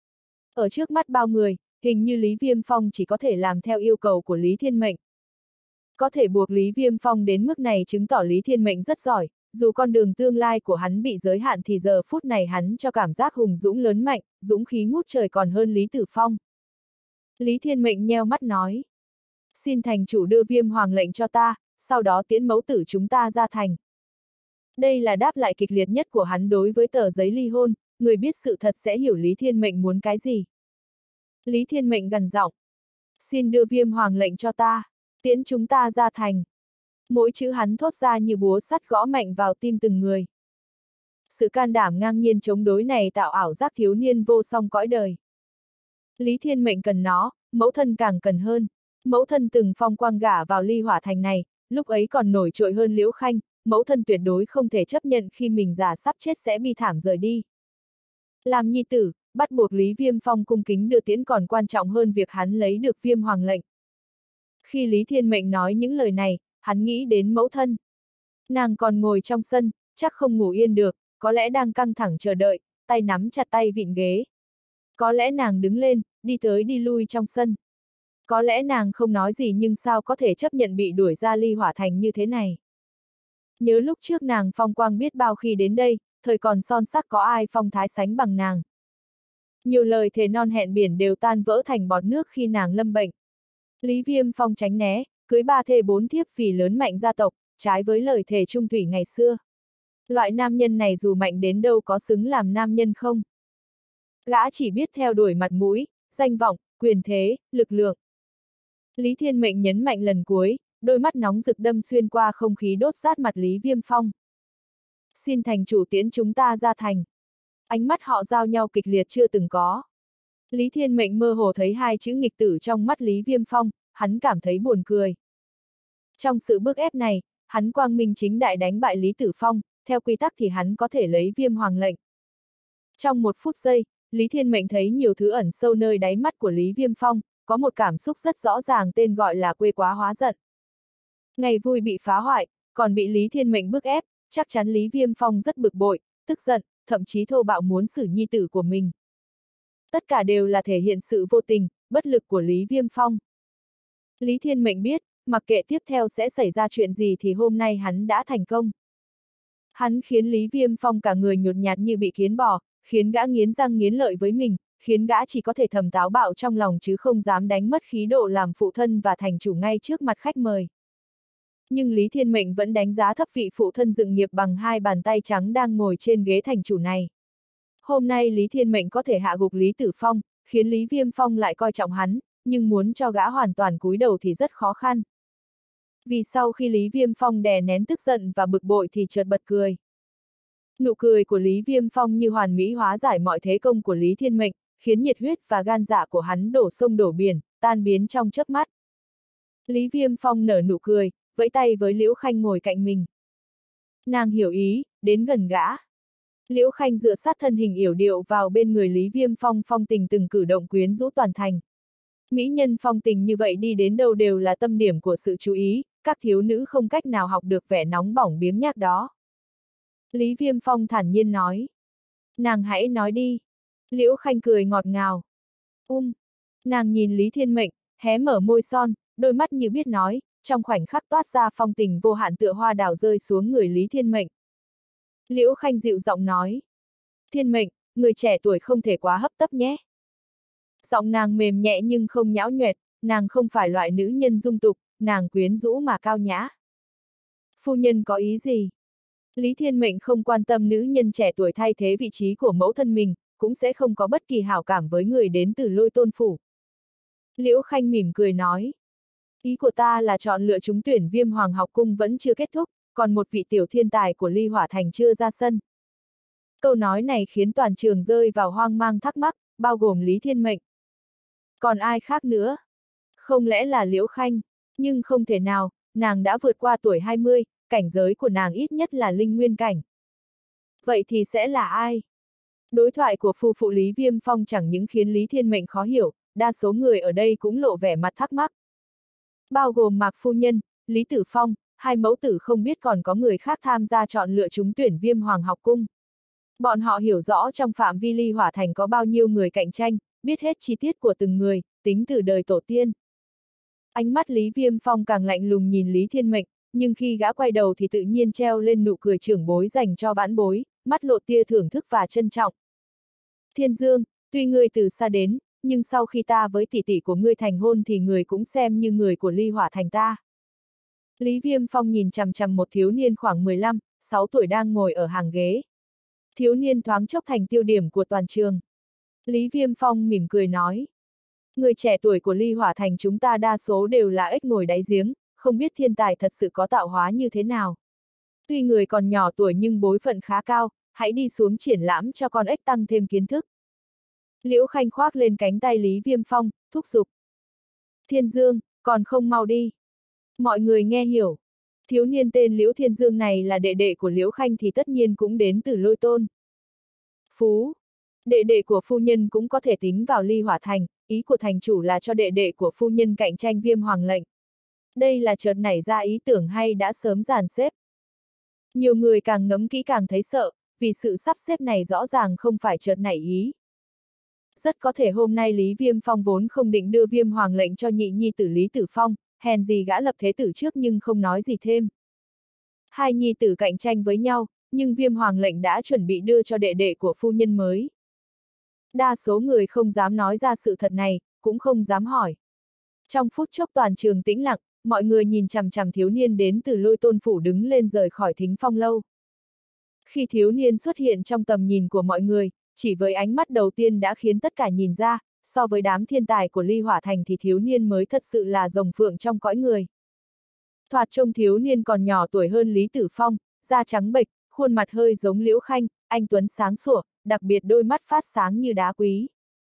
Ở trước mắt bao người, hình như Lý Viêm Phong chỉ có thể làm theo yêu cầu của Lý Thiên Mệnh. Có thể buộc Lý Viêm Phong đến mức này chứng tỏ Lý Thiên Mệnh rất giỏi, dù con đường tương lai của hắn bị giới hạn thì giờ phút này hắn cho cảm giác hùng dũng lớn mạnh, dũng khí ngút trời còn hơn Lý Tử Phong. Lý Thiên Mệnh nheo mắt nói. Xin thành chủ đưa viêm hoàng lệnh cho ta, sau đó tiễn mẫu tử chúng ta ra thành. Đây là đáp lại kịch liệt nhất của hắn đối với tờ giấy ly hôn, người biết sự thật sẽ hiểu Lý Thiên Mệnh muốn cái gì. Lý Thiên Mệnh gằn giọng. Xin đưa viêm hoàng lệnh cho ta, tiễn chúng ta ra thành. Mỗi chữ hắn thốt ra như búa sắt gõ mạnh vào tim từng người. Sự can đảm ngang nhiên chống đối này tạo ảo giác thiếu niên vô song cõi đời. Lý Thiên Mệnh cần nó, mẫu thân càng cần hơn. Mẫu thân từng phong quang gả vào Ly Hỏa Thành này, lúc ấy còn nổi trội hơn Liễu Khanh, mẫu thân tuyệt đối không thể chấp nhận khi mình già sắp chết sẽ bi thảm rời đi. Làm nhi tử, bắt buộc Lý Viêm Phong cung kính đưa tiễn còn quan trọng hơn việc hắn lấy được viêm hoàng lệnh. Khi Lý Thiên Mệnh nói những lời này, hắn nghĩ đến mẫu thân. Nàng còn ngồi trong sân, chắc không ngủ yên được, có lẽ đang căng thẳng chờ đợi, tay nắm chặt tay vịn ghế. Có lẽ nàng đứng lên, đi tới đi lui trong sân. Có lẽ nàng không nói gì nhưng sao có thể chấp nhận bị đuổi ra Ly Hỏa Thành như thế này. Nhớ lúc trước nàng phong quang biết bao khi đến đây, thời còn son sắc có ai phong thái sánh bằng nàng. Nhiều lời thề non hẹn biển đều tan vỡ thành bọt nước khi nàng lâm bệnh. Lý Viêm Phong tránh né, cưới ba thê bốn thiếp vì lớn mạnh gia tộc, trái với lời thề trung thủy ngày xưa. Loại nam nhân này dù mạnh đến đâu có xứng làm nam nhân không? Gã chỉ biết theo đuổi mặt mũi, danh vọng, quyền thế, lực lượng. Lý Thiên Mệnh nhấn mạnh lần cuối, đôi mắt nóng rực đâm xuyên qua không khí đốt rát mặt Lý Viêm Phong. Xin thành chủ tiễn chúng ta ra thành. Ánh mắt họ giao nhau kịch liệt chưa từng có. Lý Thiên Mệnh mơ hồ thấy hai chữ nghịch tử trong mắt Lý Viêm Phong, hắn cảm thấy buồn cười. Trong sự bức ép này, hắn quang minh chính đại đánh bại Lý Tử Phong, theo quy tắc thì hắn có thể lấy viêm hoàng lệnh. Trong một phút giây, Lý Thiên Mệnh thấy nhiều thứ ẩn sâu nơi đáy mắt của Lý Viêm Phong, có một cảm xúc rất rõ ràng tên gọi là quê quá hóa giận. Ngày vui bị phá hoại, còn bị Lý Thiên Mệnh bức ép, chắc chắn Lý Viêm Phong rất bực bội, tức giận, thậm chí thô bạo muốn xử nhi tử của mình. Tất cả đều là thể hiện sự vô tình, bất lực của Lý Viêm Phong. Lý Thiên Mệnh biết, mặc kệ tiếp theo sẽ xảy ra chuyện gì thì hôm nay hắn đã thành công. Hắn khiến Lý Viêm Phong cả người nhột nhạt như bị kiến bò, khiến gã nghiến răng nghiến lợi với mình, khiến gã chỉ có thể thầm táo bạo trong lòng chứ không dám đánh mất khí độ làm phụ thân và thành chủ ngay trước mặt khách mời. Nhưng Lý Thiên Mệnh vẫn đánh giá thấp vị phụ thân dựng nghiệp bằng hai bàn tay trắng đang ngồi trên ghế thành chủ này. Hôm nay Lý Thiên Mệnh có thể hạ gục Lý Tử Phong, khiến Lý Viêm Phong lại coi trọng hắn, nhưng muốn cho gã hoàn toàn cúi đầu thì rất khó khăn. Vì sau khi Lý Viêm Phong đè nén tức giận và bực bội thì chợt bật cười. Nụ cười của Lý Viêm Phong như hoàn mỹ hóa giải mọi thế công của Lý Thiên Mệnh, khiến nhiệt huyết và gan dạ của hắn đổ sông đổ biển, tan biến trong chớp mắt. Lý Viêm Phong nở nụ cười, vẫy tay với Liễu Khanh ngồi cạnh mình. Nàng hiểu ý, đến gần gã. Liễu Khanh dựa sát thân hình yểu điệu vào bên người Lý Viêm Phong, phong tình từng cử động quyến rũ toàn thành. Mỹ nhân phong tình như vậy đi đến đâu đều là tâm điểm của sự chú ý, các thiếu nữ không cách nào học được vẻ nóng bỏng biếng nhác đó. Lý Viêm Phong thản nhiên nói. Nàng hãy nói đi. Liễu Khanh cười ngọt ngào. Um. Nàng nhìn Lý Thiên Mệnh, hé mở môi son, đôi mắt như biết nói, trong khoảnh khắc toát ra phong tình vô hạn tựa hoa đào rơi xuống người Lý Thiên Mệnh. Liễu Khanh dịu giọng nói. Thiên Mệnh, người trẻ tuổi không thể quá hấp tấp nhé. Giọng nàng mềm nhẹ nhưng không nhão nhoẹt, nàng không phải loại nữ nhân dung tục, nàng quyến rũ mà cao nhã. Phu nhân có ý gì? Lý Thiên Mệnh không quan tâm nữ nhân trẻ tuổi thay thế vị trí của mẫu thân mình, cũng sẽ không có bất kỳ hảo cảm với người đến từ Lôi Tôn Phủ. Liễu Khanh mỉm cười nói. Ý của ta là chọn lựa trúng tuyển Viêm Hoàng học cung vẫn chưa kết thúc, còn một vị tiểu thiên tài của Ly Hỏa Thành chưa ra sân. Câu nói này khiến toàn trường rơi vào hoang mang thắc mắc, bao gồm Lý Thiên Mệnh. Còn ai khác nữa? Không lẽ là Liễu Khanh? Nhưng không thể nào, nàng đã vượt qua tuổi hai mươi, cảnh giới của nàng ít nhất là linh nguyên cảnh. Vậy thì sẽ là ai? Đối thoại của phu phụ Lý Viêm Phong chẳng những khiến Lý Thiên Mệnh khó hiểu, đa số người ở đây cũng lộ vẻ mặt thắc mắc. Bao gồm Mạc Phu Nhân, Lý Tử Phong, hai mẫu tử không biết còn có người khác tham gia chọn lựa trúng tuyển Viêm Hoàng học cung. Bọn họ hiểu rõ trong phạm vi Ly Hỏa Thành có bao nhiêu người cạnh tranh, biết hết chi tiết của từng người, tính từ đời tổ tiên. Ánh mắt Lý Viêm Phong càng lạnh lùng nhìn Lý Thiên Mệnh, nhưng khi gã quay đầu thì tự nhiên treo lên nụ cười trưởng bối dành cho vãn bối, mắt lộ tia thưởng thức và trân trọng. Thiên Dương, tuy ngươi từ xa đến, nhưng sau khi ta với tỷ tỷ của ngươi thành hôn thì người cũng xem như người của Ly Hỏa Thành ta. Lý Viêm Phong nhìn chằm chằm một thiếu niên khoảng mười lăm, sáu tuổi đang ngồi ở hàng ghế. Thiếu niên thoáng chốc thành tiêu điểm của toàn trường. Lý Viêm Phong mỉm cười nói. Người trẻ tuổi của Ly Hỏa Thành chúng ta đa số đều là ếch ngồi đáy giếng, không biết thiên tài thật sự có tạo hóa như thế nào. Tuy người còn nhỏ tuổi nhưng bối phận khá cao, hãy đi xuống triển lãm cho con ếch tăng thêm kiến thức. Liễu Khanh khoác lên cánh tay Lý Viêm Phong, thúc giục. Thiên Dương, còn không mau đi. Mọi người nghe hiểu. Thiếu niên tên Liễu Thiên Dương này là đệ đệ của Liễu Khanh thì tất nhiên cũng đến từ Lôi Tôn. Phú. Đệ đệ của phu nhân cũng có thể tính vào Ly Hỏa Thành, ý của thành chủ là cho đệ đệ của phu nhân cạnh tranh Viêm Hoàng lệnh. Đây là chợt nảy ra ý tưởng hay đã sớm dàn xếp. Nhiều người càng ngẫm kỹ càng thấy sợ, vì sự sắp xếp này rõ ràng không phải chợt nảy ý. Rất có thể hôm nay Lý Viêm Phong vốn không định đưa Viêm Hoàng lệnh cho nhị nhi tử Lý Tử Phong, hèn gì gã lập thế tử trước nhưng không nói gì thêm. Hai nhi tử cạnh tranh với nhau, nhưng Viêm Hoàng lệnh đã chuẩn bị đưa cho đệ đệ của phu nhân mới. Đa số người không dám nói ra sự thật này, cũng không dám hỏi. Trong phút chốc toàn trường tĩnh lặng, mọi người nhìn chằm chằm thiếu niên đến từ Lôi Tôn Phủ đứng lên rời khỏi Thính Phong lâu. Khi thiếu niên xuất hiện trong tầm nhìn của mọi người, chỉ với ánh mắt đầu tiên đã khiến tất cả nhìn ra, so với đám thiên tài của Ly Hỏa Thành thì thiếu niên mới thật sự là rồng phượng trong cõi người. Thoạt trông thiếu niên còn nhỏ tuổi hơn Lý Tử Phong, da trắng bệch, khuôn mặt hơi giống Liễu Khanh, anh tuấn sáng sủa, đặc biệt đôi mắt phát sáng như đá quý.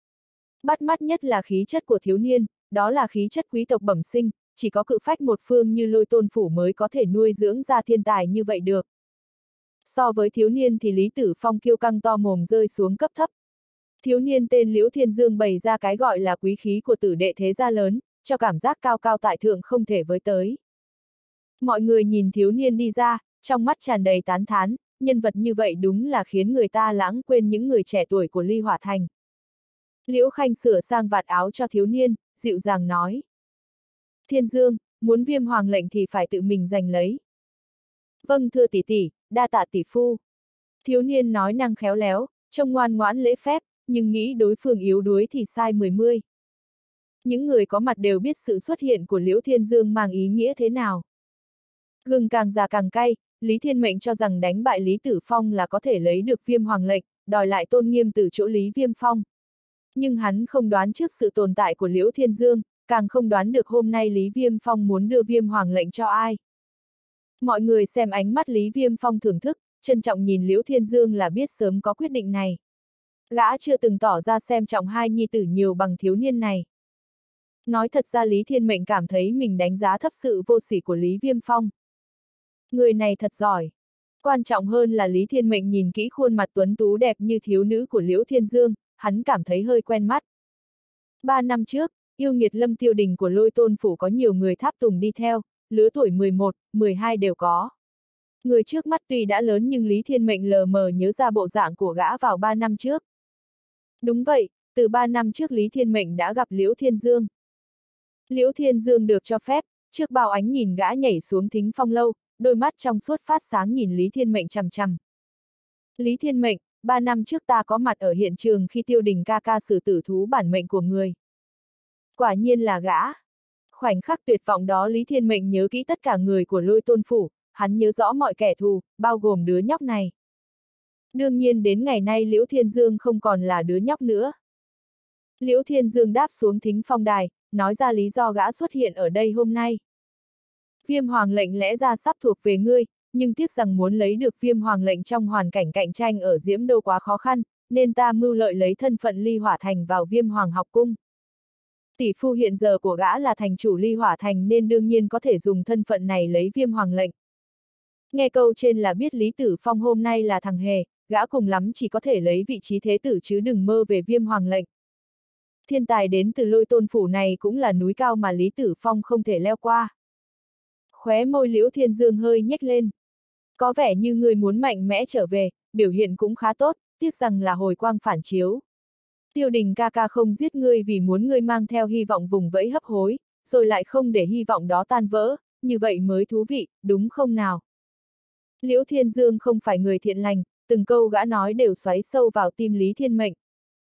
Bắt mắt nhất là khí chất của thiếu niên, đó là khí chất quý tộc bẩm sinh, chỉ có cự phách một phương như Lôi Tôn Phủ mới có thể nuôi dưỡng ra thiên tài như vậy được. So với thiếu niên thì Lý Tử Phong kiêu căng to mồm rơi xuống cấp thấp. Thiếu niên tên Liễu Thiên Dương bày ra cái gọi là quý khí của tử đệ thế gia lớn, cho cảm giác cao cao tại thượng không thể với tới. Mọi người nhìn thiếu niên đi ra, trong mắt tràn đầy tán thán, nhân vật như vậy đúng là khiến người ta lãng quên những người trẻ tuổi của Ly Hỏa Thành. Liễu Khanh sửa sang vạt áo cho thiếu niên, dịu dàng nói. Thiên Dương, muốn Viêm Hoàng lệnh thì phải tự mình giành lấy. Vâng thưa tỷ tỷ, đa tạ tỷ phu. Thiếu niên nói năng khéo léo, trông ngoan ngoãn lễ phép, nhưng nghĩ đối phương yếu đuối thì sai mười mươi. Những người có mặt đều biết sự xuất hiện của Liễu Thiên Dương mang ý nghĩa thế nào. Gừng càng già càng cay, Lý Thiên Mệnh cho rằng đánh bại Lý Tử Phong là có thể lấy được Viêm Hoàng lệnh, đòi lại tôn nghiêm từ chỗ Lý Viêm Phong. Nhưng hắn không đoán trước sự tồn tại của Liễu Thiên Dương, càng không đoán được hôm nay Lý Viêm Phong muốn đưa Viêm Hoàng lệnh cho ai. Mọi người xem ánh mắt Lý Viêm Phong thưởng thức, trân trọng nhìn Liễu Thiên Dương là biết sớm có quyết định này. Gã chưa từng tỏ ra xem trọng hai nhi tử nhiều bằng thiếu niên này. Nói thật ra Lý Thiên Mệnh cảm thấy mình đánh giá thấp sự vô sỉ của Lý Viêm Phong. Người này thật giỏi. Quan trọng hơn là Lý Thiên Mệnh nhìn kỹ khuôn mặt tuấn tú đẹp như thiếu nữ của Liễu Thiên Dương, hắn cảm thấy hơi quen mắt. Ba năm trước, yêu nghiệt Lâm Tiêu Đình của Lôi Tôn Phủ có nhiều người tháp tùng đi theo, lứa tuổi mười một, mười hai đều có. Người trước mắt tuy đã lớn nhưng Lý Thiên Mệnh lờ mờ nhớ ra bộ dạng của gã vào ba năm trước. Đúng vậy, từ ba năm trước Lý Thiên Mệnh đã gặp Liễu Thiên Dương. Liễu Thiên Dương được cho phép, trước bao ánh nhìn gã nhảy xuống thính phong lâu, đôi mắt trong suốt phát sáng nhìn Lý Thiên Mệnh chằm chằm. Lý Thiên Mệnh, ba năm trước ta có mặt ở hiện trường khi Tiêu Đình ca ca xử tử thú bản mệnh của người. Quả nhiên là gã. Khoảnh khắc tuyệt vọng đó Lý Thiên Mệnh nhớ kỹ tất cả người của Lôi Tôn Phủ, hắn nhớ rõ mọi kẻ thù, bao gồm đứa nhóc này. Đương nhiên đến ngày nay Liễu Thiên Dương không còn là đứa nhóc nữa. Liễu Thiên Dương đáp xuống thính phong đài, nói ra lý do gã xuất hiện ở đây hôm nay. Viêm hoàng lệnh lẽ ra sắp thuộc về ngươi, nhưng tiếc rằng muốn lấy được viêm hoàng lệnh trong hoàn cảnh cạnh tranh ở Diễm Đô quá khó khăn, nên ta mưu lợi lấy thân phận Ly Hỏa Thành vào viêm hoàng học cung. Tỷ phu hiện giờ của gã là thành chủ Ly Hỏa Thành nên đương nhiên có thể dùng thân phận này lấy viêm hoàng lệnh. Nghe câu trên là biết Lý Tử Phong hôm nay là thằng hề, gã cùng lắm chỉ có thể lấy vị trí thế tử chứ đừng mơ về viêm hoàng lệnh. Thiên tài đến từ Lôi Tôn Phủ này cũng là núi cao mà Lý Tử Phong không thể leo qua. Khóe môi Liễu Thiên Dương hơi nhếch lên. Có vẻ như ngươi muốn mạnh mẽ trở về, biểu hiện cũng khá tốt, tiếc rằng là hồi quang phản chiếu. Tiêu Đình ca ca không giết ngươi vì muốn ngươi mang theo hy vọng vùng vẫy hấp hối, rồi lại không để hy vọng đó tan vỡ, như vậy mới thú vị, đúng không nào? Liễu Thiên Dương không phải người thiện lành, từng câu gã nói đều xoáy sâu vào tim Lý Thiên Mệnh.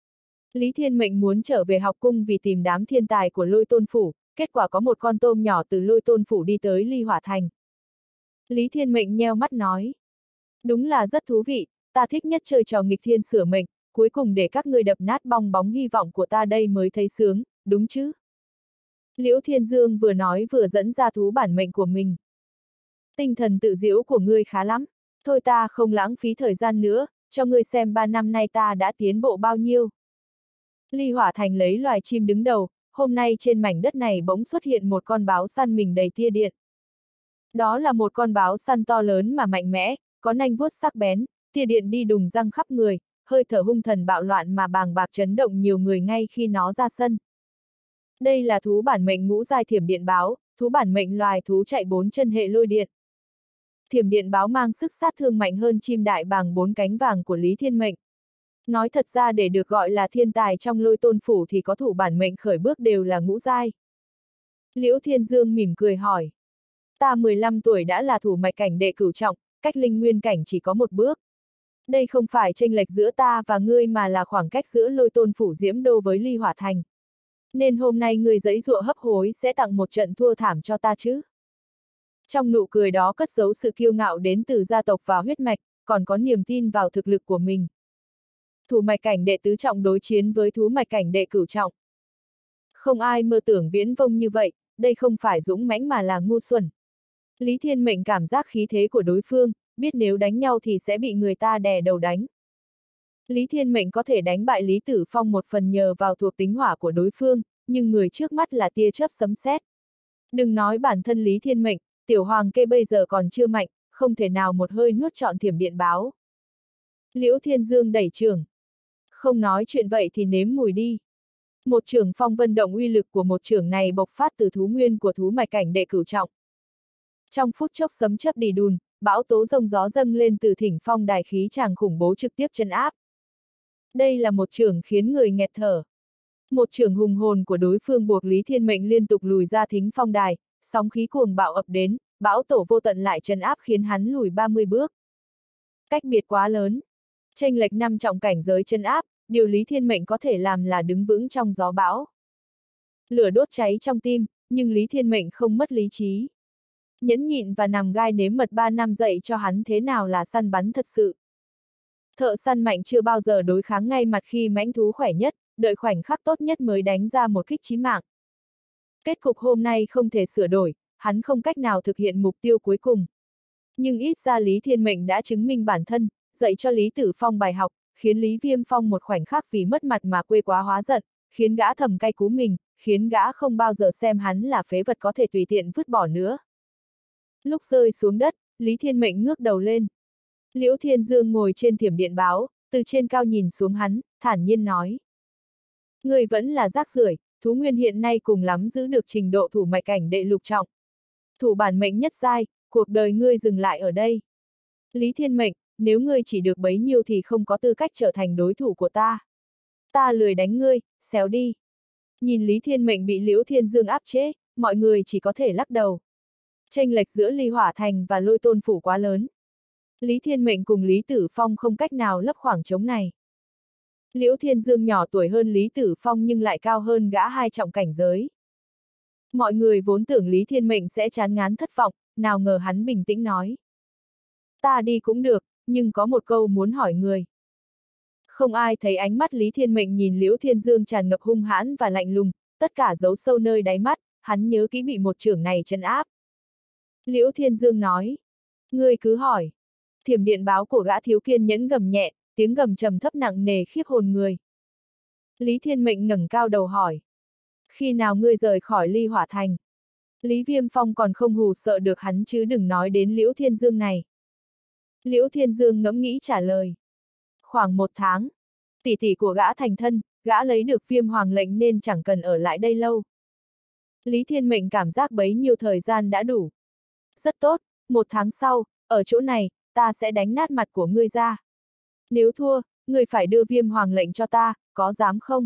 Lý Thiên Mệnh muốn trở về học cung vì tìm đám thiên tài của Lôi Tôn Phủ, kết quả có một con tôm nhỏ từ Lôi Tôn Phủ đi tới Ly Hỏa Thành. Lý Thiên Mệnh nheo mắt nói. Đúng là rất thú vị, ta thích nhất chơi trò nghịch thiên sửa mệnh, cuối cùng để các ngươi đập nát bong bóng hy vọng của ta đây mới thấy sướng, đúng chứ? Liễu Thiên Dương vừa nói vừa dẫn ra thú bản mệnh của mình. Tinh thần tự diễu của ngươi khá lắm, thôi ta không lãng phí thời gian nữa, cho ngươi xem ba năm nay ta đã tiến bộ bao nhiêu. Ly Hỏa Thành lấy loài chim đứng đầu, hôm nay trên mảnh đất này bỗng xuất hiện một con báo săn mình đầy tia điện. Đó là một con báo săn to lớn mà mạnh mẽ, có nanh vuốt sắc bén, tia điện đi đùng răng khắp người, hơi thở hung thần bạo loạn mà bàng bạc chấn động nhiều người ngay khi nó ra sân. Đây là thú bản mệnh ngũ giai thiểm điện báo, thú bản mệnh loài thú chạy bốn chân hệ lôi điện. Thiểm điện báo mang sức sát thương mạnh hơn chim đại bàng bốn cánh vàng của Lý Thiên Mệnh. Nói thật ra để được gọi là thiên tài trong Lôi Tôn Phủ thì có thủ bản mệnh khởi bước đều là ngũ giai. Liễu Thiên Dương mỉm cười hỏi. Ta mười lăm tuổi đã là thủ mạch cảnh đệ cửu trọng, cách linh nguyên cảnh chỉ có một bước. Đây không phải chênh lệch giữa ta và ngươi mà là khoảng cách giữa Lôi Tôn Phủ Diễm Đô với Ly Hỏa Thành. Nên hôm nay ngươi giãy giụa hấp hối sẽ tặng một trận thua thảm cho ta chứ. Trong nụ cười đó cất giấu sự kiêu ngạo đến từ gia tộc và huyết mạch, còn có niềm tin vào thực lực của mình. Thủ mạch cảnh đệ tứ trọng đối chiến với thú mạch cảnh đệ cửu trọng. Không ai mơ tưởng viễn vông như vậy, đây không phải dũng mãnh mà là ngu xuẩn. Lý Thiên Mệnh cảm giác khí thế của đối phương, biết nếu đánh nhau thì sẽ bị người ta đè đầu đánh. Lý Thiên Mệnh có thể đánh bại Lý Tử Phong một phần nhờ vào thuộc tính hỏa của đối phương, nhưng người trước mắt là tia chớp sấm sét. Đừng nói bản thân Lý Thiên Mệnh, tiểu hoàng kê bây giờ còn chưa mạnh, không thể nào một hơi nuốt trọn thiểm điện báo. Liễu Thiên Dương đẩy trưởng. Không nói chuyện vậy thì nếm mùi đi. Một trưởng phong vân động uy lực của một trưởng này bộc phát từ thú nguyên của thú mạch cảnh đệ cửu trọng. Trong phút chốc sấm chớp đì đùn, bão tố rông gió dâng lên từ thỉnh phong đài khí tràng khủng bố trực tiếp chân áp. Đây là một trưởng khiến người nghẹt thở. Một trưởng hùng hồn của đối phương buộc Lý Thiên Mệnh liên tục lùi ra thính phong đài, sóng khí cuồng bạo ập đến, bão tổ vô tận lại chân áp khiến hắn lùi ba mươi bước. Cách biệt quá lớn. Chênh lệch năm trọng cảnh giới chân áp, điều Lý Thiên Mệnh có thể làm là đứng vững trong gió bão. Lửa đốt cháy trong tim, nhưng Lý Thiên Mệnh không mất lý trí. Nhẫn nhịn và nằm gai nếm mật ba năm dạy cho hắn thế nào là săn bắn thật sự. Thợ săn mạnh chưa bao giờ đối kháng ngay mặt khi mãnh thú khỏe nhất, đợi khoảnh khắc tốt nhất mới đánh ra một kích chí mạng. Kết cục hôm nay không thể sửa đổi, hắn không cách nào thực hiện mục tiêu cuối cùng. Nhưng ít ra Lý Thiên Mệnh đã chứng minh bản thân, dạy cho Lý Tử Phong bài học, khiến Lý Viêm Phong một khoảnh khắc vì mất mặt mà quê quá hóa giận, khiến gã thầm cay cú mình, khiến gã không bao giờ xem hắn là phế vật có thể tùy tiện vứt bỏ nữa. Lúc rơi xuống đất, Lý Thiên Mệnh ngước đầu lên. Liễu Thiên Dương ngồi trên thiểm điện báo, từ trên cao nhìn xuống hắn, thản nhiên nói. Người vẫn là rác rưởi, thú nguyên hiện nay cùng lắm giữ được trình độ thủ mạch cảnh đệ lục trọng. thủ bản mệnh nhất giai, cuộc đời ngươi dừng lại ở đây. Lý Thiên Mệnh, nếu ngươi chỉ được bấy nhiêu thì không có tư cách trở thành đối thủ của ta. Ta lười đánh ngươi, xéo đi. Nhìn Lý Thiên Mệnh bị Liễu Thiên Dương áp chế, mọi người chỉ có thể lắc đầu. Chênh lệch giữa Ly Hỏa Thành và Lôi Tôn Phủ quá lớn. Lý Thiên Mệnh cùng Lý Tử Phong không cách nào lấp khoảng trống này. Liễu Thiên Dương nhỏ tuổi hơn Lý Tử Phong nhưng lại cao hơn gã hai trọng cảnh giới. Mọi người vốn tưởng Lý Thiên Mệnh sẽ chán ngán thất vọng, nào ngờ hắn bình tĩnh nói. Ta đi cũng được, nhưng có một câu muốn hỏi người. Không ai thấy ánh mắt Lý Thiên Mệnh nhìn Liễu Thiên Dương tràn ngập hung hãn và lạnh lùng, tất cả giấu sâu nơi đáy mắt, hắn nhớ kỹ bị một chưởng này trấn áp. Liễu Thiên Dương nói. Ngươi cứ hỏi. Thiểm điện báo của gã thiếu kiên nhẫn gầm nhẹ, tiếng gầm trầm thấp nặng nề khiếp hồn người. Lý Thiên Mệnh ngẩng cao đầu hỏi. Khi nào ngươi rời khỏi Ly Hỏa Thành? Lý Viêm Phong còn không hù sợ được hắn chứ đừng nói đến Liễu Thiên Dương này. Liễu Thiên Dương ngẫm nghĩ trả lời. Khoảng một tháng. Tỷ tỷ của gã thành thân, gã lấy được Viêm Hoàng lệnh nên chẳng cần ở lại đây lâu. Lý Thiên Mệnh cảm giác bấy nhiêu thời gian đã đủ. Rất tốt, một tháng sau, ở chỗ này, ta sẽ đánh nát mặt của ngươi ra. Nếu thua, ngươi phải đưa Viêm Hoàng lệnh cho ta, có dám không?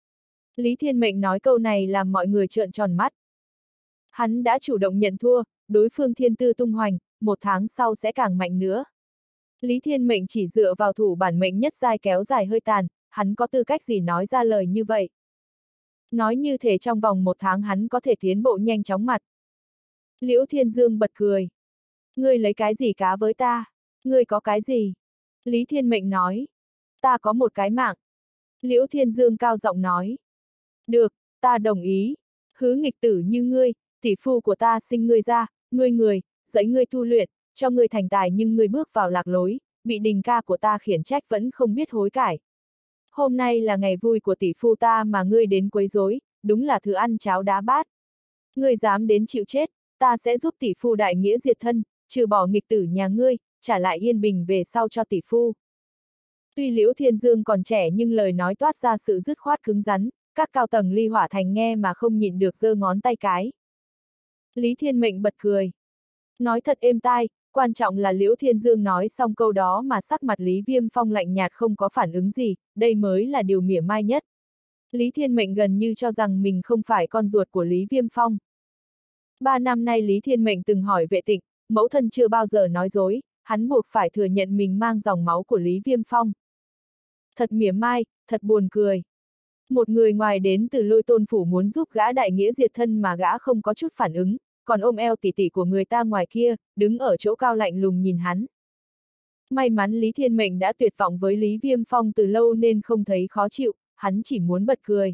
Lý Thiên Mệnh nói câu này làm mọi người trợn tròn mắt. Hắn đã chủ động nhận thua, đối phương thiên tư tung hoành, một tháng sau sẽ càng mạnh nữa. Lý Thiên Mệnh chỉ dựa vào thủ bản mệnh nhất giai kéo dài hơi tàn, hắn có tư cách gì nói ra lời như vậy? Nói như thể trong vòng một tháng hắn có thể tiến bộ nhanh chóng mặt. Liễu Thiên Dương bật cười. Ngươi lấy cái gì cá với ta? Ngươi có cái gì? Lý Thiên Mệnh nói. Ta có một cái mạng. Liễu Thiên Dương cao giọng nói. Được, ta đồng ý. Hứ nghịch tử như ngươi, tỷ phu của ta sinh ngươi ra, nuôi người, dạy ngươi tu luyện, cho ngươi thành tài nhưng ngươi bước vào lạc lối, bị đình ca của ta khiển trách vẫn không biết hối cải. Hôm nay là ngày vui của tỷ phu ta mà ngươi đến quấy rối, đúng là thứ ăn cháo đá bát. Ngươi dám đến chịu chết, ta sẽ giúp tỷ phu đại nghĩa diệt thân, trừ bỏ nghịch tử nhà ngươi, trả lại yên bình về sau cho tỷ phu. Tuy Liễu Thiên Dương còn trẻ nhưng lời nói toát ra sự dứt khoát cứng rắn, các cao tầng Ly Hỏa Thành nghe mà không nhịn được giơ ngón tay cái. Lý Thiên Mệnh bật cười. Nói thật êm tai, quan trọng là Liễu Thiên Dương nói xong câu đó mà sắc mặt Lý Viêm Phong lạnh nhạt không có phản ứng gì, đây mới là điều mỉa mai nhất. Lý Thiên Mệnh gần như cho rằng mình không phải con ruột của Lý Viêm Phong. Ba năm nay Lý Thiên Mệnh từng hỏi Vệ Tịnh, mẫu thân chưa bao giờ nói dối, hắn buộc phải thừa nhận mình mang dòng máu của Lý Viêm Phong. Thật mỉa mai, thật buồn cười. Một người ngoài đến từ Lôi Tôn Phủ muốn giúp gã đại nghĩa diệt thân mà gã không có chút phản ứng, còn ôm eo tỉ tỉ của người ta ngoài kia, đứng ở chỗ cao lạnh lùng nhìn hắn. May mắn Lý Thiên Mệnh đã tuyệt vọng với Lý Viêm Phong từ lâu nên không thấy khó chịu, hắn chỉ muốn bật cười.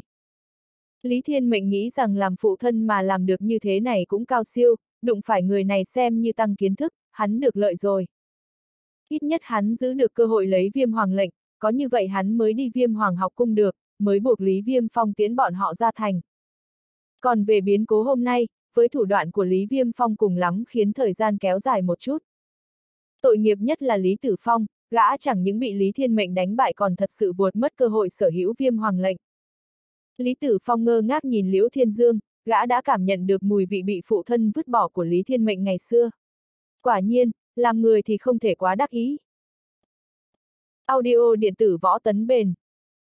Lý Thiên Mệnh nghĩ rằng làm phụ thân mà làm được như thế này cũng cao siêu, đụng phải người này xem như tăng kiến thức, hắn được lợi rồi. Ít nhất hắn giữ được cơ hội lấy Viêm Hoàng lệnh, có như vậy hắn mới đi Viêm Hoàng học cung được, mới buộc Lý Viêm Phong tiến bọn họ ra thành. Còn về biến cố hôm nay, với thủ đoạn của Lý Viêm Phong cùng lắm khiến thời gian kéo dài một chút. Tội nghiệp nhất là Lý Tử Phong, gã chẳng những bị Lý Thiên Mệnh đánh bại còn thật sự vuột mất cơ hội sở hữu Viêm Hoàng lệnh. Lý Tử Phong ngơ ngác nhìn Liễu Thiên Dương, gã đã cảm nhận được mùi vị bị phụ thân vứt bỏ của Lý Thiên Mệnh ngày xưa. Quả nhiên, làm người thì không thể quá đắc ý. Audio điện tử Võ Tấn Bền.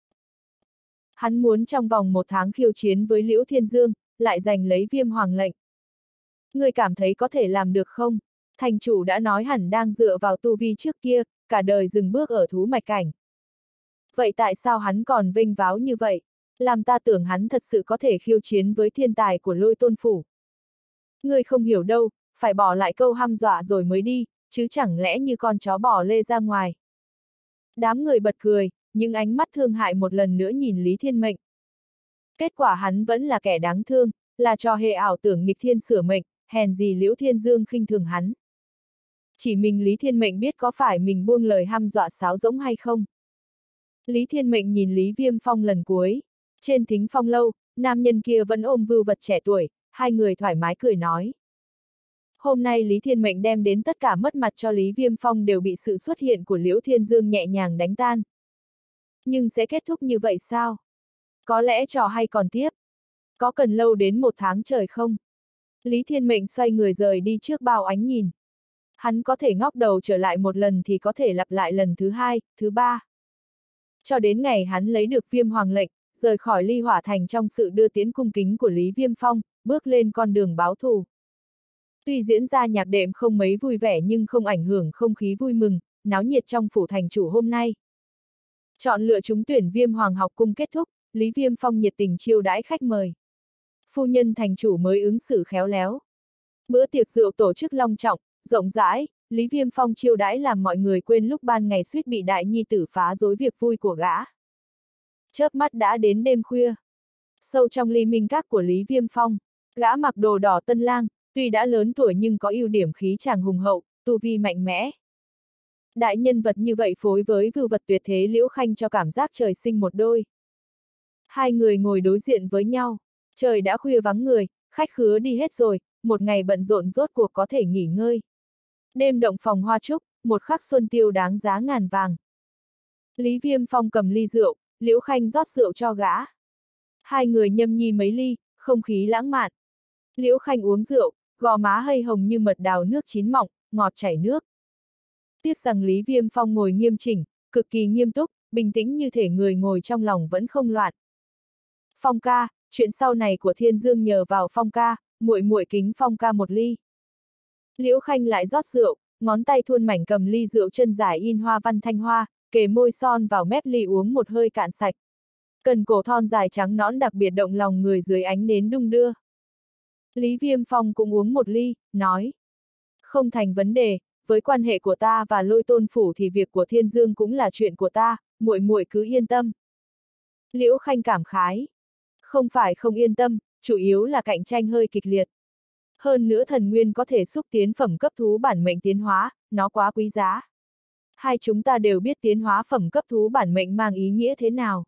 Hắn muốn trong vòng một tháng khiêu chiến với Liễu Thiên Dương, lại giành lấy Viêm Hoàng lệnh. Ngươi cảm thấy có thể làm được không? Thành chủ đã nói hẳn đang dựa vào tu vi trước kia, cả đời dừng bước ở thú mạch cảnh. Vậy tại sao hắn còn vênh váo như vậy? Làm ta tưởng hắn thật sự có thể khiêu chiến với thiên tài của Lôi Tôn Phủ. Ngươi không hiểu đâu, phải bỏ lại câu hăm dọa rồi mới đi, chứ chẳng lẽ như con chó bỏ lê ra ngoài. Đám người bật cười, nhưng ánh mắt thương hại một lần nữa nhìn Lý Thiên Mệnh. Kết quả hắn vẫn là kẻ đáng thương, là trò hề ảo tưởng nghịch thiên sửa mệnh, hèn gì Liễu Thiên Dương khinh thường hắn. Chỉ mình Lý Thiên Mệnh biết có phải mình buông lời hăm dọa sáo rỗng hay không. Lý Thiên Mệnh nhìn Lý Viêm Phong lần cuối. Trên thính phong lâu, nam nhân kia vẫn ôm vưu vật trẻ tuổi, hai người thoải mái cười nói. Hôm nay Lý Thiên Mệnh đem đến tất cả mất mặt cho Lý Viêm Phong đều bị sự xuất hiện của Liễu Thiên Dương nhẹ nhàng đánh tan. Nhưng sẽ kết thúc như vậy sao? Có lẽ trò hay còn tiếp. Có cần lâu đến một tháng trời không? Lý Thiên Mệnh xoay người rời đi trước bao ánh nhìn. Hắn có thể ngóc đầu trở lại một lần thì có thể lặp lại lần thứ hai, thứ ba. Cho đến ngày hắn lấy được Viêm Hoàng lệnh, rời khỏi Ly Hỏa Thành trong sự đưa tiễn cung kính của Lý Viêm Phong, bước lên con đường báo thù. Tuy diễn ra nhạc đệm không mấy vui vẻ nhưng không ảnh hưởng không khí vui mừng, náo nhiệt trong phủ thành chủ hôm nay. Chọn lựa trúng tuyển Viêm Hoàng học cung kết thúc, Lý Viêm Phong nhiệt tình chiêu đãi khách mời. Phu nhân thành chủ mới ứng xử khéo léo. Bữa tiệc rượu tổ chức long trọng, rộng rãi, Lý Viêm Phong chiêu đãi làm mọi người quên lúc ban ngày suýt bị đại nhi tử phá rối việc vui của gã. Chớp mắt đã đến đêm khuya. Sâu trong ly minh các của Lý Viêm Phong, gã mặc đồ đỏ tân lang, tuy đã lớn tuổi nhưng có ưu điểm khí chàng hùng hậu, tu vi mạnh mẽ. Đại nhân vật như vậy phối với vưu vật tuyệt thế Liễu Khanh cho cảm giác trời sinh một đôi. Hai người ngồi đối diện với nhau, trời đã khuya vắng người, khách khứa đi hết rồi, một ngày bận rộn rốt cuộc có thể nghỉ ngơi. Đêm động phòng hoa trúc, một khắc xuân tiêu đáng giá ngàn vàng. Lý Viêm Phong cầm ly rượu, Liễu Khanh rót rượu cho gã. Hai người nhâm nhi mấy ly, không khí lãng mạn. Liễu Khanh uống rượu, gò má hơi hồng như mật đào nước chín mọng, ngọt chảy nước. Tiếc rằng Lý Viêm Phong ngồi nghiêm chỉnh, cực kỳ nghiêm túc, bình tĩnh như thể người ngồi trong lòng vẫn không loạn. Phong ca, chuyện sau này của Thiên Dương nhờ vào Phong ca, muội muội kính Phong ca một ly. Liễu Khanh lại rót rượu, ngón tay thuôn mảnh cầm ly rượu chân dài in hoa văn thanh hoa, kề môi son vào mép ly uống một hơi cạn sạch. Cần cổ thon dài trắng nõn đặc biệt động lòng người dưới ánh nến đung đưa. Lý Viêm Phong cũng uống một ly, nói. Không thành vấn đề, với quan hệ của ta và Lôi Tôn phủ thì việc của Thiên Dương cũng là chuyện của ta, muội muội cứ yên tâm. Liễu Khanh cảm khái. Không phải không yên tâm, chủ yếu là cạnh tranh hơi kịch liệt. Hơn nữa thần nguyên có thể xúc tiến phẩm cấp thú bản mệnh tiến hóa, nó quá quý giá. Hai chúng ta đều biết tiến hóa phẩm cấp thú bản mệnh mang ý nghĩa thế nào.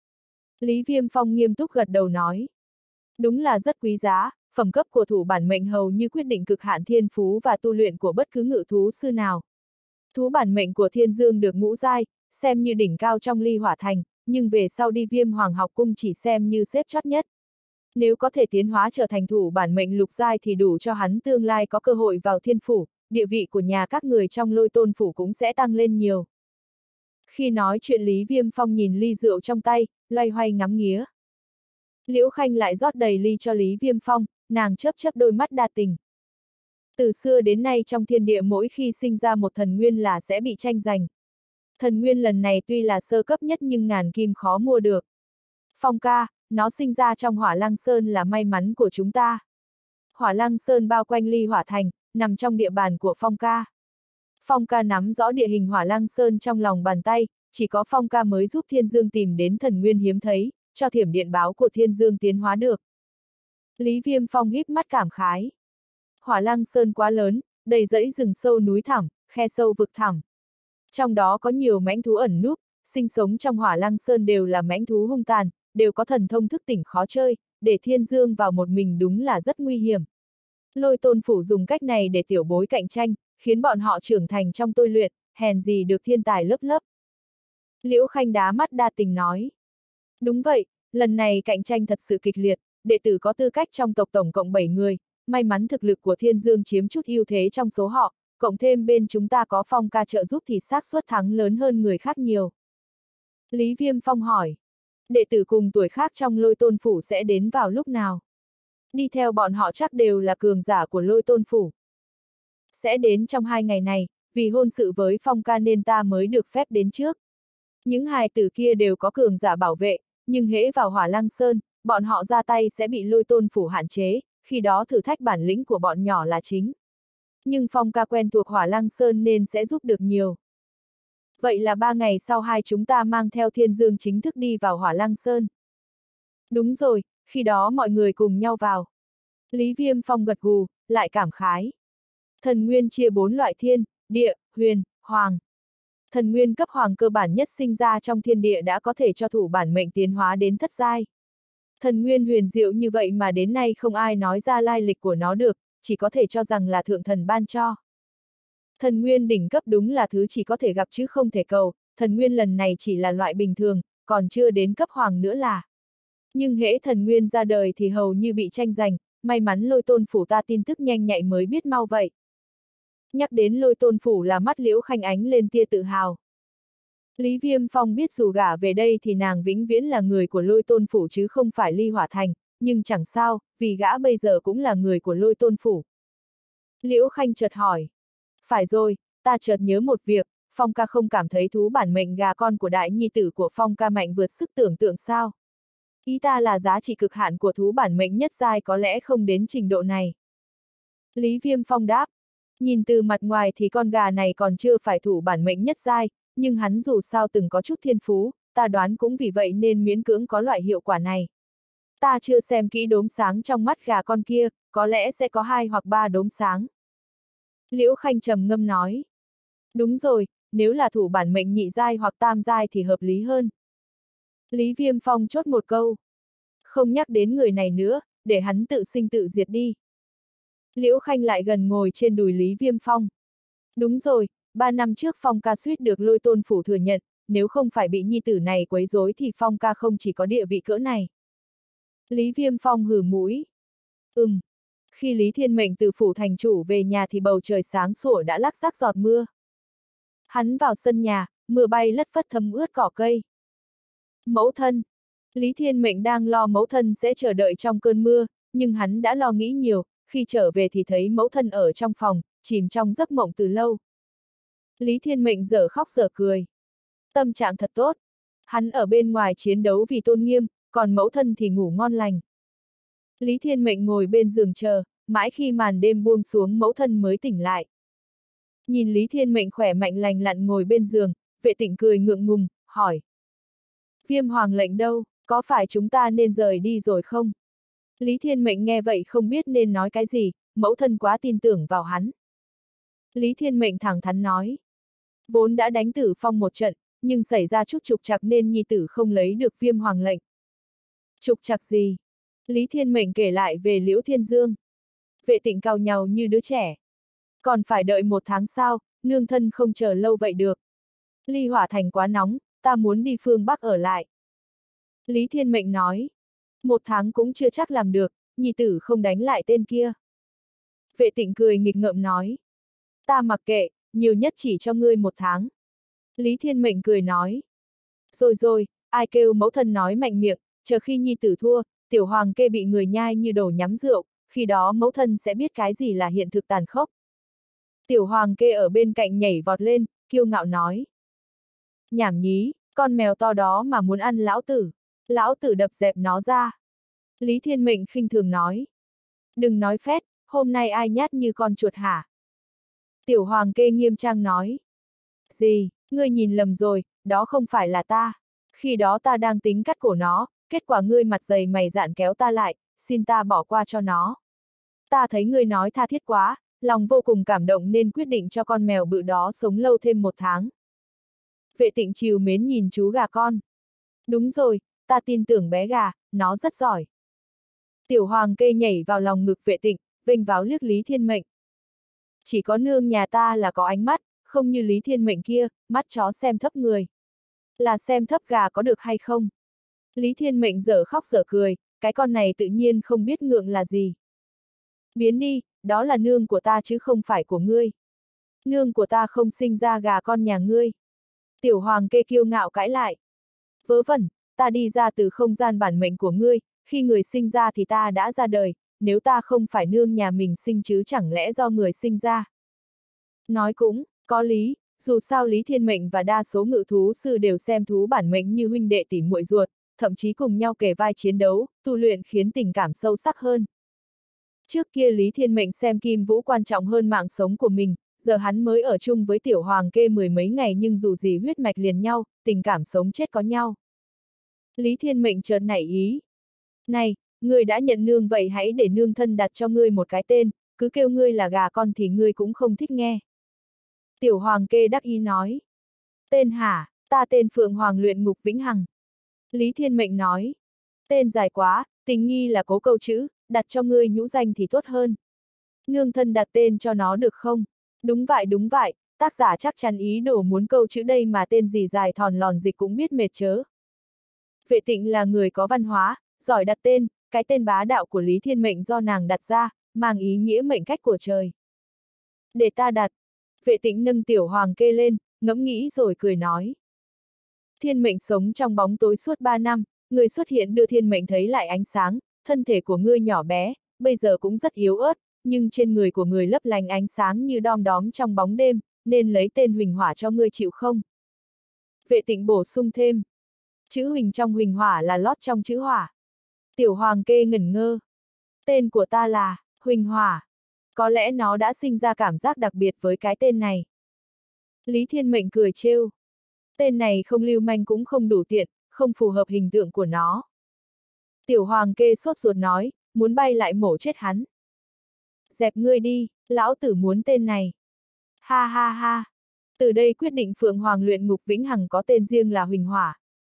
Lý Viêm Phong nghiêm túc gật đầu nói. Đúng là rất quý giá, phẩm cấp của thủ bản mệnh hầu như quyết định cực hạn thiên phú và tu luyện của bất cứ ngự thú sư nào. Thú bản mệnh của Thiên Dương được ngũ giai, xem như đỉnh cao trong Ly Hỏa Thành, nhưng về sau đi Viêm Hoàng học cung chỉ xem như xếp chót nhất. Nếu có thể tiến hóa trở thành thủ bản mệnh lục giai thì đủ cho hắn tương lai có cơ hội vào thiên phủ, địa vị của nhà các người trong Lôi Tôn phủ cũng sẽ tăng lên nhiều. Khi nói chuyện Lý Viêm Phong nhìn ly rượu trong tay, loay hoay ngắm nghía. Liễu Khanh lại rót đầy ly cho Lý Viêm Phong, nàng chớp chớp đôi mắt đa tình. Từ xưa đến nay trong thiên địa mỗi khi sinh ra một thần nguyên là sẽ bị tranh giành. Thần nguyên lần này tuy là sơ cấp nhất nhưng ngàn kim khó mua được. Phong ca, nó sinh ra trong Hỏa Lăng Sơn là may mắn của chúng ta. Hỏa Lăng Sơn bao quanh Ly Hỏa Thành, nằm trong địa bàn của Phong ca. Phong ca nắm rõ địa hình Hỏa Lăng Sơn trong lòng bàn tay, chỉ có Phong ca mới giúp Thiên Dương tìm đến thần nguyên hiếm thấy, cho thiểm điện báo của Thiên Dương tiến hóa được. Lý Viêm Phong híp mắt cảm khái. Hỏa Lăng Sơn quá lớn, đầy dãy rừng sâu núi thẳm, khe sâu vực thẳm. Trong đó có nhiều mãnh thú ẩn núp, sinh sống trong Hỏa Lăng Sơn đều là mãnh thú hung tàn, đều có thần thông thức tỉnh khó chơi, để Thiên Dương vào một mình đúng là rất nguy hiểm. Lôi Tôn phủ dùng cách này để tiểu bối cạnh tranh, khiến bọn họ trưởng thành trong tôi luyện, hèn gì được thiên tài lớp lớp. Liễu Khanh đá mắt đa tình nói. Đúng vậy, lần này cạnh tranh thật sự kịch liệt, đệ tử có tư cách trong tộc tổng cộng bảy người, may mắn thực lực của Thiên Dương chiếm chút ưu thế trong số họ, cộng thêm bên chúng ta có Phong ca trợ giúp thì xác suất thắng lớn hơn người khác nhiều. Lý Viêm Phong hỏi. Đệ tử cùng tuổi khác trong Lôi Tôn phủ sẽ đến vào lúc nào? Đi theo bọn họ chắc đều là cường giả của Lôi Tôn phủ. Sẽ đến trong hai ngày này, vì hôn sự với Phong ca nên ta mới được phép đến trước. Những hài tử kia đều có cường giả bảo vệ, nhưng hễ vào Hỏa Lăng Sơn, bọn họ ra tay sẽ bị Lôi Tôn phủ hạn chế, khi đó thử thách bản lĩnh của bọn nhỏ là chính. Nhưng Phong ca quen thuộc Hỏa Lăng Sơn nên sẽ giúp được nhiều. Vậy là ba ngày sau hai chúng ta mang theo Thiên Dương chính thức đi vào Hỏa Lăng Sơn. Đúng rồi, khi đó mọi người cùng nhau vào. Lý Viêm Phong gật gù, lại cảm khái. Thần nguyên chia bốn loại thiên, địa, huyền, hoàng. Thần nguyên cấp hoàng cơ bản nhất sinh ra trong thiên địa đã có thể cho thủ bản mệnh tiến hóa đến thất giai. Thần nguyên huyền diệu như vậy mà đến nay không ai nói ra lai lịch của nó được, chỉ có thể cho rằng là thượng thần ban cho. Thần nguyên đỉnh cấp đúng là thứ chỉ có thể gặp chứ không thể cầu, thần nguyên lần này chỉ là loại bình thường, còn chưa đến cấp hoàng nữa là. Nhưng hễ thần nguyên ra đời thì hầu như bị tranh giành, may mắn Lôi Tôn phủ ta tin tức nhanh nhạy mới biết mau vậy. Nhắc đến Lôi Tôn phủ là mắt Liễu Khanh ánh lên tia tự hào. Lý Viêm Phong biết dù gả về đây thì nàng vĩnh viễn là người của Lôi Tôn phủ chứ không phải Ly Hỏa Thành, nhưng chẳng sao, vì gã bây giờ cũng là người của Lôi Tôn phủ. Liễu Khanh chợt hỏi. Phải rồi, ta chợt nhớ một việc, Phong ca không cảm thấy thú bản mệnh gà con của đại nhi tử của Phong ca mạnh vượt sức tưởng tượng sao? Ý ta là giá trị cực hạn của thú bản mệnh nhất giai có lẽ không đến trình độ này. Lý Viêm Phong đáp. Nhìn từ mặt ngoài thì con gà này còn chưa phải thủ bản mệnh nhất giai, nhưng hắn dù sao từng có chút thiên phú, ta đoán cũng vì vậy nên miễn cưỡng có loại hiệu quả này. Ta chưa xem kỹ đốm sáng trong mắt gà con kia, có lẽ sẽ có hai hoặc ba đốm sáng. Liễu Khanh trầm ngâm nói. Đúng rồi, nếu là thủ bản mệnh nhị giai hoặc tam giai thì hợp lý hơn. Lý Viêm Phong chốt một câu. Không nhắc đến người này nữa, để hắn tự sinh tự diệt đi. Liễu Khanh lại gần ngồi trên đùi Lý Viêm Phong. Đúng rồi, ba năm trước Phong ca suýt được Lôi Tôn phủ thừa nhận, nếu không phải bị nhi tử này quấy rối thì Phong ca không chỉ có địa vị cỡ này. Lý Viêm Phong hử mũi. Ừm. Khi Lý Thiên Mệnh từ phủ thành chủ về nhà thì bầu trời sáng sủa đã lắc rắc giọt mưa. Hắn vào sân nhà, mưa bay lất phất thấm ướt cỏ cây. Mẫu thân. Lý Thiên Mệnh đang lo mẫu thân sẽ chờ đợi trong cơn mưa, nhưng hắn đã lo nghĩ nhiều, khi trở về thì thấy mẫu thân ở trong phòng, chìm trong giấc mộng từ lâu. Lý Thiên Mệnh dở khóc dở cười. Tâm trạng thật tốt. Hắn ở bên ngoài chiến đấu vì tôn nghiêm, còn mẫu thân thì ngủ ngon lành. Lý Thiên Mệnh ngồi bên giường chờ, mãi khi màn đêm buông xuống mẫu thân mới tỉnh lại. Nhìn Lý Thiên Mệnh khỏe mạnh lành lặn ngồi bên giường, Vệ Tịnh cười ngượng ngùng, hỏi. Viêm hoàng lệnh đâu, có phải chúng ta nên rời đi rồi không? Lý Thiên Mệnh nghe vậy không biết nên nói cái gì, mẫu thân quá tin tưởng vào hắn. Lý Thiên Mệnh thẳng thắn nói. Vốn đã đánh Tử Phong một trận, nhưng xảy ra chút trục trặc nên nhi tử không lấy được viêm hoàng lệnh. Trục trặc gì? Lý Thiên Mệnh kể lại về Liễu Thiên Dương. Vệ Tịnh cau nhàu như đứa trẻ. Còn phải đợi một tháng sau, nương thân không chờ lâu vậy được. Ly Hỏa Thành quá nóng, ta muốn đi phương Bắc ở lại. Lý Thiên Mệnh nói. Một tháng cũng chưa chắc làm được, nhi tử không đánh lại tên kia. Vệ Tịnh cười nghịch ngợm nói. Ta mặc kệ, nhiều nhất chỉ cho ngươi một tháng. Lý Thiên Mệnh cười nói. Rồi rồi, ai kêu mẫu thân nói mạnh miệng, chờ khi nhi tử thua, tiểu hoàng kê bị người nhai như đồ nhắm rượu, khi đó mẫu thân sẽ biết cái gì là hiện thực tàn khốc. Tiểu hoàng kê ở bên cạnh nhảy vọt lên, kiêu ngạo nói. Nhảm nhí, con mèo to đó mà muốn ăn lão tử, lão tử đập dẹp nó ra. Lý Thiên Mệnh khinh thường nói. Đừng nói phét, hôm nay ai nhát như con chuột hả? Tiểu hoàng kê nghiêm trang nói. Gì, ngươi nhìn lầm rồi, đó không phải là ta. Khi đó ta đang tính cắt cổ nó, kết quả ngươi mặt dày mày dạn kéo ta lại, xin ta bỏ qua cho nó. Ta thấy ngươi nói tha thiết quá, lòng vô cùng cảm động nên quyết định cho con mèo bự đó sống lâu thêm một tháng. Vệ Tịnh trìu mến nhìn chú gà con. Đúng rồi, ta tin tưởng bé gà, nó rất giỏi. Tiểu hoàng kê nhảy vào lòng ngực Vệ Tịnh, vênh váo liếc Lý Thiên Mệnh. Chỉ có nương nhà ta là có ánh mắt, không như Lý Thiên Mệnh kia, mắt chó xem thấp người. Là xem thấp gà có được hay không? Lý Thiên Mệnh dở khóc dở cười, cái con này tự nhiên không biết ngượng là gì. Biến đi, đó là nương của ta chứ không phải của ngươi. Nương của ta không sinh ra gà con nhà ngươi. Tiểu hoàng kê kiêu ngạo cãi lại. Vớ vẩn, ta đi ra từ không gian bản mệnh của ngươi, khi người sinh ra thì ta đã ra đời, nếu ta không phải nương nhà mình sinh chứ chẳng lẽ do người sinh ra. Nói cũng, có lý, dù sao Lý Thiên Mệnh và đa số ngự thú sư đều xem thú bản mệnh như huynh đệ tỉ muội ruột, thậm chí cùng nhau kề vai chiến đấu, tu luyện khiến tình cảm sâu sắc hơn. Trước kia Lý Thiên Mệnh xem Kim Vũ quan trọng hơn mạng sống của mình, giờ hắn mới ở chung với tiểu hoàng kê mười mấy ngày nhưng dù gì huyết mạch liền nhau, tình cảm sống chết có nhau. Lý Thiên Mệnh chợt nảy ý. Này, ngươi đã nhận nương vậy hãy để nương thân đặt cho ngươi một cái tên, cứ kêu ngươi là gà con thì ngươi cũng không thích nghe. Tiểu hoàng kê đắc ý nói. Tên hả, ta tên Phượng Hoàng Luyện Ngục Vĩnh Hằng. Lý Thiên Mệnh nói. Tên dài quá, tình nghi là cố câu chữ, đặt cho ngươi nhũ danh thì tốt hơn. Nương thân đặt tên cho nó được không? Đúng vậy đúng vậy, tác giả chắc chắn ý đồ muốn câu chữ đây mà tên gì dài thòn lòn dịch cũng biết mệt chớ. Vệ Tịnh là người có văn hóa, giỏi đặt tên, cái tên bá đạo của Lý Thiên Mệnh do nàng đặt ra, mang ý nghĩa mệnh cách của trời. Để ta đặt. Vệ Tĩnh nâng Tiểu Hoàng Kê lên, ngẫm nghĩ rồi cười nói. Thiên Mệnh sống trong bóng tối suốt ba năm, người xuất hiện đưa Thiên Mệnh thấy lại ánh sáng, thân thể của ngươi nhỏ bé, bây giờ cũng rất yếu ớt, nhưng trên người của người lấp lánh ánh sáng như đom đóm trong bóng đêm, nên lấy tên Huỳnh Hỏa cho ngươi chịu không? Vệ Tĩnh bổ sung thêm. Chữ Huỳnh trong Huỳnh Hỏa là lót trong chữ Hỏa. Tiểu Hoàng Kê ngẩn ngơ. Tên của ta là Huỳnh Hỏa. Có lẽ nó đã sinh ra cảm giác đặc biệt với cái tên này. Lý Thiên Mệnh cười trêu. Tên này không lưu manh cũng không đủ tiện, không phù hợp hình tượng của nó. Tiểu Hoàng Kê sốt ruột nói, muốn bay lại mổ chết hắn. Dẹp ngươi đi, lão tử muốn tên này. Ha ha ha. Từ đây quyết định Phượng Hoàng luyện ngục vĩnh hằng có tên riêng là Huỳnh Hỏa.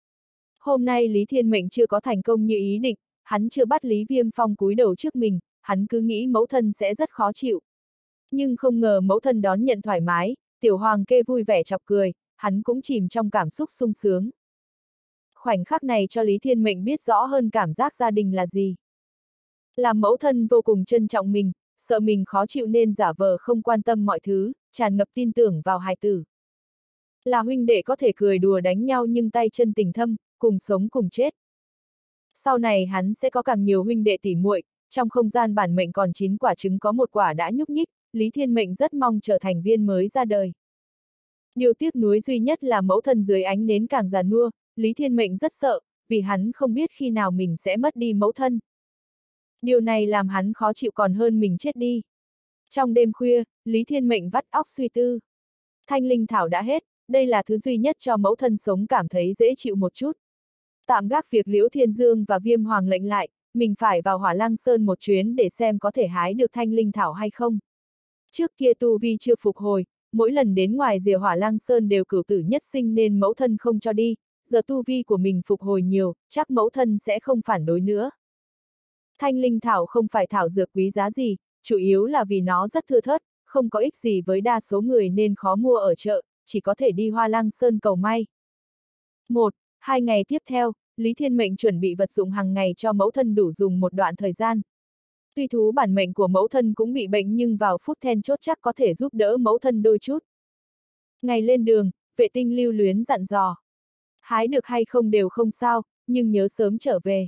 Hôm nay Lý Thiên Mệnh chưa có thành công như ý định, hắn chưa bắt Lý Viêm Phong cúi đầu trước mình, hắn cứ nghĩ mẫu thân sẽ rất khó chịu. Nhưng không ngờ mẫu thân đón nhận thoải mái, Tiểu Hoàng Kê vui vẻ chọc cười, hắn cũng chìm trong cảm xúc sung sướng. Khoảnh khắc này cho Lý Thiên Mệnh biết rõ hơn cảm giác gia đình là gì. Làm mẫu thân vô cùng trân trọng mình, sợ mình khó chịu nên giả vờ không quan tâm mọi thứ, tràn ngập tin tưởng vào hài tử. Là huynh đệ có thể cười đùa đánh nhau nhưng tay chân tình thâm, cùng sống cùng chết. Sau này hắn sẽ có càng nhiều huynh đệ tỉ muội, trong không gian bản mệnh còn chín quả trứng có một quả đã nhúc nhích, Lý Thiên Mệnh rất mong trở thành viên mới ra đời. Điều tiếc nuối duy nhất là mẫu thân dưới ánh nến càng già nua, Lý Thiên Mệnh rất sợ, vì hắn không biết khi nào mình sẽ mất đi mẫu thân. Điều này làm hắn khó chịu còn hơn mình chết đi. Trong đêm khuya, Lý Thiên Mệnh vắt óc suy tư. Thanh linh thảo đã hết, đây là thứ duy nhất cho mẫu thân sống cảm thấy dễ chịu một chút. Tạm gác việc Liễu Thiên Dương và Viêm Hoàng lệnh lại, mình phải vào Hỏa Lăng Sơn một chuyến để xem có thể hái được thanh linh thảo hay không. Trước kia tu vi chưa phục hồi, mỗi lần đến ngoài rìa Hỏa Lăng Sơn đều cửu tử nhất sinh nên mẫu thân không cho đi, giờ tu vi của mình phục hồi nhiều, chắc mẫu thân sẽ không phản đối nữa. Thanh linh thảo không phải thảo dược quý giá gì, chủ yếu là vì nó rất thưa thớt, không có ích gì với đa số người nên khó mua ở chợ, chỉ có thể đi Hoa Lăng Sơn cầu may. Một, hai ngày tiếp theo, Lý Thiên Mệnh chuẩn bị vật dụng hàng ngày cho mẫu thân đủ dùng một đoạn thời gian. Tuy thú bản mệnh của mẫu thân cũng bị bệnh nhưng vào phút then chốt chắc có thể giúp đỡ mẫu thân đôi chút. Ngày lên đường, Vệ Tinh lưu luyến dặn dò. Hái được hay không đều không sao, nhưng nhớ sớm trở về.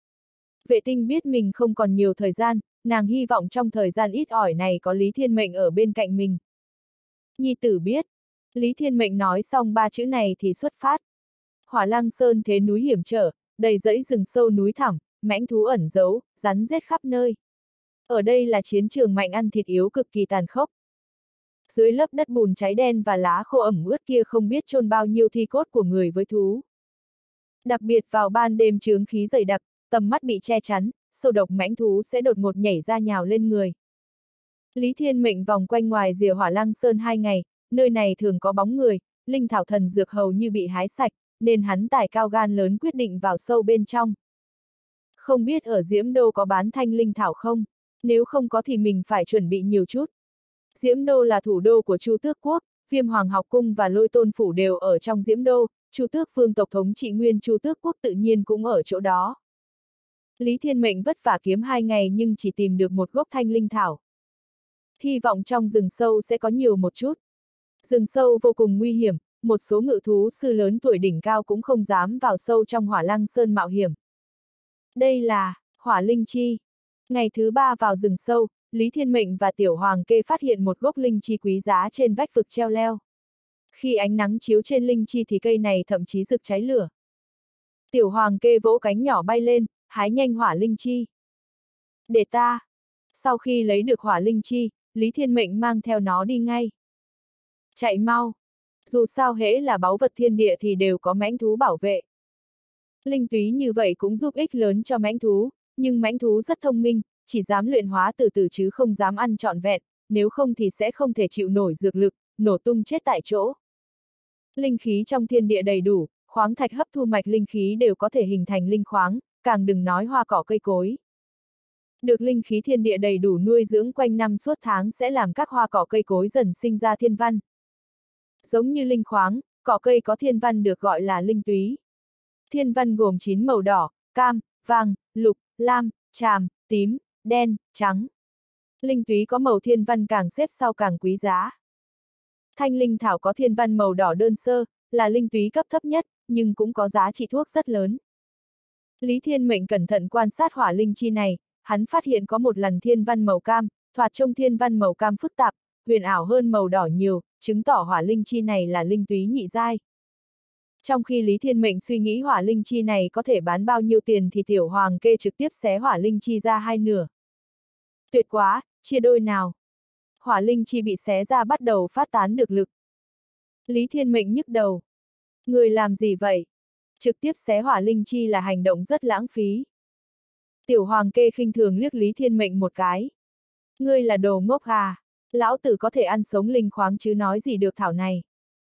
Vệ Tinh biết mình không còn nhiều thời gian, nàng hy vọng trong thời gian ít ỏi này có Lý Thiên Mệnh ở bên cạnh mình. Nhi tử biết. Lý Thiên Mệnh nói xong ba chữ này thì xuất phát. Hỏa Lăng Sơn thế núi hiểm trở, đầy dãy rừng sâu núi thẳm, mãnh thú ẩn giấu, rắn rết khắp nơi. Ở đây là chiến trường mạnh ăn thịt yếu cực kỳ tàn khốc. Dưới lớp đất bùn cháy đen và lá khô ẩm ướt kia không biết chôn bao nhiêu thi cốt của người với thú. Đặc biệt vào ban đêm chướng khí dày đặc, tầm mắt bị che chắn, sâu độc mãnh thú sẽ đột ngột nhảy ra nhào lên người. Lý Thiên Mệnh vòng quanh ngoài rìa Hỏa Lăng Sơn hai ngày, nơi này thường có bóng người, linh thảo thần dược hầu như bị hái sạch, nên hắn tài cao gan lớn quyết định vào sâu bên trong. Không biết ở Diễm Đô có bán thanh linh thảo không? Nếu không có thì mình phải chuẩn bị nhiều chút. Diễm Đô là thủ đô của Chu Tước Quốc, Viêm Hoàng học cung và Lôi Tôn phủ đều ở trong Diễm Đô, Chu Tước vương tộc thống trị nguyên Chu Tước Quốc tự nhiên cũng ở chỗ đó. Lý Thiên Mệnh vất vả kiếm hai ngày nhưng chỉ tìm được một gốc thanh linh thảo. Hy vọng trong rừng sâu sẽ có nhiều một chút. Rừng sâu vô cùng nguy hiểm, một số ngự thú sư lớn tuổi đỉnh cao cũng không dám vào sâu trong Hỏa Lăng Sơn mạo hiểm. Đây là hỏa linh chi. Ngày thứ ba vào rừng sâu, Lý Thiên Mệnh và Tiểu Hoàng Kê phát hiện một gốc linh chi quý giá trên vách vực treo leo. Khi ánh nắng chiếu trên linh chi thì cây này thậm chí rực cháy lửa. Tiểu Hoàng Kê vỗ cánh nhỏ bay lên, hái nhanh hỏa linh chi. Để ta. Sau khi lấy được hỏa linh chi, Lý Thiên Mệnh mang theo nó đi ngay. Chạy mau. Dù sao hễ là báu vật thiên địa thì đều có mãnh thú bảo vệ. Linh túy như vậy cũng giúp ích lớn cho mãnh thú, nhưng mãnh thú rất thông minh, chỉ dám luyện hóa từ từ chứ không dám ăn trọn vẹn, nếu không thì sẽ không thể chịu nổi dược lực, nổ tung chết tại chỗ. Linh khí trong thiên địa đầy đủ, khoáng thạch hấp thu mạch linh khí đều có thể hình thành linh khoáng, càng đừng nói hoa cỏ cây cối. Được linh khí thiên địa đầy đủ nuôi dưỡng quanh năm suốt tháng sẽ làm các hoa cỏ cây cối dần sinh ra thiên văn. Giống như linh khoáng, cỏ cây có thiên văn được gọi là linh túy. Thiên văn gồm chín màu đỏ, cam, vàng, lục, lam, tràm, tím, đen, trắng. Linh túy có màu thiên văn càng xếp sau càng quý giá. Thanh linh thảo có thiên văn màu đỏ đơn sơ, là linh túy cấp thấp nhất, nhưng cũng có giá trị thuốc rất lớn. Lý Thiên Mệnh cẩn thận quan sát hỏa linh chi này, hắn phát hiện có một lần thiên văn màu cam, thoạt trông thiên văn màu cam phức tạp, huyền ảo hơn màu đỏ nhiều, chứng tỏ hỏa linh chi này là linh túy nhị giai. Trong khi Lý Thiên Mệnh suy nghĩ hỏa linh chi này có thể bán bao nhiêu tiền thì Tiểu Hoàng Kê trực tiếp xé hỏa linh chi ra hai nửa. Tuyệt quá, chia đôi nào. Hỏa linh chi bị xé ra bắt đầu phát tán được lực. Lý Thiên Mệnh nhức đầu. Người làm gì vậy? Trực tiếp xé hỏa linh chi là hành động rất lãng phí. Tiểu Hoàng Kê khinh thường liếc Lý Thiên Mệnh một cái. Ngươi là đồ ngốc à? Lão tử có thể ăn sống linh khoáng chứ nói gì được thảo này.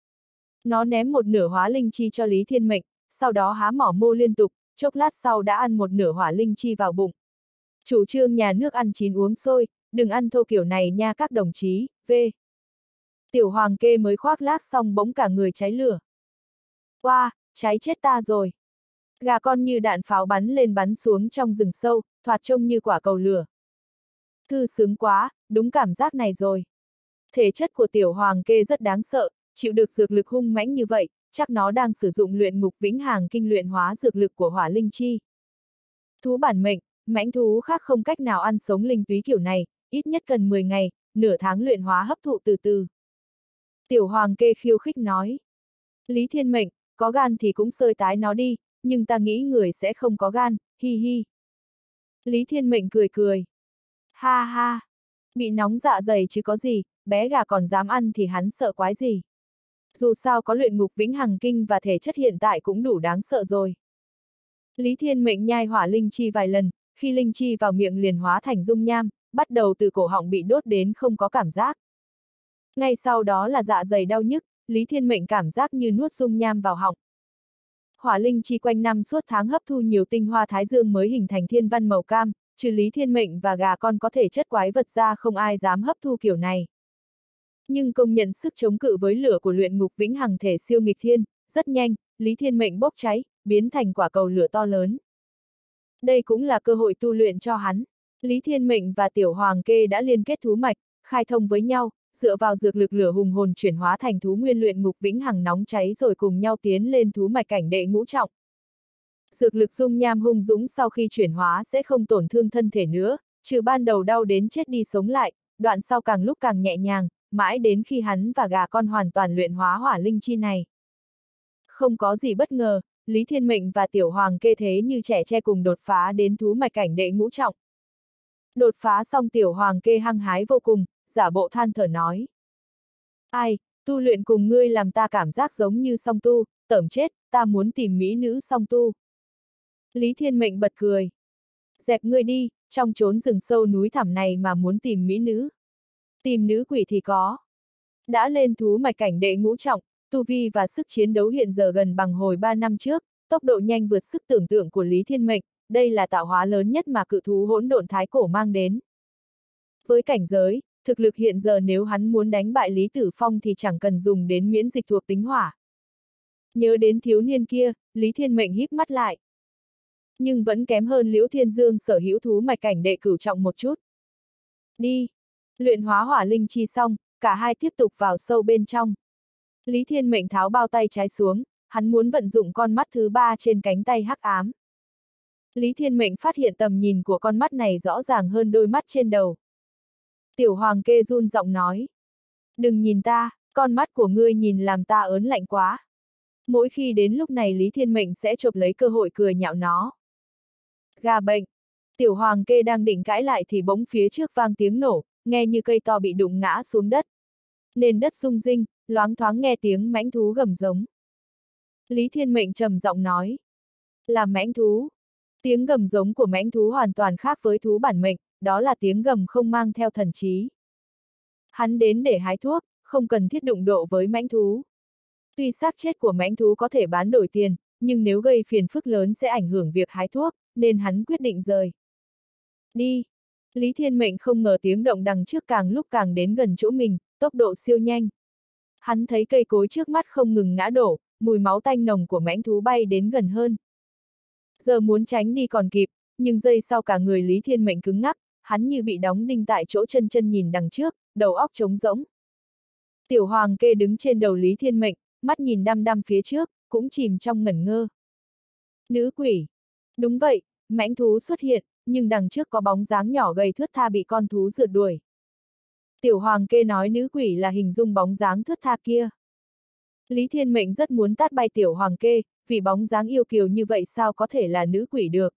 Nó ném một nửa hóa linh chi cho Lý Thiên Mệnh, sau đó há mỏ mô liên tục, chốc lát sau đã ăn một nửa hỏa linh chi vào bụng. Chủ trương nhà nước ăn chín uống sôi, đừng ăn thô kiểu này nha các đồng chí, v. Tiểu Hoàng Kê mới khoác lác xong bỗng cả người cháy lửa. Oa, wow, cháy chết ta rồi. Gà con như đạn pháo bắn lên bắn xuống trong rừng sâu, thoạt trông như quả cầu lửa. Thư sướng quá, đúng cảm giác này rồi. Thể chất của Tiểu Hoàng Kê rất đáng sợ, chịu được dược lực hung mãnh như vậy, chắc nó đang sử dụng luyện ngục vĩnh hằng kinh luyện hóa dược lực của hỏa linh chi. Thú bản mệnh, mãnh thú khác không cách nào ăn sống linh túy kiểu này, ít nhất cần mười ngày, nửa tháng luyện hóa hấp thụ từ từ. Tiểu Hoàng Kê khiêu khích nói. Lý Thiên Mệnh, có gan thì cũng sơi tái nó đi, nhưng ta nghĩ người sẽ không có gan, hi hi. Lý Thiên Mệnh cười cười. Ha ha, bị nóng dạ dày chứ có gì, bé gà còn dám ăn thì hắn sợ quái gì. Dù sao có luyện ngục vĩnh hằng kinh và thể chất hiện tại cũng đủ đáng sợ rồi. Lý Thiên Mệnh nhai hỏa linh chi vài lần, khi linh chi vào miệng liền hóa thành dung nham, bắt đầu từ cổ họng bị đốt đến không có cảm giác. Ngay sau đó là dạ dày đau nhức, Lý Thiên Mệnh cảm giác như nuốt dung nham vào họng. Hỏa linh chi quanh năm suốt tháng hấp thu nhiều tinh hoa thái dương mới hình thành thiên văn màu cam, trừ Lý Thiên Mệnh và gà con có thể chất quái vật ra không ai dám hấp thu kiểu này. Nhưng công nhận sức chống cự với lửa của luyện ngục vĩnh hằng thể siêu nghịch thiên, rất nhanh, Lý Thiên Mệnh bốc cháy, biến thành quả cầu lửa to lớn. Đây cũng là cơ hội tu luyện cho hắn. Lý Thiên Mệnh và Tiểu Hoàng Kê đã liên kết thú mạch, khai thông với nhau, dựa vào dược lực lửa hùng hồn chuyển hóa thành thú nguyên luyện ngục vĩnh hằng nóng cháy rồi cùng nhau tiến lên thú mạch cảnh đệ ngũ trọng. Dược lực dung nham hung dũng sau khi chuyển hóa sẽ không tổn thương thân thể nữa, trừ ban đầu đau đến chết đi sống lại, đoạn sau càng lúc càng nhẹ nhàng, mãi đến khi hắn và gà con hoàn toàn luyện hóa hỏa linh chi này. Không có gì bất ngờ, Lý Thiên Mệnh và Tiểu Hoàng Kê thế như trẻ tre cùng đột phá đến thú mạch cảnh đệ ngũ trọng. Đột phá xong Tiểu Hoàng Kê hăng hái vô cùng, giả bộ than thở nói. Ai, tu luyện cùng ngươi làm ta cảm giác giống như song tu, tởm chết, ta muốn tìm mỹ nữ song tu. Lý Thiên Mệnh bật cười. Dẹp ngươi đi, trong chốn rừng sâu núi thẳm này mà muốn tìm mỹ nữ. Tìm nữ quỷ thì có. Đã lên thú mạch cảnh đệ ngũ trọng, tu vi và sức chiến đấu hiện giờ gần bằng hồi ba năm trước, tốc độ nhanh vượt sức tưởng tượng của Lý Thiên Mệnh, đây là tạo hóa lớn nhất mà cự thú hỗn độn thái cổ mang đến. Với cảnh giới, thực lực hiện giờ nếu hắn muốn đánh bại Lý Tử Phong thì chẳng cần dùng đến miễn dịch thuộc tính hỏa. Nhớ đến thiếu niên kia, Lý Thiên Mệnh híp mắt lại. Nhưng vẫn kém hơn Liễu Thiên Dương sở hữu thú mạch cảnh đệ cửu trọng một chút. Đi! Luyện hóa hỏa linh chi xong, cả hai tiếp tục vào sâu bên trong. Lý Thiên Mệnh tháo bao tay trái xuống, hắn muốn vận dụng con mắt thứ ba trên cánh tay hắc ám. Lý Thiên Mệnh phát hiện tầm nhìn của con mắt này rõ ràng hơn đôi mắt trên đầu. Tiểu Hoàng Kê run giọng nói. Đừng nhìn ta, con mắt của ngươi nhìn làm ta ớn lạnh quá. Mỗi khi đến lúc này Lý Thiên Mệnh sẽ chộp lấy cơ hội cười nhạo nó. Gà bệnh. Tiểu Hoàng Kê đang định cãi lại thì bỗng phía trước vang tiếng nổ, nghe như cây to bị đụng ngã xuống đất. Nền đất rung rinh, loáng thoáng nghe tiếng mãnh thú gầm giống. Lý Thiên Mệnh trầm giọng nói. Là mãnh thú. Tiếng gầm giống của mãnh thú hoàn toàn khác với thú bản mệnh, đó là tiếng gầm không mang theo thần trí. Hắn đến để hái thuốc, không cần thiết đụng độ với mãnh thú. Tuy xác chết của mãnh thú có thể bán đổi tiền, nhưng nếu gây phiền phức lớn sẽ ảnh hưởng việc hái thuốc, nên hắn quyết định rời. Đi! Lý Thiên Mệnh không ngờ tiếng động đằng trước càng lúc càng đến gần chỗ mình, tốc độ siêu nhanh. Hắn thấy cây cối trước mắt không ngừng ngã đổ, mùi máu tanh nồng của mãnh thú bay đến gần hơn. Giờ muốn tránh đi còn kịp, nhưng giây sau cả người Lý Thiên Mệnh cứng ngắc, hắn như bị đóng đinh tại chỗ, chân chân nhìn đằng trước, đầu óc trống rỗng. Tiểu Hoàng Kê đứng trên đầu Lý Thiên Mệnh, mắt nhìn đăm đăm phía trước, cũng chìm trong ngẩn ngơ. Nữ quỷ. Đúng vậy, mãnh thú xuất hiện, nhưng đằng trước có bóng dáng nhỏ gầy thướt tha bị con thú rượt đuổi. Tiểu Hoàng Kê nói nữ quỷ là hình dung bóng dáng thướt tha kia. Lý Thiên Mệnh rất muốn tát bay Tiểu Hoàng Kê, vì bóng dáng yêu kiều như vậy sao có thể là nữ quỷ được.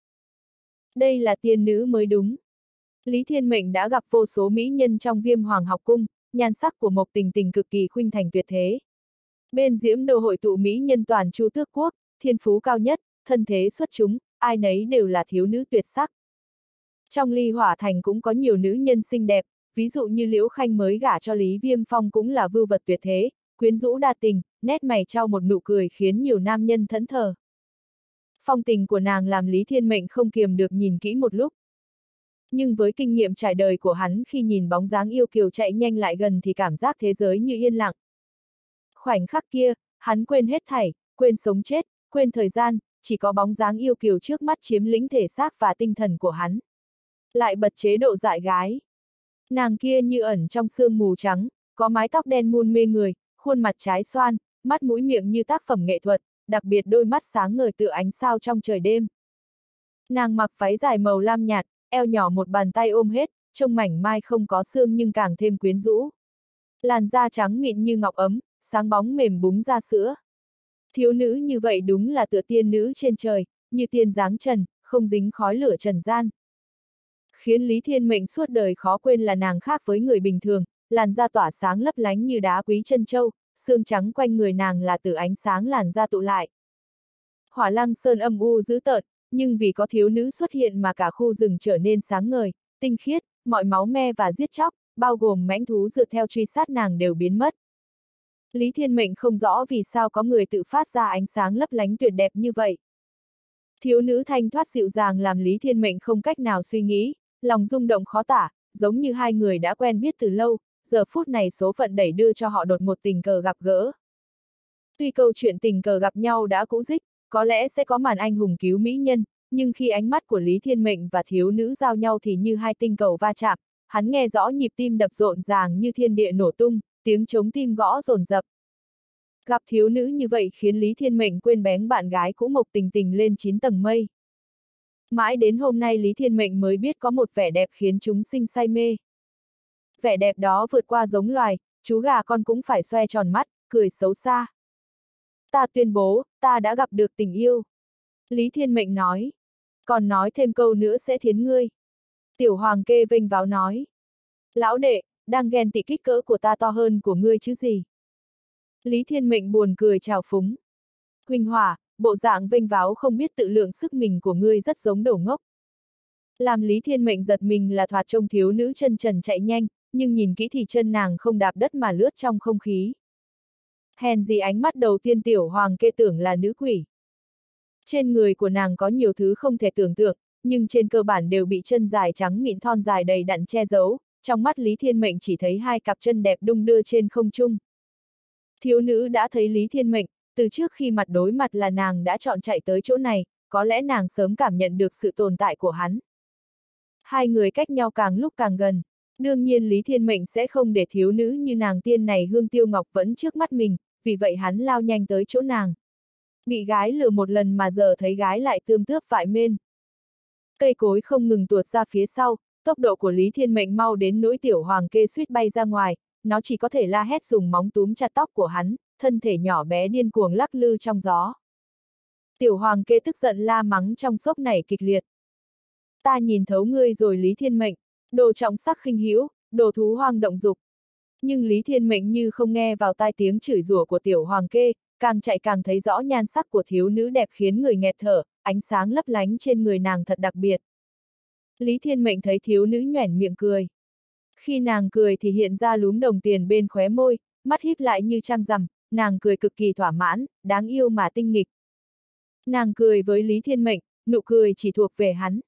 Đây là tiên nữ mới đúng. Lý Thiên Mệnh đã gặp vô số mỹ nhân trong Viêm Hoàng học cung, nhan sắc của Mộc Tình Tình cực kỳ khuynh thành tuyệt thế. Bên Diễm Đô hội tụ mỹ nhân toàn Chu Tước Quốc, thiên phú cao nhất, thân thế xuất chúng, ai nấy đều là thiếu nữ tuyệt sắc. Trong Ly Hỏa Thành cũng có nhiều nữ nhân xinh đẹp, ví dụ như Liễu Khanh mới gả cho Lý Viêm Phong cũng là vưu vật tuyệt thế, quyến rũ đa tình, nét mày trao một nụ cười khiến nhiều nam nhân thẫn thờ. Phong tình của nàng làm Lý Thiên Mệnh không kiềm được nhìn kỹ một lúc. Nhưng với kinh nghiệm trải đời của hắn, khi nhìn bóng dáng yêu kiều chạy nhanh lại gần thì cảm giác thế giới như yên lặng. Khoảnh khắc kia, hắn quên hết thảy, quên sống chết, quên thời gian, chỉ có bóng dáng yêu kiều trước mắt chiếm lĩnh thể xác và tinh thần của hắn. Lại bật chế độ dại gái. Nàng kia như ẩn trong sương mù trắng, có mái tóc đen muôn mê người, khuôn mặt trái xoan, mắt mũi miệng như tác phẩm nghệ thuật, đặc biệt đôi mắt sáng ngời tựa ánh sao trong trời đêm. Nàng mặc váy dài màu lam nhạt, eo nhỏ một bàn tay ôm hết, trông mảnh mai không có xương nhưng càng thêm quyến rũ. Làn da trắng mịn như ngọc ấm, sáng bóng mềm búng ra sữa. Thiếu nữ như vậy đúng là tựa tiên nữ trên trời, như tiên dáng trần, không dính khói lửa trần gian. Khiến Lý Thiên Mệnh suốt đời khó quên là nàng khác với người bình thường, làn da tỏa sáng lấp lánh như đá quý chân châu, xương trắng quanh người nàng là từ ánh sáng làn da tụ lại. Hỏa Lăng Sơn âm u dữ tợn, nhưng vì có thiếu nữ xuất hiện mà cả khu rừng trở nên sáng ngời, tinh khiết, mọi máu me và giết chóc, bao gồm mãnh thú dựa theo truy sát nàng đều biến mất. Lý Thiên Mệnh không rõ vì sao có người tự phát ra ánh sáng lấp lánh tuyệt đẹp như vậy. Thiếu nữ thanh thoát dịu dàng làm Lý Thiên Mệnh không cách nào suy nghĩ, lòng rung động khó tả, giống như hai người đã quen biết từ lâu, giờ phút này số phận đẩy đưa cho họ đột một tình cờ gặp gỡ. Tuy câu chuyện tình cờ gặp nhau đã cũ dích, có lẽ sẽ có màn anh hùng cứu mỹ nhân, nhưng khi ánh mắt của Lý Thiên Mệnh và thiếu nữ giao nhau thì như hai tinh cầu va chạm, hắn nghe rõ nhịp tim đập rộn ràng như thiên địa nổ tung, tiếng trống tim gõ dồn dập. Gặp thiếu nữ như vậy khiến Lý Thiên Mệnh quên bén bạn gái cũ Mộc Tình Tình lên chín tầng mây. Mãi đến hôm nay Lý Thiên Mệnh mới biết có một vẻ đẹp khiến chúng sinh say mê. Vẻ đẹp đó vượt qua giống loài, chú gà con cũng phải xoe tròn mắt, cười xấu xa. Ta tuyên bố, ta đã gặp được tình yêu. Lý Thiên Mệnh nói. Còn nói thêm câu nữa sẽ thiến ngươi. Tiểu Hoàng Kê vênh váo nói. Lão đệ, đang ghen tị kích cỡ của ta to hơn của ngươi chứ gì. Lý Thiên Mệnh buồn cười trào phúng. Huỳnh Hỏa, bộ dạng vênh váo không biết tự lượng sức mình của ngươi rất giống đồ ngốc. Làm Lý Thiên Mệnh giật mình là thoạt trông thiếu nữ chân trần chạy nhanh, nhưng nhìn kỹ thì chân nàng không đạp đất mà lướt trong không khí. Hèn gì ánh mắt đầu tiên Tiểu Hoàng Kê tưởng là nữ quỷ. Trên người của nàng có nhiều thứ không thể tưởng tượng, nhưng trên cơ bản đều bị chân dài trắng mịn thon dài đầy đặn che giấu, trong mắt Lý Thiên Mệnh chỉ thấy hai cặp chân đẹp đung đưa trên không trung. Thiếu nữ đã thấy Lý Thiên Mệnh, từ trước khi mặt đối mặt là nàng đã chọn chạy tới chỗ này, có lẽ nàng sớm cảm nhận được sự tồn tại của hắn. Hai người cách nhau càng lúc càng gần, đương nhiên Lý Thiên Mệnh sẽ không để thiếu nữ như nàng tiên này Hương Tiêu Ngọc vẫn trước mắt mình, vì vậy hắn lao nhanh tới chỗ nàng. Bị gái lừa một lần mà giờ thấy gái lại tươm tướp vại mên. Cây cối không ngừng tuột ra phía sau, tốc độ của Lý Thiên Mệnh mau đến nỗi Tiểu Hoàng Kê suýt bay ra ngoài, nó chỉ có thể la hét dùng móng túm chặt tóc của hắn, thân thể nhỏ bé điên cuồng lắc lư trong gió. Tiểu Hoàng Kê tức giận la mắng trong sốc nảy kịch liệt. Ta nhìn thấu ngươi rồi Lý Thiên Mệnh, đồ trọng sắc khinh hữu, đồ thú hoang động dục. Nhưng Lý Thiên Mệnh như không nghe vào tai tiếng chửi rủa của Tiểu Hoàng Kê, càng chạy càng thấy rõ nhan sắc của thiếu nữ đẹp khiến người nghẹt thở, ánh sáng lấp lánh trên người nàng thật đặc biệt. Lý Thiên Mệnh thấy thiếu nữ nhoẻn miệng cười. Khi nàng cười thì hiện ra lúm đồng tiền bên khóe môi, mắt híp lại như trăng rằm, nàng cười cực kỳ thỏa mãn, đáng yêu mà tinh nghịch. Nàng cười với Lý Thiên Mệnh, nụ cười chỉ thuộc về hắn.